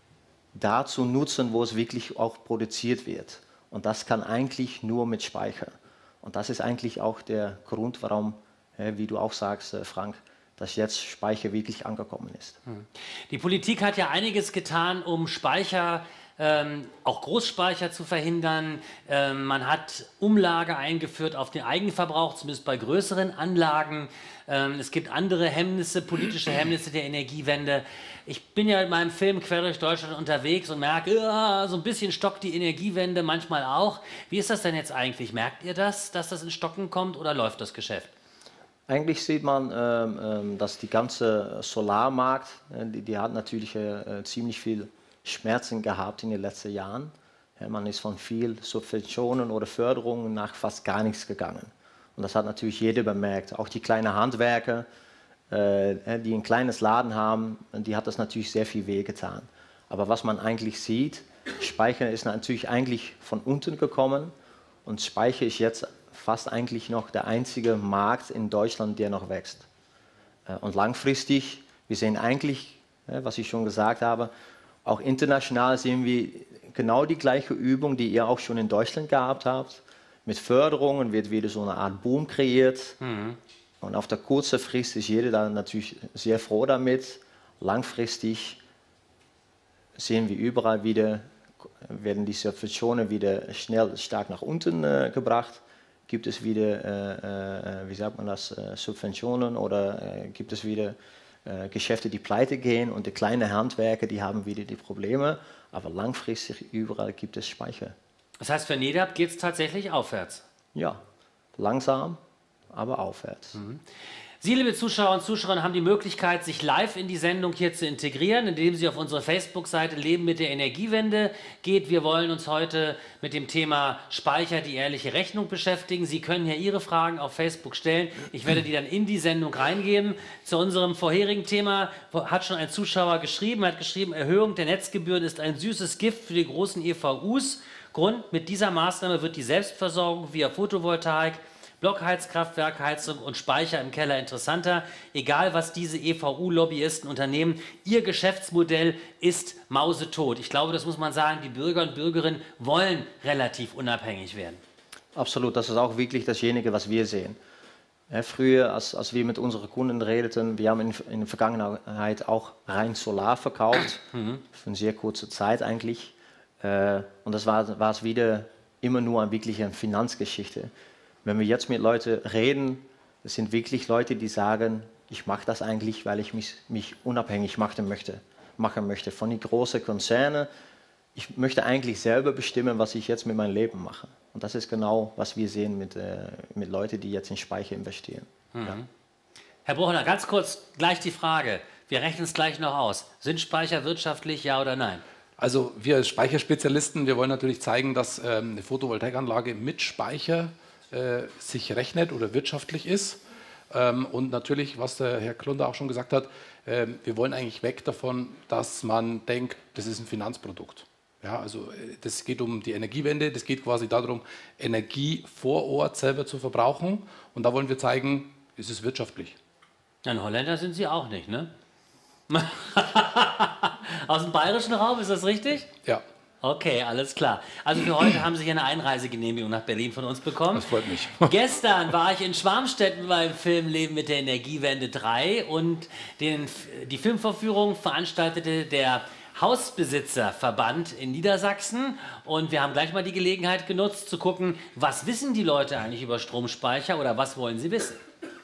da zu nutzen, wo es wirklich auch produziert wird. Und das kann eigentlich nur mit Speicher. Und das ist eigentlich auch der Grund, warum, äh, wie du auch sagst, äh, Frank, dass jetzt Speicher wirklich angekommen ist. Die Politik hat ja einiges getan, um Speicher, ähm, auch Großspeicher zu verhindern. Ähm, man hat Umlage eingeführt auf den Eigenverbrauch, zumindest bei größeren Anlagen. Ähm, es gibt andere Hemmnisse, politische Hemmnisse der Energiewende. Ich bin ja in meinem Film quer durch Deutschland unterwegs und merke, ja, so ein bisschen stockt die Energiewende manchmal auch. Wie ist das denn jetzt eigentlich? Merkt ihr das, dass das in Stocken kommt, oder läuft das Geschäft? Eigentlich sieht man, ähm, dass die ganze Solarmarkt, äh, die, die hat natürlich äh, ziemlich viel Schmerzen gehabt in den letzten Jahren. Ja, man ist von viel Subventionen oder Förderungen nach fast gar nichts gegangen. Und das hat natürlich jeder bemerkt. Auch die kleinen Handwerker, äh, die ein kleines Laden haben, die hat das natürlich sehr viel wehgetan. Aber was man eigentlich sieht, Speicher ist natürlich eigentlich von unten gekommen und Speicher ist jetzt fast eigentlich noch der einzige Markt in Deutschland, der noch wächst. Und langfristig, wir sehen eigentlich, was ich schon gesagt habe, auch international sehen wir genau die gleiche Übung, die ihr auch schon in Deutschland gehabt habt. Mit Förderungen wird wieder so eine Art Boom kreiert. Mhm. Und auf der kurzen Frist ist jeder dann natürlich sehr froh damit. Langfristig sehen wir überall wieder, werden die Subventionen wieder schnell stark nach unten äh, gebracht. Gibt es wieder, äh, äh, wie sagt man das, äh, Subventionen oder äh, gibt es wieder äh, Geschäfte, die pleite gehen und die kleinen Handwerker, die haben wieder die Probleme. Aber langfristig überall gibt es Speicher. Das heißt, für Nedap geht es tatsächlich aufwärts? Ja, langsam, aber aufwärts. Mhm. Sie, liebe Zuschauer und Zuschauerinnen, haben die Möglichkeit, sich live in die Sendung hier zu integrieren, indem Sie auf unsere Facebook-Seite Leben mit der Energiewende geht. Wir wollen uns heute mit dem Thema Speicher, die ehrliche Rechnung beschäftigen. Sie können hier Ihre Fragen auf Facebook stellen. Ich werde die dann in die Sendung reingeben. Zu unserem vorherigen Thema hat schon ein Zuschauer geschrieben, er hat geschrieben, Erhöhung der Netzgebühren ist ein süßes Gift für die großen E V Us. Grund, mit dieser Maßnahme wird die Selbstversorgung via Photovoltaik, Blockheizkraftwerk, Heizung und Speicher im Keller interessanter. Egal, was diese E V U-Lobbyisten unternehmen, ihr Geschäftsmodell ist mausetot. Ich glaube, das muss man sagen, die Bürger und Bürgerinnen wollen relativ unabhängig werden. Absolut, das ist auch wirklich dasjenige, was wir sehen. Ja, früher, als, als wir mit unseren Kunden redeten, wir haben in, in der Vergangenheit auch rein Solar verkauft, mhm. für eine sehr kurze Zeit eigentlich. Äh, und das war, war es wieder immer nur eine wirkliche Finanzgeschichte. Wenn wir jetzt mit Leuten reden, es sind wirklich Leute, die sagen, ich mache das eigentlich, weil ich mich, mich unabhängig machen möchte, machen möchte von den großen Konzernen. Ich möchte eigentlich selber bestimmen, was ich jetzt mit meinem Leben mache. Und das ist genau, was wir sehen mit, äh, mit Leuten, die jetzt in Speicher investieren. Mhm. Ja. Herr Bruchner, ganz kurz gleich die Frage. Wir rechnen es gleich noch aus. Sind Speicher wirtschaftlich, ja oder nein? Also wir als Speicherspezialisten, wir wollen natürlich zeigen, dass ähm, eine Photovoltaikanlage mit Speicher äh, sich rechnet oder wirtschaftlich ist. Ähm, und natürlich, was der Herr Klunder auch schon gesagt hat, äh, wir wollen eigentlich weg davon, dass man denkt, das ist ein Finanzprodukt. Ja, also das geht um die Energiewende, das geht quasi darum, Energie vor Ort selber zu verbrauchen. Und da wollen wir zeigen, ist es wirtschaftlich. Ein Holländer sind Sie auch nicht, ne? Aus dem bayerischen Raum, ist das richtig? Ja. Okay, alles klar. Also für heute haben Sie hier eine Einreisegenehmigung nach Berlin von uns bekommen. Das freut mich. Gestern war ich in Schwarmstedt beim Film Leben mit der Energiewende drei und den, die Filmvorführung veranstaltete der Hausbesitzerverband in Niedersachsen und wir haben gleich mal die Gelegenheit genutzt zu gucken, was wissen die Leute eigentlich über Stromspeicher oder was wollen sie wissen?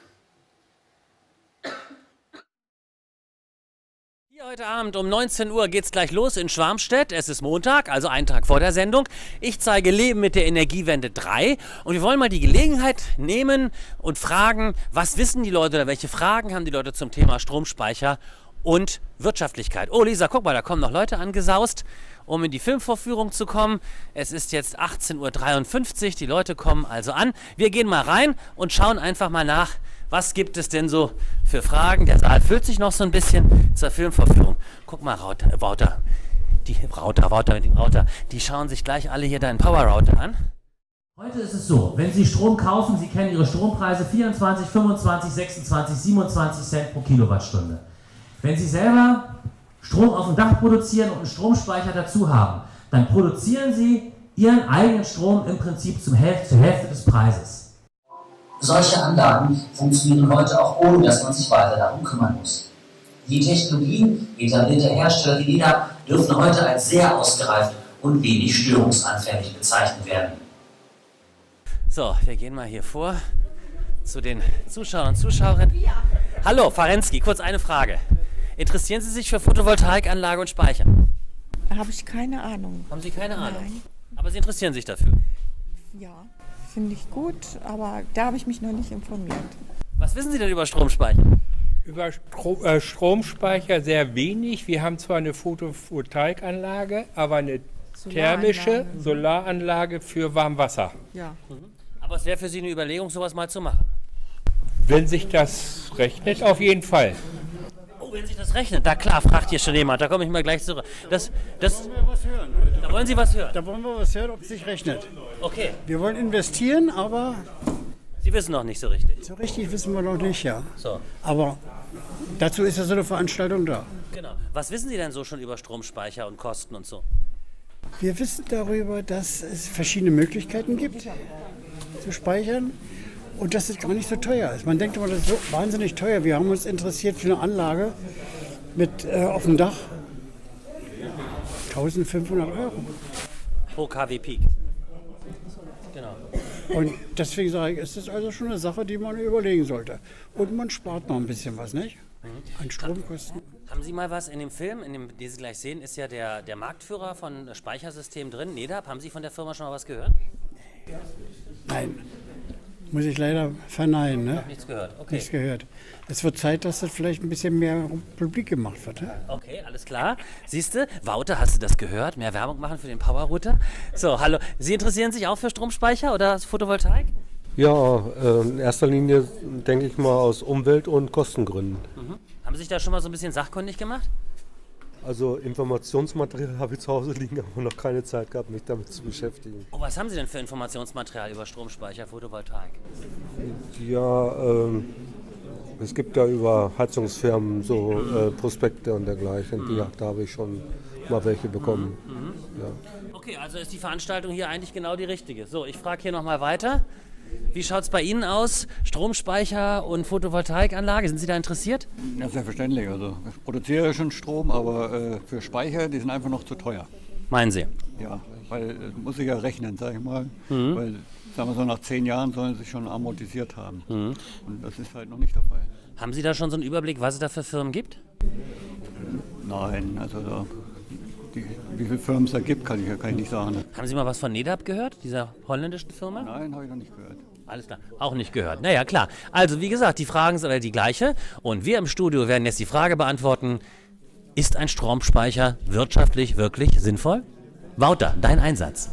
Heute Abend um neunzehn Uhr geht es gleich los in Schwarmstedt. Es ist Montag, also einen Tag vor der Sendung. Ich zeige Leben mit der Energiewende drei und wir wollen mal die Gelegenheit nehmen und fragen, was wissen die Leute oder welche Fragen haben die Leute zum Thema Stromspeicher und Wirtschaftlichkeit. Oh Lisa, guck mal, da kommen noch Leute angesaust, um in die Filmvorführung zu kommen. Es ist jetzt achtzehn Uhr dreiundfünfzig, die Leute kommen also an. Wir gehen mal rein und schauen einfach mal nach, was gibt es denn so für Fragen? Der Saal füllt sich noch so ein bisschen zur Filmvorführung. Guck mal, Rauter, Wouter, die Rauter, Wouter mit dem Rauter, die schauen sich gleich alle hier deinen Power-Router an. Heute ist es so, wenn Sie Strom kaufen, Sie kennen Ihre Strompreise vierundzwanzig, fünfundzwanzig, sechsundzwanzig, siebenundzwanzig Cent pro Kilowattstunde. Wenn Sie selber Strom auf dem Dach produzieren und einen Stromspeicher dazu haben, dann produzieren Sie Ihren eigenen Strom im Prinzip zum Hälfte, zur Hälfte des Preises. Solche Anlagen funktionieren heute auch ohne, dass man sich weiter darum kümmern muss. Die Technologien etablierter Hersteller wie Neda dürfen heute als sehr ausgereift und wenig störungsanfällig bezeichnet werden. So, wir gehen mal hier vor zu den Zuschauern und Zuschauerinnen. Hallo, Farensky, kurz eine Frage. Interessieren Sie sich für Photovoltaikanlage und Speicher? Da habe ich keine Ahnung. Haben Sie keine Ahnung? Nein. Aber Sie interessieren sich dafür? Ja, finde ich gut, aber da habe ich mich noch nicht informiert. Was wissen Sie denn über Stromspeicher? Über Stro äh, Stromspeicher sehr wenig. Wir haben zwar eine Photovoltaikanlage, aber eine thermische Solaranlage für Warmwasser. Ja. Mhm. Aber es wäre für Sie eine Überlegung, sowas mal zu machen? Wenn sich das rechnet, auf jeden Fall. Oh, wenn sich das rechnet, da klar, fragt hier schon jemand, da komme ich mal gleich zurück. Das, das, da wollen wir was hören. Da wollen Sie was hören? Da wollen wir was hören, ob es sich rechnet. Okay. Wir wollen investieren, aber... Sie wissen noch nicht so richtig. So richtig wissen wir noch nicht, ja. So. Aber dazu ist ja so eine Veranstaltung da. Genau. Was wissen Sie denn so schon über Stromspeicher und Kosten und so? Wir wissen darüber, dass es verschiedene Möglichkeiten gibt zu speichern und dass es gar nicht so teuer ist. Man denkt immer, das ist so wahnsinnig teuer. Wir haben uns interessiert für eine Anlage mit äh, auf dem Dach eintausendfünfhundert Euro. Pro K W Peak. Genau. Und deswegen sage ich, ist das also schon eine Sache, die man überlegen sollte. Und man spart noch ein bisschen was, nicht? An Stromkosten. Haben Sie mal was in dem Film, in dem, den Sie gleich sehen, ist ja der, der Marktführer von Speichersystemen drin, Nedap. Haben Sie von der Firma schon mal was gehört? Nein. Muss ich leider verneinen. Ne? Hab nichts gehört, okay. Nichts gehört. Es wird Zeit, dass das vielleicht ein bisschen mehr publik gemacht wird. Ne? Okay, alles klar. Siehst du, Wouter, hast du das gehört? Mehr Werbung machen für den Power-Router? So, hallo. Sie interessieren sich auch für Stromspeicher oder Photovoltaik? Ja, äh, in erster Linie denke ich mal aus Umwelt- und Kostengründen. Mhm. Haben Sie sich da schon mal so ein bisschen sachkundig gemacht? Also Informationsmaterial habe ich zu Hause liegen, aber noch keine Zeit gehabt, mich damit zu beschäftigen. Oh, was haben Sie denn für Informationsmaterial über Stromspeicher, Photovoltaik? Ja, ähm, es gibt ja über Heizungsfirmen so äh, Prospekte und dergleichen. Die, da habe ich schon mal welche bekommen. Mhm. Ja. Okay, also ist die Veranstaltung hier eigentlich genau die richtige. So, ich frage hier nochmal weiter. Wie schaut es bei Ihnen aus? Stromspeicher und Photovoltaikanlage, sind Sie da interessiert? Ja, selbstverständlich. Also ich produziere schon Strom, aber äh, für Speicher, die sind einfach noch zu teuer. Meinen Sie? Ja, weil äh, muss ich ja rechnen, sage ich mal. Mhm. Weil, sagen wir so, nach zehn Jahren sollen sie sich schon amortisiert haben. Mhm. Und das ist halt noch nicht der Fall. Haben Sie da schon so einen Überblick, was es da für Firmen gibt? Nein, also da, die, wie viele Firmen es da gibt, kann ich ja kann ich nicht sagen. Haben Sie mal was von Nedap gehört, dieser holländischen Firma? Nein, habe ich noch nicht gehört. Alles klar, auch nicht gehört. Naja, klar. Also wie gesagt, die Fragen sind alle die gleiche. Und wir im Studio werden jetzt die Frage beantworten, ist ein Stromspeicher wirtschaftlich wirklich sinnvoll? Wouter, dein Einsatz.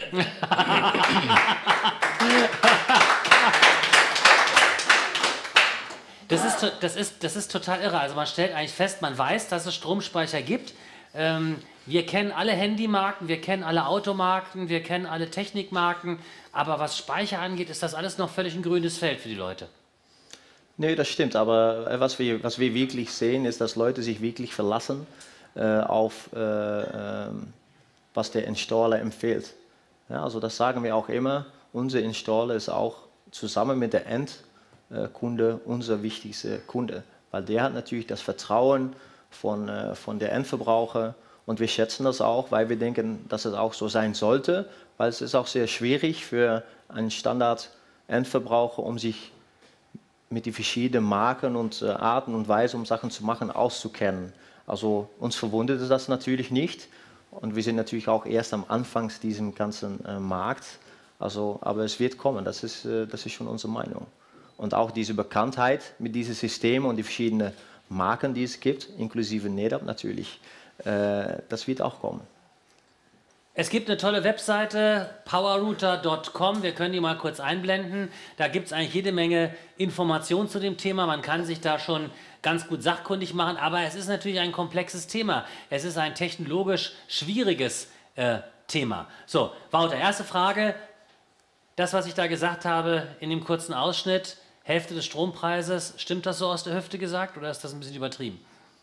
Das ist, das, ist, das ist total irre. Also man stellt eigentlich fest, man weiß, dass es Stromspeicher gibt. Ähm, wir kennen alle Handymarken, wir kennen alle Automarken, wir kennen alle Technikmarken. Aber was Speicher angeht, ist das alles noch völlig ein grünes Feld für die Leute. Nee, das stimmt. Aber was wir, was wir wirklich sehen, ist, dass Leute sich wirklich verlassen äh, auf, äh, äh, was der Installer empfiehlt. Ja, also das sagen wir auch immer. Unser Installer ist auch zusammen mit der Endkunde unser wichtigster Kunde. Weil der hat natürlich das Vertrauen von, äh, von der Endverbraucher. Und wir schätzen das auch, weil wir denken, dass es auch so sein sollte. Weil es ist auch sehr schwierig für einen Standard-Endverbraucher, um sich mit den verschiedenen Marken und äh, Arten und Weisen, um Sachen zu machen, auszukennen. Also uns verwundert das natürlich nicht. Und wir sind natürlich auch erst am Anfang diesem ganzen äh, Markt. Also, aber es wird kommen, das ist, äh, das ist schon unsere Meinung. Und auch diese Bekanntheit mit diesem System und die verschiedenen Marken, die es gibt, inklusive Nedap natürlich, äh, das wird auch kommen. Es gibt eine tolle Webseite, powerrouter punkt com, wir können die mal kurz einblenden. Da gibt es eigentlich jede Menge Informationen zu dem Thema, man kann sich da schon ganz gut sachkundig machen, aber es ist natürlich ein komplexes Thema. Es ist ein technologisch schwieriges äh, Thema. So, Wouter, erste Frage, das, was ich da gesagt habe in dem kurzen Ausschnitt, Hälfte des Strompreises, stimmt das so aus der Hüfte gesagt oder ist das ein bisschen übertrieben?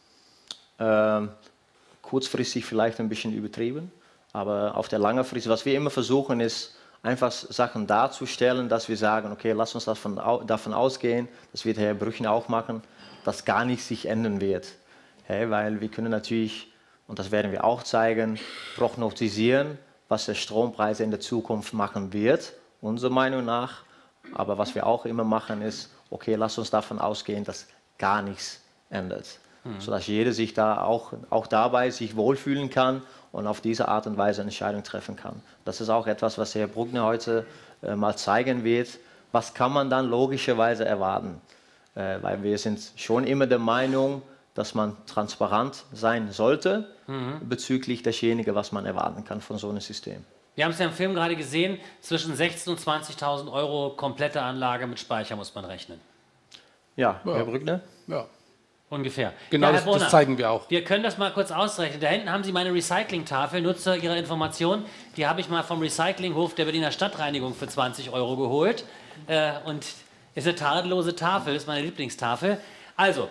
Ähm, kurzfristig vielleicht ein bisschen übertrieben. Aber auf der langen Frist, was wir immer versuchen, ist einfach Sachen darzustellen, dass wir sagen, okay, lass uns davon, davon ausgehen, das wird Herr Brüchner auch machen, dass gar nichts sich ändern wird. Hey, weil wir können natürlich, und das werden wir auch zeigen, prognostizieren, was der Strompreis in der Zukunft machen wird, unserer Meinung nach. Aber was wir auch immer machen, ist, okay, lass uns davon ausgehen, dass gar nichts ändert. Mhm. Sodass jeder sich da auch, auch dabei sich wohlfühlen kann und auf diese Art und Weise eine Entscheidung treffen kann. Das ist auch etwas, was Herr Brückner heute äh, mal zeigen wird. Was kann man dann logischerweise erwarten? Äh, weil wir sind schon immer der Meinung, dass man transparent sein sollte mhm. bezüglich desjenigen, was man erwarten kann von so einem System. Wir haben es ja im Film gerade gesehen, zwischen sechzehntausend und zwanzigtausend Euro komplette Anlage mit Speicher muss man rechnen. Ja, ja. Herr Brückner? Ja. Ungefähr. Genau, ja, das, Brunner, das zeigen wir auch. Wir können das mal kurz ausrechnen. Da hinten haben Sie meine Recycling-Tafel, nur zu Ihrer Information. Die habe ich mal vom Recyclinghof der Berliner Stadtreinigung für zwanzig Euro geholt. Äh, und ist eine tadellose Tafel, ist meine Lieblingstafel. Also,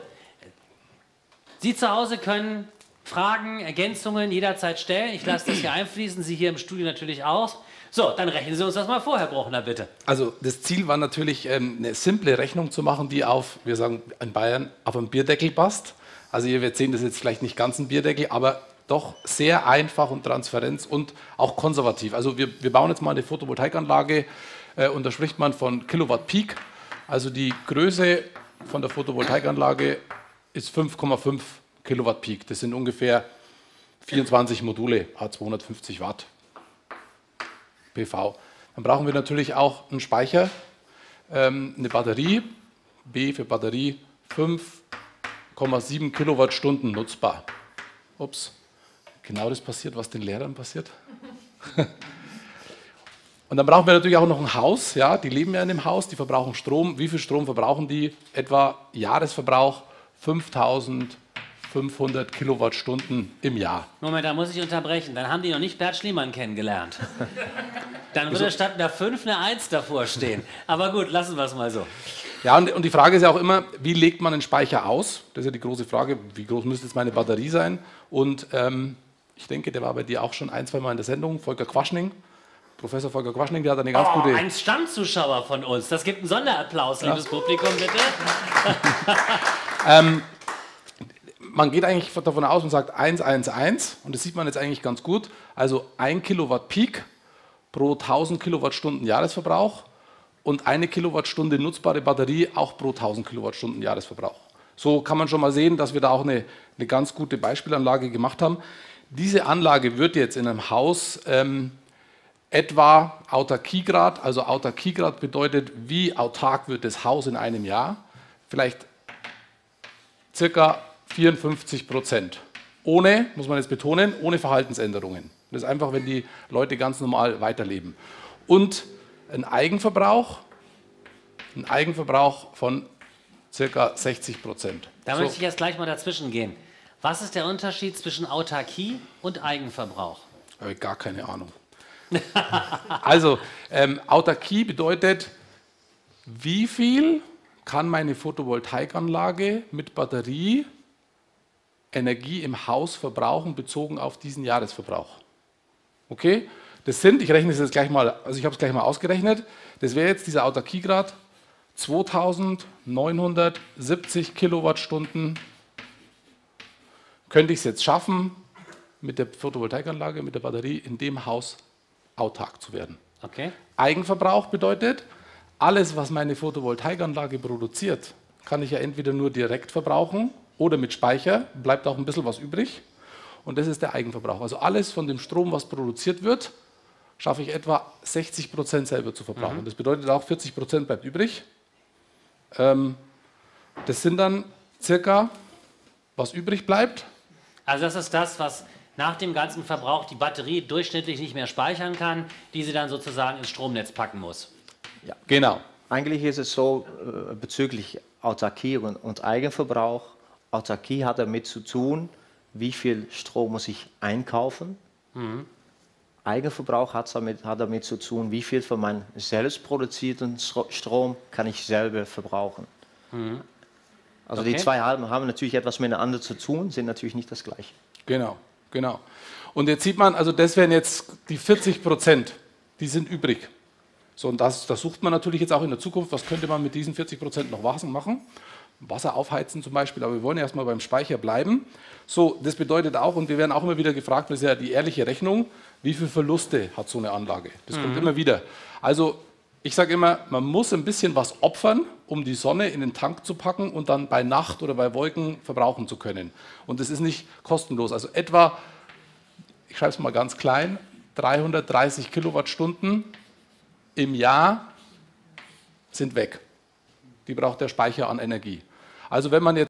Sie zu Hause können Fragen, Ergänzungen jederzeit stellen. Ich lasse das hier einfließen, Sie hier im Studio natürlich auch. So, dann rechnen Sie uns das mal vor, Herr Bruchner, bitte. Also das Ziel war natürlich, ähm, eine simple Rechnung zu machen, die auf, wir sagen in Bayern, auf einen Bierdeckel passt. Also ihr werdet sehen, das ist jetzt vielleicht nicht ganz ein Bierdeckel, aber doch sehr einfach und transparent und auch konservativ. Also wir, wir bauen jetzt mal eine Photovoltaikanlage äh, und da spricht man von Kilowatt Peak. Also die Größe von der Photovoltaikanlage ist fünf Komma fünf Kilowatt Peak. Das sind ungefähr vierundzwanzig Module, hat zweihundertfünfzig Watt P V. Dann brauchen wir natürlich auch einen Speicher. ähm, eine Batterie, B für Batterie, fünf Komma sieben Kilowattstunden nutzbar. Ups, genau das passiert, was den Lehrern passiert. Und dann brauchen wir natürlich auch noch ein Haus, ja, die leben ja in dem Haus, die verbrauchen Strom. Wie viel Strom verbrauchen die? Etwa Jahresverbrauch fünftausendfünfhundert Kilowattstunden im Jahr. Moment, da muss ich unterbrechen. Dann haben die noch nicht Bert Schliemann kennengelernt. Dann würde statt einer fünf eine eins davor stehen. Aber gut, lassen wir es mal so. Ja, und, und die Frage ist ja auch immer, wie legt man einen Speicher aus? Das ist ja die große Frage, wie groß müsste jetzt meine Batterie sein? Und ähm, ich denke, der war bei dir auch schon ein, zwei Mal in der Sendung, Volker Quaschning. Professor Volker Quaschning, der hat eine ganz oh, gute... ein Stammzuschauer von uns. Das gibt einen Sonderapplaus, liebes ja. Publikum, bitte. ähm, man geht eigentlich davon aus und sagt eins eins eins und das sieht man jetzt eigentlich ganz gut. Also ein Kilowatt Peak pro tausend Kilowattstunden Jahresverbrauch und eine Kilowattstunde nutzbare Batterie auch pro tausend Kilowattstunden Jahresverbrauch. So kann man schon mal sehen, dass wir da auch eine, eine ganz gute Beispielanlage gemacht haben. Diese Anlage wird jetzt in einem Haus ähm, etwa Autarkiegrad, also Autarkiegrad bedeutet, wie autark wird das Haus in einem Jahr? Vielleicht circa vierundfünfzig Prozent. Ohne, muss man jetzt betonen, ohne Verhaltensänderungen. Das ist einfach, wenn die Leute ganz normal weiterleben. Und ein Eigenverbrauch, ein Eigenverbrauch von circa sechzig Prozent. Da so. möchte ich jetzt gleich mal dazwischen gehen. Was ist der Unterschied zwischen Autarkie und Eigenverbrauch? Habe ich gar keine Ahnung. Also, ähm, Autarkie bedeutet, wie viel kann meine Photovoltaikanlage mit Batterie Energie im Haus verbrauchen, bezogen auf diesen Jahresverbrauch. Okay? Das sind, ich rechne es jetzt gleich mal, also ich habe es gleich mal ausgerechnet, das wäre jetzt dieser Autarkiegrad zweitausendneunhundertsiebzig Kilowattstunden. Könnte ich es jetzt schaffen, mit der Photovoltaikanlage, mit der Batterie in dem Haus autark zu werden. Okay. Eigenverbrauch bedeutet, alles, was meine Photovoltaikanlage produziert, kann ich ja entweder nur direkt verbrauchen oder mit Speicher, bleibt auch ein bisschen was übrig. Und das ist der Eigenverbrauch. Also alles von dem Strom, was produziert wird, schaffe ich etwa sechzig Prozent selber zu verbrauchen. Mhm. Das bedeutet auch, vierzig Prozent bleibt übrig. Ähm, das sind dann circa, was übrig bleibt. Also das ist das, was nach dem ganzen Verbrauch die Batterie durchschnittlich nicht mehr speichern kann, die sie dann sozusagen ins Stromnetz packen muss. Ja. Genau. Eigentlich ist es so, äh, bezüglich Autarkie und, und Eigenverbrauch, Autarkie hat damit zu tun, wie viel Strom muss ich einkaufen. Mhm. Eigenverbrauch hat damit, hat damit zu tun, wie viel von meinem selbst produzierten Strom kann ich selber verbrauchen. Mhm. Also okay. Die zwei haben, haben natürlich etwas miteinander zu tun, sind natürlich nicht das Gleiche. Genau, genau. Und jetzt sieht man, also das wären jetzt die vierzig Prozent, die sind übrig. So, und das, das sucht man natürlich jetzt auch in der Zukunft, was könnte man mit diesen vierzig Prozent noch machen? Wasser aufheizen zum Beispiel, aber wir wollen erstmal beim Speicher bleiben. So, das bedeutet auch, und wir werden auch immer wieder gefragt, das ist ja die ehrliche Rechnung, wie viele Verluste hat so eine Anlage? Das mhm. kommt immer wieder. Also, ich sage immer, man muss ein bisschen was opfern, um die Sonne in den Tank zu packen und dann bei Nacht oder bei Wolken verbrauchen zu können. Und das ist nicht kostenlos. Also etwa, ich schreibe es mal ganz klein, dreihundertdreißig Kilowattstunden im Jahr sind weg. Die braucht der Speicher an Energie. Also wenn man jetzt